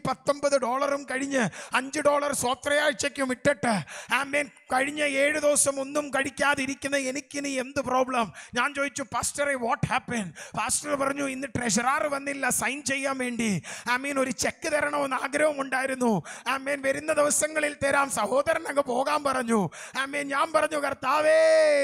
$119 കഴിഞ്ഞ് $5 സ്വത്രയാഴ്ചയ്ക്കും ഇട്ടിട്ട് ആമേൻ കഴിഞ്ഞ 7 ദിവസം ഒന്നും കഴിക്കാതിരിക്കുന്ന എനിക്കിനി എന്ത് പ്രോബ്ലം? ഞാൻ ചോദിച്ചു പാസ്റ്ററെ വാട്ട് ഹാപ്പൻ? പാസ്റ്റർ പറഞ്ഞു ഇന്ന് ട്രഷറർ വന്നില്ല സൈൻ ചെയ്യാൻ വേണ്ടി. ആമീൻ ഒരു ചെക്ക് തരണമെന്ന് ആഗ്രഹം ഉണ്ടായിരുന്നു. ആമേൻ വരുന്ന ദിവസങ്ങളിൽ തരാം. സഹോദരൻ അങ്ങ് പോകാൻ പറഞ്ഞു. ആമേൻ ഞാൻ പറഞ്ഞു കർത്താവേ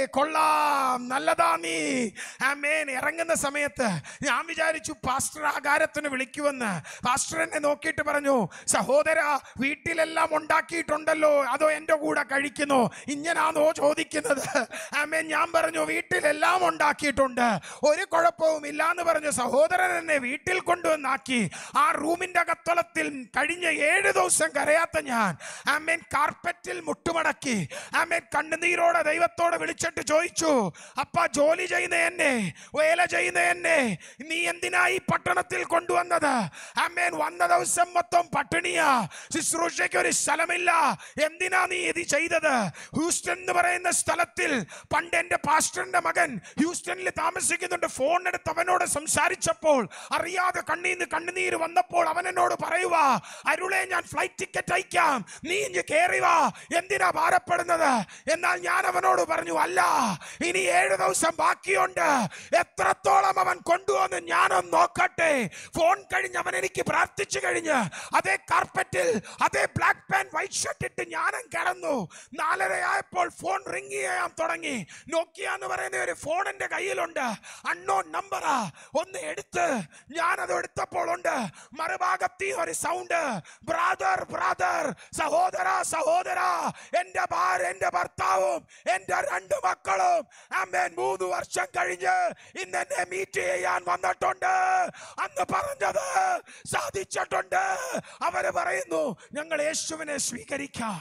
കൊള്ളാം, നല്ലതാ നീ. ആമേൻ ഇറങ്ങുന്ന സമയത്ത് ഞാൻ വിചാരിച്ചു പാസ്റ്റർ ആകാരത്തിന് വിളിക്കുമെന്ന്. പാസ്റ്റർ എന്നെ നോക്കിയിട്ട് പറഞ്ഞു സഹോദര വീട്ടിലെല്ലാം ഉണ്ടാക്കിയിട്ടുണ്ടല്ലോ അതോ എൻ്റെ കൂടെ കഴിക്കുന്നു? ഇങ്ങനാണോ ചോദിക്കുന്നത്? ആമേൻ ഞാൻ പറഞ്ഞു വീട്ടിലെല്ലാം ഉണ്ടാക്കിയിട്ടുണ്ട്, ഒരു കുഴപ്പവും ഇല്ലാന്ന് പറഞ്ഞു. സഹോദരൻ എന്നെ വീട്ടിൽ കൊണ്ടുവന്നാക്കി. ആ റൂമിന്റെ അകത്തളത്തിൽ കഴിഞ്ഞ 7 ദിവസം കരയാത്ത ഞാൻ ആമേൻ കാർപ്പറ്റിൽ മുട്ടുമടക്കി ആമേൻ കണ്ണുനീരോടെ ദൈവത്തോട് വിളിച്ചിട്ട് ചോദിച്ചു അപ്പ ജോലി ചെയ്യുന്ന എന്നെ, വേല ചെയ്യുന്ന എന്നെ നീ എന്തിനാ ഈ പട്ടണത്തിൽ കൊണ്ടുവന്നത്? ആമേൻ വന്ന ദിവസം മൊത്തം പട്ടിണിയാ, ശുശ്രൂഷയ്ക്ക് ഒരു സ്ഥലമില്ല, എന്തിനാ നീ ഇത് ചെയ്തത്? ഹ്യൂസ്റ്റൺ എന്ന് പറയുന്ന സ്ഥലത്തിൽ പണ്ട് എൻ്റെ പാസ്റ്ററിന്റെ മകൻ ഹ്യൂസ്റ്റണിൽ താമസിക്കുന്നുണ്ട്. ഫോൺ എടുത്ത് അവനോട് സംസാരിച്ചപ്പോൾ അറിയാതെ കണ്ണുനീര് വന്നപ്പോൾ അവൻ എന്നോട് പറയുക അരുളെ ഞാൻ ഫ്ലൈറ്റ് ടിക്കറ്റ് അയക്കാം, നീ ഇഞ്ഞ് കേറി വാ, എന്തിനാ ഭാരപ്പെടുന്നത്? എന്നാൽ ഞാൻ അവനോട് പറഞ്ഞു അല്ല ഇനി 7 ദിവസം ബാക്കിയുണ്ട്, എത്രത്തോളം അവൻ കൊണ്ടുവന്ന് ഞാനൊന്ന് നോക്കട്ടെ. ഫോൺ കഴിഞ്ഞ് അവൻ എനിക്ക് പ്രാർത്ഥിച്ചു കഴിഞ്ഞ് അതേ കാർപ്പറ്റിൽ അതേ ബ്ലാക്ക് പാന്റ് വൈറ്റ് ഷർട്ട് ഇട്ട് ഞാനും കിടന്നു. 4:30 ആയപ്പോൾ ഫോൺ റിംഗ് ചെയ്യാൻ തുടങ്ങി. നോക്കിയ എന്ന് പറയുന്ന ഒരു ഫോൺ എൻ്റെ കയ്യിലുണ്ട്, അൺനോൺ നമ്പറാ. ഒന്ന് എടുത്ത് ഞാനത് എടുത്തപ്പോൾ ഉണ്ട് മറുഭാഗത്ത് ഒരു സൗണ്ട്, ബ്രാദർ ബ്രാദർ, സഹോദര സഹോദര, എൻ്റെ ഭാര്യ എൻ്റെ ഭർത്താവും എൻ്റെ 2 മക്കളും ആമേൻ 3 വർഷം കഴിഞ്ഞ് ഇന്ന് എന്നെ മീറ്റ് ചെയ്യാൻ വന്നിട്ടുണ്ട്. അന്ന് പറഞ്ഞത് സാധിച്ചിട്ടുണ്ട്. അവര് പറയുന്നു ഞങ്ങൾ യേശുവിനെ സ്വീകരിക്കാം.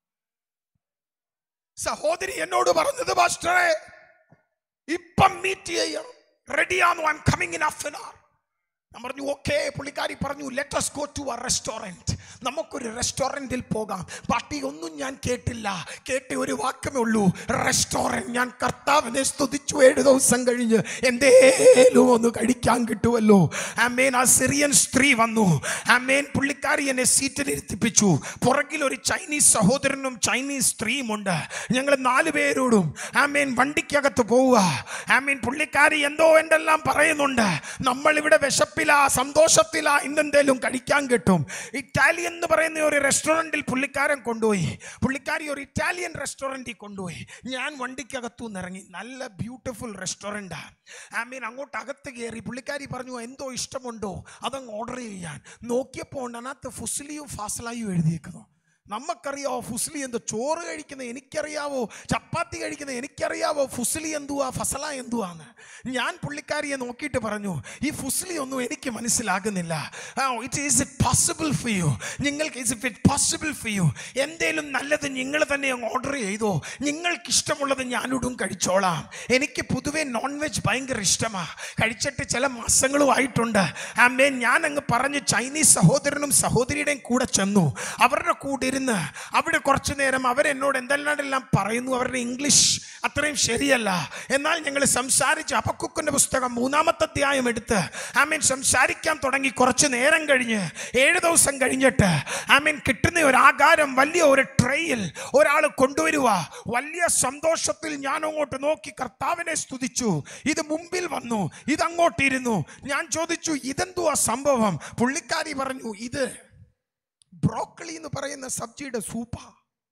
സഹോദരി എന്നോട് പറഞ്ഞത് പാസ്റ്ററെ ഇപ്പം മീറ്റ് ചെയ്യണം, റെഡിയാണോ? I am coming in half an hour. ഞാൻ പറഞ്ഞു ഓക്കെ. പുള്ളിക്കാരി പറഞ്ഞു let us go to a restaurant, നമുക്കൊരു റെസ്റ്റോറൻറ്റിൽ പോകാം. ബാക്കി ഒന്നും ഞാൻ കേട്ടില്ല, കേട്ട ഒരു വാക്കമേ ഉള്ളൂ റെസ്റ്റോറൻറ്റ്. ഞാൻ കർത്താവിനെ സ്തുതിച്ചു. 7 ദിവസം കഴിഞ്ഞ് എന്തേലും ഒന്ന് കഴിക്കാൻ കിട്ടുമല്ലോ. ആമേൻ ആ സിറിയൻ സ്ത്രീ വന്നു. ആമേൻ പുള്ളിക്കാരി എന്നെ സീറ്റിൽ ഇരുത്തിപ്പിച്ചു. പുറകിൽ ഒരു ചൈനീസ് സഹോദരനും ചൈനീസ് സ്ത്രീയും ഉണ്ട്. ഞങ്ങൾ 4 പേരോടും ആമേൻ വണ്ടിക്കകത്ത് പോവുക. ആമേൻ പുള്ളിക്കാരി എന്തോ എന്തെല്ലാം പറയുന്നുണ്ട്. നമ്മൾ ഇവിടെ വിശപ്പിലാ സന്തോഷത്തിലാ, ഇന്നെന്തേലും കഴിക്കാൻ കിട്ടും. ഇറ്റാലിയൻ ഇറ്റാലിയൻ എന്ന് പറയുന്ന ഒരു റെസ്റ്റോറൻറ്റിൽ പുള്ളിക്കാരൻ കൊണ്ടുപോയി. പുള്ളിക്കാരി ഒരു ഇറ്റാലിയൻ റെസ്റ്റോറൻറ്റിൽ കൊണ്ടുപോയി. ഞാൻ വണ്ടിക്കകത്തു നിന്ന് ഇറങ്ങി. നല്ല ബ്യൂട്ടിഫുൾ റെസ്റ്റോറൻറ്റാണ്. അങ്ങോട്ട് അകത്ത് കയറി. പുള്ളിക്കാരി പറഞ്ഞു എന്തോ ഇഷ്ടമുണ്ടോ അതങ്ങ് ഓർഡർ ചെയ്യാൻ. നോക്കിയപ്പോൾ അതിനകത്ത് ഫുസ്ലിയും ഫാസലായും എഴുതിയേക്കുന്നു. നമുക്കറിയാവോ ഫുസ്ലി എന്തോ? ചോറ് കഴിക്കുന്നത് എനിക്കറിയാവോ, ചപ്പാത്തി കഴിക്കുന്നത് എനിക്കറിയാവോ, ഫുസ്ലി എന്തുവാ ഫസല എന്തുവാന്ന്. ഞാൻ പുള്ളിക്കാരിയെ നോക്കിയിട്ട് പറഞ്ഞു ഈ ഫുസ്ലി ഒന്നും എനിക്ക് മനസ്സിലാകുന്നില്ല. ഇറ്റ് പോസിബിൾ ഫോർ യു, നിങ്ങൾക്ക് ഇറ്റ് പോസിബിൾ ഫോർ യു, എന്തേലും നല്ലത് നിങ്ങൾ തന്നെ അങ്ങ് ഓർഡർ ചെയ്തോ, നിങ്ങൾക്ക് ഇഷ്ടമുള്ളത് ഞാനിടും കഴിച്ചോളാം. എനിക്ക് പൊതുവേ നോൺ വെജ് ഭയങ്കര ഇഷ്ടമാണ്. കഴിച്ചിട്ട് ചില മാസങ്ങളും ആയിട്ടുണ്ട്. ഞാൻ അങ്ങ് പറഞ്ഞ് ചൈനീസ് സഹോദരനും സഹോദരിയുടെയും കൂടെ ചെന്നു. അവരുടെ കൂടെ ഇരുന്ന് അവിടെ കുറച്ചു നേരം അവരെന്നോട് എന്തെല്ലാം പറയുന്നു. അവരുടെ ഇംഗ്ലീഷ് അത്രയും ശരിയല്ല. എന്നാൽ ഞങ്ങൾ സംസാരിച്ച് ഹബക്കൂക്കിന്റെ പുസ്തകം 3-ാമത്തെ അധ്യായം എടുത്ത് സംസാരിക്കാൻ തുടങ്ങി. കുറച്ച് നേരം കഴിഞ്ഞ് 7 ദിവസം കഴിഞ്ഞിട്ട് കിട്ടുന്ന ഒരു ആകാരം വലിയ ഒരു ട്രെയിൽ ഒരാൾ കൊണ്ടുവരുക. വലിയ സന്തോഷത്തിൽ ഞാൻ അങ്ങോട്ട് നോക്കി കർത്താവിനെ സ്തുതിച്ചു. ഇത് മുമ്പിൽ വന്നു, ഇതങ്ങോട്ടിരുന്നു. ഞാൻ ചോദിച്ചു ഇതെന്തുവാ സംഭവം? പുള്ളിക്കാരി പറഞ്ഞു ഇത് ബ്രോക്കലി എന്ന് പറയുന്ന സബ്ജിയുടെ സൂപ്പാ.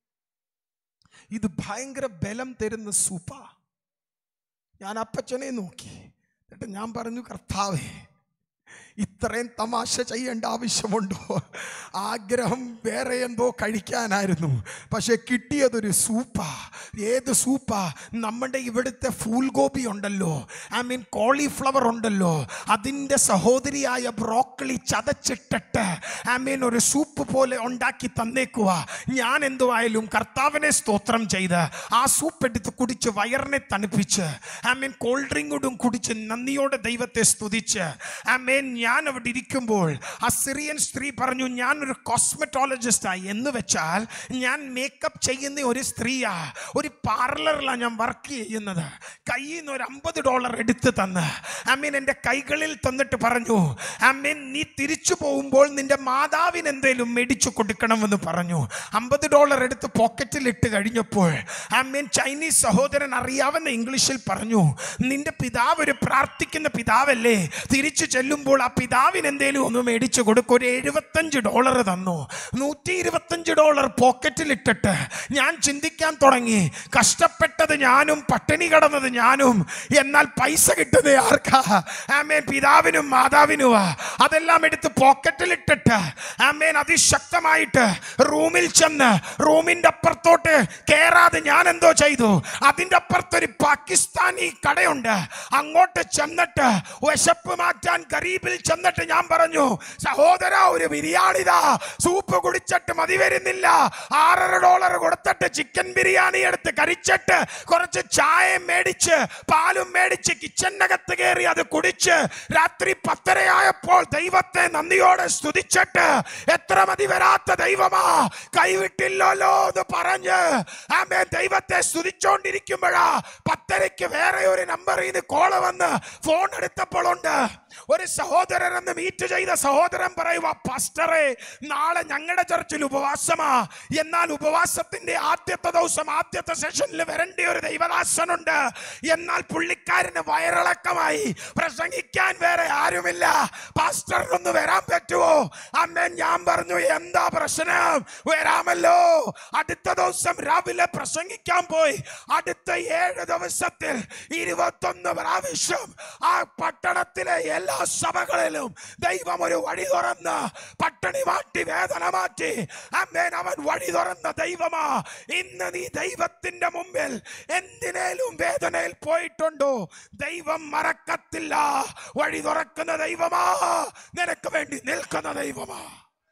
ഇത് ഭയങ്കര ബലം തരുന്ന സൂപ്പാ. ഞാൻ അപ്പച്ചനെ നോക്കി. എന്നിട്ട് ഞാൻ പറഞ്ഞു കർത്താവേ ഇത്രയും തമാശ ചെയ്യേണ്ട ആവശ്യമുണ്ടോ? ആഗ്രഹം വേറെ എന്തോ കഴിക്കാനായിരുന്നു, പക്ഷെ കിട്ടിയതൊരു സൂപ്പാ. ഏത് സൂപ്പാ? നമ്മുടെ ഇവിടുത്തെ ഫൂൽഗോപി ഉണ്ടല്ലോ, കോളിഫ്ലവർ ഉണ്ടല്ലോ, അതിൻ്റെ സഹോദരിയായ ബ്രോക്കലി ചതച്ചിട്ടിട്ട് ഒരു സൂപ്പ് പോലെ ഉണ്ടാക്കി തന്നേക്കുക. ഞാൻ എന്തോ ആയാലും കർത്താവിനെ സ്തോത്രം ചെയ്ത് ആ സൂപ്പ് എടുത്ത് കുടിച്ച് വയറിനെ തണുപ്പിച്ച് കോൾഡ് ഡ്രിങ്കും കുടിച്ച് നന്ദിയോടെ ദൈവത്തെ സ്തുതിച്ച് ഞാൻ അവിടെ ഇരിക്കുമ്പോൾ ആ സിറിയൻ സ്ത്രീ പറഞ്ഞു ഞാനൊരു കോസ്മെറ്റോളജിസ്റ്റായി. എന്ന് വെച്ചാൽ ഞാൻ മേക്കപ്പ് ചെയ്യുന്ന ഒരു സ്ത്രീയാ. ഒരു പാർലറിലാണ് ഞാൻ വർക്ക് ചെയ്യുന്നത്. കയ്യിൽ നിന്ന് ഒരു $50 എടുത്ത് തന്ന് എൻ്റെ കൈകളിൽ തന്നിട്ട് പറഞ്ഞു നീ തിരിച്ചു പോകുമ്പോൾ നിന്റെ മാതാവിന് എന്തേലും മേടിച്ചു കൊടുക്കണമെന്ന് പറഞ്ഞു. $50 എടുത്ത് പോക്കറ്റിൽ ഇട്ട് കഴിഞ്ഞപ്പോൾ ചൈനീസ് സഹോദരൻ അറിയാവുന്ന ഇംഗ്ലീഷിൽ പറഞ്ഞു നിന്റെ പിതാവ് ഒരു പ്രാർത്ഥിക്കുന്ന പിതാവല്ലേ, തിരിച്ചു ചെല്ലുമ്പോൾ ആ പിതാവിന് എന്തേലും ഒന്ന് മേടിച്ചു കൊടുക്കും. ഒരു $75 തന്നു. $125 പോക്കറ്റിൽ ഇട്ടിട്ട് ഞാൻ ചിന്തിക്കാൻ തുടങ്ങി, കഷ്ടപ്പെട്ടത് ഞാനും പട്ടിണി കിടന്നത് ഞാനും, എന്നാൽ പൈസ കിട്ടുന്നത് ആർക്കാ? പിതാവിനും മാതാവിനുമാ. അതെല്ലാം എടുത്ത് പോക്കറ്റിൽ ഇട്ടിട്ട് അതിശക്തമായിട്ട് റൂമിൽ ചെന്ന് റൂമിന്റെ അപ്പുറത്തോട്ട് കേറാതെ ഞാൻ എന്തോ ചെയ്തു. അതിന്റെ അപ്പുറത്തൊരു പാകിസ്ഥാനി കടയുണ്ട്. അങ്ങോട്ട് ചെന്നിട്ട് വിശപ്പ് മാറ്റാൻ ഗരീബിൽ ചെന്നിട്ട് ഞാൻ പറഞ്ഞു സഹോദര ഒരു ബിരിയാണിതാ. സൂപ്പ് കുടിച്ചിട്ട് മതി വരുന്നില്ല. $6 കൊടുത്തിട്ട് ചിക്കൻ ബിരിയാണി എടുത്ത് കഴിച്ചിട്ട് കുറച്ച് ചായ മേടിച്ച് പാലും മേടിച്ച് കിച്ചനകത്ത് കയറി അത് കുടിച്ച് രാത്രി 10:30 ആയപ്പോൾ ദൈവത്തെ നന്ദിയോടെ സ്തുതിച്ചിട്ട് എത്ര മതി വരാത്ത ദൈവമാ കൈവിട്ടില്ലല്ലോ എന്ന് പറഞ്ഞ് ദൈവത്തെ സ്തുതിച്ചോണ്ടിരിക്കുമ്പോഴാ 10:30 വേറെ ഒരു നമ്പറിൽ നിന്ന് കോള് വന്ന് ഫോൺ എടുത്തപ്പോഴുണ്ട് ഒരു സഹോദരൻ എന്ന് മീറ്റ് ചെയ്ത സഹോദരൻ പറയുക പാസ്റ്ററെ നാളെ ഞങ്ങളുടെ ചർച്ചിൽ ഉപവാസമാ. എന്നാൽ ഉപവാസത്തിന്റെ ആദ്യത്തെ ദിവസം ആദ്യത്തെ സെഷനിൽ വരേണ്ട ഒരു ദൈവദാസനുണ്ട്. എന്നാൽ പുള്ളിക്കാരന് വയറിളക്കമായി, പ്രസംഗിക്കാൻ വേറെ ആരുമില്ല. പാസ്റ്ററിനൊന്ന് വരാൻ പറ്റുമോ? ഞാൻ പറഞ്ഞു എന്താ പ്രശ്നം? വരാമല്ലോ. അടുത്ത ദിവസം രാവിലെ പ്രസംഗിക്കാൻ പോയി. അടുത്ത 7 ദിവസത്തിൽ 21 പ്രാവശ്യം ആ പട്ടണത്തിലെ എല്ലാ സഭകളിലും ദൈവം ഒരു വഴി തുറന്ന് പട്ടിണി മാറ്റി വേദന മാറ്റി അവൻ വഴി തുറന്ന ദൈവമാ. ഇന്ന് നീ ദൈവത്തിന്റെ മുമ്പിൽ എന്തിനേലും വേദനയിൽ പോയിട്ടുണ്ടോ? ദൈവം മറക്കത്തില്ല. വഴി തുറക്കുന്ന ദൈവമാ, നിനക്ക് വേണ്ടി നിൽക്കുന്ന ദൈവമാ.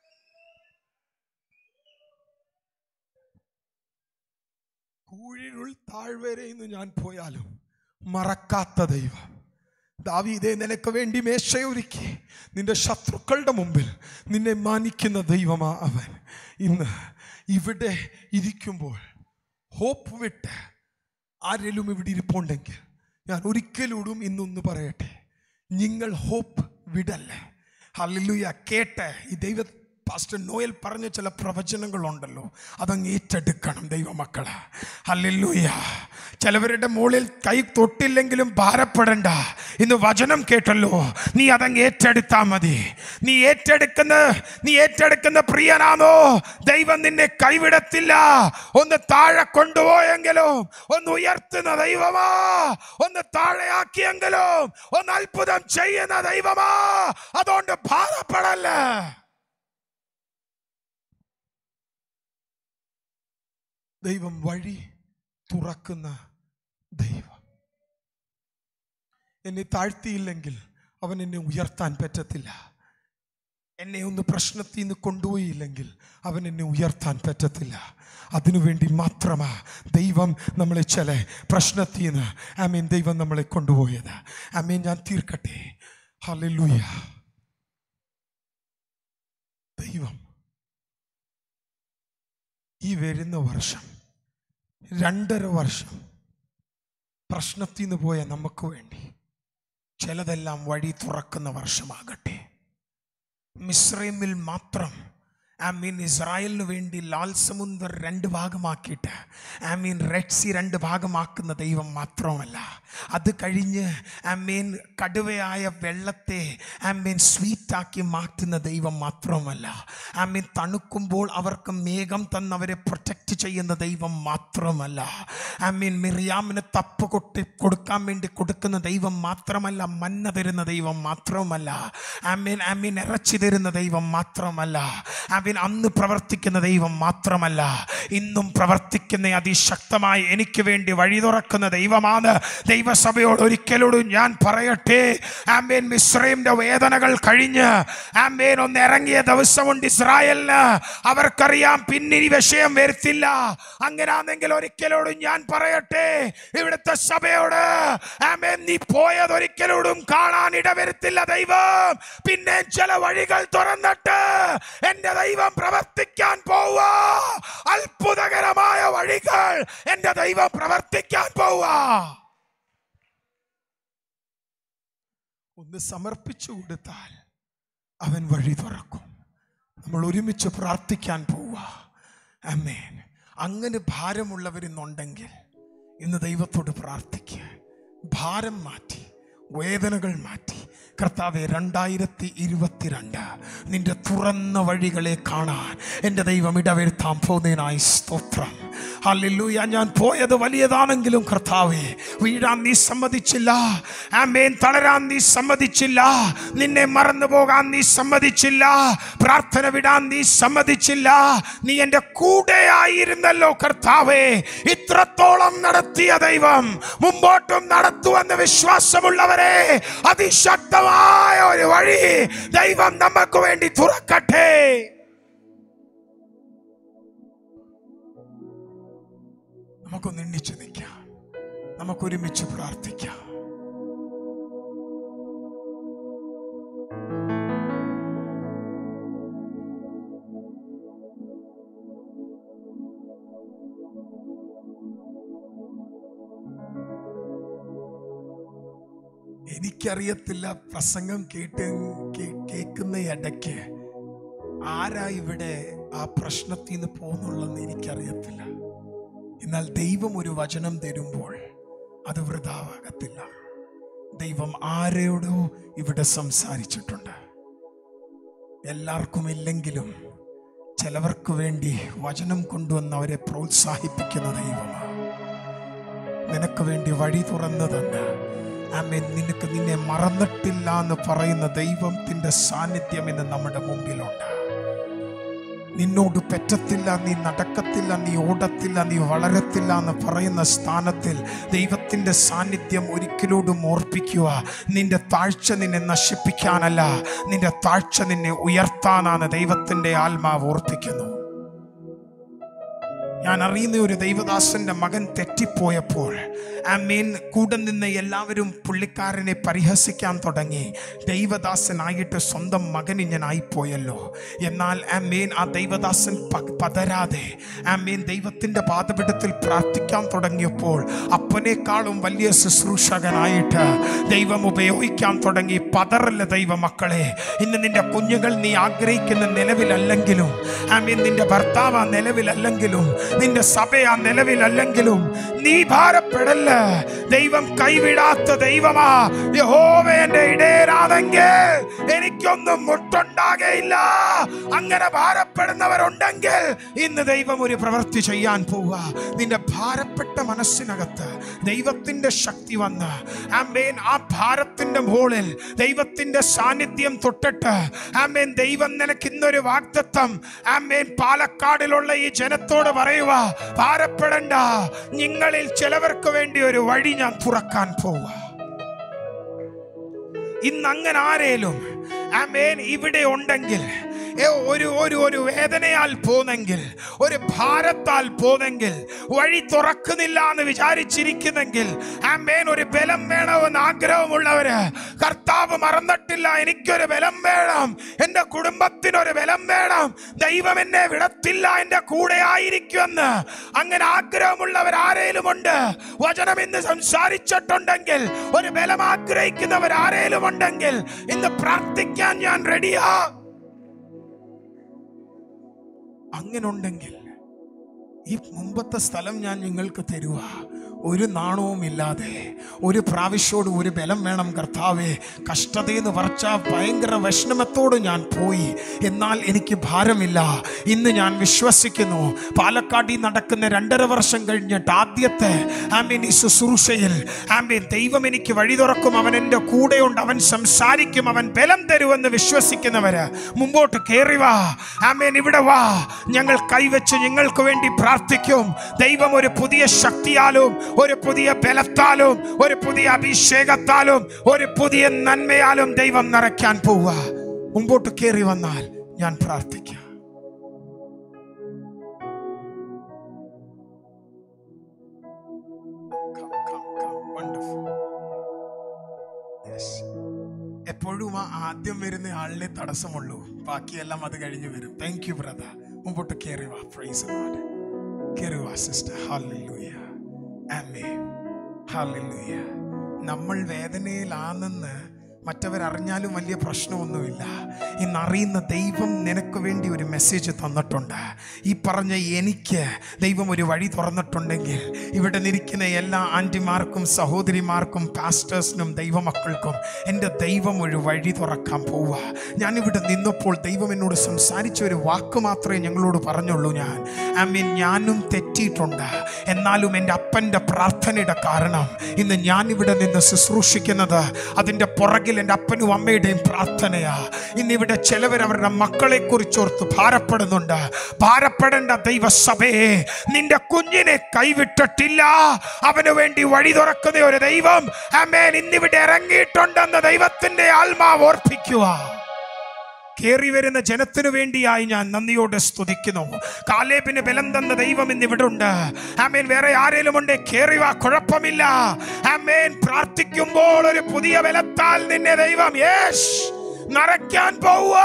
കൂഴിരുൾ താഴ്വരയിൽ ഞാൻ പോയാലും മറക്കാത്ത ദൈവം. ദാവീദേ നിനക്ക് വേണ്ടി മേശയൊരുക്കി നിന്റെ ശത്രുക്കളുടെ മുമ്പിൽ നിന്നെ മാനിക്കുന്ന ദൈവമാ അവൻ. ഇന്ന് ഇവിടെ ഇരിക്കുമ്പോൾ ഹോപ്പ് വിട്ട് ആരെങ്കിലും ഇവിടെ ഇരിപ്പുണ്ടെങ്കിൽ ഞാൻ ഒരിക്കലൂടും ഇന്നൊന്ന് പറയട്ടെ, നിങ്ങൾ ഹോപ്പ് വിടല്ലേ. ഹല്ലേലൂയ. കേട്ട് ഈ ദൈവ പാസ്റ്റർ നോയൽ പറഞ്ഞ ചില പ്രവചനങ്ങളുണ്ടല്ലോ, അതങ്ങ് ഏറ്റെടുക്കണം ദൈവമക്കളെ. ഹല്ലേലൂയ. ചിലവരുടെ മുകളിൽ കൈ തൊട്ടില്ലെങ്കിലും ഭാരപ്പെടണ്ട. ഇന്ന് വചനം കേട്ടല്ലോ, നീ അതങ്ങ് ഏറ്റെടുത്താ മതി. നീ ഏറ്റെടുക്കുന്ന പ്രിയനാണോ, ദൈവം നിന്നെ കൈവിടത്തില്ല. ഒന്ന് താഴെ കൊണ്ടുപോയെങ്കിലും ഒന്ന് ഉയർത്തുന്ന ദൈവമാ, ഒന്ന് താഴെയാക്കിയെങ്കിലും ഒന്ന് അത്ഭുതം ചെയ്യുന്ന ദൈവമാ. അതുകൊണ്ട് ഭാരപ്പെടല്ല. ദൈവം വഴി തുറക്കുന്ന ദൈവം. എന്നെ താഴ്ത്തിയില്ലെങ്കിൽ അവൻ എന്നെ ഉയർത്താൻ പറ്റത്തില്ല. എന്നെ ഒന്ന് പ്രശ്നത്തിൽ നിന്ന് കൊണ്ടുപോയില്ലെങ്കിൽ അവൻ എന്നെ ഉയർത്താൻ പറ്റത്തില്ല. അതിനുവേണ്ടി മാത്രമാ ദൈവം നമ്മളെ ചില പ്രശ്നത്തിൽ നിന്ന് ദൈവം നമ്മളെ കൊണ്ടുപോയത്. ഞാൻ തീർക്കട്ടെ. ഹല്ലേലൂയ. ദൈവം ഈ വരുന്ന വർഷം 2.5 വർഷം പ്രശ്നത്തിൽ നിന്ന് പോയ നമുക്ക് വേണ്ടി ചിലതെല്ലാം വഴി തുറക്കുന്ന വർഷമാകട്ടെ. മിസ്രൈമിൽ മാത്രം ഇസ്രായേലിന് വേണ്ടി ലാൽ സമുദ്രം 2 ഭാഗമാക്കിയിട്ട് റെഡ് സീ 2 ഭാഗമാക്കുന്ന ദൈവം മാത്രമല്ല, അത് കഴിഞ്ഞ് കടുവയായ വെള്ളത്തെ സ്വീറ്റാക്കി മാറ്റുന്ന ദൈവം മാത്രമല്ല, തണുക്കുമ്പോൾ അവർക്ക് മേഘം തന്നവരെ പ്രൊട്ടക്റ്റ് ചെയ്യുന്ന ദൈവം മാത്രമല്ല, മിറിയാമിന് തപ്പ് കൊടുക്കാൻ വേണ്ടി കൊടുക്കുന്ന ദൈവം മാത്രമല്ല, മന്ന തരുന്ന ദൈവം മാത്രമല്ല, ഇറച്ചി തരുന്ന ദൈവം മാത്രമല്ല, അന്ന് പ്രവർത്തിക്കുന്ന ദൈവം മാത്രമല്ല, ഇന്നും പ്രവർത്തിക്കുന്ന അതിശക്തമായി എനിക്ക് വേണ്ടി വഴി തുറക്കുന്ന ദൈവമാണ്. ദൈവസഭയോട് ഒരിക്കലോടും ഞാൻ പറയട്ടെ, മിസ്രൈമിന്റെ വേദനകൾ കഴിഞ്ഞ് ഒന്ന് ഇറങ്ങിയ ദിവസമുണ്ട് ഇസ്രായേലിന്. അവർക്കറിയാം പിന്നെ ഈ വിഷയം വരുത്തില്ല. അങ്ങനാണെങ്കിൽ ഒരിക്കലോടും ഞാൻ പറയട്ടെ, ഇവിടുത്തെ സഭയോട് നീ പോയതൊരിക്കലോടും കാണാൻ ഇടവരുത്തില്ല ദൈവം. പിന്നെ ചില വഴികൾ തുറന്നിട്ട് എന്റെ ദൈവം പ്രവർത്തിക്കാൻ പോവാ. അത്ഭുതകരമായ വഴികൾ എന്റെ ദൈവം പ്രവർത്തിക്കാൻ പോവാ. ഒന്ന് സമർപ്പിച്ചു കൊടുത്താൽ അവൻ വഴി തുറക്കും. നമ്മൾ ഒരുമിച്ച് പ്രാർത്ഥിക്കാൻ പോവാ. ആമേൻ. അങ്ങനെ ഭാരമുള്ളവരിന്നുണ്ടെങ്കിൽ ഇന്ന് ദൈവത്തോട് പ്രാർത്ഥിക്കുക. ഭാരം മാറ്റി, വേദനകൾ മാറ്റി, കർത്താവേ 2022 നിന്റെ തുറന്ന വഴികളെ കാണാൻ എൻ്റെ ദൈവം ഇടവരുത്താൻ പോകുന്നതിനായി സ്തോത്രം. ഹല്ലേലൂയ. ഞാൻ പോയത് വലിയതാണെങ്കിലും കർത്താവേ, വീഴാൻ നീ സമ്മതിച്ചില്ല. തളരാൻ നീ സമ്മതിച്ചില്ല. നിന്നെ മറന്നു പോകാൻ നീ സമ്മതിച്ചില്ല. പ്രാർത്ഥന വിടാൻ നീ സമ്മതിച്ചില്ല. നീ എൻ്റെ കൂടെയായിരുന്നല്ലോ കർത്താവേ. ഇത്രത്തോളം നടത്തിയ ദൈവം മുമ്പോട്ടും നടത്തുവെന്ന് വിശ്വാസമുള്ളവരെ, അതിശക്തമായ ഒരു വഴി ദൈവം നമുക്ക് വേണ്ടി തുറക്കട്ടെ. നമുക്കൊന്ന് എണ്ണിച്ചു നിൽക്കാം. നമുക്കൊരുമിച്ച് പ്രാർത്ഥിക്കാം. എനിക്കറിയത്തില്ല, പ്രസംഗം കേൾക്കുന്ന ഇടയ്ക്ക് ആരാ ഇവിടെ ആ പ്രശ്നത്തിൽ നിന്ന് പോകുന്നുള്ളെന്ന് എനിക്കറിയത്തില്ല. എന്നാൽ ദൈവം ഒരു വചനം തരുമ്പോൾ അത് വൃഥാവാകത്തില്ല. ദൈവം ആരോടോ ഇവിടെ സംസാരിച്ചിട്ടുണ്ട്. എല്ലാവർക്കും ഇല്ലെങ്കിലും ചിലവർക്ക് വേണ്ടി വചനം കൊണ്ടുവന്ന് അവരെ പ്രോത്സാഹിപ്പിക്കുന്ന ദൈവമാണ്. നിനക്ക് വേണ്ടി വഴി തുറന്നതെന്ന് നിന്നെ മറന്നിട്ടില്ല എന്ന് പറയുന്ന ദൈവത്തിൻ്റെ സാന്നിധ്യം ഇന്ന് നമ്മുടെ മുമ്പിലുണ്ട്. നിന്നോട് പറ്റത്തില്ല, നീ നടക്കത്തില്ല, നീ ഓടത്തില്ല, നീ വളരത്തില്ല എന്ന് പറയുന്ന സ്ഥാനത്തിൽ ദൈവത്തിൻ്റെ സാന്നിധ്യം ഒരിക്കലോടും ഓർപ്പിക്കുക. നിന്റെ താഴ്ച നിന്നെ നശിപ്പിക്കാനല്ല, നിന്റെ താഴ്ച നിന്നെ ഉയർത്താനാണ് ദൈവത്തിൻ്റെ ആത്മാവ് ഓർപ്പിക്കുന്നു. ഞാൻ അറിയുന്ന ഒരു ദൈവദാസന്റെ മകൻ തെറ്റിപ്പോയപ്പോൾ കൂടെ നിന്ന് എല്ലാവരും പുള്ളിക്കാരനെ പരിഹസിക്കാൻ തുടങ്ങി. ദൈവദാസനായിട്ട് സ്വന്തം മകൻ ഇങ്ങനായിപ്പോയല്ലോ. എന്നാൽ ആ ദൈവദാസൻ പതരാതെ ദൈവത്തിൻ്റെ പാദപീഠത്തിൽ പ്രാർത്ഥിക്കാൻ തുടങ്ങിയപ്പോൾ അപ്പനേക്കാളും വലിയ ശുശ്രൂഷകനായിട്ട് ദൈവം ഉപയോഗിക്കാൻ തുടങ്ങി. പതറല്ല ദൈവമക്കളെ. ഇന്ന് നിന്റെ കുഞ്ഞുങ്ങൾ നീ ആഗ്രഹിക്കുന്ന നിലവിലല്ലെങ്കിലും നിന്റെ ഭർത്താവ് നിലവിലല്ലെങ്കിലും നിന്റെ സഭ ആ നിലവിലല്ലെങ്കിലും നീ ഭാരപ്പെടല്ല. ദൈവം കൈവിടാത്ത ദൈവമാ. യഹോവ എന്റെ ഇടയനാണെങ്കിൽ എനിക്കൊന്നും മുട്ടുണ്ടാകയില്ല. അങ്ങനെ ഭാരപ്പെടുന്നവരുണ്ടെങ്കിൽ ഇന്ന് ദൈവം ഒരു പ്രവൃത്തി ചെയ്യാൻ പോവുക. നിന്റെ ഭാരപ്പെട്ട മനസ്സിനകത്ത് ദൈവത്തിന്റെ ശക്തി വന്ന് ആമേൻ ആ ഭാരത്തിന്റെ മുകളിൽ ദൈവത്തിന്റെ സാന്നിധ്യം തൊട്ടിട്ട് ആമേൻ ദൈവം നിനക്ക് ഇന്നൊരു വാഗ്ദത്തം ആമേൻ പാലക്കാടിലുള്ള ഈ ജനത്തോട് പറയുക, ഭാരപ്പെടണ്ട, നിങ്ങളിൽ ചിലവർക്ക് വേണ്ടി ഒരു വഴി ഞാൻ തുറക്കാൻ പോവുക. ഇന്ന് അങ്ങനെ ആരേലും ആമേൻ ഇവിടെ ഉണ്ടെങ്കിൽ, ഒരു വേദനയാൽ പോന്നെങ്കിൽ, ഒരു ഭാരത്താൽ പോന്നെങ്കിൽ, വഴി തുറക്കുന്നില്ല എന്ന് വിചാരിച്ചിരിക്കുന്നെങ്കിൽ, ആമേൻ ഒരു ബലം വേണമെന്ന് ആഗ്രഹമുള്ളവര്, കർത്താവ് മറന്നിട്ടില്ല, എനിക്കൊരു ബലം വേണം, എൻ്റെ കുടുംബത്തിനൊരു ബലം വേണം, ദൈവം എന്നെ വിടത്തില്ല, എൻ്റെ കൂടെ ആയിരിക്കുമെന്ന് അങ്ങനെ ആഗ്രഹമുള്ളവർ ആരേലും ഉണ്ട്? വചനം ഇന്ന് സംസാരിച്ചിട്ടുണ്ടെങ്കിൽ, ഒരു ബലം ആഗ്രഹിക്കുന്നവർ ആരേലും ഉണ്ടെങ്കിൽ ഇന്ന് പ്രാർത്ഥിക്കാൻ ഞാൻ റെഡിയാ. അങ്ങനെ ഉണ്ടെങ്കിൽ ഈ മുമ്പത്തെ സ്ഥലം ഞാൻ നിങ്ങൾക്ക് തരുക. ഒരു നാണവും ഇല്ലാതെ ഒരു പ്രാവശ്യോട് ഒരു ബലം വേണം കർത്താവേ. കഷ്ടതയെന്ന് പറച്ചാൽ ഭയങ്കര വിഷമത്തോട് ഞാൻ പോയി, എന്നാൽ എനിക്ക് ഭാരമില്ല. ഇന്ന് ഞാൻ വിശ്വസിക്കുന്നു, പാലക്കാടിൽ നടക്കുന്ന 2.5 വർഷം കഴിഞ്ഞിട്ട് ആദ്യത്തെ ആമേൻ ഈ ശുശ്രൂഷയിൽ ആമേൻ ദൈവം എനിക്ക് വഴി തുറക്കും, അവൻ എൻ്റെ കൂടെയുണ്ട്, അവൻ സംസാരിക്കും, അവൻ ബലം തരുമെന്ന് വിശ്വസിക്കുന്നവര് മുമ്പോട്ട് കയറി വാ. ആമേൻ ഇവിടെ വാ. ഞങ്ങൾ കൈവച്ച് നിങ്ങൾക്ക് വേണ്ടി പ്രാർത്ഥിക്കും. ദൈവം ഒരു പുതിയ ശക്തിയാലും ഒരു പുതിയ ബലത്താലും ഒരു പുതിയ അഭിഷേകത്താലും ഒരു പുതിയ നന്മയാലും ദൈവം നിറയ്ക്കാൻ പോവുക. മുമ്പോട്ട് കയറി വന്നാൽ ഞാൻ പ്രാർത്ഥിക്കാം. എപ്പോഴും ആ ആദ്യം വരുന്ന ആളിനെ തടസ്സമുള്ളൂ, ബാക്കിയെല്ലാം അത് കഴിഞ്ഞ് വരും. Thank you brother. മുമ്പോട്ട് കയറി വാ. Praise the Lord. കയറി വാ സിസ്റ്റർ. ഹല്ലേലൂയ. ആമേൻ. ഹല്ലേലൂയ. നമ്മൾ വേദനയിലാണെന്ന് മറ്റവരറിഞ്ഞാലും വലിയ പ്രശ്നമൊന്നുമില്ല. ഇന്നറിയുന്ന ദൈവം നിനക്ക് വേണ്ടി ഒരു മെസ്സേജ് തന്നിട്ടുണ്ട്. ഈ പറഞ്ഞ എനിക്ക് ദൈവം ഒരു വഴി തുറന്നിട്ടുണ്ടെങ്കിൽ ഇവിടെ നിൽക്കുന്ന എല്ലാ ആൻറ്റിമാർക്കും സഹോദരിമാർക്കും പാസ്റ്റേഴ്സിനും ദൈവമക്കൾക്കും എൻ്റെ ദൈവം ഒരു വഴി തുറക്കാൻ പോവുക. ഞാനിവിടെ നിന്നപ്പോൾ ദൈവം എന്നോട് സംസാരിച്ച ഒരു വാക്ക് മാത്രമേ ഞങ്ങളോട് പറഞ്ഞുള്ളൂ. ഞാനും തെറ്റിയിട്ടുണ്ട്, എന്നാലും എൻ്റെ അപ്പൻ്റെ പ്രാർത്ഥനയുടെ കാരണം ഇന്ന് ഞാനിവിടെ നിന്ന് ശുശ്രൂഷിക്കുന്നത് അതിൻ്റെ പുറകിൽ എൻ്റെ അപ്പനും അമ്മയുടെയും പ്രാർത്ഥനയാ. ഇന്നിവിടെ ചിലവർ അവരുടെ മക്കളെ കുറിച്ചോർത്ത് ഭാരപ്പെടുന്നുണ്ട്. ഭാരപ്പെടേണ്ട ദൈവസഭയെ, നിന്റെ കുഞ്ഞിനെ കൈവിട്ടിട്ടില്ല. അവന് വേണ്ടി വഴി തുറക്കുന്ന ഒരു ദൈവം ആമേൻ ഇന്നിവിടെ ഇറങ്ങിയിട്ടുണ്ടെന്ന് ദൈവത്തിന്റെ ആത്മാവ് ഓർപ്പിക്കുക. കേറി വരുന്ന ജനത്തിനു വേണ്ടിയായി ഞാൻ നന്ദിയോടെ സ്തുതിക്കുന്നു. കാലേബിന് ബലം തന്ന ദൈവം ഇന്നിവിടെ ഉണ്ട്. ആമേൻ. വേറെ ആരേലും ഉണ്ട്? കേറി വാ, കുഴപ്പമില്ല. ആമേൻ. പ്രാർത്ഥിക്കുമ്പോൾ ഒരു പുതിയ ബലത്താൽ നിന്നെ ദൈവം നിറയ്ക്കാൻ പോവുക.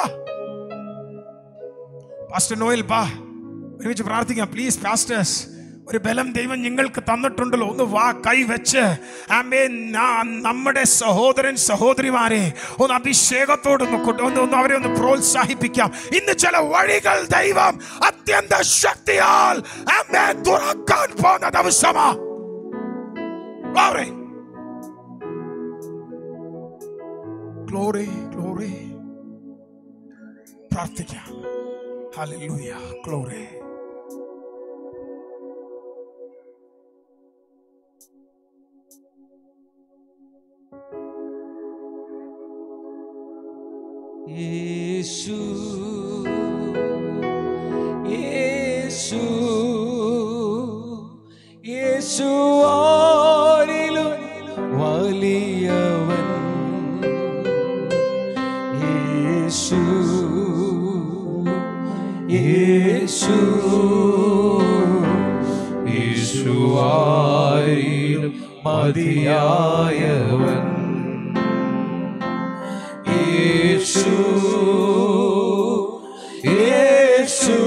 പാസ്റ്റർ നോയൽ ബാ, ഒരുമിച്ച് പ്രാർത്ഥിക്കാം പ്ലീസ്. പാസ്റ്റേഴ്സ്, ഒരു ബലം ദൈവം നിങ്ങൾക്ക് തന്നിട്ടുണ്ടല്ലോ, ഒന്ന് വാ, കൈ വെച്ച് ആമേൻ നമ്മുടെ സഹോദരൻ സഹോദരിമാരെ ഒന്ന് അഭിഷേകത്തോടൊന്ന് അവരെ ഒന്ന് പ്രോത്സാഹിപ്പിക്കാം. ഇന്ന് ചില വഴികൾ ദൈവം അത്യന്ത ശക്തിയാൽ ആമേൻ തുറക്കാൻ പോകുന്ന ദിവസമാ. Glory glory. പ്രാർത്ഥിക്കാം. ഹല്ലേലൂയ. ഗ്ലോറി. യേശു യേശു യേശു ആരിലും വലിയവൻ. യേശു യേശു യേശു ആരിലും മതിയായവൻ. യേശു യേശു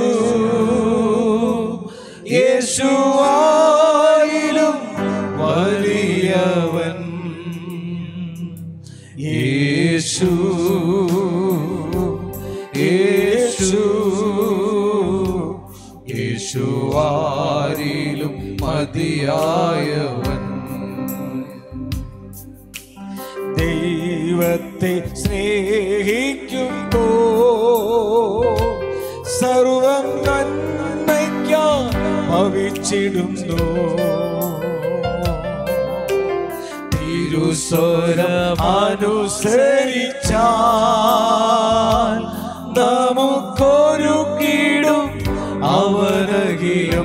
യേശു ആയിലും വലിയവൻ. യേശു യേശു യേശു മതിയായവൻ. ദൈവത്തെ സ്നേഹിക്കുമ്പോ സർവം നന്മയ്ക്കാൻ ഭവിച്ചിടുന്നു. തിരുസ്വരമനുസരിച്ചാൽ നമുക്കൊരു കീടും അവനകിലും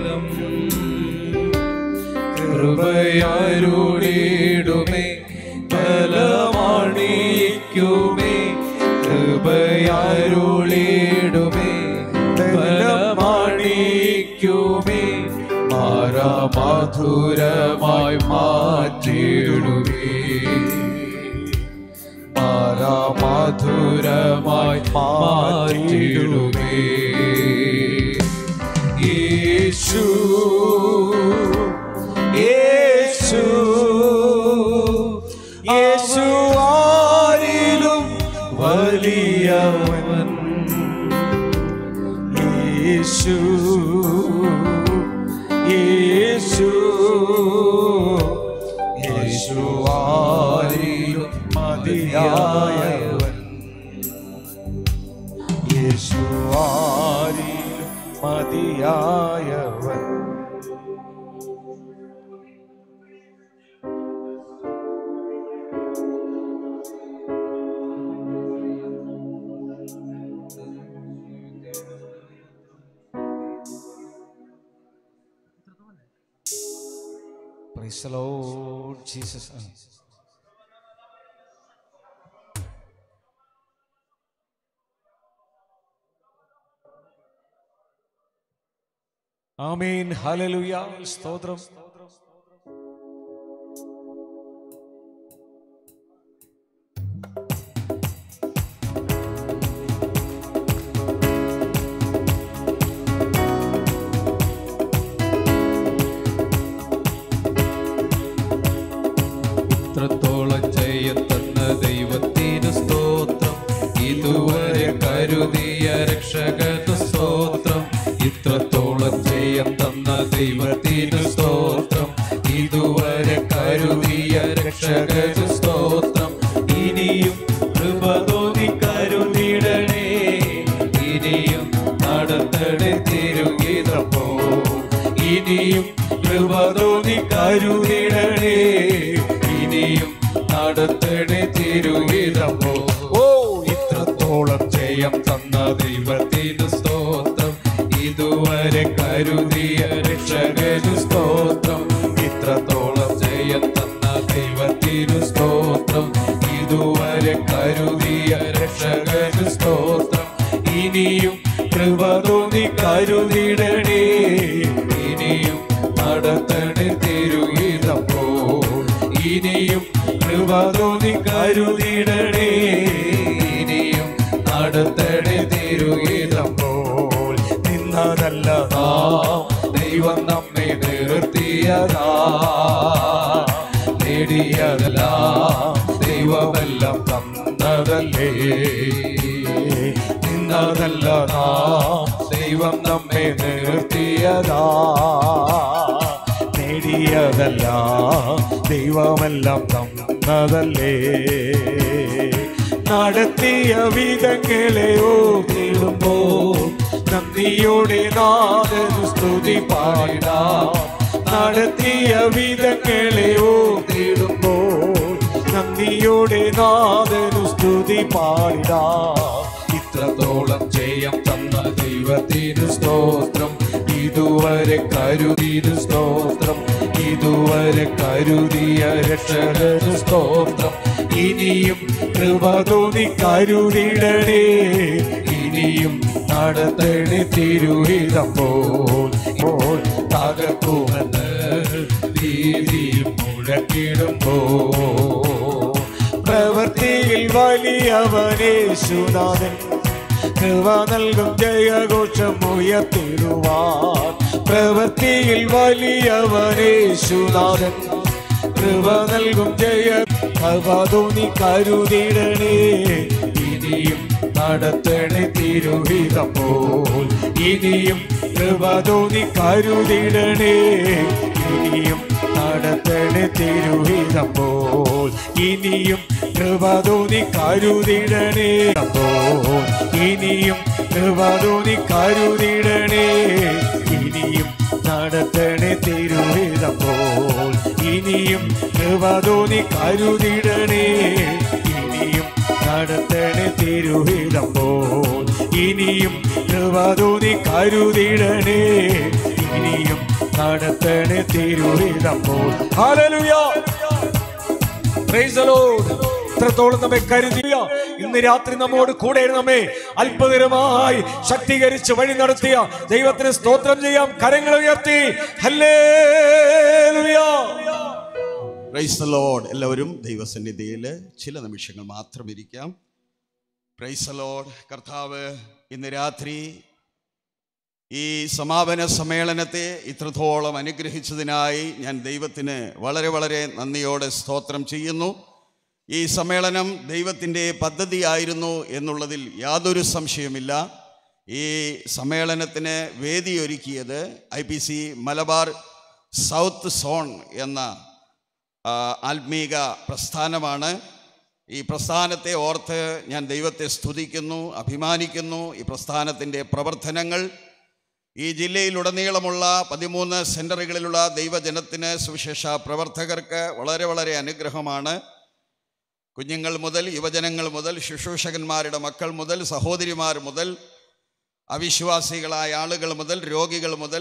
കൃപയാരുളിടുമേ ബലമാണിക്കുമേ. കൃപയാരുളിടുമേ ബലമാണിക്കുമേ. മാരാമധുരമായി മാറ്റിടുമേ. മാരാമധുരമായി മാറ്റിടുമേ. യേശു യേശു യേശു ആരിലും വലിയവൻ. യേശു യേശു യേശു ആരിലും മതിയായവൻ. യേശു ആരിലും മതിയായവൻ. Praise the Lord Jesus. ആമേൻ. ഹല്ലേലൂയ. സ്തോത്രം. ഇത്രത്തോളം ജയം തന്ന ദൈവത്തിന് സ്തോത്രം. ഇതുവരെ കരുതിയ രക്ഷകന് സ്തോത്രം. ഇത്രത്തോളം ജയം തന്ന ദൈവത്തിന് സ്തോത്രം. ഇതുവരെ കരുതിയ രക്ഷകന് സ്തോത്രം. ഇനിയും കൃപ തോന്നി കരുതിടണേ. ഇനിയും നടത്തണേ തിരുഗീതപ്പോ. ഇനിയും കൃപ തോന്നി കരുതിടണേ. ഇനിയും നടത്തണേ തിരുഗീതപ്പോ. ഓ ഇത്രത്തോളം ജയം തന്ന ദൈവത്തിന് സ്തോത്രം. ഇതുവരെ കരുതിയ രക്ഷകന് സ്തോത്രം. ഇത്രത്തോളം ജയം തന്ന ദൈവത്തിന് സ്തോത്രം. ഇതുവരെ കരുതിയ രക്ഷകന് സ്തോത്രം. ഇനിയും കൃപ തോന്നി കരുതിടണേ. ഇനിയും നടത്തണേ തിരുഗീതപ്പോ. ഇനിയും കൃപ തോന്നി കരുതിടണേ. ഇനിയും നടത്തണേ തിരുഗീതപ്പോൾ. നിന്നതല്ല നാം ദൈവം നമ്മെ നിർത്തിയതാ. നേടിയതല്ല ദൈവമെല്ലാം തന്നതല്ലേ. നിന്നതല്ല നാം ദൈവം നമ്മെ നിർത്തിയതാ. നേടിയതല്ല ദൈവമെല്ലാം തന്നതല്ലേ. നടത്തിയ വിധങ്ങളെ ഓർത്തിടുമ്പോൾ നന്ദിയോടെ നാഥനു സ്തുതി പാടിടാം. നടത്തിയ വിധങ്ങളെ ഓർത്തിടുമ്പോൾ നന്ദിയോടെ നാഥനു സ്തുതി പാടിടാം. ഇത്രത്തോളം ജയം തന്ന ദൈവത്തിന് സ്തോത്രം. ഇതുവരെ കരുതിയ സ്തോത്രം. ഇതുവരെ കരുതിയ രക്ഷകന് സ്തോത്രം. ഇനിയും കൃപ തോന്നി കരുതിടണേ. ഇനിയും നടത്തണേ തിരുഹിതപ്പോൾ. തകർക്കുമെന്ന് ഭീതിയും മുഴക്കിടുമ്പോൾ പ്രവൃത്തിയിൽ വലിയവനേശുനാഥൻ. കൃപ നൽകും ജയഘോഷം ഉയർത്തിടുവാൻ. പ്രവൃത്തിയിൽ വലിയവനേശുനാഥൻ. കൃപ നൽകും ജയ കൃപ തോന്നി കരുതിടണേ. ഇനിയും നടത്തണേ തിരുഹിതപ്പോൾ. ഇനിയും കൃപ തോന്നി കരുതിടണേ. ഇനിയും നടത്തണേ തിരുഹിതം പോൽ. ഇനിയും കൃപ തോന്നി കരുതിടണേ പോൽ. ഇനിയും കൃപ തോന്നി കരുതിടണേ. ഇനിയും നടത്തണേ തിരുഹിതം പോൽ. ഇനിയും കൃപ തോന്നി കരുതിടണേ. ഇനിയും നടത്തണേ തിരുഹിതം പോൽ. ഇനിയും കൃപ തോന്നി കരുതിടണേ. ഇനിയും നടത്തണേ തിരുഹിതം പോൽ. ഹല്ലേലൂയ. Praise the Lord. ഇത്രത്തോളം നമ്മെ കരുതിയ, ഇന്ന് രാത്രി നമ്മോട് കൂടെ നമ്മെ അത്ഭുതകരമായി ശക്തീകരിച്ച് വഴി നടത്തിയ ദൈവത്തിന് സ്തോത്രം ചെയ്യാം. കരങ്ങൾ ഉയർത്തി ഹല്ലേലൂയ. Praise the Lord. എല്ലാവരും ദൈവസന്നിധിയിൽ ചില നിമിഷങ്ങൾ മാത്രം ഇരിക്കാം. Praise the Lord. കർത്താവ് ഇന്ന് രാത്രി ഈ സമാപന സമ്മേളനത്തെ ഇത്രത്തോളം അനുഗ്രഹിച്ചതിനായി ഞാൻ ദൈവത്തിന് വളരെ വളരെ നന്ദിയോടെ സ്തോത്രം ചെയ്യുന്നു. ഈ സമ്മേളനം ദൈവത്തിൻ്റെ പദ്ധതിയായിരുന്നു എന്നുള്ളതിൽ യാതൊരു സംശയമില്ല. ഈ സമ്മേളനത്തിന് വേദിയൊരുക്കിയത് IPC മലബാർ സൗത്ത് സോൺ എന്ന ആത്മീക പ്രസ്ഥാനമാണ്. ഈ പ്രസ്ഥാനത്തെ ഓർത്ത് ഞാൻ ദൈവത്തെ സ്തുതിക്കുന്നു, അഭിമാനിക്കുന്നു. ഈ പ്രസ്ഥാനത്തിൻ്റെ പ്രവർത്തനങ്ങൾ ഈ ജില്ലയിലുടനീളമുള്ള 13 സെൻ്ററുകളിലുള്ള ദൈവജനത്തിന്, സുവിശേഷ പ്രവർത്തകർക്ക് വളരെ വളരെ അനുഗ്രഹമാണ്. കുഞ്ഞുങ്ങൾ മുതൽ, യുവജനങ്ങൾ മുതൽ, ശുശ്രൂഷകന്മാരുടെ മക്കൾ മുതൽ, സഹോദരിമാർ മുതൽ, അവിശ്വാസികളായ ആളുകൾ മുതൽ, രോഗികൾ മുതൽ,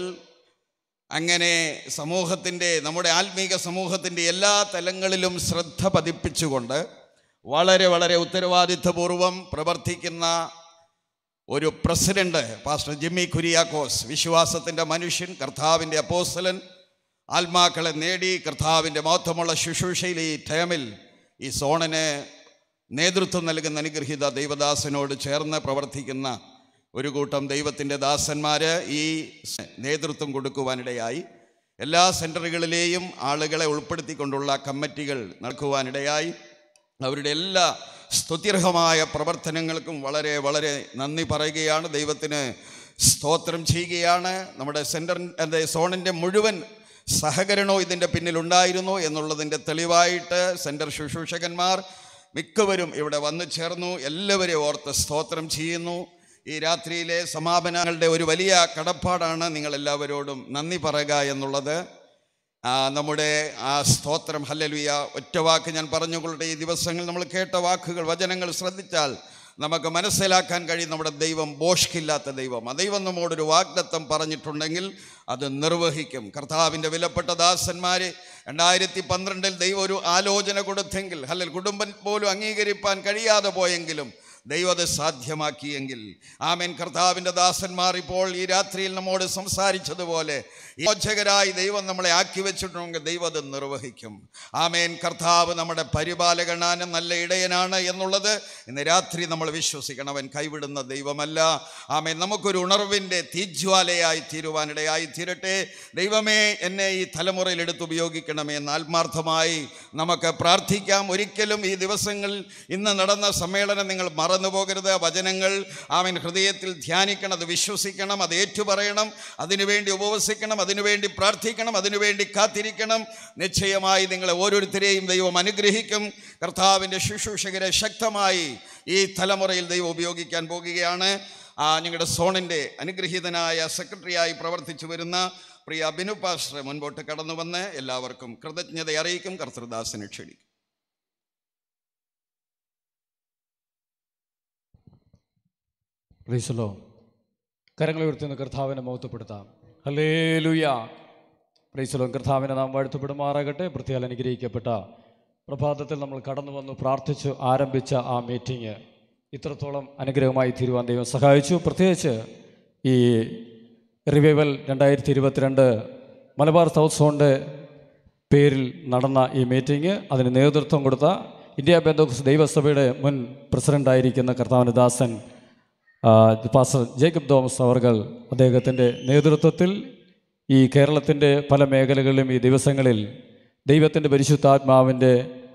അങ്ങനെ സമൂഹത്തിൻ്റെ, നമ്മുടെ ആത്മീക സമൂഹത്തിൻ്റെ എല്ലാ തലങ്ങളിലും ശ്രദ്ധ പതിപ്പിച്ചുകൊണ്ട് വളരെ വളരെ ഉത്തരവാദിത്വപൂർവം പ്രവർത്തിക്കുന്ന ഒരു പ്രസിഡന്റ് പാസ്റ്റർ ജിമ്മി കുര്യാക്കോസ്, വിശ്വാസത്തിൻ്റെ മനുഷ്യൻ, കർത്താവിൻ്റെ അപ്പോസ്തലൻ, ആത്മാക്കളെ നേടി കർത്താവിൻ്റെ മഹത്വമുള്ള ശുശ്രൂഷയിൽ ഈ ടൈമിൽ ഈ സോണിന് നേതൃത്വം നൽകുന്ന അനുഗ്രഹീത ദൈവദാസനോട് ചേർന്ന് പ്രവർത്തിക്കുന്ന ഒരു കൂട്ടം ദൈവത്തിൻ്റെ ദാസന്മാർ ഈ നേതൃത്വം കൊടുക്കുവാനിടയായി. എല്ലാ സെൻറ്ററുകളിലെയും ആളുകളെ ഉൾപ്പെടുത്തിക്കൊണ്ടുള്ള കമ്മിറ്റികൾ നടക്കുവാനിടയായി. അവരുടെ എല്ലാ സ്തുത്യർഹമായ പ്രവർത്തനങ്ങൾക്കും വളരെ വളരെ നന്ദി പറയുകയാണ്. ദൈവത്തിന് സ്തോത്രം ചെയ്യുകയാണ്. നമ്മുടെ സെൻറ്ററിൻ്റെ സോണിൻ്റെ മുഴുവൻ സഹകരണവും ഇതിൻ്റെ പിന്നിലുണ്ടായിരുന്നു എന്നുള്ളതിൻ്റെ തെളിവായിട്ട് സെൻറ്റർ ശുശ്രൂഷകന്മാർ മിക്കവരും ഇവിടെ വന്നു ചേർന്നു. എല്ലാവരെയും ഓർത്ത് സ്തോത്രം ചെയ്യുന്നു. ഈ രാത്രിയിലെ സമാപനങ്ങളുടെ ഒരു വലിയ കടപ്പാടാണ് നിങ്ങളെല്ലാവരോടും നന്ദി പറയുക എന്നുള്ളത്. നമ്മുടെ ആ സ്തോത്രം ഹല്ലേലൂയ. ഒറ്റ വാക്ക് ഞാൻ പറഞ്ഞുകൊള്ളട്ടെ. ഈ ദിവസങ്ങൾ നമ്മൾ കേട്ട വാക്കുകൾ, വചനങ്ങൾ ശ്രദ്ധിച്ചാൽ നമുക്ക് മനസ്സിലാക്കാൻ കഴിയും നമ്മുടെ ദൈവം ബോഷ്കില്ലാത്ത ദൈവം. ആ ദൈവം നമ്മോടൊരു വാഗ്ദത്തം പറഞ്ഞിട്ടുണ്ടെങ്കിൽ അത് നിർവഹിക്കും. കർത്താവിൻ്റെ വിലപ്പെട്ട ദാസന്മാരെ 2012 ദൈവം ഒരു ആലോചന കൊടുത്തെങ്കിൽ, അല്ലെങ്കിൽ കുടുംബം പോലും അംഗീകരിപ്പാൻ കഴിയാതെ പോയെങ്കിലും ദൈവം അത് സാധ്യമാക്കിയെങ്കിൽ, ആമേൻ, കർത്താവിൻ്റെ ദാസന്മാർ ഇപ്പോൾ ഈ രാത്രിയിൽ നമ്മോട് സംസാരിച്ചതുപോലെ യോജകരായി ദൈവം നമ്മളെ ആക്കി വെച്ചിട്ടുണ്ടെങ്കിൽ ദൈവം അത് നിർവഹിക്കും. ആമേൻ. കർത്താവ് നമ്മുടെ പരിപാലകനാണ്, നല്ല ഇടയനാണ് എന്നുള്ളത് ഇന്ന് രാത്രി നമ്മൾ വിശ്വസിക്കണം. അവൻ കൈവിടുന്ന ദൈവമല്ല. ആമേൻ. നമുക്കൊരു ഉണർവിൻ്റെ തീജ്വാലയായി തീരുവാനിടയായി തീരട്ടെ. ദൈവമേ, എന്നെ ഈ തലമുറയിൽ എടുത്തുപയോഗിക്കണമേ എന്ന് ആത്മാർത്ഥമായി നമുക്ക് പ്രാർത്ഥിക്കാം. ഒരിക്കലും ഈ ദിവസങ്ങളിൽ ഇന്ന് നടന്ന സമ്മേളനം നിങ്ങൾ മറന്നു പോകരുത്. വചനങ്ങൾ ആമേൻ ഹൃദയത്തിൽ ധ്യാനിക്കണം, അത് വിശ്വസിക്കണം, അത് ഏറ്റുപറയണം, അതിനുവേണ്ടി ഉപവസിക്കണം, അതിനുവേണ്ടി പ്രാർത്ഥിക്കണം, അതിനുവേണ്ടി കാത്തിരിക്കണം. നിശ്ചയമായി നിങ്ങളെ ഓരോരുത്തരെയും ദൈവം അനുഗ്രഹിക്കും. കർത്താവിൻ്റെ ശുശ്രൂഷകരെ ശക്തമായി ഈ തലമുറയിൽ ദൈവം ഉപയോഗിക്കാൻ പോകുകയാണ്. ഞങ്ങളുടെ സോണിൻ്റെ അനുഗ്രഹീതനായ സെക്രട്ടറിയായി പ്രവർത്തിച്ചു വരുന്ന പ്രിയ ബിനു പാസ്റ്റർ മുൻപോട്ട് കടന്നു വന്ന് എല്ലാവർക്കും കൃതജ്ഞത അറിയിക്കും. കർത്തൃദാസനെ ക്ഷണിക്കും. Praise the Lord. കരങ്ങളെ ഉയർത്തുന്ന കർത്താവിനെ മഹത്വപ്പെടുത്താം. ഹല്ലേലൂയ. Praise the Lord. കർത്താവിനെ നാം വാഴ്ത്തപ്പെടുമാറാകട്ടെ. പ്രത്യേകം അനുഗ്രഹിക്കപ്പെട്ട പ്രഭാതത്തിൽ നമ്മൾ കടന്നു വന്നു പ്രാർത്ഥിച്ചു ആരംഭിച്ച ആ മീറ്റിംഗ് ഇത്രത്തോളം അനുഗ്രഹമായി തീരുവാൻ ദൈവം സഹായിച്ചു. പ്രത്യേകിച്ച് ഈ റിവൈവൽ 2022 മലബാർ സൗത്ത് സോണിൻ്റെ പേരിൽ നടന്ന ഈ മീറ്റിംഗ്, അതിന് നേതൃത്വം കൊടുത്ത ഇന്ത്യ പെന്തക്കോസ്ത് ദൈവസഭയുടെ മുൻ പ്രസിഡൻ്റായിരിക്കുന്ന കർത്താവിൻ്റെ ദാസൻ പാസ്റ്റർ ജേക്കബ് തോമസ് അവർകൾ, അദ്ദേഹത്തിൻ്റെ നേതൃത്വത്തിൽ ഈ കേരളത്തിൻ്റെ പല മേഖലകളിലും ഈ ദിവസങ്ങളിൽ ദൈവത്തിൻ്റെ പരിശുദ്ധാത്മാവിൻ്റെ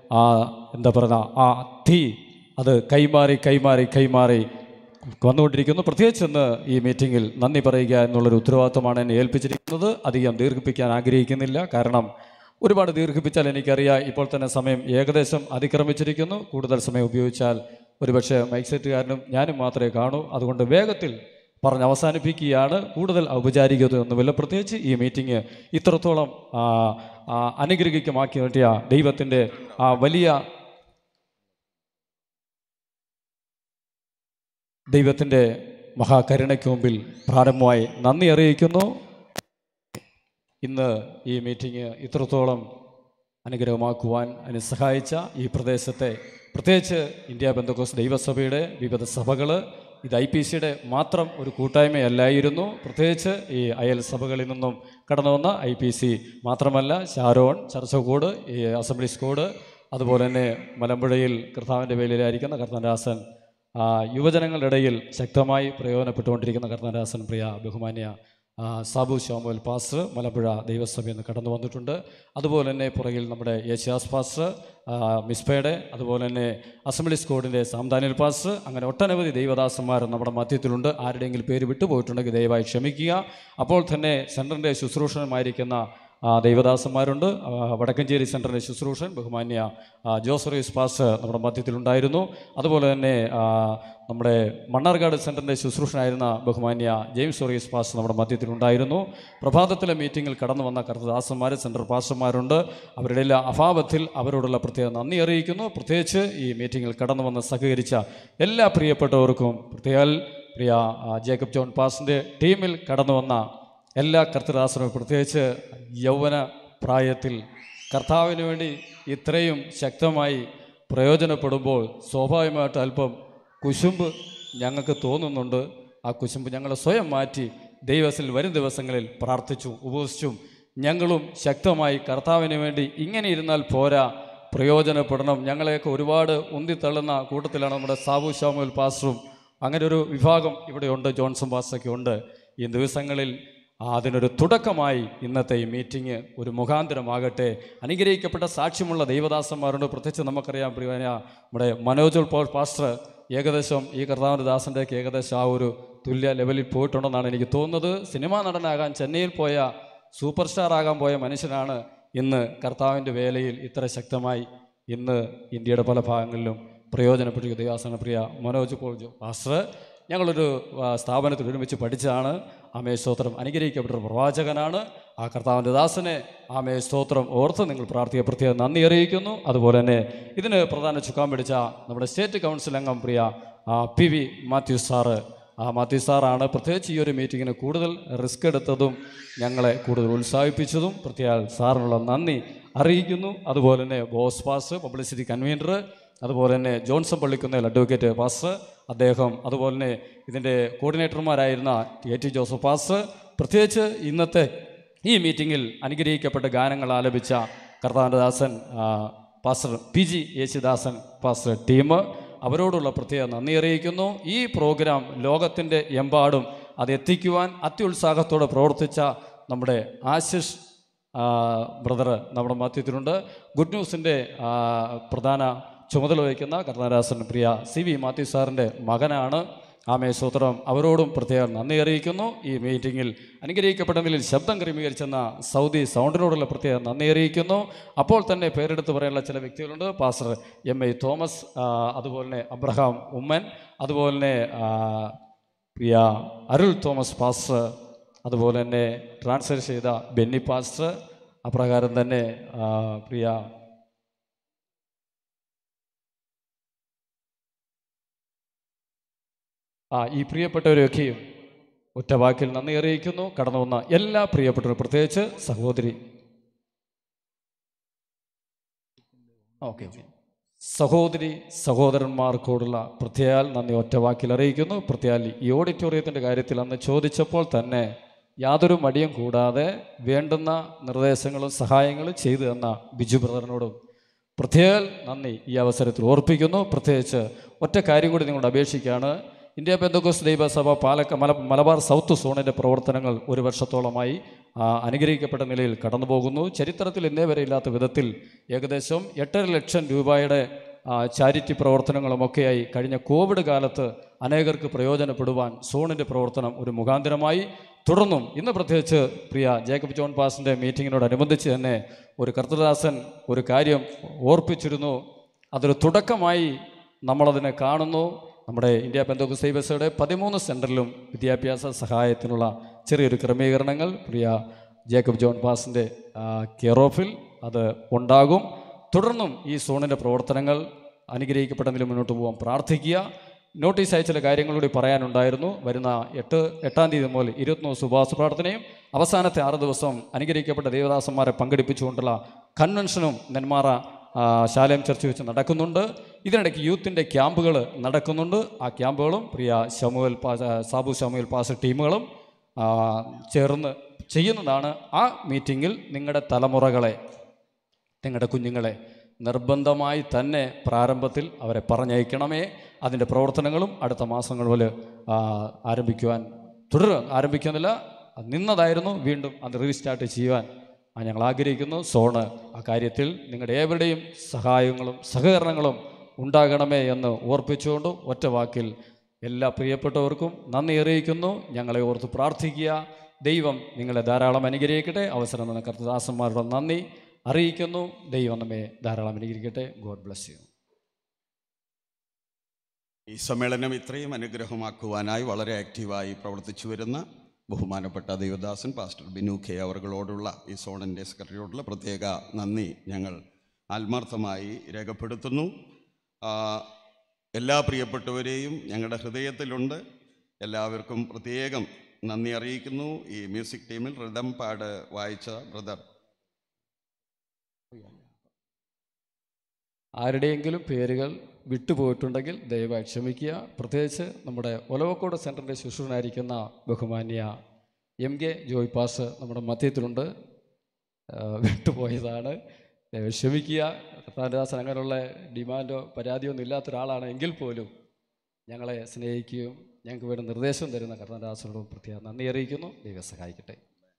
ആ തീ അത് കൈമാറി വന്നുകൊണ്ടിരിക്കുന്നു. പ്രത്യേകിച്ച് ഇന്ന് ഈ മീറ്റിങ്ങിൽ നന്ദി പറയുക എന്നുള്ളൊരു ഉത്തരവാദിത്വമാണ് എന്നെ ഏൽപ്പിച്ചിരിക്കുന്നത്. അധികം ദീർഘിപ്പിക്കാൻ ആഗ്രഹിക്കുന്നില്ല. കാരണം ഒരുപാട് ദീർഘിപ്പിച്ചാൽ എനിക്കറിയാം ഇപ്പോൾ തന്നെ സമയം ഏകദേശം അതിക്രമിച്ചിരിക്കുന്നു. കൂടുതൽ സമയം ഉപയോഗിച്ചാൽ ഒരുപക്ഷെ മൈക്ക് സെറ്റുകാരനും ഞാനും മാത്രമേ കാണൂ. അതുകൊണ്ട് വേഗത്തിൽ പറഞ്ഞ് അവസാനിപ്പിക്കുകയാണ്. കൂടുതൽ ഔപചാരികതയൊന്നുമില്ല. പ്രത്യേകിച്ച് ഈ മീറ്റിംഗ് ഇത്രത്തോളം അനുഗ്രഹിക്കമാക്കി പറ്റിയ ദൈവത്തിൻ്റെ വലിയ ദൈവത്തിൻ്റെ മഹാകരുണയ്ക്ക് മുമ്പിൽ പ്രാരംഭമായി നന്ദി അറിയിക്കുന്നു. ഇന്ന് ഈ മീറ്റിംഗ് ഇത്രത്തോളം അനുഗ്രഹമാക്കുവാൻ അതിന് സഹായിച്ച ഈ പ്രദേശത്തെ, പ്രത്യേകിച്ച് ഇന്ത്യ പെന്തക്കോസ്ത് ദൈവസഭയുടെ വിവിധ സഭകൾ, ഇത് IPCയുടെ മാത്രം ഒരു കൂട്ടായ്മയല്ലായിരുന്നു. പ്രത്യേകിച്ച് ഈ അയൽ സഭകളിൽ നിന്നും കടന്നു വന്ന IPC മാത്രമല്ല, ഷാരോൺ, ചർച്ചക്കോട്, ഈ അസംബ്ലീസ് കോഡ്, അതുപോലെ തന്നെ മലമ്പുഴയിൽ കർത്താവിൻ്റെ വേലയിലായിരിക്കുന്ന കർത്താൻദാസൻ, യുവജനങ്ങളുടെ ഇടയിൽ ശക്തമായി പ്രയോജനപ്പെട്ടുകൊണ്ടിരിക്കുന്ന കർത്താൻദാസൻ പ്രിയ ബഹുമാന്യ സാബു ശോമോൽ പാസ്റ്റർ മലമ്പുഴ ദൈവസഭയിൽ നിന്ന് കടന്നു വന്നിട്ടുണ്ട്. അതുപോലെ തന്നെ പുറകിൽ നമ്മുടെ യേശുദാസ് പാസ്റ്റർ മിസ്പയുടെ, അതുപോലെ തന്നെ അസംബ്ലീസ് കോഡിൻ്റെ സാംദാനിയൽ പാസ്റ്റർ, അങ്ങനെ ഒട്ടനവധി ദൈവദാസന്മാർ നമ്മുടെ മധ്യത്തിലുണ്ട്. ആരുടെയെങ്കിലും പേര് വിട്ടുപോയിട്ടുണ്ടെങ്കിൽ ദയവായി ക്ഷമിക്കുക. അപ്പോൾ തന്നെ സെൻറ്ററിൻ്റെ ശുശ്രൂഷകമായിരിക്കുന്ന ദൈവദാസന്മാരുണ്ട്. വടക്കഞ്ചേരി സെൻറ്ററിൻ്റെ ശുശ്രൂഷൻ ബഹുമാന്യ ജോസറീസ് പാസ്റ്റർ നമ്മുടെ മധ്യത്തിലുണ്ടായിരുന്നു. അതുപോലെ തന്നെ നമ്മുടെ മണ്ണാർക്കാട് സെൻറ്ററിൻ്റെ ശുശ്രൂഷനായിരുന്ന ബഹുമാന്യ ജെയിംസ് സോറീസ് പാസ്റ്റർ നമ്മുടെ മധ്യത്തിലുണ്ടായിരുന്നു. പ്രഭാതത്തിലെ മീറ്റിങ്ങിൽ കടന്നു വന്ന കർത്തദാസന്മാർ, സെൻട്രൽ പാസ്റ്റർമാരുണ്ട്. അവരുടെ എല്ലാ അഭാവത്തിൽ അവരോടുള്ള പ്രത്യേക നന്ദി അറിയിക്കുന്നു. പ്രത്യേകിച്ച് ഈ മീറ്റിങ്ങിൽ കടന്നു വന്ന് സഹകരിച്ച എല്ലാ പ്രിയപ്പെട്ടവർക്കും, പ്രിയ ജേക്കബ് ജോൺ പാസ്റ്ററിൻ്റെ ടീമിൽ കടന്നു വന്ന എല്ലാ കർത്തദാസനും, പ്രത്യേകിച്ച് യൗവന പ്രായത്തിൽ കർത്താവിന് വേണ്ടി ഇത്രയും ശക്തമായി പ്രയോജനപ്പെടുമ്പോൾ സ്വാഭാവികമായിട്ട് അല്പം കുശുമ്പ് ഞങ്ങൾക്ക് തോന്നുന്നുണ്ട്. ആ കുശുമ്പ് ഞങ്ങൾ സ്വയം മാറ്റി ദൈവത്തിൽ വരും ദിവസങ്ങളിൽ പ്രാർത്ഥിച്ചും ഉപവസിച്ചും ഞങ്ങളും ശക്തമായി കർത്താവിന് വേണ്ടി ഇങ്ങനെ ഇരുന്നാൽ പോരാ, പ്രയോജനപ്പെടണം. ഞങ്ങളെയൊക്കെ ഒരുപാട് ഉന്തിത്തള്ളുന്ന കൂട്ടത്തിലാണ് നമ്മുടെ സാബു ശാമുൽ പാസ്റ്ററും. അങ്ങനെ ഒരു വിഭാഗം ഇവിടെയുണ്ട്, ജോൺസൺ പാസ്റ്ററൊക്കെ ഉണ്ട്. ഈ ദിവസങ്ങളിൽ അതിനൊരു തുടക്കമായി ഇന്നത്തെ ഈ മീറ്റിംഗ് ഒരു മുഖാന്തരമാകട്ടെ. അനുഗ്രഹിക്കപ്പെട്ട സാക്ഷ്യമുള്ള ദൈവദാസന്മാരുണ്ട്. പ്രത്യേകിച്ച് നമുക്കറിയാം പ്രിയനായ നമ്മുടെ മനോജ് പോൾ പാസ്റ്റർ ഏകദേശം ഈ കർത്താവിൻ്റെ ദാസൻ്റെയൊക്കെ ഏകദേശം ആ ഒരു തുല്യ ലെവലിൽ പോയിട്ടുണ്ടെന്നാണ് എനിക്ക് തോന്നുന്നത്. സിനിമാ നടനാകാൻ ചെന്നൈയിൽ പോയ സൂപ്പർ സ്റ്റാർ ആകാൻ പോയ മനുഷ്യനാണ് ഇന്ന് കർത്താവിൻ്റെ വേലയിൽ ഇത്ര ശക്തമായി ഇന്ന് ഇന്ത്യയുടെ പല ഭാഗങ്ങളിലും പ്രയോജനപ്പെട്ട ദൈവദാസനാണ് പ്രിയ മനോജ് പോൾ പാസ്റ്റർ. ഞങ്ങളൊരു സ്ഥാപനത്തിൽ ഒരുമിച്ച് പഠിച്ചതാണ്. ആമേ സ്തോത്രം. അനുഗ്രഹിക്കപ്പെട്ട പ്രവാചകനാണ്. ആ കർത്താവിൻ്റെ ദാസനെ ആമേ സ്തോത്രം ഓർത്ത് നിങ്ങൾ പ്രാർത്ഥിക്കുക, പ്രത്യേകം നന്ദി അറിയിക്കുന്നു. അതുപോലെ തന്നെ ഇതിന് പ്രധാന ചുക്കാൻ പിടിച്ച നമ്മുടെ സ്റ്റേറ്റ് കൗൺസിൽ അംഗം പ്രിയ PV മാത്യു സാറ്, മാത്യു സാറാണ് പ്രത്യേകിച്ച് ഈ ഒരു മീറ്റിങ്ങിന് കൂടുതൽ റിസ്ക് എടുത്തതും ഞങ്ങളെ കൂടുതൽ ഉത്സാഹിപ്പിച്ചതും. പ്രത്യേക സാറിനുള്ള നന്ദി അറിയിക്കുന്നു. അതുപോലെ തന്നെ ബോസ് പാസ്റ്റർ, പബ്ലിസിറ്റി കൺവീനർ, അതുപോലെ തന്നെ ജോൺസൺ പള്ളിക്കുന്നേൽ അഡ്വക്കേറ്റ് പാസ്റ്റർ അദ്ദേഹം, അതുപോലെ തന്നെ ഇതിൻ്റെ കോർഡിനേറ്റർമാരായിരുന്ന TT ജോസഫ് പാസ്റ്റർ, പ്രത്യേകിച്ച് ഇന്നത്തെ ഈ മീറ്റിങ്ങിൽ അനുഗ്രഹിക്കപ്പെട്ട ഗാനങ്ങൾ ആലപിച്ച കർത്താവിൻ്റെ ദാസൻ pastor PG Yesudasan pastor team, അവരോടുള്ള പ്രത്യേക നന്ദി അറിയിക്കുന്നു. ഈ പ്രോഗ്രാം ലോകത്തിൻ്റെ എമ്പാടും അതെത്തിക്കുവാൻ അത്യുത്സാഹത്തോടെ പ്രവർത്തിച്ച നമ്മുടെ ആശിഷ് ബ്രദർ നമ്മുടെ മധ്യത്തിലുണ്ട്. ഗുഡ് ന്യൂസിൻ്റെ പ്രധാന ചുമതല വഹിക്കുന്ന കർത്താദാസൻ പ്രിയ CV മാത്യു സാറിൻ്റെ മകനാണ്. ആമേ സ്തോത്രം. അവരോടും പ്രത്യേകം നന്ദി അറിയിക്കുന്നു. ഈ മീറ്റിങ്ങിൽ അനുഗ്രഹിക്കപ്പെട്ട നിലയിൽ ശബ്ദം ക്രമീകരിച്ചെന്ന സൗദി സൗണ്ടിനോടുള്ള പ്രത്യേക നന്ദി അറിയിക്കുന്നു. അപ്പോൾ തന്നെ പേരെടുത്ത് പറയാനുള്ള ചില വ്യക്തികളുണ്ട്. പാസ്റ്റർ MA തോമസ്, അതുപോലെ തന്നെ അബ്രഹാം ഉമ്മൻ, അതുപോലെ തന്നെ പ്രിയ അരുൾ തോമസ് പാസ്റ്റർ, അതുപോലെ തന്നെ ട്രാൻസ്ഫർ ചെയ്ത ബെന്നി പാസ്റ്റർ, അപ്രകാരം തന്നെ പ്രിയ ഈ പ്രിയപ്പെട്ടവരെയൊക്കെയും ഒറ്റ വാക്കിൽ നന്ദി അറിയിക്കുന്നു. കടന്നു വന്ന എല്ലാ പ്രിയപ്പെട്ടവരും, പ്രത്യേകിച്ച് സഹോദരി സഹോദരന്മാർക്കോടുള്ള പ്രത്യേക നന്ദി ഒറ്റ വാക്കിൽ അറിയിക്കുന്നു. പ്രത്യേക ഈ ഓഡിറ്റോറിയത്തിൻ്റെ കാര്യത്തിൽ അന്ന് ചോദിച്ചപ്പോൾ തന്നെ യാതൊരു മടിയും കൂടാതെ വേണ്ടുന്ന നിർദ്ദേശങ്ങളും സഹായങ്ങളും ചെയ്തു തന്ന ബിജു ബ്രദറിനോടും പ്രത്യേക നന്ദി ഈ അവസരത്തിൽ ഓർപ്പിക്കുന്നു. പ്രത്യേകിച്ച് ഒറ്റ കാര്യം കൂടി നിങ്ങളോട് അപേക്ഷിക്കുകയാണ്. ഇന്ത്യ പെന്തക്കോസ്ത് ദൈവസഭ മലബാർ സൗത്ത് സോണിൻ്റെ പ്രവർത്തനങ്ങൾ ഒരു വർഷത്തോളമായി അനുഗ്രഹിക്കപ്പെട്ട നിലയിൽ കടന്നു പോകുന്നു. ചരിത്രത്തിൽ ഇന്നേ വരെ ഇല്ലാത്ത വിധത്തിൽ ഏകദേശം 8.5 ലക്ഷം രൂപയുടെ ചാരിറ്റി പ്രവർത്തനങ്ങളുമൊക്കെയായി കഴിഞ്ഞ കോവിഡ് കാലത്ത് അനേകർക്ക് പ്രയോജനപ്പെടുവാൻ സോണിൻ്റെ പ്രവർത്തനം ഒരു മുഖാന്തരമായി. തുടർന്നും ഇന്ന് പ്രത്യേകിച്ച് പ്രിയ ജേക്കബ് ജോൺ പാസ്റ്ററിൻ്റെ മീറ്റിങ്ങിനോടനുബന്ധിച്ച് തന്നെ ഒരു കർത്തൃദാസൻ ഒരു കാര്യം ഓർപ്പിച്ചിരുന്നു. അതൊരു തുടക്കമായി നമ്മളതിനെ കാണുന്നു. നമ്മുടെ ഇന്ത്യ പെന്തക്കോസ്ത് ദൈവസഭയുടെ 13 സെൻറ്ററിലും വിദ്യാഭ്യാസ സഹായത്തിനുള്ള ചെറിയൊരു ക്രമീകരണങ്ങൾ പ്രിയ ജേക്കബ് ജോൺ പാസ്റ്ററിൻ്റെ കെയർ ഓഫിൽ അത് ഉണ്ടാകും. തുടർന്നും ഈ സോണിൻ്റെ പ്രവർത്തനങ്ങൾ അനുഗ്രഹിക്കപ്പെട്ടതിൽ മുന്നോട്ട് പോകാൻ പ്രാർത്ഥിക്കുക. നോട്ടീസ് അയച്ച ചില കാര്യങ്ങളൂടി പറയാനുണ്ടായിരുന്നു. വരുന്ന 8-ാം തീയതി മുതൽ 21 ദിവസം ഉപവാസ പ്രാർത്ഥനയും അവസാനത്തെ 6 ദിവസം അനുഗ്രഹിക്കപ്പെട്ട ദേവദാസന്മാരെ പങ്കെടുപ്പിച്ചുകൊണ്ടുള്ള കൺവെൻഷനും നെന്മാറ ശാലേം ചർച്ച് വെച്ച് നടക്കുന്നുണ്ട്. ഇതിനിടയ്ക്ക് യൂത്തിൻ്റെ ക്യാമ്പുകൾ നടക്കുന്നുണ്ട്. ആ ക്യാമ്പുകളും പ്രിയ സാബു ശമുവേൽ പാസ് ടീമുകളും ചേർന്ന് ചെയ്യുന്നതാണ്. ആ മീറ്റിങ്ങിൽ നിങ്ങളുടെ തലമുറകളെ, നിങ്ങളുടെ കുഞ്ഞുങ്ങളെ നിർബന്ധമായി തന്നെ പ്രാരംഭത്തിൽ അവരെ പറഞ്ഞയക്കണമേ. അതിൻ്റെ പ്രവർത്തനങ്ങളും അടുത്ത മാസങ്ങളിൽ ആരംഭിക്കുന്നില്ല, നിന്നതായിരുന്നു, വീണ്ടും അത് റീസ്റ്റാർട്ട് ചെയ്യുവാൻ ഞങ്ങൾ ആഗ്രഹിക്കുന്നു. സോണ് ആ കാര്യത്തിൽ നിങ്ങളുടെ ഏവരുടെയും സഹായങ്ങളും സഹകരണങ്ങളും ഉണ്ടാകണമേ എന്ന് ഓർപ്പിച്ചുകൊണ്ട് ഒറ്റ വാക്കിൽ എല്ലാ പ്രിയപ്പെട്ടവർക്കും നന്ദി അറിയിക്കുന്നു. ഞങ്ങളെ ഓർത്ത് പ്രാർത്ഥിക്കുക. ദൈവം നിങ്ങളെ ധാരാളം അനുഗ്രഹിക്കട്ടെ. അവസരം തന്ന കർത്തദാസന്മാരുടെ നന്ദി അറിയിക്കുന്നു. ദൈവം നമ്മെ ധാരാളം അനുഗ്രഹിക്കട്ടെ. God bless you. ഈ സമ്മേളനം ഇത്രയും അനുഗ്രഹമാക്കുവാനായി വളരെ ആക്റ്റീവായി പ്രവർത്തിച്ചു വരുന്ന ബഹുമാനപ്പെട്ട ദൈവദാസൻ പാസ്റ്റർ ബിനു കെ അവர்களോടുള്ള ഈ സോണിൻ്റെ സെക്രട്ടറിയോടുള്ള പ്രത്യേക നന്ദി ഞങ്ങൾ ആത്മാർത്ഥമായി രേഖപ്പെടുത്തുന്നു. എല്ലാ പ്രിയപ്പെട്ടവരെയും ഞങ്ങളുടെ ഹൃദയത്തിലുണ്ട്. എല്ലാവർക്കും പ്രത്യേകം നന്ദി അറിയിക്കുന്നു. ഈ മ്യൂസിക് ടീമിൽ റിതം പാഡ് വായിച്ച ബ്രദർ ആരുടെയെങ്കിലും പേരുകൾ വിട്ടുപോയിട്ടുണ്ടെങ്കിൽ ദയവായി ക്ഷമിക്കുക. പ്രത്യേകിച്ച് നമ്മുടെ ഒലവക്കോട് സെൻറ്ററിൻ്റെ ശുശ്രൂഷനായിരിക്കുന്ന ബഹുമാന്യ MK ജോയ് പാസ് നമ്മുടെ മധ്യത്തിലുണ്ട്. വിട്ടുപോയതാണ്, ക്ഷമിക്കുക. കർത്താദാസൻ അങ്ങനെയുള്ള ഡിമാൻഡോ പരാതിയോ ഒന്നും ഇല്ലാത്ത ഒരാളാണ് എങ്കിൽ പോലും ഞങ്ങളെ സ്നേഹിക്കുകയും ഞങ്ങൾക്ക് വേണ്ട നിർദ്ദേശം തരുന്ന കർത്താദാസനോടും പ്രത്യേക നന്ദി അറിയിക്കുന്നു. ദൈവം സഹായിക്കട്ടെ.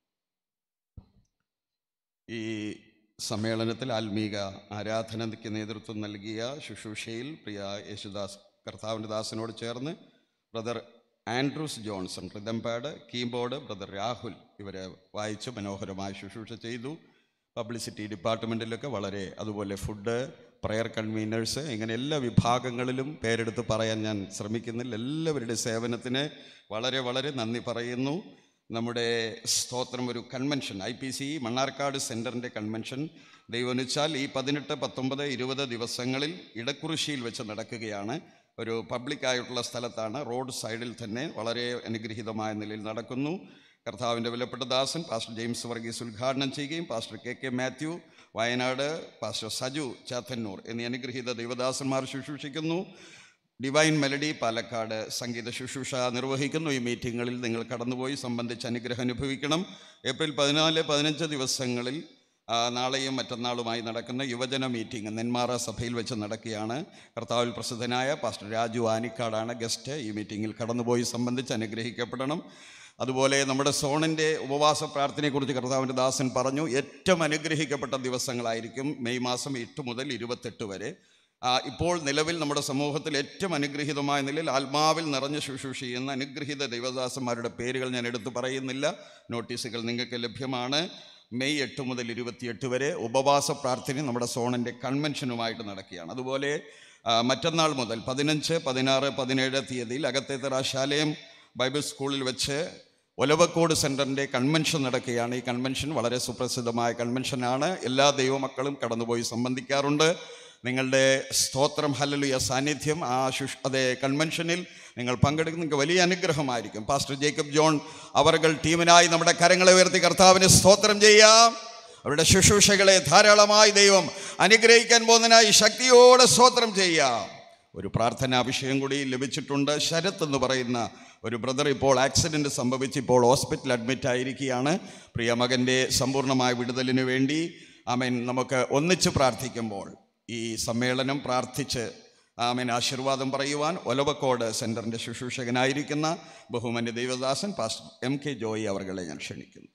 ഈ സമ്മേളനത്തിൽ ആത്മീക ആരാധനയ്ക്ക് നേതൃത്വം നൽകിയ ശുശ്രൂഷയിൽ പ്രിയ യേശുദാസ് കർത്താവിൻ്റെ ദാസനോട് ചേർന്ന് brother Andrews Johnson rhythm pad, keyboard brother Rahul ഇവരെ വായിച്ച് മനോഹരമായി ശുശ്രൂഷ ചെയ്തു. പബ്ലിസിറ്റി ഡിപ്പാർട്ട്മെൻറ്റിലൊക്കെ വളരെ, അതുപോലെ ഫുഡ്, പ്രയർ കൺവീനേഴ്സ്, ഇങ്ങനെ എല്ലാ വിഭാഗങ്ങളിലും പേരെടുത്ത് പറയാൻ ഞാൻ ശ്രമിക്കുന്നില്ല. എല്ലാവരുടെ സേവനത്തിന് വളരെ വളരെ നന്ദി പറയുന്നു. നമ്മുടെ സ്തോത്രം ഒരു കൺവെൻഷൻ, IPC മണ്ണാർക്കാട് സെൻറ്ററിൻ്റെ കൺവെൻഷൻ ദൈവനുവെച്ചാൽ ഈ 18, 19, 20 ദിവസങ്ങളിൽ ഇടക്കുറിശ്ശിയിൽ വെച്ച് നടക്കുകയാണ്. ഒരു പബ്ലിക്കായിട്ടുള്ള സ്ഥലത്താണ്, റോഡ് സൈഡിൽ തന്നെ വളരെ അനുഗ്രഹീതമായ നിലയിൽ നടക്കുന്നു. കർത്താവിൻ്റെ വിലപ്പെട്ട ദാസൻ പാസ്റ്റർ ജെയിംസ് വർഗീസ് ഉദ്ഘാടനം ചെയ്യുകയും pastor KK Mathew Wayanad, pastor Saju Chathannoor എന്നീ അനുഗ്രഹീത ദൈവദാസന്മാർ ശുശ്രൂഷിക്കുന്നു. ഡിവൈൻ മെലഡി പാലക്കാട് സംഗീത ശുശ്രൂഷ നിർവഹിക്കുന്നു. ഈ മീറ്റിങ്ങുകളിൽ നിങ്ങൾ കടന്നുപോയി സംബന്ധിച്ച് അനുഗ്രഹം അനുഭവിക്കണം. ഏപ്രിൽ 14, 15 ദിവസങ്ങളിൽ നാളെയും മറ്റന്നാളുമായി നടക്കുന്ന യുവജന മീറ്റിംഗ് നെന്മാറ സഭയിൽ വെച്ച് നടക്കുകയാണ്. കർത്താവിൽ പ്രസിദ്ധനായ പാസ്റ്റർ രാജു ആനിക്കാടാണ് ഗസ്റ്റ്. ഈ മീറ്റിങ്ങിൽ കടന്നുപോയി സംബന്ധിച്ച് അനുഗ്രഹിക്കപ്പെടണം. അതുപോലെ നമ്മുടെ സോണിൻ്റെ ഉപവാസ പ്രാർത്ഥനയെക്കുറിച്ച് കർത്താവിൻ്റെ ദാസൻ പറഞ്ഞു. ഏറ്റവും അനുഗ്രഹിക്കപ്പെട്ട ദിവസങ്ങളായിരിക്കും മെയ് മാസം 8 മുതൽ 28 വരെ. ഇപ്പോൾ നിലവിൽ നമ്മുടെ സമൂഹത്തിൽ ഏറ്റവും അനുഗ്രഹീതമായ നിലയിൽ ആത്മാവിൽ നിറഞ്ഞ് ശുശ്രൂഷ ചെയ്യുന്ന അനുഗ്രഹീത ദൈവദാസന്മാരുടെ പേരുകൾ ഞാൻ എടുത്തു പറയുന്നില്ല. നോട്ടീസുകൾ നിങ്ങൾക്ക് ലഭ്യമാണ്. മെയ് 8 മുതൽ 28 വരെ ഉപവാസ പ്രാർത്ഥന നമ്മുടെ സോണിൻ്റെ കൺവെൻഷനുമായിട്ട് നടക്കുകയാണ്. അതുപോലെ മറ്റന്നാൾ മുതൽ 15, 16, 17 തീയതിയിൽ അകത്തേത്തറ ശാലേം ബൈബിൾ സ്കൂളിൽ വെച്ച് ഒലവക്കോട് സെൻറ്ററിൻ്റെ കൺവെൻഷൻ നടക്കുകയാണ്. ഈ കൺവെൻഷൻ വളരെ സുപ്രസിദ്ധമായ കൺവെൻഷനാണ്. എല്ലാ ദൈവമക്കളും കടന്നുപോയി സംബന്ധിക്കാറുണ്ട്. നിങ്ങളുടെ സ്തോത്രം ഹല്ലേലൂയ സാന്നിധ്യം അതേ കൺവെൻഷനിൽ നിങ്ങൾ പങ്കെടുക്കുന്ന നിങ്ങൾക്ക് വലിയ അനുഗ്രഹമായിരിക്കും. പാസ്റ്റർ ജേക്കബ് ജോൺ അവர்கள் ടീമിനായി നമ്മുടെ കരങ്ങളെ ഉയർത്തി കർത്താവിന് സ്തോത്രം ചെയ്യാം. അവരുടെ ശുശ്രൂഷകളെ ധാരാളമായി ദൈവം അനുഗ്രഹിക്കാൻ പോകുന്നതിനായി ശക്തിയോടെ സ്തോത്രം ചെയ്യാം. ഒരു പ്രാർത്ഥനാ വിഷയം കൂടി ലഭിച്ചിട്ടുണ്ട്. ശരത്ത് എന്ന് പറയുന്ന ഒരു ബ്രദർ ഇപ്പോൾ ആക്സിഡൻറ്റ് സംഭവിച്ച് ഇപ്പോൾ ഹോസ്പിറ്റലിൽ അഡ്മിറ്റ് ആയിരിക്കുകയാണ്. പ്രിയ മകൻ്റെ സമ്പൂർണ്ണമായ വിടുതലിന് വേണ്ടി ആമേൻ നമുക്ക് ഒന്നിച്ച് പ്രാർത്ഥിക്കുമ്പോൾ ഈ സമ്മേളനം പ്രാർത്ഥിച്ച് ആമേൻ ആശീർവാദം പറയുവാൻ ഒലവക്കോട് സെൻറ്ററിൻ്റെ ശുശ്രൂഷകനായിരിക്കുന്ന ബഹുമാന്യ ദൈവദാസൻ പാസ്റ്റർ MK ജോയി അവരെ ഞാൻ ക്ഷണിക്കുന്നു.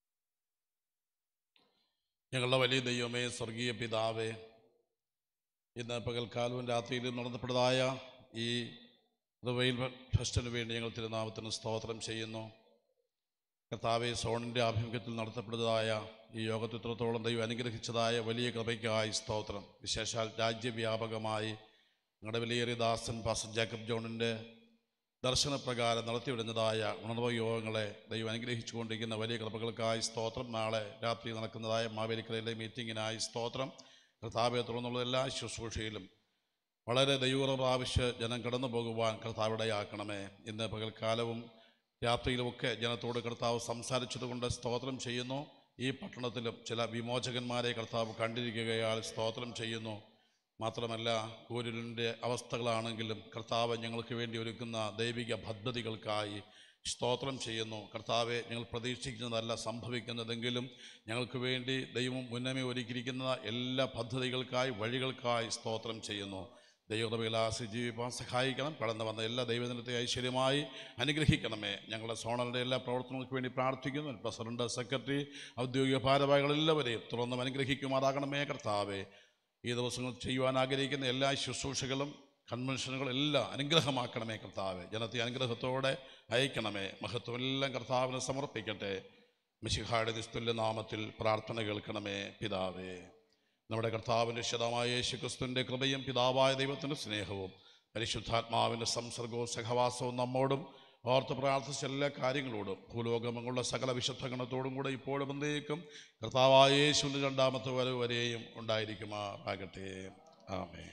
ഞങ്ങളുടെ വലിയ ദൈവമേ, സ്വർഗീയ പിതാവേ, ഇന്ന് പകൽക്കാലവും രാത്രിയിലും നടത്തപ്പെട്ടതായ ഈ റിവൈൽ ഫെസ്റ്റിന് വേണ്ടി ഞങ്ങൾ തിരുനാമത്തിന് സ്തോത്രം ചെയ്യുന്നു. കർത്താവെ, സോണിൻ്റെ ആഭിമുഖ്യത്തിൽ നടത്തപ്പെട്ടതായ ഈ യോഗത്തിത്രത്തോളം ദൈവം അനുഗ്രഹിച്ചതായ വലിയ കൃപയ്ക്കായി സ്തോത്രം. വിശേഷാൽ രാജ്യവ്യാപകമായി ഞങ്ങളുടെ വിലയേറിയ ദാസൻ പാസ്റ്റർ ജേക്കബ് ജോണിൻ്റെ ദർശനപ്രകാരം നടത്തിവിടുന്നതായ ഉണർവ് യോഗങ്ങളെ ദൈവം അനുഗ്രഹിച്ചുകൊണ്ടിരിക്കുന്ന വലിയ കൃപകൾക്കായി സ്തോത്രം. നാളെ രാത്രി നടക്കുന്നതായ മാവേലിക്കരയിലെ മീറ്റിങ്ങിനായി സ്തോത്രം. കർത്താവെ, തുടർന്നുള്ള എല്ലാ ശുശ്രൂഷയിലും വളരെ ദൈവകൃപ പ്രാപിച്ച് ജനം കടന്നു പോകുവാൻ കർത്താവിടയാക്കണമേ. ഇന്ന് പകൽക്കാലവും രാത്രിയിലുമൊക്കെ ജനത്തോട് കർത്താവ് സംസാരിച്ചതുകൊണ്ട് സ്തോത്രം ചെയ്യുന്നു. ഈ പട്ടണത്തിലും ചില വിമോചകന്മാരെ കർത്താവ് കണ്ടിരിക്കുകയാൽ സ്തോത്രം ചെയ്യുന്നു. മാത്രമല്ല, കൂരിലിൻ്റെ അവസ്ഥകളാണെങ്കിലും കർത്താവ് ഞങ്ങൾക്ക് വേണ്ടി ഒരുക്കുന്ന ദൈവിക പദ്ധതികൾക്കായി സ്തോത്രം ചെയ്യുന്നു. കർത്താവെ, ഞങ്ങൾ പ്രതീക്ഷിക്കുന്നതല്ല സംഭവിക്കുന്നതെങ്കിലും ഞങ്ങൾക്ക് വേണ്ടി ദൈവം മുന്നമേ ഒരുക്കിയിരിക്കുന്ന എല്ലാ പദ്ധതികൾക്കായി വഴികൾക്കായി സ്തോത്രം ചെയ്യുന്നു. ദൈവകൃപയിൽ ജീവിപ്പാൻ സഹായിക്കണം. കടന്നു വന്ന എല്ലാ ദൈവദിനത്തെ ഐശ്വര്യമായി അനുഗ്രഹിക്കണമേ. ഞങ്ങളുടെ സോണലിൻ്റെ എല്ലാ പ്രവർത്തനങ്ങൾക്ക് വേണ്ടി പ്രാർത്ഥിക്കുന്നു. പ്രസിഡന്റ്, സെക്രട്ടറി, ഔദ്യോഗിക ഭാരവാഹികളെല്ലാവരെയും തുറന്നും അനുഗ്രഹിക്കുമാറാകണമേ. കർത്താവെ, ഈ ദിവസങ്ങൾ ചെയ്യുവാൻ ആഗ്രഹിക്കുന്ന എല്ലാ ശുശ്രൂഷകളും കൺവെൻഷനുകളും എല്ലാം അനുഗ്രഹമാക്കണമേ. കർത്താവെ, ജനത്തെ അനുഗ്രഹത്തോടെ അയക്കണമേ. മഹത്വമെല്ലാം കർത്താവിനെ സമർപ്പിക്കട്ടെ. മിശിഹായുടെ നിസ്തുല്യ നാമത്തിൽ പ്രാർത്ഥന കേൾക്കണമേ പിതാവേ. നമ്മുടെ കർത്താവിൻ്റെ ശതമായ യേശുക്രിസ്തുവിൻ്റെ കൃപയും പിതാവായ ദൈവത്തിൻ്റെ സ്നേഹവും പരിശുദ്ധാത്മാവിൻ്റെ സംസർഗവും സഹവാസവും നമ്മോടും ഓർത്ത് പ്രാർത്ഥിച്ച എല്ലാ കാര്യങ്ങളോടും ഭൂലോകമെങ്ങുള്ള സകല വിശുദ്ധ ഗണത്തോടും കൂടെ ഇപ്പോഴും എന്നേക്കും കർത്താവായ യേശുവിൻ്റെ രണ്ടാമത്തെ വരവ് വരെയും ഉണ്ടായിരിക്കുമാറാകട്ടെ. ആമേൻ.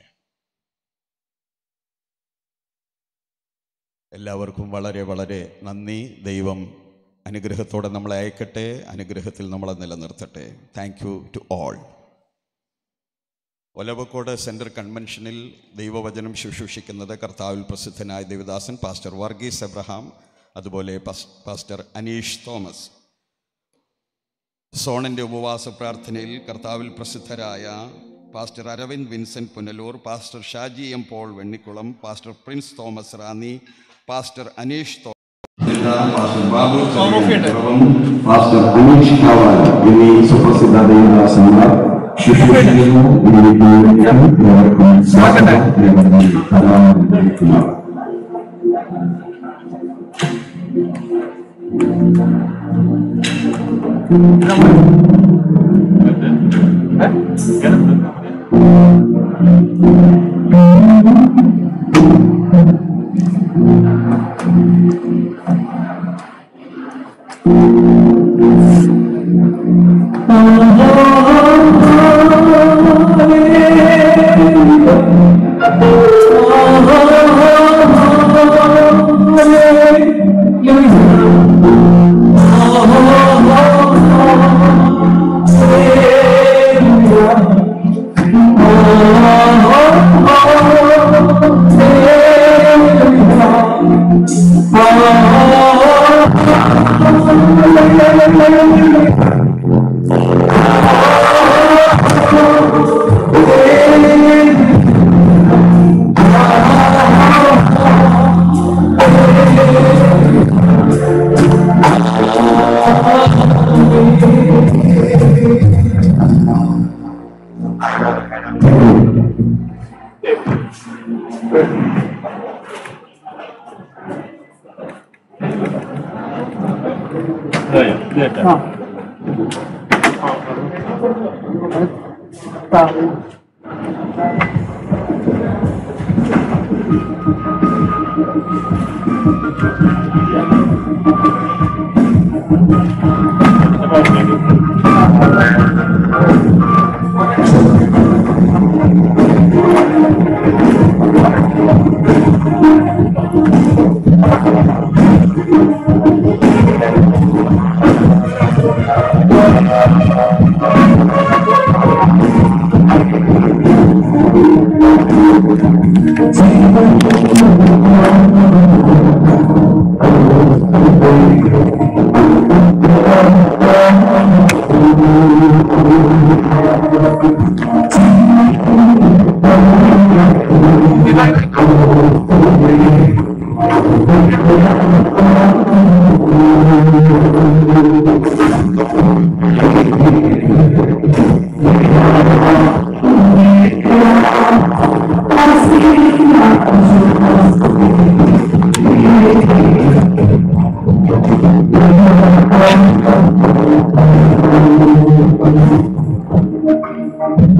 എല്ലാവർക്കും വളരെ വളരെ നന്ദി. ദൈവം അനുഗ്രഹത്തോടെ നമ്മളെ അയക്കട്ടെ, അനുഗ്രഹത്തിൽ നമ്മളെ നിലനിർത്തട്ടെ. Thank you to all. Olavakkode central കൺവെൻഷനിൽ ദൈവവചനം ശുശ്രൂഷിക്കുന്നത് കർത്താവിൽ പ്രസിദ്ധനായ ദേവദാസൻ പാസ്റ്റർ വർഗീസ് എബ്രഹാം, അതുപോലെ പാസ്റ്റർ അനീഷ് തോമസ്. സോണിൻ്റെ ഉപവാസ പ്രാർത്ഥനയിൽ കർത്താവിൽ പ്രസിദ്ധരായ pastor Aravind Vincent Punalur, pastor Shaji M Paul Vennikulam, pastor Prince Thomas Ranni, pastor Aneesh pastor Aneesh Kavala എന്നീ സുപ്രസിദ്ധ ദേവദാസന്മാർ ശുശ്രൂഷിക്കുന്നു.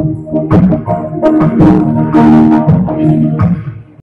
Thank you.